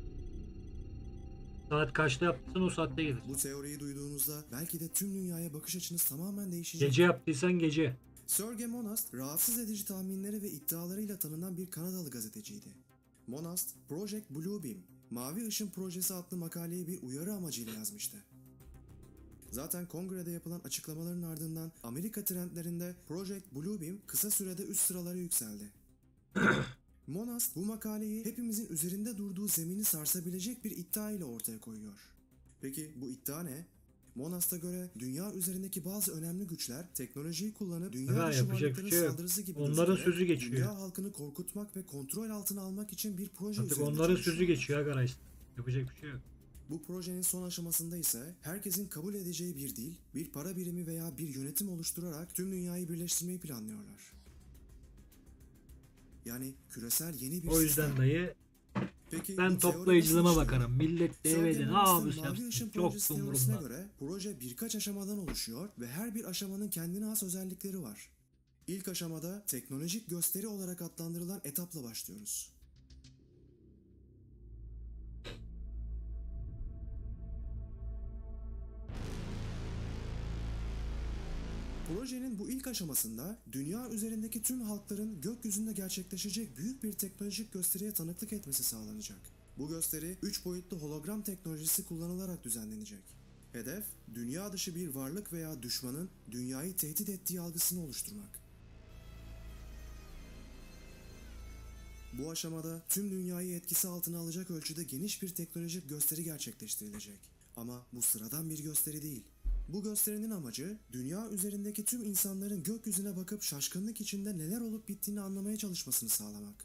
Speaker 5: saat kaçta yaptıysan o saatte gelir.
Speaker 11: Bu teoriyi duyduğunuzda belki de tüm dünyaya bakış açınız tamamen değişecek.
Speaker 5: Gece yaptıysan gece.
Speaker 11: Sergey Monast, rahatsız edici tahminleri ve iddialarıyla tanınan bir Kanadalı gazeteciydi. Monast, Project Bluebeam, Mavi Işın Projesi adlı makaleyi bir uyarı amacıyla yazmıştı. Zaten kongrede yapılan açıklamaların ardından Amerika trendlerinde Project Bluebeam kısa sürede üst sıralara yükseldi. Monast bu makaleyi hepimizin üzerinde durduğu zemini sarsabilecek bir iddia ile ortaya koyuyor. Peki bu iddia ne? Monast'a göre dünya üzerindeki bazı önemli güçler teknolojiyi kullanıp dünya
Speaker 5: Ha,
Speaker 11: dışı
Speaker 5: yapacak
Speaker 11: varlıkların
Speaker 5: bir şey yok.
Speaker 11: saldırısı gibi
Speaker 5: Onların
Speaker 11: gözükerek
Speaker 5: sözü geçiyor.
Speaker 11: dünya halkını korkutmak ve kontrol altına almak için bir proje
Speaker 5: Artık
Speaker 11: üzerinde
Speaker 5: onların sözü
Speaker 11: çalışıyorlar.
Speaker 5: geçiyor Agara işte. Yapacak bir şey yok.
Speaker 11: Bu projenin son aşamasında ise herkesin kabul edeceği bir dil, bir para birimi veya bir yönetim oluşturarak tüm dünyayı birleştirmeyi planlıyorlar. Yani küresel yeni bir
Speaker 5: O yüzden
Speaker 11: sistem.
Speaker 5: dayı
Speaker 11: Peki,
Speaker 5: ben
Speaker 11: bu teori
Speaker 5: toplayıcılığıma
Speaker 11: nasıl
Speaker 5: bakarım. Millet
Speaker 11: işliyor?
Speaker 5: devede
Speaker 11: Sergey
Speaker 5: ne
Speaker 11: Monast'ın
Speaker 5: yapıyorsa
Speaker 11: Mavi Işın
Speaker 5: yapsın. Çok
Speaker 11: Projesi teorisine
Speaker 5: umurumda.
Speaker 11: göre proje birkaç aşamadan oluşuyor ve her bir aşamanın kendine has özellikleri var. İlk aşamada teknolojik gösteri olarak adlandırılan etapla başlıyoruz. Projenin bu ilk aşamasında dünya üzerindeki tüm halkların gökyüzünde gerçekleşecek büyük bir teknolojik gösteriye tanıklık etmesi sağlanacak. Bu gösteri üç boyutlu hologram teknolojisi kullanılarak düzenlenecek. Hedef, dünya dışı bir varlık veya düşmanın dünyayı tehdit ettiği algısını oluşturmak. Bu aşamada tüm dünyayı etkisi altına alacak ölçüde geniş bir teknolojik gösteri gerçekleştirilecek. Ama bu sıradan bir gösteri değil. Bu gösterinin amacı, dünya üzerindeki tüm insanların gökyüzüne bakıp şaşkınlık içinde neler olup bittiğini anlamaya çalışmasını sağlamak.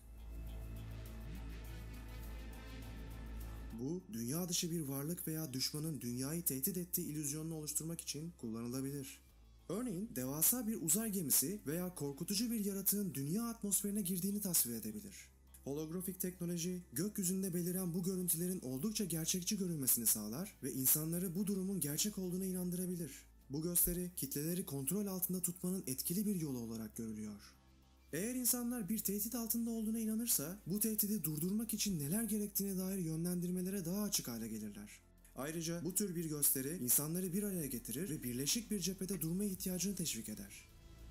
Speaker 11: Bu, dünya dışı bir varlık veya düşmanın dünyayı tehdit ettiği illüzyonunu oluşturmak için kullanılabilir. Örneğin, devasa bir uzay gemisi veya korkutucu bir yaratığın dünya atmosferine girdiğini tasvir edebilir. Holografik teknoloji, gökyüzünde beliren bu görüntülerin oldukça gerçekçi görünmesini sağlar ve insanları bu durumun gerçek olduğuna inandırabilir. Bu gösteri, kitleleri kontrol altında tutmanın etkili bir yolu olarak görülüyor. Eğer insanlar bir tehdit altında olduğuna inanırsa, bu tehdidi durdurmak için neler gerektiğine dair yönlendirmelere daha açık hale gelirler. Ayrıca bu tür bir gösteri, insanları bir araya getirir ve birleşik bir cephede durma ihtiyacını teşvik eder.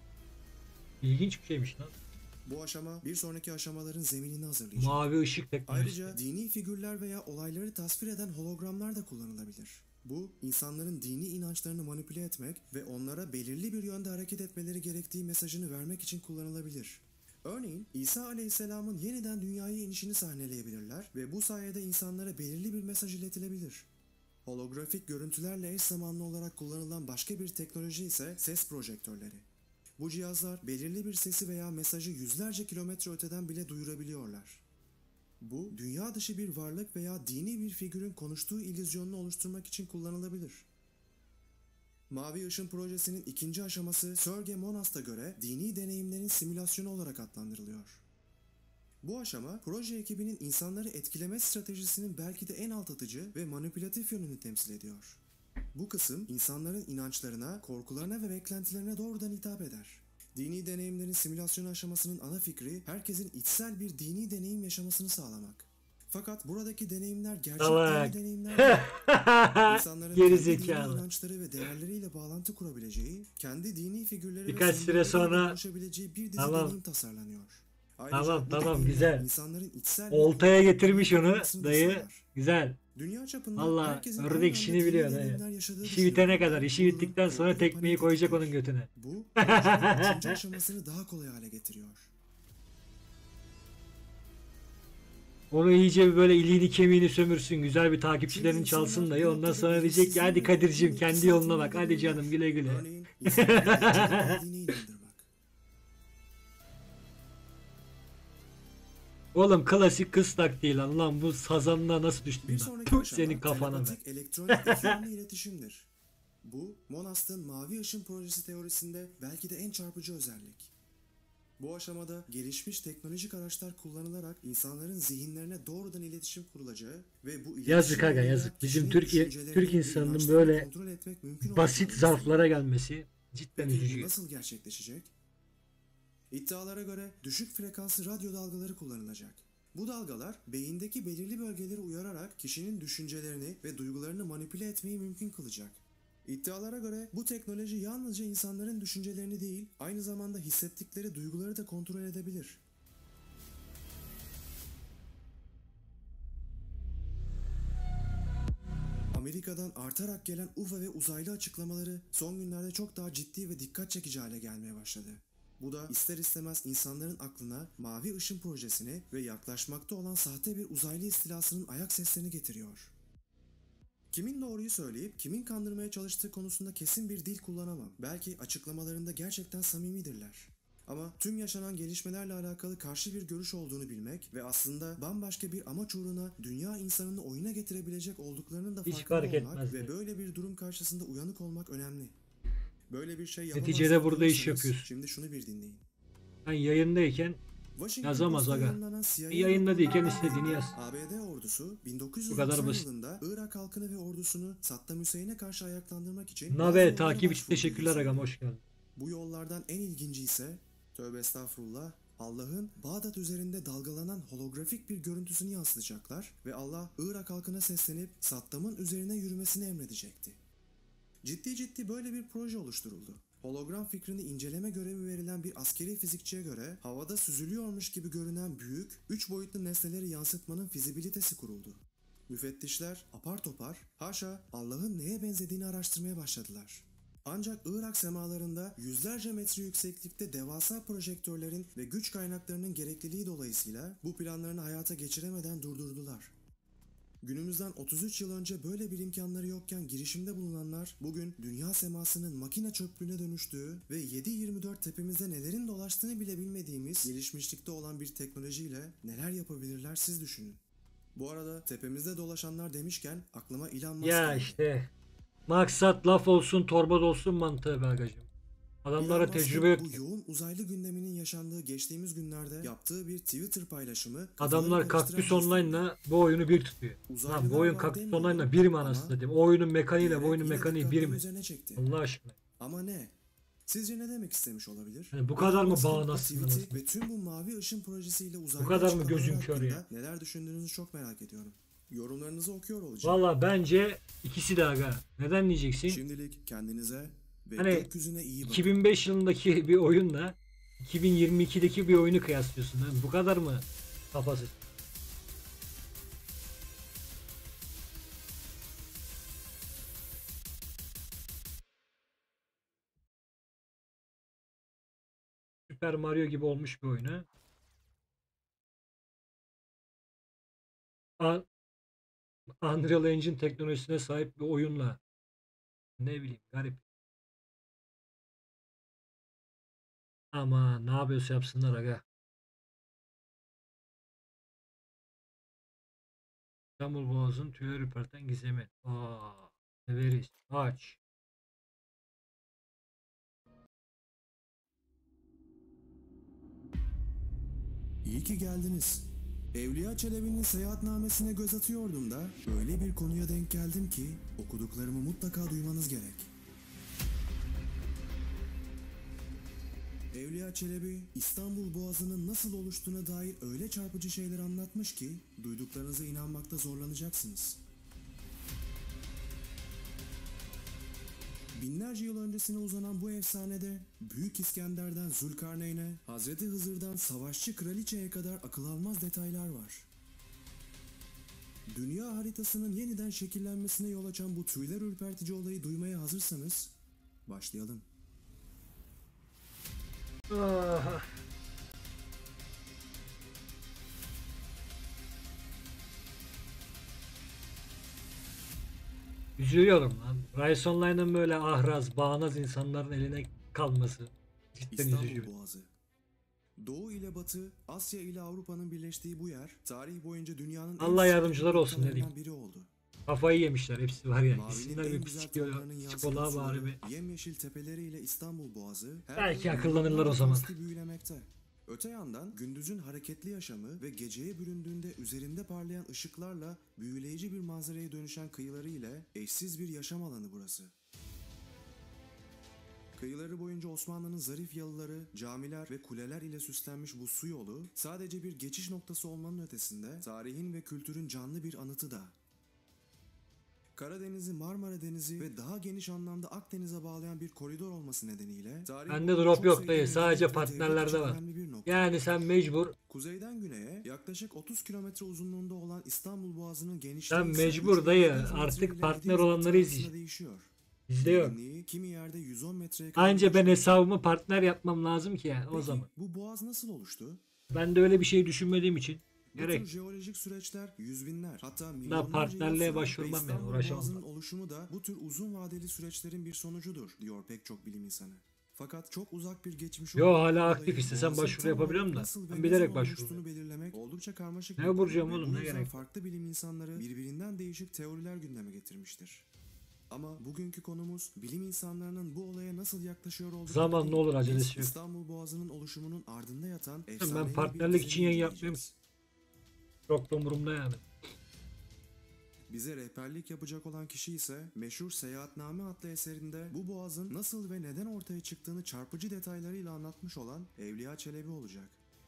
Speaker 5: İlginç bir şeymiş lan.
Speaker 11: Bu aşama bir sonraki aşamaların zeminini hazırlayacak.
Speaker 5: Mavi ışık teknolojisi.
Speaker 11: Ayrıca dini figürler veya olayları tasvir eden hologramlar da kullanılabilir. Bu, insanların dini inançlarını manipüle etmek ve onlara belirli bir yönde hareket etmeleri gerektiği mesajını vermek için kullanılabilir. Örneğin, İsa Aleyhisselam'ın yeniden dünyaya inişini sahneleyebilirler ve bu sayede insanlara belirli bir mesaj iletilebilir. Holografik görüntülerle eş zamanlı olarak kullanılan başka bir teknoloji ise ses projektörleri. Bu cihazlar belirli bir sesi veya mesajı yüzlerce kilometre öteden bile duyurabiliyorlar. Bu, dünya dışı bir varlık veya dini bir figürün konuştuğu illüzyonunu oluşturmak için kullanılabilir. Mavi Işın Projesi'nin ikinci aşaması Sergey Monast'a göre dini deneyimlerin simülasyonu olarak adlandırılıyor. Bu aşama, proje ekibinin insanları etkileme stratejisinin belki de en aldatıcı ve manipülatif yönünü temsil ediyor. Bu kısım, insanların inançlarına, korkularına ve beklentilerine doğrudan hitap eder. Dini deneyimlerin simülasyon aşamasının ana fikri, herkesin içsel bir dini deneyim yaşamasını sağlamak. Fakat buradaki deneyimler gerçek
Speaker 5: Salak.
Speaker 11: dini deneyimler değil. İnsanların
Speaker 5: Geri
Speaker 11: kendi dini
Speaker 5: zekalı.
Speaker 11: inançları ve değerleriyle bağlantı kurabileceği, kendi dini figürleri
Speaker 5: Birkaç
Speaker 11: ve
Speaker 5: süre
Speaker 11: sembolleriyle
Speaker 5: sonra-
Speaker 11: konuşabileceği bir dizi
Speaker 5: Tamam.
Speaker 11: deneyim tasarlanıyor. Ayrıca
Speaker 5: Tamam
Speaker 11: bu
Speaker 5: tamam
Speaker 11: deneyimler
Speaker 5: güzel.
Speaker 11: insanların içsel bir
Speaker 5: Oltaya getirmiş onu
Speaker 11: olmasını da
Speaker 5: dayı.
Speaker 11: sağlar.
Speaker 5: Güzel.
Speaker 11: Dünya çapında
Speaker 5: Valla
Speaker 11: herkesin aynı
Speaker 5: ördek işini
Speaker 11: anda
Speaker 5: biliyor
Speaker 11: dini
Speaker 5: dayı.
Speaker 11: deneyimler yaşadığı
Speaker 5: İşi
Speaker 11: düşünülüyor.
Speaker 5: bitene kadar, işi
Speaker 11: Bu durum
Speaker 5: bittikten sonra
Speaker 11: korku ve
Speaker 5: tekmeyi
Speaker 11: panik
Speaker 5: koyacak
Speaker 11: tetikler.
Speaker 5: onun götüne.
Speaker 11: Bu, projenin üçüncü aşamasını daha kolay hale getiriyor.
Speaker 5: Onu iyice bir böyle iliğini kemiğini sömürsün. Güzel bir takipçilerini
Speaker 11: Çünkü
Speaker 5: çalsın
Speaker 11: insanlar
Speaker 5: dayı.
Speaker 11: bu
Speaker 5: Ondan
Speaker 11: noktada
Speaker 5: sonra diyecek ki hadi
Speaker 11: belirsizliğin ve
Speaker 5: Kadir'cim
Speaker 11: dinin
Speaker 5: kendi
Speaker 11: etkisi
Speaker 5: yoluna
Speaker 11: altında
Speaker 5: bak. Hadi
Speaker 11: bulunurlar.
Speaker 5: canım güle güle.
Speaker 11: Örneğin insanların gerçekten dine inandırmak.
Speaker 5: Oğlum klasik kız taktiği lan. Lan bu sazanlığa nasıl düştün
Speaker 11: Bir
Speaker 5: lan?
Speaker 11: sonraki
Speaker 5: Puh,
Speaker 11: aşama
Speaker 5: senin kafana be.
Speaker 11: telepatik elektronik iki yönlü iletişimdir. Bu, Monast'ın Mavi Işın Projesi teorisinde belki de en çarpıcı özellik. Bu aşamada gelişmiş teknolojik araçlar kullanılarak insanların zihinlerine doğrudan iletişim kurulacağı ve bu iletişim
Speaker 5: Yazık aga
Speaker 11: yoluyla
Speaker 5: yazık. Bizim
Speaker 11: kişinin
Speaker 5: Türkiye
Speaker 11: düşüncelerini
Speaker 5: Türk
Speaker 11: ve
Speaker 5: insanının
Speaker 11: inançlarını
Speaker 5: böyle
Speaker 11: kontrol etmek mümkün
Speaker 5: basit
Speaker 11: olacağını
Speaker 5: zarflara gelmesi cidden
Speaker 11: Peki bu
Speaker 5: üzücü.
Speaker 11: nasıl gerçekleşecek? İddialara göre düşük frekanslı radyo dalgaları kullanılacak. Bu dalgalar beyindeki belirli bölgeleri uyararak kişinin düşüncelerini ve duygularını manipüle etmeyi mümkün kılacak. İddialara göre bu teknoloji yalnızca insanların düşüncelerini değil, aynı zamanda hissettikleri duyguları da kontrol edebilir. Amerika'da Amerika'dan artarak gelen U F O ve uzaylı açıklamaları son günlerde çok daha ciddi ve dikkat çekici hale gelmeye başladı. Bu da ister istemez insanların aklına Mavi Işın projesini ve yaklaşmakta olan sahte bir uzaylı istilasının ayak seslerini getiriyor. Kimin doğruyu söyleyip kimin kandırmaya çalıştığı konusunda kesin bir dil kullanamam. Belki açıklamalarında gerçekten samimidirler. Ama tüm yaşanan gelişmelerle alakalı karşı bir görüş olduğunu bilmek ve aslında bambaşka bir amaç uğruna dünya insanını oyuna getirebilecek olduklarının da
Speaker 5: Hiç
Speaker 11: farkında
Speaker 5: fark
Speaker 11: olmak
Speaker 5: etmez
Speaker 11: ve
Speaker 5: diyor.
Speaker 11: böyle bir durum karşısında uyanık olmak önemli. Böyle bir şey
Speaker 5: Neticede
Speaker 11: yapamazlar
Speaker 5: burada iş
Speaker 11: diyorsanız,
Speaker 5: yapıyorsun.
Speaker 11: Şimdi şunu bir dinleyin.
Speaker 5: Ben yayındayken
Speaker 11: Washington
Speaker 5: yazamaz
Speaker 11: Post'ta
Speaker 5: aga.
Speaker 11: yayınlanan C I A
Speaker 5: Yayında değilken
Speaker 11: raporlarına
Speaker 5: istediğini yaz.
Speaker 11: A B D ordusu bin dokuz yüz
Speaker 5: Bu kadar
Speaker 11: doksan
Speaker 5: basit.
Speaker 11: yılında Irak halkını ve ordusunu Saddam Hüseyin'e karşı ayaklandırmak için bazı
Speaker 5: Nabe
Speaker 11: yollara
Speaker 5: takip için
Speaker 11: başvurduğu
Speaker 5: teşekkürler
Speaker 11: yazıyor.
Speaker 5: agam, hoş geldin.
Speaker 11: Bu yollardan en ilginci ise tövbe estağfurullah Allah'ın Bağdat üzerinde dalgalanan holografik bir görüntüsünü yansıtacaklar ve Allah Irak halkına seslenip Saddam'ın üzerine yürümesini emredecekti. Ciddi ciddi böyle bir proje oluşturuldu. Hologram fikrini inceleme görevi verilen bir askeri fizikçiye göre havada süzülüyormuş gibi görünen büyük, üç boyutlu nesneleri yansıtmanın fizibilitesi kuruldu. Müfettişler apar topar, haşa Allah'ın neye benzediğini araştırmaya başladılar. Ancak Irak semalarında yüzlerce metre yükseklikte devasa projektörlerin ve güç kaynaklarının gerekliliği dolayısıyla bu planlarını hayata geçiremeden durdurdular. Günümüzden otuz üç yıl önce böyle bir imkanları yokken girişimde bulunanlar bugün dünya semasının makine çöplüğüne dönüştüğü ve yedi yirmi dört tepemizde nelerin dolaştığını bile bilmediğimiz gelişmişlikte olan bir teknolojiyle neler yapabilirler siz düşünün. Bu arada tepemizde dolaşanlar demişken aklıma Elon Musk
Speaker 5: Ya
Speaker 11: geldi.
Speaker 5: işte maksat laf olsun torba dolsun mantığı be agacım. Adamlara
Speaker 11: Elon Musk'ın
Speaker 5: tecrübe yok
Speaker 11: bu
Speaker 5: ki.
Speaker 11: yoğun uzaylı gündeminin yaşandığı geçtiğimiz günlerde yaptığı bir Twitter paylaşımı
Speaker 5: Adamlar
Speaker 11: kafaları
Speaker 5: Kaktüs
Speaker 11: karıştıran bir
Speaker 5: Online'la bu oyunu bir tutuyor. Lan
Speaker 11: Uzaylılar
Speaker 5: bu oyun
Speaker 11: var
Speaker 5: Kaktüs
Speaker 11: demiyorum
Speaker 5: Online'la bir mi
Speaker 11: ama
Speaker 5: anasını satayım? O oyunun mekaniğiyle bu
Speaker 11: diyerek
Speaker 5: oyunun
Speaker 11: yine
Speaker 5: mekaniği bir
Speaker 11: dikkatleri
Speaker 5: mi?
Speaker 11: üzerine çekti.
Speaker 5: Allah aşkına.
Speaker 11: Ama ne? Sizce ne demek istemiş olabilir?
Speaker 5: Yani bu kadar mı
Speaker 11: Musk'ın o
Speaker 5: bağnazsın
Speaker 11: tweet'i
Speaker 5: anasını?
Speaker 11: ve tüm bu mavi ışın projesiyle uzaylı
Speaker 5: Bu kadar mı
Speaker 11: açıklamaları
Speaker 5: gözün kör ya?
Speaker 11: hakkında neler düşündüğünüzü çok merak ediyorum. Yorumlarınızı okuyor olacağım.
Speaker 5: Valla bence ikisi de aga. Neden diyeceksin?
Speaker 11: Şimdilik kendinize ve
Speaker 5: Hani
Speaker 11: gökyüzüne iyi bakın.
Speaker 5: iki bin beş yılındaki bir oyunla iki bin yirmi ikideki bir oyunu kıyaslıyorsun. Yani bu kadar mı kafası? Super Mario gibi olmuş bir oyunu. Un- Unreal Engine teknolojisine sahip bir oyunla, ne bileyim, garip. Ama ne yapıyorsa yapsınlar aga. İstanbul Boğazı'nın tüyleri ürperten gizemi. Aa, severiz. Aç.
Speaker 11: İyi ki geldiniz. Evliya Çelebi'nin seyahatnamesine göz atıyordum da öyle bir konuya denk geldim ki okuduklarımı mutlaka duymanız gerek. Evliya Çelebi, İstanbul Boğazı'nın nasıl oluştuğuna dair öyle çarpıcı şeyler anlatmış ki duyduklarınıza inanmakta zorlanacaksınız. Binlerce yıl öncesine uzanan bu efsanede Büyük İskender'den Zülkarneyn'e, Hazreti Hızır'dan savaşçı kraliçeye kadar akıl almaz detaylar var. Dünya haritasının yeniden şekillenmesine yol açan bu tüyler ürpertici olayı duymaya hazırsanız başlayalım.
Speaker 5: Ah. Üzülüyorum lan. Rise Online'ın böyle ahraz, bağnaz insanların eline kalması cidden üzücü.
Speaker 11: İstanbul Boğazı. Doğu ile Batı, Asya ile Avrupa'nın birleştiği bu yer, tarih boyunca dünyanın en
Speaker 5: Allah yardımcıları
Speaker 11: sıkı
Speaker 5: olsun ne diyeyim.
Speaker 11: noktalarından biri oldu.
Speaker 5: Kafayı yemişler hepsi var ya.
Speaker 11: Mavinin
Speaker 5: Gitsinler
Speaker 11: en
Speaker 5: bir
Speaker 11: güzel
Speaker 5: psikoloğa,
Speaker 11: tonlarının yansıdığı
Speaker 5: psikoloğa bari
Speaker 11: suları,
Speaker 5: bir.
Speaker 11: yemyeşil tepeleriyle İstanbul Boğazı her
Speaker 5: Belki
Speaker 11: yıl
Speaker 5: akıllanırlar o
Speaker 11: milyonlarca
Speaker 5: zaman.
Speaker 11: turisti büyülemekte. Öte yandan gündüzün hareketli yaşamı ve geceye büründüğünde üzerinde parlayan ışıklarla büyüleyici bir manzaraya dönüşen kıyıları ile eşsiz bir yaşam alanı burası. Kıyıları boyunca Osmanlı'nın zarif yalıları, camiler ve kuleler ile süslenmiş bu su yolu sadece bir geçiş noktası olmanın ötesinde tarihin ve kültürün canlı bir anıtı da. Karadeniz'i, Marmara Denizi ve daha geniş anlamda Akdeniz'e bağlayan bir koridor olması nedeniyle
Speaker 5: Bende drop yok dayı. Sadece partnerlerde var. Yani sen mecbur.
Speaker 11: Kuzeyden güneye yaklaşık otuz kilometre uzunluğunda olan İstanbul Boğazı'nın genişliği
Speaker 5: Sen mecbur dayı. Artık partner olanları izleyeceksin. Bizde yok.
Speaker 11: Kimi yerde yüz on metreye kadar.
Speaker 5: Anca ben hesabımı partner yapmam lazım ki yani o
Speaker 11: Peki,
Speaker 5: zaman.
Speaker 11: bu boğaz nasıl oluştu?
Speaker 5: Ben de öyle bir şey düşünmediğim için.
Speaker 11: Bu
Speaker 5: Gerek.
Speaker 11: tür jeolojik süreçler yüz binler hatta
Speaker 5: Da
Speaker 11: milyonlarca
Speaker 5: partnerliğe
Speaker 11: yıl süren ve
Speaker 5: başvurmam yani,
Speaker 11: İstanbul
Speaker 5: uğraşamam
Speaker 11: Boğazı'nın
Speaker 5: ben.
Speaker 11: oluşumu da bu tür uzun vadeli süreçlerin bir sonucudur diyor pek çok bilim insanı. Fakat çok uzak bir geçmiş
Speaker 5: Yo,
Speaker 11: olduğundan
Speaker 5: hala
Speaker 11: dolayı
Speaker 5: aktif istesem
Speaker 11: boğazın
Speaker 5: başvuru
Speaker 11: tam
Speaker 5: yapabiliyorum
Speaker 11: olarak
Speaker 5: da.
Speaker 11: nasıl ve
Speaker 5: Ben
Speaker 11: ne
Speaker 5: bilerek
Speaker 11: zaman
Speaker 5: başvuruyorum.
Speaker 11: oluştuğunu belirlemek oldukça karmaşık.
Speaker 5: Ne
Speaker 11: bir konu
Speaker 5: vuracağım
Speaker 11: ve
Speaker 5: oğlum,
Speaker 11: bu
Speaker 5: ne
Speaker 11: yüzden
Speaker 5: gerek?
Speaker 11: farklı bilim insanları birbirinden değişik teoriler gündeme getirmiştir. Ama bugünkü konumuz bilim insanlarının bu olaya nasıl yaklaşıyor olduğu.
Speaker 5: Zaman ne olur, acelesi yok.
Speaker 11: İstanbul Boğazı'nın oluşumunun ardında yatan
Speaker 5: Ben
Speaker 11: efsanevi bir
Speaker 5: partnerlik
Speaker 11: gizemi
Speaker 5: için yayın
Speaker 11: inceleyeceğiz.
Speaker 5: yapmıyorum. Çok da umurumda yani.
Speaker 11: Bize rehberlik yapacak olan kişi ise meşhur Seyahatname adlı eserinde bu boğazın nasıl ve neden ortaya çıktığını çarpıcı detaylarıyla anlatmış olan Evliya Çelebi olacak.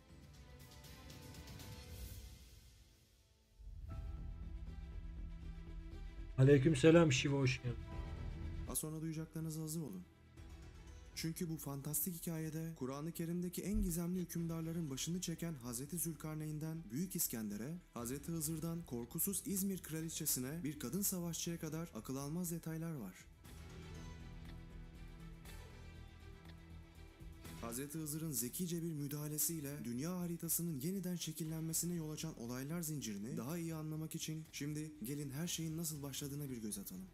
Speaker 5: Aleykümselam Şiva, hoş geldin.
Speaker 11: Az sonra duyacaklarınıza hazır olun. Çünkü bu fantastik hikayede Kur'an-ı Kerim'deki en gizemli hükümdarların başını çeken Hazreti Zülkarneyn'den Büyük İskender'e, Hazreti Hızır'dan korkusuz İzmir kraliçesine bir kadın savaşçıya kadar akıl almaz detaylar var. Hazreti Hızır'ın zekice bir müdahalesiyle dünya haritasının yeniden şekillenmesine yol açan olaylar zincirini daha iyi anlamak için şimdi gelin her şeyin nasıl başladığına bir göz atalım.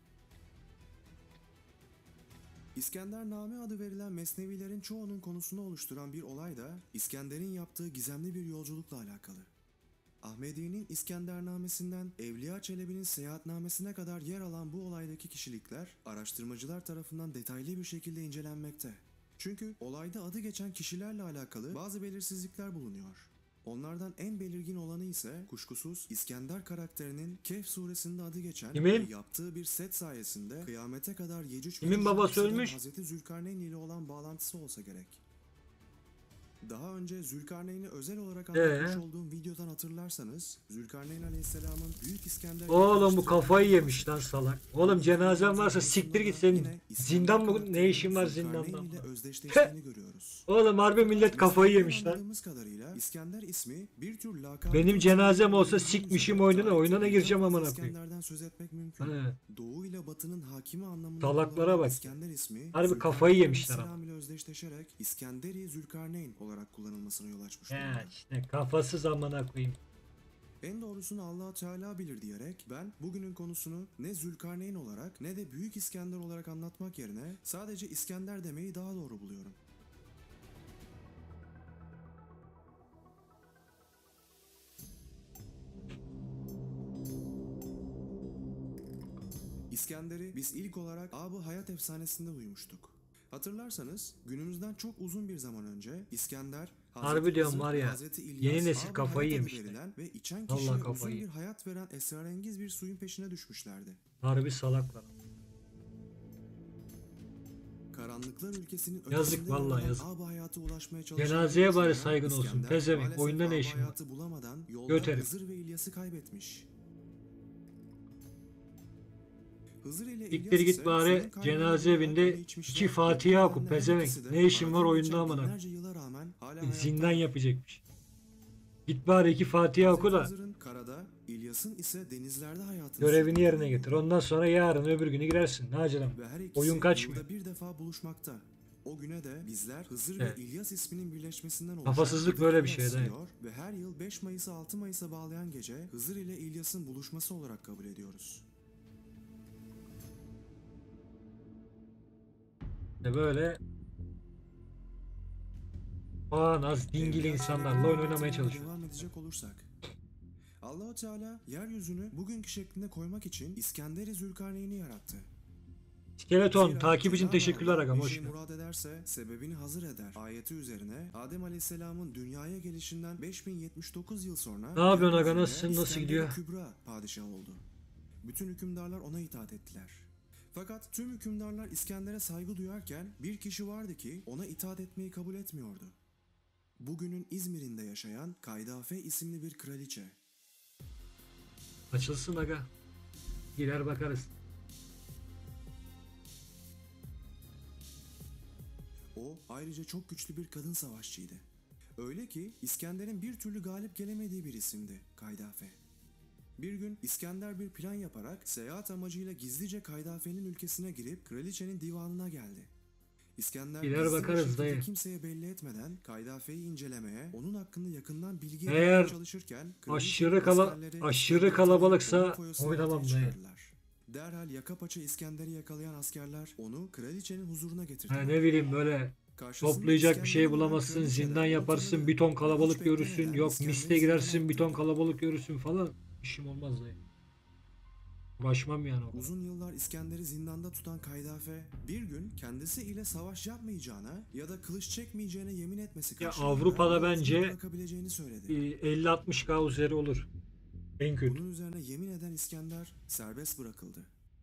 Speaker 11: İskendername adı verilen mesnevilerin çoğunun konusunu oluşturan bir olay da İskender'in yaptığı gizemli bir yolculukla alakalı. Ahmedi'nin İskendernamesinden Evliya Çelebi'nin seyahatnamesine kadar yer alan bu olaydaki kişilikler araştırmacılar tarafından detaylı bir şekilde incelenmekte. Çünkü olayda adı geçen kişilerle alakalı bazı belirsizlikler bulunuyor. Onlardan en belirgin olanı ise kuşkusuz İskender karakterinin Kehf suresinde adı geçen
Speaker 5: Kimin?
Speaker 11: ve yaptığı bir set sayesinde kıyamete kadar Yecüc
Speaker 5: Kimin
Speaker 11: ve
Speaker 5: babası
Speaker 11: Mecüc'den
Speaker 5: ölmüş?
Speaker 11: Hazreti Zülkarneyn ile olan bağlantısı olsa gerek. Daha önce Zülkarneyn'i özel olarak anlatmış
Speaker 5: Ee?
Speaker 11: olduğum videodan hatırlarsanız Zülkarneyn Aleyhisselam'ın Büyük İskender
Speaker 5: Oğlum bu kafayı yemiş lan salak. Oğlum cenazen varsa siktir git senin. Zindan mı? Ne işin var zindandan?
Speaker 11: ile özdeşleştiğini görüyoruz.
Speaker 5: Oğlum harbi millet kafayı yemiş lan.
Speaker 11: Anladığımız kadarıyla İskender ismi bir tür lakabı.
Speaker 5: Benim cenazem olsa sikmişim oyununa, oyununa gireceğim amına koyayım.
Speaker 11: İskender'den söz etmek mümkün.
Speaker 5: He.
Speaker 11: Doğu ile Batı'nın hakimi anlamında
Speaker 5: Salaklara
Speaker 11: kullanılan
Speaker 5: bak.
Speaker 11: İskender ismi
Speaker 5: Harbi kafayı yemişler ama.
Speaker 11: Aleyhisselam ile özdeşleşerek İskenderi Zülkarneyn olarak kullanılmasına yol açmış.
Speaker 5: Ya işte kafasız amına koyayım.
Speaker 11: En doğrusunu Allah Teala bilir diyerek ben bugünün konusunu ne Zülkarneyn olarak ne de Büyük İskender olarak anlatmak yerine sadece İskender demeyi daha doğru buluyorum. İskender'i biz ilk olarak Ab-ı Hayat efsanesinde duymuştuk. Hatırlarsanız günümüzden çok uzun bir zaman önce İskender,
Speaker 5: Harbi diyorum var ya,
Speaker 11: Hazreti İlyas,
Speaker 5: yeni nesil
Speaker 11: Ab-ı
Speaker 5: kafayı
Speaker 11: Hayat adı
Speaker 5: yemişler.
Speaker 11: verilen ve içen
Speaker 5: Vallahi
Speaker 11: kişiye uzun
Speaker 5: kafayı.
Speaker 11: bir hayat veren esrarengiz bir suyun peşine düşmüşlerdi.
Speaker 5: Harbi salaklar.
Speaker 11: Karanlıklar ülkesinin
Speaker 5: Yazık,
Speaker 11: ötesinde
Speaker 5: vallahi
Speaker 11: yer alan
Speaker 5: yazık.
Speaker 11: Ab-ı Hayat'a ulaşmaya çalışan
Speaker 5: Cenazeye
Speaker 11: bir
Speaker 5: bari
Speaker 11: yaşayan
Speaker 5: saygın olsun.
Speaker 11: İskender,
Speaker 5: Pezevenk,
Speaker 11: maalesef
Speaker 5: oyunda ne
Speaker 11: Ab-ı
Speaker 5: işin var?
Speaker 11: Hayat'ı bulamadan yolda
Speaker 5: Göt herif.
Speaker 11: Hızır ve İlyas'ı kaybetmiş. Hızır ile
Speaker 5: Siktir
Speaker 11: İlyas
Speaker 5: git
Speaker 11: ise
Speaker 5: bari
Speaker 11: suyun kaynağı
Speaker 5: cenaze
Speaker 11: olarak
Speaker 5: evinde
Speaker 11: onu içmişler
Speaker 5: iki
Speaker 11: ve
Speaker 5: Fatiha oku
Speaker 11: bunlardan
Speaker 5: pezevenk.
Speaker 11: ikisi de
Speaker 5: Ne işin var
Speaker 11: aradan
Speaker 5: oyunda
Speaker 11: geçen
Speaker 5: amına.
Speaker 11: binlerce yıla rağmen hala
Speaker 5: Zindan
Speaker 11: hayatta.
Speaker 5: yapacakmış. Git bari iki Fatiha oku da
Speaker 11: Hızır'ın karada, İlyas'ın ise denizlerde hayatını
Speaker 5: görevini
Speaker 11: sürdürdüğü
Speaker 5: yerine getir. Ondan sonra yarın öbür günü girersin. Ne acelem?
Speaker 11: ve her ikisi
Speaker 5: Oyun kaçmıyor.
Speaker 11: yılda bir defa buluşmakta. O güne de bizler Hızır
Speaker 5: Evet.
Speaker 11: ve İlyas isminin birleşmesinden oluşan
Speaker 5: Kafasızlık
Speaker 11: bir
Speaker 5: böyle bir
Speaker 11: dönem
Speaker 5: şey, değil mi?
Speaker 11: sınıyor ve her yıl beş Mayıs'ı altı Mayıs'a bağlayan gece Hızır ile İlyas'ın buluşması olarak kabul ediyoruz.
Speaker 5: İşte böyle bağnaz, dingil insanlarla oyun oynamaya çalışıyor.
Speaker 11: Devam edecek olursak. Allah-u Teala yeryüzünü bugünkü şeklinde koymak için İskender-i Zülkarneyn'i yarattı.
Speaker 5: Skeleton
Speaker 11: Zira
Speaker 5: takip için
Speaker 11: Cenab-ı
Speaker 5: teşekkürler
Speaker 11: Allah
Speaker 5: agam,
Speaker 11: bir
Speaker 5: hoş
Speaker 11: şey
Speaker 5: geldin.
Speaker 11: murad ederse sebebini hazır eder. Ayeti üzerine Adem Aleyhisselam'ın dünyaya gelişinden beş bin yetmiş dokuz yıl sonra
Speaker 5: Ne yapıyorsun aga,
Speaker 11: yeryüzünde
Speaker 5: nasılsın, nasıl
Speaker 11: İskender-i
Speaker 5: gidiyor?
Speaker 11: Kübra padişah oldu. Bütün hükümdarlar ona itaat ettiler. Fakat tüm hükümdarlar İskender'e saygı duyarken bir kişi vardı ki ona itaat etmeyi kabul etmiyordu. Bugünün İzmir'inde yaşayan Kaydafe isimli bir kraliçe.
Speaker 5: Açılsın aga. Girer bakarız.
Speaker 11: O ayrıca çok güçlü bir kadın savaşçıydı. Öyle ki İskender'in bir türlü galip gelemediği bir isimdi Kaydafe. Bir gün İskender bir plan yaparak seyahat amacıyla gizlice Kaydafe'nin ülkesine girip kraliçenin divanına geldi. İskender
Speaker 5: Gider
Speaker 11: gizli bir
Speaker 5: bakarız
Speaker 11: şekilde
Speaker 5: dayı.
Speaker 11: kimseye belli etmeden Kaydafe'yi incelemeye, onun hakkında yakından bilgi
Speaker 5: Eğer
Speaker 11: edinmeye çalışırken
Speaker 5: aşırı kala aşırı kalabalıksa oynamam dayı.
Speaker 11: Derhal yaka paça İskender'i yakalayan askerler onu kraliçenin huzuruna
Speaker 5: Ha,
Speaker 11: getirdiler.
Speaker 5: ne bileyim böyle toplayacak bir şey bulamazsın, zindan yaparsın, bir ton kalabalık görürsün, yok miste girersin, bir ton kalabalık görürsün falan. İşim olmaz dayı. Uğraşmam yani o kadar.
Speaker 11: Uzun yıllar İskender'i zindanda tutan Kaydafe bir gün kendisi ile savaş yapmayacağına ya da kılıç çekmeyeceğine yemin etmesi
Speaker 5: Ya
Speaker 11: karşılığında
Speaker 5: Avrupa'da
Speaker 11: onu
Speaker 5: bence
Speaker 11: bırakabileceğini söyledi.
Speaker 5: elli altmış K üzeri olur. En kötü.
Speaker 11: Bunun üzerine yemin eden İskender serbest bırakıldı.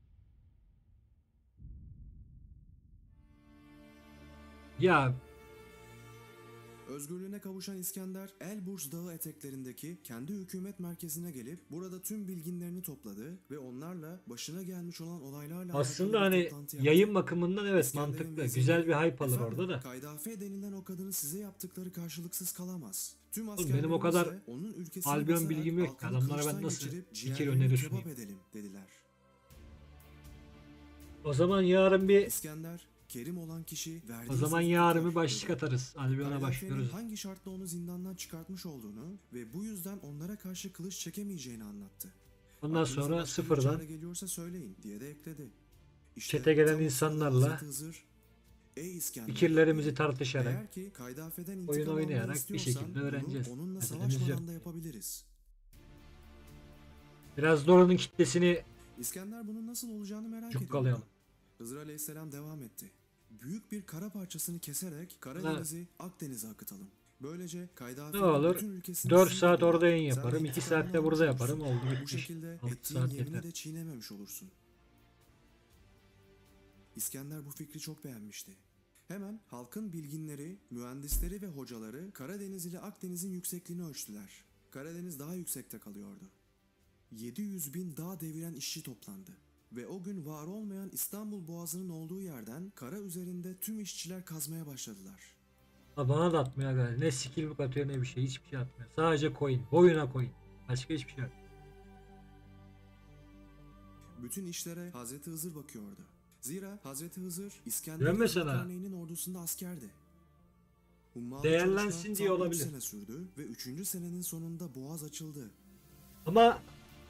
Speaker 5: Ya
Speaker 11: Özgürlüğüne kavuşan İskender, Elburz Dağı eteklerindeki kendi hükümet merkezine gelip burada tüm bilginlerini topladı ve onlarla başına gelmiş olan olaylarla
Speaker 5: aslında
Speaker 11: alakalı bir
Speaker 5: hani
Speaker 11: toplantı yaptı.
Speaker 5: yayın bakımından evet
Speaker 11: İskender'in
Speaker 5: mantıklı.
Speaker 11: veziri,
Speaker 5: Güzel bir hype alır
Speaker 11: "Efendim,
Speaker 5: orada da.
Speaker 11: Kaydafe denilen o kadının size yaptıkları karşılıksız kalamaz. Tüm
Speaker 5: Oğlum benim o kadar
Speaker 11: askerlerimizle onun ülkesini
Speaker 5: Albion
Speaker 11: basarak
Speaker 5: bilgim yok ki.
Speaker 11: halkını
Speaker 5: Adamlara ben
Speaker 11: kılıçtan
Speaker 5: nasıl
Speaker 11: geçirip
Speaker 5: fikir
Speaker 11: ciğerlerini
Speaker 5: önerir
Speaker 11: kebap
Speaker 5: sunayım?
Speaker 11: edelim," dediler.
Speaker 5: O zaman yarın bir
Speaker 11: İskender, Kerim olan kişi verdiği
Speaker 5: o zaman
Speaker 11: sözü
Speaker 5: yarın
Speaker 11: tutar
Speaker 5: bir başlık
Speaker 11: dedi.
Speaker 5: atarız. Albion'a
Speaker 11: Kaydafe'nin
Speaker 5: başlıyoruz.
Speaker 11: hangi şartla onu zindandan çıkartmış olduğunu ve bu yüzden onlara karşı kılıç çekemeyeceğini anlattı.
Speaker 5: Ondan
Speaker 11: "Aklınıza
Speaker 5: sonra
Speaker 11: başka bir
Speaker 5: sıfırdan
Speaker 11: çare geliyorsa söyleyin," diye de ekledi. İşte
Speaker 5: çete gelen
Speaker 11: tam o sırada
Speaker 5: insanlarla
Speaker 11: Hazreti Hızır, "Ey İskender,
Speaker 5: fikirlerimizi tartışarak,
Speaker 11: eğer ki Kaydafe'den
Speaker 5: oyun
Speaker 11: intikam almanı
Speaker 5: oynayarak bir
Speaker 11: istiyorsan
Speaker 5: şekilde
Speaker 11: bunu
Speaker 5: öğreneceğiz.
Speaker 11: onunla
Speaker 5: Acelemiz yok.
Speaker 11: savaşmadan da yapabiliriz."
Speaker 5: Biraz da oranın kitlesini
Speaker 11: İskender bunun nasıl olacağını merak ediyordu.
Speaker 5: cukkalayalım.
Speaker 11: Hızır Aleyhisselam devam etti. "Büyük bir kara parçasını keserek Karadeniz'i Akdeniz'e akıtalım. Böylece
Speaker 5: Ne
Speaker 11: Kaydafe'nin
Speaker 5: olur?
Speaker 11: bütün ülkesini
Speaker 5: dört
Speaker 11: sizin
Speaker 5: saat
Speaker 11: kadar,
Speaker 5: orada yayın
Speaker 11: sen de
Speaker 5: yaparım. iki
Speaker 11: intikamını
Speaker 5: saatte
Speaker 11: almış
Speaker 5: burada
Speaker 11: olursun.
Speaker 5: yaparım. Oldu
Speaker 11: Bu
Speaker 5: bitmiş.
Speaker 11: şekilde
Speaker 5: altı
Speaker 11: ettiğin
Speaker 5: saat
Speaker 11: yemini
Speaker 5: yeter.
Speaker 11: de çiğnememiş olursun." İskender bu fikri çok beğenmişti. Hemen halkın bilginleri, mühendisleri ve hocaları Karadeniz ile Akdeniz'in yüksekliğini ölçtüler. Karadeniz daha yüksekte kalıyordu. yedi yüz bin dağ deviren işçi toplandı. Ve o gün var olmayan İstanbul Boğazı'nın olduğu yerden kara üzerinde tüm işçiler kazmaya başladılar.
Speaker 5: Ha, bana da atmıyor galiba. Ne skill book atıyor ne bir şey. Hiçbir şey atmıyor. Sadece coin. Boyuna coin. Başka hiçbir şey yok.
Speaker 11: Bütün işlere Hazreti Hızır bakıyordu. Zira Hazreti Hızır
Speaker 5: Diyorum
Speaker 11: İskender'in
Speaker 5: ya sana.
Speaker 11: Zülkarneyn'in ordusunda askerdi. Hummalı
Speaker 5: Değerlensin
Speaker 11: çalışma
Speaker 5: diye
Speaker 11: tam üç
Speaker 5: olabilir.
Speaker 11: sene sürdü ve üçüncü senenin sonunda boğaz açıldı.
Speaker 5: Ama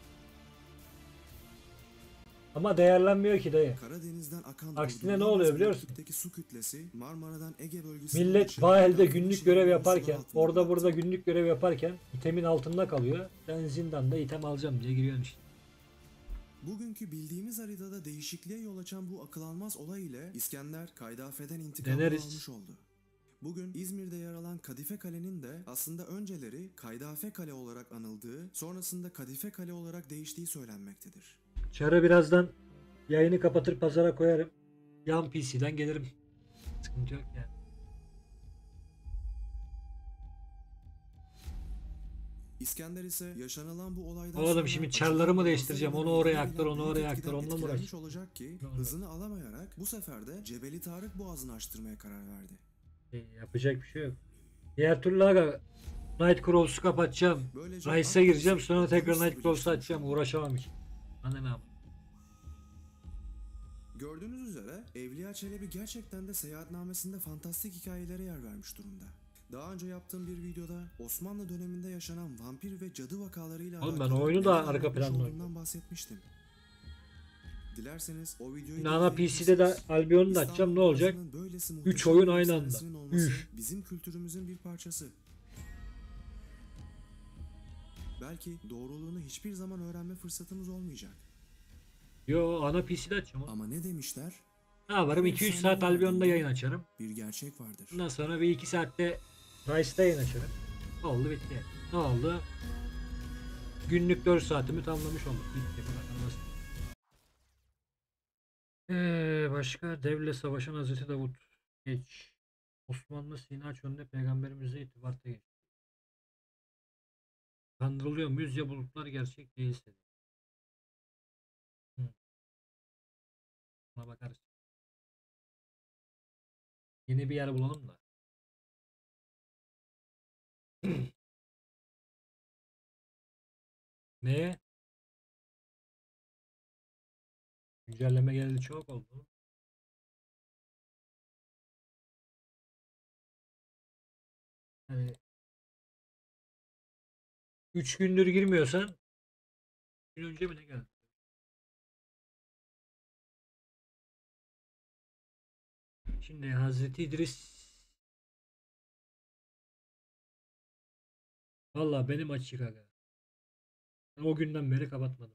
Speaker 5: ama değerlenmiyor ki dayı.
Speaker 11: Karadeniz'den akan
Speaker 5: Aksine
Speaker 11: durdurulamaz
Speaker 5: ne oluyor biliyor musun?
Speaker 11: büyüklükteki su kütlesi Marmara'dan Ege bölgesine
Speaker 5: Millet
Speaker 11: ulaşıp
Speaker 5: Bahel'de
Speaker 11: Karadeniz'in
Speaker 5: günlük
Speaker 11: içine
Speaker 5: görev
Speaker 11: doğru
Speaker 5: yaparken,
Speaker 11: sular altında
Speaker 5: orada
Speaker 11: bıraktı.
Speaker 5: burada günlük görev yaparken itemin altında kalıyor. Ben zindanda item alacağım diye giriyorsun işte.
Speaker 11: Bugünkü bildiğimiz haritada değişikliğe yol açan bu akıl almaz olay ile İskender Kaydafe'den intikamını
Speaker 5: Deneriz.
Speaker 11: almış oldu. Bugün İzmir'de yer alan Kadife Kale'nin de aslında önceleri Kaydafe Kale olarak anıldığı, sonrasında Kadife Kale olarak değiştiği söylenmektedir.
Speaker 5: Çarı birazdan yayını kapatır pazara koyarım. Yan P C'den gelirim. Sıkıntı yok yani.
Speaker 11: İskender ise yaşanılan bu olaydan
Speaker 5: Oğlum
Speaker 11: sonra
Speaker 5: şimdi
Speaker 11: açılan
Speaker 5: çarları mı
Speaker 11: boğazda
Speaker 5: değiştireceğim?
Speaker 11: gelen
Speaker 5: Onu oraya
Speaker 11: ileri
Speaker 5: aktar,
Speaker 11: gelen
Speaker 5: onu
Speaker 11: büyük
Speaker 5: oraya
Speaker 11: etkiden
Speaker 5: aktar. Onunla mı
Speaker 11: etkilenmiş
Speaker 5: uğraşacağım?
Speaker 11: olacak ki
Speaker 5: Ne oldu?
Speaker 11: hızını alamayarak bu sefer de Cebeli Tarık Boğazı'nı açtırmaya karar verdi.
Speaker 5: E, yapacak bir şey yok. Diğer türlü aga Nightcrawls'u kapatacağım.
Speaker 11: Böylece
Speaker 5: Rice'a gireceğim
Speaker 11: Akdeniz'i
Speaker 5: sonra tekrar
Speaker 11: okyanusla
Speaker 5: Nightcrawls'u
Speaker 11: birleştirmiş
Speaker 5: açacağım.
Speaker 11: oldu.
Speaker 5: Uğraşamam hiç. Anne ne yapayım?
Speaker 11: Gördüğünüz üzere Evliya Çelebi gerçekten de seyahatnamesinde fantastik hikayelere yer vermiş durumda. Daha önce yaptığım bir videoda Osmanlı döneminde yaşanan vampir ve cadı vakalarıyla
Speaker 5: Oğlum ben
Speaker 11: alakalı
Speaker 5: oyunu da
Speaker 11: neler
Speaker 5: arka
Speaker 11: anlatmış
Speaker 5: planda
Speaker 11: olduğundan
Speaker 5: oynuyorum.
Speaker 11: bahsetmiştim. Dilerseniz o videoyu
Speaker 5: Şimdi
Speaker 11: da
Speaker 5: ana P C'de de
Speaker 11: izleyebilirsiniz.
Speaker 5: Albion'u da açacağım, ne olacak?
Speaker 11: İstanbul Boğazı'nın böylesi
Speaker 5: üç
Speaker 11: muhteşem
Speaker 5: oyun
Speaker 11: bir
Speaker 5: aynı anda.
Speaker 11: efsanesinin olması
Speaker 5: Üf.
Speaker 11: bizim kültürümüzün bir parçası. Belki doğruluğunu hiçbir zaman öğrenme fırsatımız olmayacak.
Speaker 5: Yo ana P C'de açacağım oğlum.
Speaker 11: Ama ne demişler?
Speaker 5: Ne yaparım?
Speaker 11: Her
Speaker 5: iki üç
Speaker 11: efsane
Speaker 5: saat Albion'da
Speaker 11: varlığında
Speaker 5: yayın açarım.
Speaker 11: bir gerçek vardır.
Speaker 5: Ondan sonra bir iki saatte Rice'da yayın açarım. Oldu bitti. Ne oldu? Günlük dört saatimi tamamlamış olduk. Bitti. Bu kadar basit. Ee, başka devle savaşan Hazreti Davut. Geç. Osmanlı Sina çölünde peygamberimize irtibatta geç. Kandırılıyor muyuz ya bulutlar gerçek değilse? Hı. Buna bakarız. Yeni bir yer bulalım da. Ne? Güncelleme geldi, çok oldu. Hani üç gündür girmiyorsan gün önce mi ne geldi? Şimdi Hazreti İdris, vallahi benim açık aga. Ben o günden beri kapatmadım.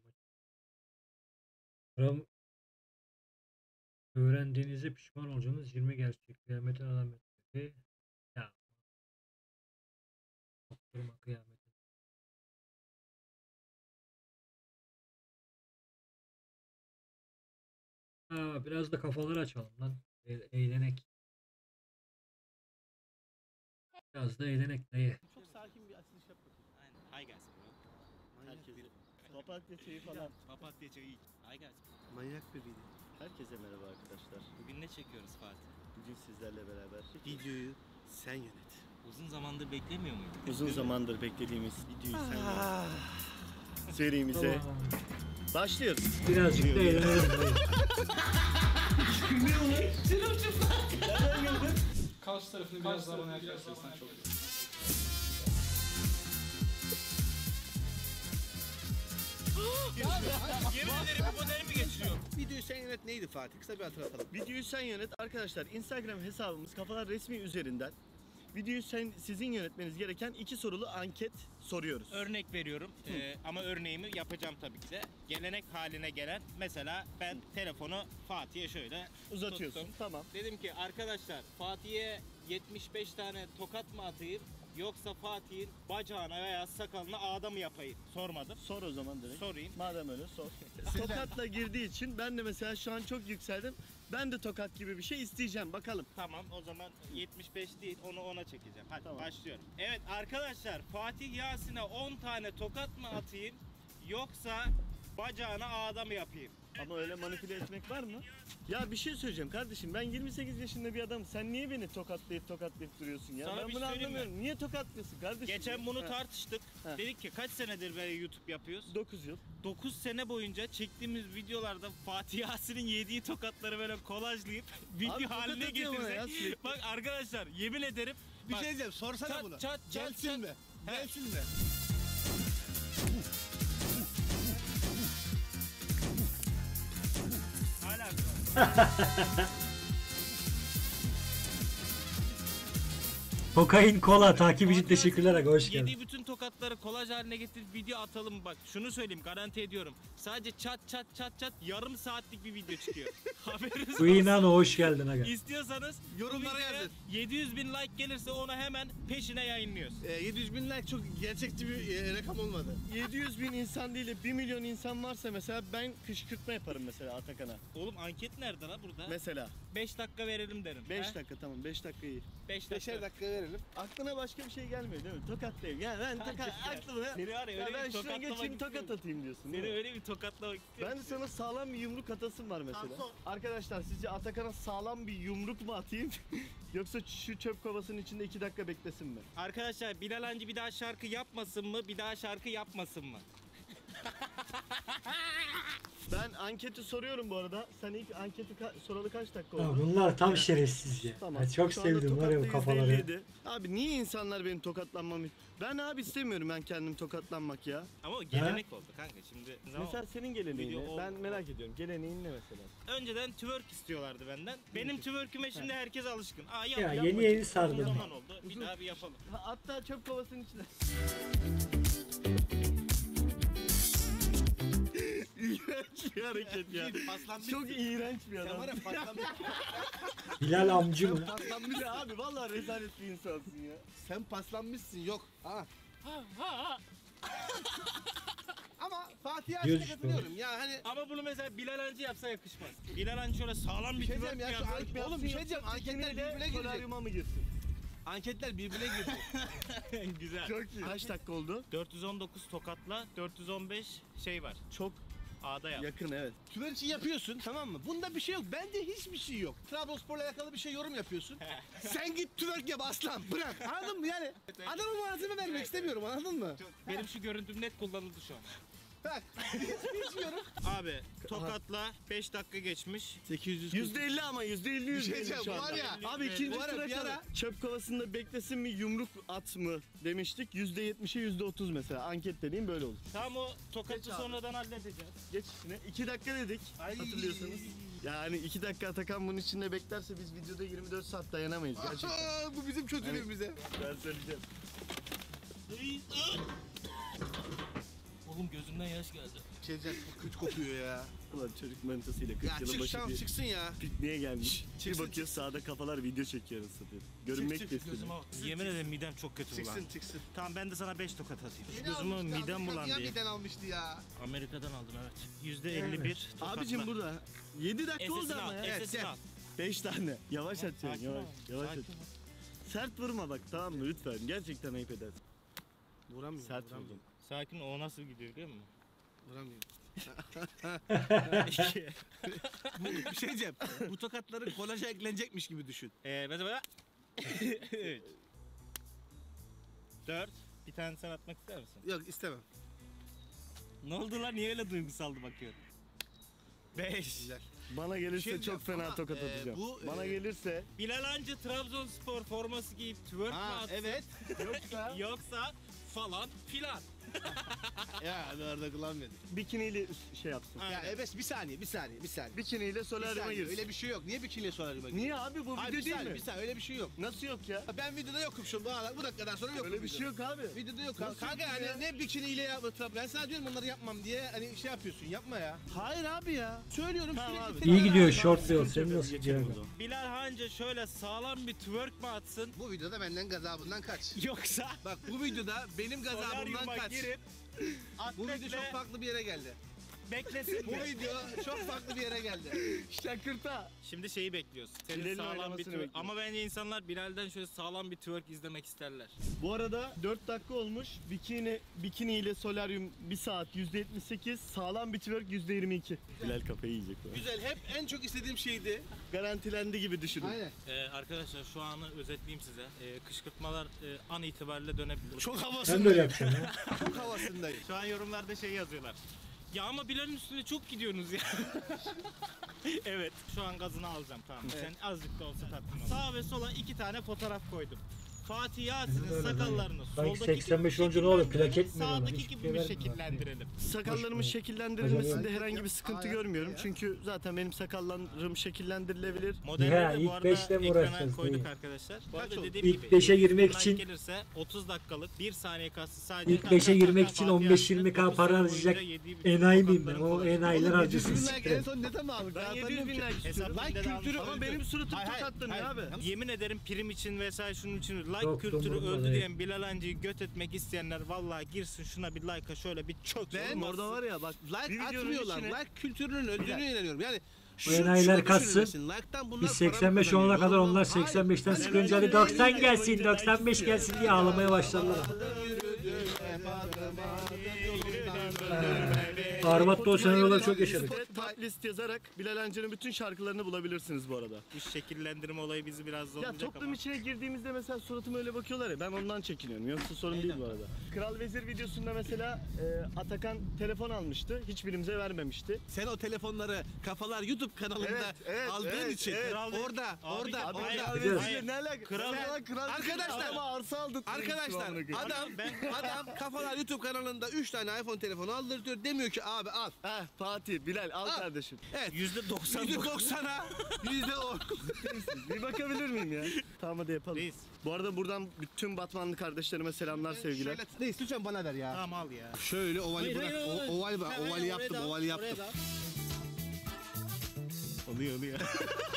Speaker 5: Ram öğrendiğinizde pişman olacağınız yirmi gerçek kıyametin alametleri. Ya. Korkturma kıyamet. Aa, biraz da kafaları açalım lan. E- eğlenek. Biraz da eğlenek dayı.
Speaker 2: Çok sakin bir açılış yap bakayım.
Speaker 3: Aynen. Hi guys bro.
Speaker 1: Herkese. Papatya çayı falan.
Speaker 3: Papatya çayı. Hi guys.
Speaker 8: Manyak bir video.
Speaker 1: Herkese merhaba arkadaşlar.
Speaker 3: Bugün ne çekiyoruz Fatih?
Speaker 1: Bugün sizlerle beraber
Speaker 8: Videoyu sen yönet.
Speaker 3: Uzun zamandır beklemiyor muyduk?
Speaker 1: uzun zamandır beklediğimiz videoyu sen yap. serimize başlıyoruz.
Speaker 5: Birazcık da eğlenelim dayı.
Speaker 2: Karşı tarafını biraz daha bana yaklaştırırsan çok iyi.
Speaker 3: Yemin ederim bu modeli mi geçiriyor?
Speaker 8: Videoyu sen yönet neydi Fatih? Kısa bir hatırlatalım.
Speaker 1: Videoyu sen yönet arkadaşlar. Instagram hesabımız Kafalar Resmi üzerinden videoyu sen sizin yönetmeniz gereken iki sorulu anket soruyoruz.
Speaker 3: Örnek veriyorum ee, ama örneğimi yapacağım tabii ki de. Gelenek haline gelen mesela ben telefonu Fatih'e şöyle
Speaker 1: uzatıyorsun.
Speaker 3: tuttum.
Speaker 1: Tamam.
Speaker 3: Dedim ki arkadaşlar Fatih'e yetmiş beş tane tokat mı atayım yoksa Fatih'in bacağına veya sakalına ağda mı yapayım? Sormadım.
Speaker 1: Sor o zaman direkt.
Speaker 3: Sorayım.
Speaker 1: Madem öyle sor. Tokatla girdiği için ben de mesela şu an çok yükseldim. Ben de tokat gibi bir şey isteyeceğim. Bakalım.
Speaker 3: Tamam o zaman yetmiş beş değil onu ona çekeceğim. Hadi
Speaker 1: Tamam.
Speaker 3: başlıyorum. Evet arkadaşlar Fatih Yasin'e on tane tokat mı atayım yoksa bacağına ağda mı yapayım?
Speaker 1: Ama öyle manipüle etmek var mı? Ya bir şey söyleyeceğim kardeşim. Ben yirmi sekiz yaşında bir adamım. Sen niye beni tokatlayıp tokatlayıp duruyorsun ya?
Speaker 3: Sana
Speaker 1: ben
Speaker 3: bir
Speaker 1: bunu
Speaker 3: şey söyleyeyim mi?
Speaker 1: anlamıyorum. Niye tokatlıyorsun kardeşim?
Speaker 3: Geçen bunu
Speaker 1: Ha.
Speaker 3: tartıştık.
Speaker 1: Ha.
Speaker 3: Dedik ki kaç senedir böyle YouTube yapıyoruz?
Speaker 1: dokuz yıl.
Speaker 3: dokuz sene boyunca çektiğimiz videolarda Fatih Yasin'in yediği tokatları böyle kolajlayıp video
Speaker 8: tokat
Speaker 3: haline
Speaker 8: atıyor bana ya
Speaker 3: getirsek.
Speaker 8: sürekli.
Speaker 3: Bak arkadaşlar yemin ederim.
Speaker 8: Bir
Speaker 3: bak,
Speaker 8: şey diyeceğim sorsana
Speaker 3: çat,
Speaker 8: bunu.
Speaker 3: Çat, çat,
Speaker 8: Gelsin
Speaker 3: çat.
Speaker 8: mi?
Speaker 3: He.
Speaker 8: Gelsin mi?
Speaker 3: Hala.
Speaker 5: Kokain kola takip için teşekkürler aga, hoş geldin.
Speaker 3: Yediği bütün tokatları kolaj haline getirip video atalım bak. Şunu söyleyeyim garanti ediyorum. Sadece çat çat çat çat yarım saatlik bir video çıkıyor. Haberiniz olsun.
Speaker 5: Uynano hoş geldin aga.
Speaker 3: İstiyorsanız
Speaker 8: Yorumlara
Speaker 3: bu videoya
Speaker 8: yazın.
Speaker 3: yedi yüz bin like gelirse onu hemen peşine yayınlıyoruz.
Speaker 8: Ee, yedi yüz bin like çok gerçekçi bir e, rakam olmadı.
Speaker 1: yedi yüz bin insan değil de bir milyon insan varsa mesela ben kışkırtma yaparım mesela Atakan'a.
Speaker 3: Oğlum anket nerede la burada?
Speaker 1: Mesela.
Speaker 3: beş dakika verelim derim.
Speaker 1: beş dakika tamam beş dakika iyi.
Speaker 3: beş dakika.
Speaker 8: Beşer dakika verelim.
Speaker 1: Aklına başka bir şey gelmiyor değil mi? Tokatlayayım. Yani ben tokat
Speaker 3: Kanka,
Speaker 1: aklıma.
Speaker 3: seni var ya,
Speaker 1: Ya
Speaker 3: öyle
Speaker 1: ben
Speaker 3: bir
Speaker 1: şuna
Speaker 3: tokatlamak
Speaker 1: geçeyim tokat
Speaker 3: istiyorum.
Speaker 1: atayım diyorsun.
Speaker 3: Seni
Speaker 1: değil mi?
Speaker 3: öyle bir tokatlamak istiyorum.
Speaker 1: Ben de sana sağlam bir yumruk atasım var mesela.
Speaker 3: Tamam, sor.
Speaker 1: Arkadaşlar sizce Atakan'a sağlam bir yumruk mu atayım? Yoksa şu çöp kovasının içinde iki dakika beklesin mi?
Speaker 3: Arkadaşlar Bilal Hancı bir daha şarkı yapmasın mı? Bir daha şarkı yapmasın mı?
Speaker 1: Ben anketi soruyorum bu arada. Sen ilk anketi ka- soralı kaç dakika
Speaker 5: Ya
Speaker 1: oldu?
Speaker 5: bunlar tam şerefsiz ya.
Speaker 1: Tamam.
Speaker 5: Ya çok
Speaker 1: Şu anda
Speaker 5: sevdim var ya bu
Speaker 1: tokatlı
Speaker 5: kafaları.
Speaker 1: yüzde elli yedi. Abi niye insanlar benim tokatlanmamı... Ben abi istemiyorum ben kendim tokatlanmak ya.
Speaker 3: Ama o gelenek oldu kanka şimdi.
Speaker 1: Mesela senin geleneğin
Speaker 3: Video
Speaker 1: ne?
Speaker 3: oldu.
Speaker 1: Ben merak ediyorum. Geleneğin ne mesela?
Speaker 3: Önceden twerk istiyorlardı benden. Benim twerk'üme şimdi herkes alışkın. Aa yap,
Speaker 5: Ya
Speaker 3: yap
Speaker 5: yeni
Speaker 3: bakayım.
Speaker 5: yeni sardım.
Speaker 3: Uzun zaman oldu. Bir daha bir yapalım.
Speaker 1: Ha, hatta çöp kovasının içinde. İğrenç bir hareket ya. Çok iğrenç bir adam.
Speaker 8: Sen var ya paslanmış.
Speaker 5: Bilal amcı mı?
Speaker 8: paslanmış.
Speaker 1: Ya abi vallahi rezalet bir insansın ya.
Speaker 8: Sen paslanmışsın yok. Ha. Ama Fatih
Speaker 5: Diyoruz
Speaker 8: Yasin'e
Speaker 5: işte
Speaker 8: katılıyorum. Ya hani
Speaker 3: Ama bunu mesela Bilal Hancı yapsa yakışmaz. Bilal Hancı şöyle sağlam bir
Speaker 8: bir şey
Speaker 3: twerk
Speaker 8: diyeceğim ya.
Speaker 3: yapsa.
Speaker 8: Şu, oğlum bir şey diyeceğim. Anketler birbirine girecek.
Speaker 1: Solaryuma mı girsin?
Speaker 8: Anketler birbirine girecek.
Speaker 3: Güzel.
Speaker 1: Çok iyi. Kaç dakika oldu?
Speaker 3: dört yüz on dokuz tokatla dört yüz on beş şey var.
Speaker 1: Çok
Speaker 3: A'da yap.
Speaker 1: Yakın evet.
Speaker 2: Twerk'i yapıyorsun tamam mı? Bunda bir şey yok. Bende hiçbir şey yok. Trabzonspor'la alakalı bir şey yorum yapıyorsun. Sen git twerk yap aslan. Bırak. Anladın mı yani? Adamın malzeme vermek istemiyorum anladın mı?
Speaker 3: Benim şu görüntüm net kullanıldı şu an.
Speaker 2: Bak. Hiç yorum.
Speaker 3: Abi tokatla beş dakika geçmiş.
Speaker 2: sekiz yüz.
Speaker 1: yüzde elli ama yüzde elli yüzde elli
Speaker 2: diyeceğim,
Speaker 1: şu anda.
Speaker 2: var ya,
Speaker 1: Abi ikinci
Speaker 2: bu ara
Speaker 1: sıra
Speaker 2: bir ara-
Speaker 1: çöp kovasında beklesin mi yumruk at mı demiştik. yüzde yetmişe yüzde otuz mesela anket dediğim böyle olur.
Speaker 3: Tamam o tokatı
Speaker 1: Geç abi.
Speaker 3: sonradan halledeceğiz.
Speaker 1: Geç içine. iki dakika dedik
Speaker 2: Ay.
Speaker 1: hatırlıyorsanız. Yani iki dakika Atakan bunun içinde beklerse biz videoda yirmi dört saat dayanamayız gerçekten.
Speaker 2: Aa, bu bizim çözümümüze.
Speaker 1: Ben söyleyeceğim.
Speaker 3: Oğlum gözümden yaş geldi.
Speaker 2: Şey diyeceğim, kötü kokuyor ya.
Speaker 1: Ulan çocuk manitasıyla kırk
Speaker 2: Ya
Speaker 1: yılın
Speaker 2: çık
Speaker 1: başı
Speaker 2: tamam
Speaker 1: bir
Speaker 2: çıksın ya.
Speaker 1: pikniğe gelmiş. Bir
Speaker 2: çıksın,
Speaker 1: bakıyor sağda kafalar video çekiyor satıyor. Görünmek
Speaker 2: çık,
Speaker 1: de istemiyor.
Speaker 3: Gözüme bak. Yemin ederim midem çok kötü ulan.
Speaker 2: Çıksın çıksın.
Speaker 3: Tamam ben de sana beş tokat atayım.
Speaker 2: Yeni
Speaker 3: Gözümü
Speaker 2: almıştı,
Speaker 3: midem
Speaker 2: Amerika
Speaker 3: bulandı
Speaker 2: niye
Speaker 3: ya.
Speaker 2: miden almıştı ya.
Speaker 3: Amerika'dan aldım evet. yüzde elli bir tokatla.
Speaker 1: Abicim burada yedi dakika oldu
Speaker 3: Sesini
Speaker 1: ama
Speaker 3: al,
Speaker 1: ya.
Speaker 3: sesini al.
Speaker 1: beş tane. Yavaş atacaksın
Speaker 3: Sakin
Speaker 1: yavaş.
Speaker 3: ol,
Speaker 1: Yavaş
Speaker 3: sakin
Speaker 1: at.
Speaker 3: ol.
Speaker 1: Sert vurma bak tamam mı lütfen. Gerçekten ayıp edersin.
Speaker 2: Vuramıyorum.
Speaker 1: Sert
Speaker 2: vuramıyorum.
Speaker 1: vurdum.
Speaker 3: Sakin ol, o nasıl gidiyor biliyor musun?
Speaker 2: Vuramıyorum.
Speaker 3: İki.
Speaker 2: Bu, bir şey diyeceğim. Bu tokatların kolaja eklenecekmiş gibi düşün.
Speaker 3: Eee ben de böyle... Üç. Dört. Bir tane sen atmak ister misin?
Speaker 2: Yok istemem.
Speaker 3: Ne oldu lan? Niye öyle duygusaldı bakıyorum? Beş.
Speaker 2: Güzel.
Speaker 1: Bana gelirse
Speaker 2: Şey
Speaker 1: çok
Speaker 2: diyeceğim
Speaker 1: fena
Speaker 2: ama,
Speaker 1: tokat
Speaker 2: e,
Speaker 1: atacağım.
Speaker 2: bu,
Speaker 1: Bana
Speaker 2: e,
Speaker 1: gelirse
Speaker 3: Bilal Hancı Trabzonspor forması giyip twerk mi
Speaker 2: Ha
Speaker 3: atsın?
Speaker 2: evet.
Speaker 1: yoksa
Speaker 3: Yoksa falan filan.
Speaker 2: Ya orada kullanmadım.
Speaker 1: bikiniyle üst- şey yapsın.
Speaker 2: Ya evet bir saniye bir saniye bir saniye.
Speaker 1: Bikiniyle
Speaker 2: Bir
Speaker 1: solaryuma
Speaker 2: saniye,
Speaker 1: girsin.
Speaker 2: öyle bir şey yok. Niye bikiniyle solaryuma girsin?
Speaker 1: Niye abi bu
Speaker 2: Hayır,
Speaker 1: video
Speaker 2: bir
Speaker 1: değil
Speaker 2: saniye,
Speaker 1: mi?
Speaker 2: Bir saniye öyle bir şey yok.
Speaker 1: Nasıl yok ya?
Speaker 2: Ben videoda yokum şu bu, bu dakikadan sonra yokum.
Speaker 1: Öyle bir şey yok abi.
Speaker 2: Videoda yok.
Speaker 1: Nasıl
Speaker 2: Kanka
Speaker 1: yok
Speaker 2: hani
Speaker 1: ya?
Speaker 2: ne bikiniyle yapma. Ben sana diyorum bunları yapmam diye hani şey yapıyorsun yapma ya. Hayır abi ya. Söylüyorum
Speaker 1: Tamam
Speaker 2: sürekli.
Speaker 1: abi.
Speaker 5: İyi
Speaker 2: tekrar-
Speaker 5: gidiyor
Speaker 1: Tamam,
Speaker 5: short
Speaker 1: sıkıntı
Speaker 5: reel. Senin
Speaker 1: yok,
Speaker 5: nasıl
Speaker 1: geçelim
Speaker 5: gidiyor?
Speaker 1: o zaman.
Speaker 3: Bilal Hancı şöyle sağlam bir twerk mi atsın?
Speaker 2: Bu videoda benden gazabından kaç.
Speaker 3: Yoksa
Speaker 2: Bak bu videoda benim gazabımdan
Speaker 3: solaryuma
Speaker 2: kaç.
Speaker 3: girip
Speaker 2: Bu video
Speaker 3: atletle
Speaker 2: çok farklı bir yere geldi.
Speaker 3: beklesin
Speaker 2: Bu
Speaker 3: mi?
Speaker 2: video çok farklı bir yere geldi.
Speaker 1: Şakırta.
Speaker 3: Şimdi şeyi bekliyoruz. Senin
Speaker 1: Bilal'in
Speaker 3: sağlam bir
Speaker 1: oynamasını
Speaker 3: twerk.
Speaker 1: bekliyoruz.
Speaker 3: Ama bence insanlar Bilal'den şöyle sağlam bir twerk izlemek isterler.
Speaker 1: Bu arada dört dakika olmuş. Bikini bikini ile solaryum bir saat yüzde yetmiş sekiz. Sağlam bir twerk yüzde yirmi iki. Bilal kafayı yiyecek. bu.
Speaker 2: Güzel hep en çok istediğim şeydi.
Speaker 1: Garantilendi gibi düşünün.
Speaker 2: Aynen.
Speaker 3: Ee, arkadaşlar şu anı özetleyeyim size. Ee, kışkırtmalar e, an itibariyle dönebilir.
Speaker 2: Çok
Speaker 5: Sen de öyle
Speaker 2: havasındayım.
Speaker 5: yapacaksın ha.
Speaker 2: Çok havasındayım.
Speaker 3: Şu an yorumlarda şey yazıyorlar. Ya ama Bilal'in üstüne çok gidiyorsunuz ya. Evet. Şu an gazını alacağım tamam.
Speaker 2: Evet.
Speaker 3: Sen azıcık da olsa tatmin ol. Sağ ve sola iki tane fotoğraf koydum. Fatih
Speaker 5: Biz de
Speaker 3: Yasin'in
Speaker 5: öyle
Speaker 3: sakallarını
Speaker 5: Sanki
Speaker 3: soldaki
Speaker 5: seksen beş
Speaker 3: gibi
Speaker 5: olunca ne oluyor?
Speaker 3: şekillendirelim,
Speaker 5: Plaket mi veriyorlar?
Speaker 3: sağdaki
Speaker 5: Hiçbir
Speaker 3: gibi
Speaker 5: şey
Speaker 3: mi
Speaker 5: vermiyorlar.
Speaker 3: şekillendirelim?
Speaker 1: Sakallarımın
Speaker 5: Boş mu?
Speaker 1: şekillendirilmesinde
Speaker 5: Acaba-
Speaker 1: herhangi bir sıkıntı
Speaker 2: Hayır,
Speaker 1: görmüyorum.
Speaker 2: ya.
Speaker 1: Çünkü zaten benim sakallarım şekillendirilebilir.
Speaker 3: Modelleri
Speaker 5: Ya,
Speaker 3: de
Speaker 5: ilk
Speaker 3: bu arada
Speaker 5: beşle mi
Speaker 3: ekrana
Speaker 5: uğraşacağız
Speaker 3: koyduk
Speaker 5: dayı?
Speaker 3: arkadaşlar. Bu
Speaker 2: Kaç
Speaker 3: arada
Speaker 2: oldu?
Speaker 3: dediğim
Speaker 5: İlk
Speaker 3: gibi
Speaker 5: beşe girmek
Speaker 3: like
Speaker 5: için-
Speaker 3: gelirse otuz dakikalık bir saniye kastı sadece
Speaker 5: İlk beşe girmek için on beş yirmi K para harcayacak enayi miyim ben? O enayiler harcasın.
Speaker 2: Like en son ne zaman aldık?
Speaker 1: Ben
Speaker 2: Ben
Speaker 1: yedi yüz bin like
Speaker 3: Hesap
Speaker 1: istiyorum.
Speaker 3: Like
Speaker 2: kültürü
Speaker 1: Ama
Speaker 2: öldü.
Speaker 1: benim suratım
Speaker 2: Hayır, hayır,
Speaker 1: tokatlanıyor
Speaker 2: hayır.
Speaker 1: abi.
Speaker 3: Yemin ederim prim için vesaire şunun için like
Speaker 5: Yok,
Speaker 3: kültürü
Speaker 5: umurumda
Speaker 3: öldü
Speaker 5: değil.
Speaker 3: diyen Bilal Hancı'yı göt etmek isteyenler vallahi girsin şuna bir like'a şöyle bir çök.
Speaker 2: Ben-
Speaker 1: Oğlum orada var ya bak bir
Speaker 2: Like
Speaker 1: videonun
Speaker 2: atmıyorlar.
Speaker 1: içine-
Speaker 2: Like kültürünün öldüğünü inanıyorum. Yani
Speaker 5: Bu enayiler kaçsın.
Speaker 2: Like'tan bunlar
Speaker 5: Biz
Speaker 2: para
Speaker 5: seksen beş olana
Speaker 2: kazanıyor.
Speaker 5: kadar onlar
Speaker 2: Hayır,
Speaker 5: seksen beşten
Speaker 2: hayır,
Speaker 5: sıkınca hadi
Speaker 2: hayır,
Speaker 5: doksan
Speaker 2: hayır,
Speaker 5: gelsin doksan beş gelsin diye ağlamaya başladılar. Armat'ta o senaryoları çok yaşadık.
Speaker 1: Top list yazarak Bilal Hancı'nın bütün şarkılarını bulabilirsiniz bu arada.
Speaker 3: Bu şekillendirme olayı bizi biraz
Speaker 1: Ya
Speaker 3: zorlayacak
Speaker 1: toplum
Speaker 3: ama.
Speaker 1: içine girdiğimizde mesela suratıma öyle bakıyorlar ya ben ondan çekiniyorum. Yoksa sorun değil bu arada. Kral Vezir videosunda mesela e, Atakan telefon almıştı. Hiçbirimize vermemişti.
Speaker 2: Sen o telefonları Kafalar YouTube kanalında
Speaker 1: Evet, evet,
Speaker 2: aldığın
Speaker 1: evet,
Speaker 2: için
Speaker 1: evet.
Speaker 2: orada
Speaker 3: Abi,
Speaker 2: orada
Speaker 3: abi,
Speaker 2: orada
Speaker 3: hayır,
Speaker 1: Kral
Speaker 3: hayır.
Speaker 1: Vezir'le ne alaka?
Speaker 3: Kral-
Speaker 1: Sen kral
Speaker 2: Arkadaşlar,
Speaker 1: Ama arsa aldırtmıyor.
Speaker 2: Arkadaşlar adam adam Kafalar YouTube kanalında üç tane iPhone telefonu aldırtıyor demiyor ki abi al.
Speaker 1: Heh Fatih, Bilal al
Speaker 2: Al.
Speaker 1: kardeşim.
Speaker 2: Evet.
Speaker 3: yüzde doksan
Speaker 2: yüzde doksana yüzde on.
Speaker 1: Bir bakabilir miyim ya? Tamam hadi yapalım.
Speaker 3: Reis.
Speaker 1: Bu arada buradan bütün Batmanlı kardeşlerime selamlar sevgiler.
Speaker 2: Şöyle, Reis lütfen bana ver ya.
Speaker 3: Tamam al ya.
Speaker 2: Şöyle ovali
Speaker 3: Hayır,
Speaker 2: bırak.
Speaker 3: hayır, hayır.
Speaker 2: O, oval bak.
Speaker 3: Ha,
Speaker 2: Ovali
Speaker 3: aynen,
Speaker 2: yaptım.
Speaker 3: oraya da al,
Speaker 2: Ovali
Speaker 3: oraya
Speaker 2: yaptım.
Speaker 3: da al. Oluyor oluyor.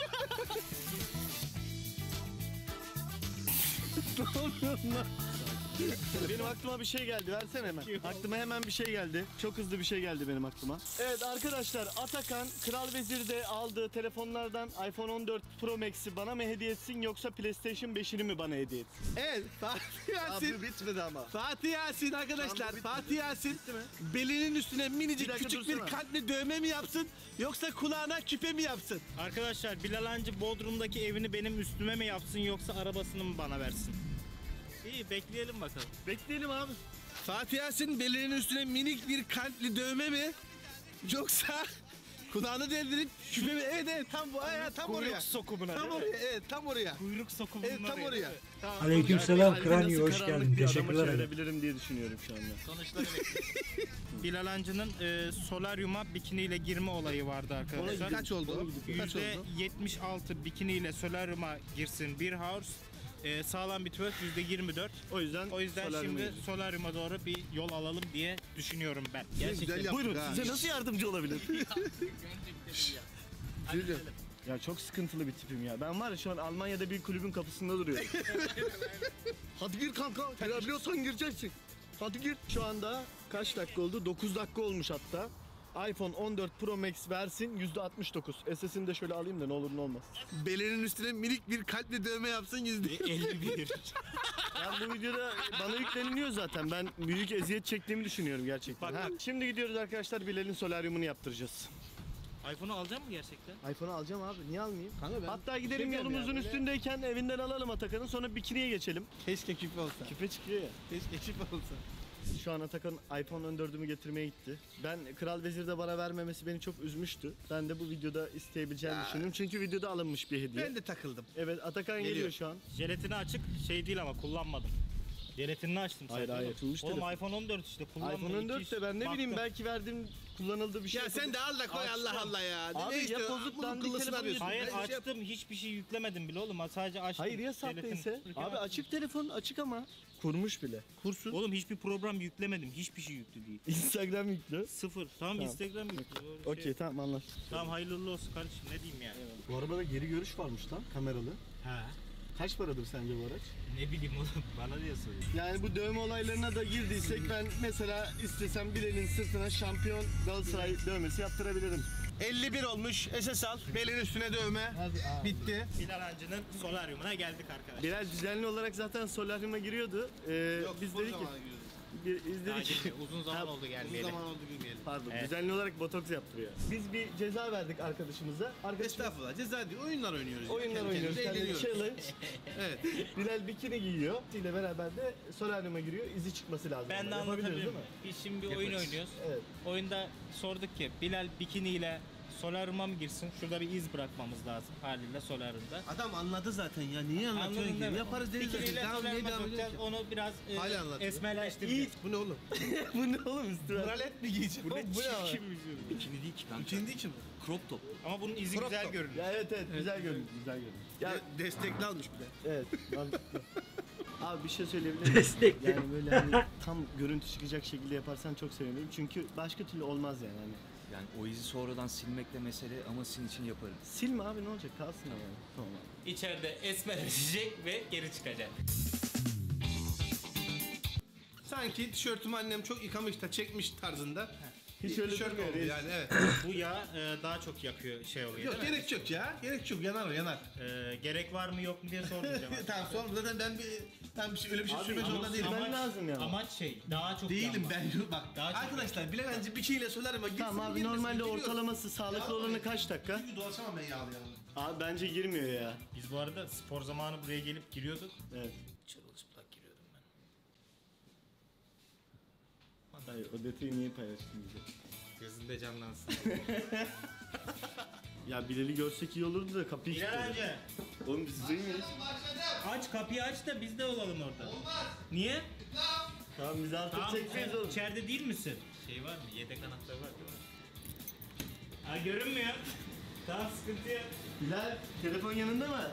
Speaker 1: Ne oluyor lan?
Speaker 8: Benim aklıma bir şey geldi. Versene hemen. Aklıma hemen bir şey geldi. Çok hızlı bir şey geldi benim aklıma. Evet arkadaşlar, Atakan Kral Vezir'de aldığı telefonlardan iPhone on dört Pro Max'i bana mı hediye etsin yoksa PlayStation beşini mi bana hediye etsin?
Speaker 2: Evet, Fatih Yasin.
Speaker 8: Abi bitmedi ama.
Speaker 2: Fatih Yasin arkadaşlar. Fatih Yasin belinin üstüne minicik
Speaker 8: Bir dakika
Speaker 2: küçük bir
Speaker 8: dursana.
Speaker 2: kalpli dövme mi yapsın yoksa kulağına küpe mi yapsın?
Speaker 3: Arkadaşlar Bilal Hancı Bodrum'daki evini benim üstüme mi yapsın yoksa arabasını mı bana versin? İyi bekleyelim bakalım.
Speaker 8: Bekleyelim abi.
Speaker 2: Fatih Yasin belinin üstüne minik bir kalpli dövme mi yoksa kulağını deldirip küpe mi? Evet evet tam bu ayağı tam
Speaker 3: Kuyruk
Speaker 2: oraya.
Speaker 3: sokumuna
Speaker 2: Tam
Speaker 3: değil mi?
Speaker 2: oraya evet tam oraya.
Speaker 3: Kuyruk sokumunun
Speaker 2: Evet tam oraya.
Speaker 3: Tamam.
Speaker 5: Aleykümselam
Speaker 8: Kalbi
Speaker 5: Kranyo,
Speaker 8: nasıl
Speaker 5: hoş
Speaker 8: karanlık
Speaker 5: geldin.
Speaker 8: bir adama
Speaker 5: Teşekkürler ederim.
Speaker 8: çevirebilirim diye düşünüyorum şu anda.
Speaker 3: Sonuçları bekliyoruz. Bilal Hancı'nın e, solaryuma bikiniyle girme olayı vardı arkadaşlar.
Speaker 2: Kaç oldu? Kaç
Speaker 3: yüzde
Speaker 2: oldu?
Speaker 3: yetmiş altı bikiniyle solaryuma girsin bir house. E, sağlam bir twerk yüzde yirmi dört.
Speaker 8: O yüzden
Speaker 3: O yüzden
Speaker 8: solaryuma
Speaker 3: şimdi
Speaker 8: gidiyoruz.
Speaker 3: solaryuma doğru bir yol alalım diye düşünüyorum ben. Gerçekten.
Speaker 8: Buyurun,
Speaker 2: ha.
Speaker 8: size nasıl yardımcı olabilirim? Ya çok sıkıntılı bir tipim ya. Ben var ya şu an Almanya'da bir kulübün kapısında duruyorum. Hadi gir kanka. Girebiliyorsan gireceksin. Hadi gir. Şu anda kaç dakika oldu? dokuz dakika olmuş hatta. iPhone on dört Pro Max versin yüzde altmış dokuz. S S'ini de şöyle alayım da ne olur ne olmaz.
Speaker 2: Belinin üstüne minik bir kalpli dövme yapsın yüzde
Speaker 3: elli bir.
Speaker 8: Yani bu videoda bana yükleniliyor zaten. Ben büyük eziyet çektiğimi düşünüyorum gerçekten.
Speaker 3: Bak,
Speaker 8: Ha, şimdi gidiyoruz arkadaşlar. Bilal'in solaryumunu yaptıracağız.
Speaker 3: iPhone'u alacak mı gerçekten?
Speaker 8: iPhone'u alacağım abi. Niye almayayım?
Speaker 2: Kanka ben
Speaker 8: Hatta gidelim
Speaker 2: şey
Speaker 8: yolumuzun
Speaker 2: diyorum ya, böyle-
Speaker 8: üstündeyken evinden alalım Atakan'ın, sonra bikiniye geçelim.
Speaker 2: Keşke küpe olsa.
Speaker 8: Küpe çıkıyor ya.
Speaker 2: Keşke küpe olsa.
Speaker 8: Şu an Atakan iPhone on dördümü getirmeye gitti. Ben Kral Vezir'de bana vermemesi beni çok üzmüştü. Ben de bu videoda isteyebileceğimi düşünüyorum. Çünkü videoda alınmış bir hediye.
Speaker 2: Ben de takıldım.
Speaker 8: Evet, Atakan geliyor,
Speaker 2: Geliyor.
Speaker 8: şu an.
Speaker 3: Jelatini açık şey değil ama kullanmadım. Jelatinini açtım
Speaker 8: Hayır,
Speaker 3: sadece.
Speaker 8: hayır,
Speaker 3: oğlum.
Speaker 8: açılmış
Speaker 3: Oğlum
Speaker 8: telefon.
Speaker 3: iPhone on dört işte kullanma.
Speaker 8: iPhone on dört
Speaker 3: iki
Speaker 8: de
Speaker 3: yüz
Speaker 8: ben ne bileyim
Speaker 3: baktım.
Speaker 8: belki verdiğim kullanıldığı bir şey.
Speaker 2: Ya sen de al da koy Allah
Speaker 8: Açtım.
Speaker 2: Allah ya.
Speaker 8: Abi
Speaker 2: ne işte
Speaker 8: ya bozuk
Speaker 2: bunun
Speaker 8: dandik
Speaker 2: kıllısını
Speaker 8: telefon
Speaker 2: arıyorsun.
Speaker 3: Hayır
Speaker 2: Ben şey yap-
Speaker 3: açtım hiçbir şey yüklemedim bile oğlum. Sadece açtım.
Speaker 8: Hayır ya
Speaker 3: Jelatin.
Speaker 8: sahteyse.
Speaker 3: Fırken
Speaker 8: Abi
Speaker 3: açtım.
Speaker 8: açık telefon, açık ama kurmuş bile. Kursun.
Speaker 3: Oğlum hiçbir program yüklemedim. Hiçbir şey yüklü değil.
Speaker 8: Instagram yüklü.
Speaker 3: Sıfır. Tamam,
Speaker 8: Tamam.
Speaker 3: Instagram yüklü. Öyle
Speaker 8: Okey
Speaker 3: şey.
Speaker 8: tamam, anlaştık.
Speaker 3: Tamam hayırlı uğurlu olsun kardeşim, ne diyeyim yani.
Speaker 8: Bu arabada geri görüş varmış lan, kameralı.
Speaker 3: Ha.
Speaker 8: Kaç paradır sence bu araç?
Speaker 3: Ne bileyim oğlum, bana diye soruyorsun.
Speaker 8: Yani bu dövme olaylarına da girdiysek ben mesela istesem Bilal'in sırtına şampiyon Galatasaray dövmesi yaptırabilirim.
Speaker 2: elli bir olmuş. S S al. Belin üstüne dövme. Bitti.
Speaker 3: Bilal Hancı'nın solaryumuna geldik arkadaşlar.
Speaker 8: Bilal düzenli olarak zaten solaryuma giriyordu. Ee, biz dedik ki bir, biz
Speaker 3: Daha
Speaker 8: dedik ki
Speaker 3: geldi, uzun zaman
Speaker 8: Ha,
Speaker 3: oldu gelmeyeli.
Speaker 2: Uzun zaman oldu bilmeyelim.
Speaker 8: pardon
Speaker 3: Evet.
Speaker 8: düzenli olarak botoks yaptırıyor. Biz bir ceza verdik arkadaşımıza. Arkadaşımız
Speaker 2: Estağfurullah. Ceza değil. Oyunlar oynuyoruz.
Speaker 8: oyunlar
Speaker 2: Kendi
Speaker 8: oynuyoruz.
Speaker 2: kendimize
Speaker 8: Kendine
Speaker 2: eğleniyoruz.
Speaker 8: challenge.
Speaker 2: Evet.
Speaker 8: Bilal bikini giyiyor. ile beraber de solaryuma giriyor. İzi çıkması lazım.
Speaker 3: Ben de
Speaker 8: ama. Yapabiliriz
Speaker 3: anlatabilirim.
Speaker 8: değil mi?
Speaker 3: Biz şimdi bir oyun oynuyoruz.
Speaker 8: Evet.
Speaker 3: Oyunda sorduk ki Bilal bikiniyle solaryuma mı girsin? Şurada bir iz bırakmamız lazım haliyle solaryumda.
Speaker 2: Adam anladı zaten ya. Niye anlatıyorsun
Speaker 3: Anladın
Speaker 2: ki?
Speaker 3: değil mi?
Speaker 2: Yaparız deriz zaten.
Speaker 3: Bikiniyle
Speaker 2: Tamam niye
Speaker 3: solaryuma
Speaker 2: devam
Speaker 3: sokacağız.
Speaker 2: ediyorsun?
Speaker 3: Onu biraz e,
Speaker 2: Hala anlatıyor.
Speaker 3: esmerleştireceğiz.
Speaker 2: Bu ne oğlum?
Speaker 8: Bu ne oğlum üstüne?
Speaker 2: Bralet mi giyeceksin?
Speaker 8: Bu ne? Bu ne abi?
Speaker 3: Bikini değil ki kanka.
Speaker 2: Bikini değil ki bu.
Speaker 3: Crop top. Ama bunun izi
Speaker 2: Crop
Speaker 3: güzel
Speaker 2: top.
Speaker 3: görünüyor.
Speaker 8: Ya evet evet güzel görünüyor. Güzel görünüyor. Ya
Speaker 2: Ya destekli almış bir de.
Speaker 8: evet. mantıklı. Abi bir şey söyleyebilir miyim?
Speaker 5: Destekli.
Speaker 8: Yani böyle hani tam görüntü çıkacak şekilde yaparsan çok sevinirim. Çünkü başka türlü olmaz yani. Hani.
Speaker 16: Yani o izi sonradan silmekle mesele ama sizin için yaparım.
Speaker 8: Silme abi, ne olacak, kalsın ama. Yani. Tamam abi.
Speaker 3: İçeride esmerleşecek ve geri çıkacak.
Speaker 2: Sanki tişörtümü annem çok yıkamış da çekmiş tarzında.
Speaker 8: Hiç
Speaker 2: bir
Speaker 8: öyle
Speaker 2: tişört
Speaker 8: durmuyor
Speaker 2: oldu
Speaker 8: reis.
Speaker 2: yani evet.
Speaker 3: Bu yağ e, daha çok yakıyor şey oluyor
Speaker 2: Yok
Speaker 3: değil mi?
Speaker 2: gerek yok ya. Gerek yok. Yanar o yanar.
Speaker 3: E, gerek var mı yok mu diye sormayacağım. artık.
Speaker 2: Tamam sonra zaten ben bir ben bir şey, öyle bir şey
Speaker 8: Abi,
Speaker 2: sürmek
Speaker 8: ama
Speaker 2: zorunda değilim.
Speaker 8: silmen
Speaker 3: Amaç-
Speaker 8: lazım yani.
Speaker 3: Amaç şey daha çok
Speaker 2: Değilim
Speaker 3: yanma.
Speaker 2: ben. Bak
Speaker 3: Daha çok
Speaker 2: arkadaşlar Bilal Hancı bikiniyle solaryuma gitsin.
Speaker 8: Tamam abi,
Speaker 2: girmesin,
Speaker 8: normalde
Speaker 2: giriyorum.
Speaker 8: ortalaması sağlıklı
Speaker 2: Ya,
Speaker 8: olanı kaç dakika?
Speaker 2: Bir dolaşamam ben yağlı yağlı.
Speaker 8: Abi bence girmiyor ya.
Speaker 3: Biz bu arada spor zamanı buraya gelip giriyorduk.
Speaker 8: Evet.
Speaker 3: Çırılçıplak giriyordum ben.
Speaker 8: Hayır, o detayı niye paylaştın bize?
Speaker 3: Gözünde canlansın.
Speaker 8: Ya Bilal'i görsek iyi olurdu da kapıyı
Speaker 3: Bilal
Speaker 8: kilitledim.
Speaker 3: Hancı.
Speaker 8: Oğlum biz değil miyiz?
Speaker 3: Aç kapıyı aç da biz de olalım orada. Olmaz. Niye?
Speaker 8: Tamam biz altı
Speaker 3: Tamam
Speaker 8: çekmeyiz
Speaker 3: sen
Speaker 8: oğlum.
Speaker 3: içeride değil misin? Şey var mı? Yedek anahtarı var değil mi? Ha görünmüyor. Tamam sıkıntı yok.
Speaker 8: Bilal telefon yanında mı?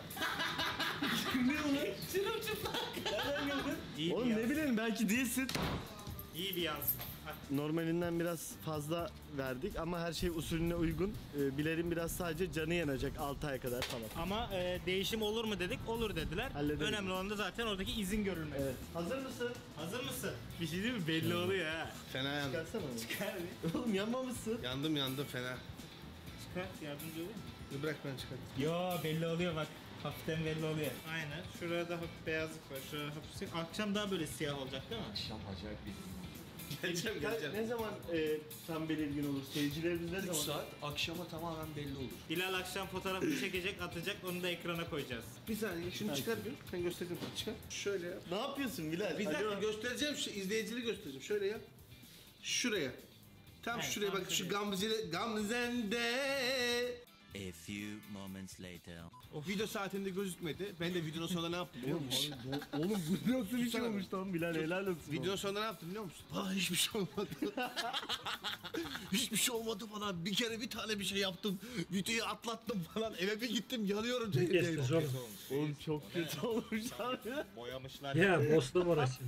Speaker 8: Ne oğlum? Çırılçıplak. Nereden gördün?
Speaker 3: İyi
Speaker 8: Oğlum
Speaker 3: ya.
Speaker 8: ne bileyim belki değilsin.
Speaker 3: İyi bir yansın.
Speaker 8: Normalinden biraz fazla verdik ama her şey usulüne uygun. Ee, Bilal'in biraz sadece canı yanacak altı aya kadar falan.
Speaker 3: Ama e, değişim olur mu dedik, olur dediler.
Speaker 8: Hallederiz.
Speaker 3: Önemli olan da zaten oradaki izin görülmesi.
Speaker 8: Evet. Hazır mısın?
Speaker 3: Hazır mısın? Bir şey değil mi? Belli oluyor ha.
Speaker 2: Fena yandım.
Speaker 8: Çıkarsana onu.
Speaker 3: Çıkar bir.
Speaker 8: Oğlum yanmamışsın.
Speaker 2: Yandım yandım fena.
Speaker 3: Çıkar, yardımcı olayım mı?
Speaker 2: Bırak ben çıkartayım.
Speaker 3: Yo belli oluyor bak. Hafiften belli oluyor. Aynen. Şurada da hafif beyazlık var. Şurada hafif siyah. Akşam daha böyle siyah olacak değil mi?
Speaker 16: Akşam acayip bir gün.
Speaker 2: Geleceğim geleceğim.
Speaker 8: Ne zaman e, tam belirgin olur? Seyircilerimiz ne
Speaker 16: üç
Speaker 8: zaman?
Speaker 16: saat akşama tamamen belli olur.
Speaker 3: Bilal akşam fotoğrafını çekecek, atacak. Onu da ekrana koyacağız.
Speaker 2: Bir saniye şunu çıkar bir. Ben göstereceğim sana. Çıkar. Şöyle yap.
Speaker 8: Ne yapıyorsun Bilal?
Speaker 2: Bir dakika
Speaker 8: Acaba-
Speaker 2: göstereceğim. Şu izleyicili göstereceğim. Şöyle yap. Şuraya. Tam
Speaker 3: Evet,
Speaker 2: şuraya
Speaker 3: tam
Speaker 2: bak. Şu
Speaker 3: şuraya.
Speaker 2: Gamze'de Gamze'nde.
Speaker 17: A few moments later.
Speaker 2: O video saatinde gözükmedi. Ben de videonun sonunda ne yaptım biliyor musun?
Speaker 8: Oğlum bu nasıl bir şey
Speaker 2: Tutsana.
Speaker 8: olmuş lan Bilal, helal olsun.
Speaker 2: Videonun sonunda ne yaptım biliyor musun? Aa hiçbir şey olmadı. Hiçbir şey olmadı bana. Bir kere bir tane bir şey yaptım. Videoyu atlattım falan. Eve bir gittim yanıyorum.
Speaker 5: Ne kestiniz oğlum?
Speaker 8: Oğlum çok kötü olmuş abi.
Speaker 3: Boyamışlar.
Speaker 5: Ya boşta mı uğraşıyorsun?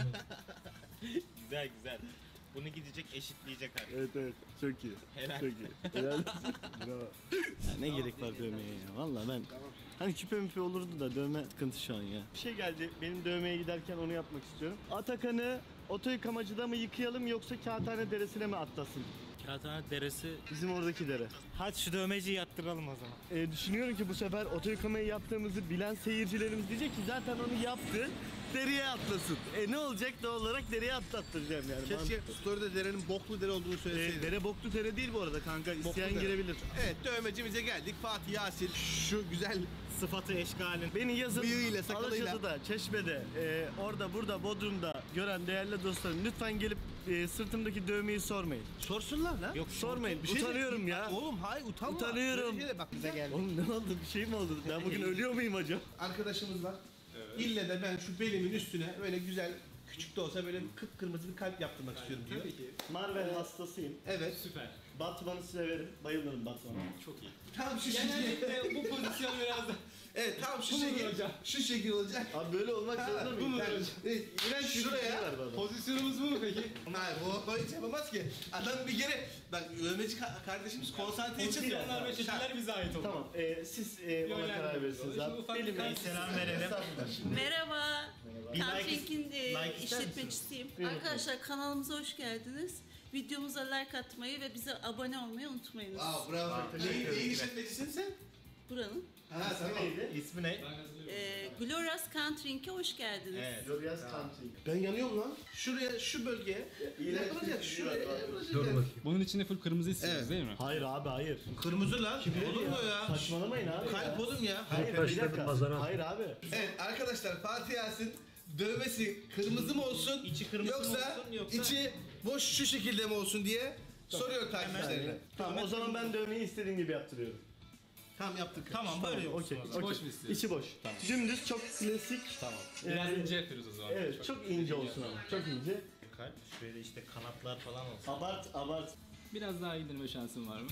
Speaker 3: Güzel güzel. Bunu gidecek eşitleyecek artık.
Speaker 8: Evet evet çok iyi.
Speaker 3: Helal.
Speaker 8: Çok iyi. Helal olsun. Bravo. Ya ne gerek var dövmeye ya valla ben. Hani küpe müpe olurdu da dövme sıkıntı şu an ya. Bir şey geldi benim dövmeye giderken onu yapmak istiyorum. Atakan'ı oto yıkamacıda mı yıkayalım yoksa Kağıthane Deresi'ne mi atlasın?
Speaker 3: Kağıthane Deresi.
Speaker 8: Bizim oradaki dere.
Speaker 3: Hadi şu dövmeciyi yattıralım o zaman.
Speaker 8: Ee, düşünüyorum ki bu sefer oto yıkamayı yaptığımızı bilen seyircilerimiz diyecek ki zaten onu yaptı. Dereye atlasın. E ne olacak doğal olarak dereye atlattıracağım yani.
Speaker 2: Keşke story'de derenin boklu dere olduğunu
Speaker 8: Ee,
Speaker 2: söyleseydin.
Speaker 8: dere boklu dere değil bu arada kanka. İsteyen
Speaker 2: dere.
Speaker 8: girebilir.
Speaker 2: Evet dövmecimize geldik. Fatih Yasin şu güzel
Speaker 3: Sıfatı eşkalin.
Speaker 8: Beni yazın
Speaker 2: bıyığıyla sakalıyla.
Speaker 8: Alaçatı'da, Çeşme'de, e, orada burada Bodrum'da gören değerli dostlarım lütfen gelip e, sırtımdaki dövmeyi sormayın.
Speaker 2: Sorsunlar lan.
Speaker 8: Yok sormayın.
Speaker 2: Bir şey de-
Speaker 8: Utanıyorum ya.
Speaker 2: Oğlum hayır utanma.
Speaker 8: Utanıyorum.
Speaker 2: Böyle şey de bak bize geldi.
Speaker 8: Oğlum ne oldu? Bir şey mi oldu? Ben bugün ölüyor muyum acaba?
Speaker 2: Arkadaşımız var. İlle de ben şu belimin üstüne böyle güzel küçük de olsa böyle kıpkırmızı bir kalp yaptırmak istiyorum diyor.
Speaker 8: Marvel hastasıyım.
Speaker 2: Evet.
Speaker 8: Süper. Batman'ı severim. Bayılırım Batman'a. Çok iyi.
Speaker 2: Tam şu şekilde.
Speaker 18: bu pozisyon biraz da.
Speaker 2: Evet tam şu
Speaker 18: Bu mudur
Speaker 2: şekil.
Speaker 18: hocam?
Speaker 2: Şu şekil olacak.
Speaker 8: Abi böyle olmak
Speaker 2: Ha,
Speaker 8: zorunda
Speaker 2: bu
Speaker 8: mıyım?
Speaker 2: mudur
Speaker 8: Yani-
Speaker 2: hocam? Evet,
Speaker 8: İğrenç bir şey
Speaker 2: şuraya
Speaker 8: var bana.
Speaker 18: Pozisyonumuz bu mu peki?
Speaker 2: Hayır bu, bu hiç yapamaz ki. Adam bir kere bak övmeci ka- kardeşimiz konsantre için
Speaker 18: Pozisyonlar ve şekiller bize ait oldu.
Speaker 8: Tamam. E, siz e, ona
Speaker 18: Yönlendirme.
Speaker 8: karar verirsiniz
Speaker 18: Şimdi
Speaker 8: abi.
Speaker 18: ufak bir
Speaker 8: Benim
Speaker 18: kalp
Speaker 3: selam verelim.
Speaker 8: Estağfurullah.
Speaker 19: Merhaba.
Speaker 3: Bir like-
Speaker 19: Camping'in e,
Speaker 3: like ister
Speaker 19: işletmecisiyim.
Speaker 8: Buyurun.
Speaker 19: Arkadaşlar kanalımıza hoş geldiniz. Videomuza like atmayı ve bize abone olmayı unutmayınız.
Speaker 2: Aa bravo. Neyin, neyin işletmecisin sen?
Speaker 19: Buranın.
Speaker 2: Ha tamam.
Speaker 3: İsmi ne?
Speaker 19: E, Glorious Camping'e hoş geldiniz.
Speaker 3: Evet.
Speaker 8: Glorious Country.
Speaker 2: Ben yanıyorum lan. Şuraya şu bölgeye yapılacak. Şuraya yapılacak.
Speaker 5: Dur bakayım.
Speaker 18: Bunun içinde full kırmızı istiyoruz
Speaker 2: Evet.
Speaker 18: değil mi?
Speaker 8: Hayır abi hayır.
Speaker 2: Kırmızı lan. Olur mu ya?
Speaker 8: Saçmalamayın abi.
Speaker 2: Kalp
Speaker 8: ya.
Speaker 2: oğlum ya.
Speaker 8: Hayır bir
Speaker 5: Başladı
Speaker 8: dakika.
Speaker 5: pazara.
Speaker 8: Hayır abi.
Speaker 2: Evet arkadaşlar Fatih Yasin dövmesi kırmızı mı olsun?
Speaker 3: İçi kırmızı mı
Speaker 2: yoksa,
Speaker 3: olsun, yoksa-
Speaker 2: içi boş şu şekilde mi olsun diye soruyor takipçilerine.
Speaker 8: Tamam o zaman ben dövmeyi istediğim gibi yaptırıyorum.
Speaker 2: Tamam yaptık.
Speaker 3: Tamam böyle olsun.
Speaker 8: Okey.
Speaker 3: o zaman.
Speaker 8: okey.
Speaker 18: boş mu istiyorsun?
Speaker 8: İçi boş. Dümdüz çok klasik.
Speaker 18: Tamam.
Speaker 8: Ee,
Speaker 18: Biraz ince yapıyoruz o zaman.
Speaker 8: Evet çok ince olsun ama. Çok ince.
Speaker 3: Kalp. Şöyle işte kanatlar falan olsun.
Speaker 8: Abart abart.
Speaker 18: Biraz daha indirme şansın var mı?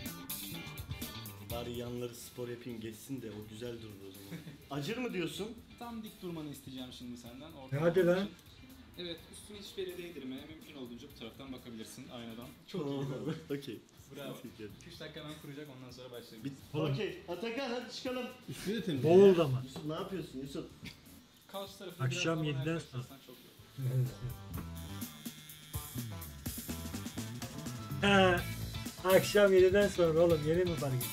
Speaker 8: Bari yanları spor yapayım geçsin de o güzel durur o zaman. Acır mı diyorsun?
Speaker 18: Tam dik durmanı isteyeceğim şimdi senden. Orta
Speaker 5: Hadi lan.
Speaker 18: Evet, üstünü hiçbir yere değdirme. Mümkün olduğunca bu taraftan bakabilirsin aynadan. Çok
Speaker 8: Tamam
Speaker 18: iyi.
Speaker 8: abi. Okey.
Speaker 18: Bravo.
Speaker 8: Teşekkür ederim.
Speaker 18: iki üç dakika hemen kuracak ondan sonra başlayabiliriz.
Speaker 8: Bit. Okey. Atakan hadi çıkalım.
Speaker 2: Üstünü de temizle.
Speaker 5: Boğuldu ama.
Speaker 8: Yusuf ne yapıyorsun Yusuf?
Speaker 18: Couch tarafını
Speaker 5: Akşam
Speaker 18: biraz daha
Speaker 5: yediden
Speaker 18: yaklaştırırsan çok iyi.
Speaker 5: Ha, akşam yediden sonra oğlum yeni mi fark ettin?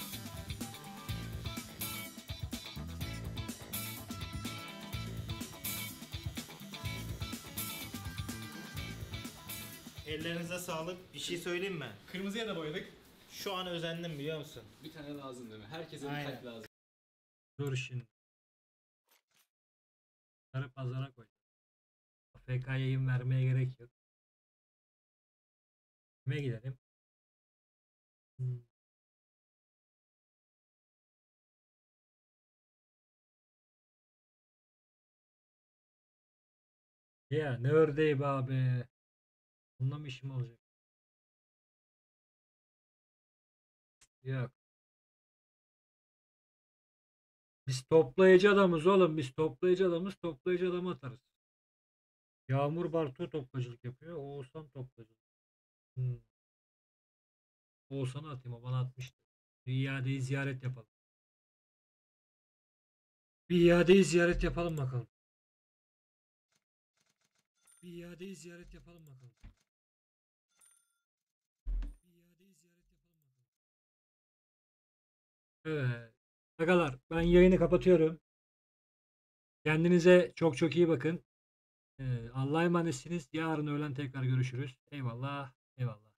Speaker 3: Ellerinize sağlık. Bir şey söyleyeyim mi?
Speaker 18: Kırmızıya da boyadık.
Speaker 3: Şu an özendim biliyor musun?
Speaker 18: Bir tane lazım değil mi? Herkese bir
Speaker 3: Aynen.
Speaker 18: kalp lazım.
Speaker 5: Dur şimdi. Bunları pazara koy. A F K yayın vermeye gerek yok. Kime gidelim? Hmm. Ya ne ördeği be abi. Bununla mı işim olacak? Yok. Biz toplayıcı adamız oğlum. Biz toplayıcı adamız. Toplayıcı adamı atarız. Yağmur Bartu toplayıcılık yapıyor. Oğuzhan toplayıcılık. Hmm. Oğuzhan'ı atayım. O bana atmıştı. Bir iadeyi ziyaret yapalım. Bir iadeyi ziyaret yapalım bakalım. Bir iadeyi ziyaret yapalım bakalım. Bir iadeyi ziyaret yapalım bakalım. Evet. Agalar ben yayını kapatıyorum. Kendinize çok çok iyi bakın. Ee, Allah'a emanetsiniz. Yarın öğlen tekrar görüşürüz. Eyvallah. Eyvallah.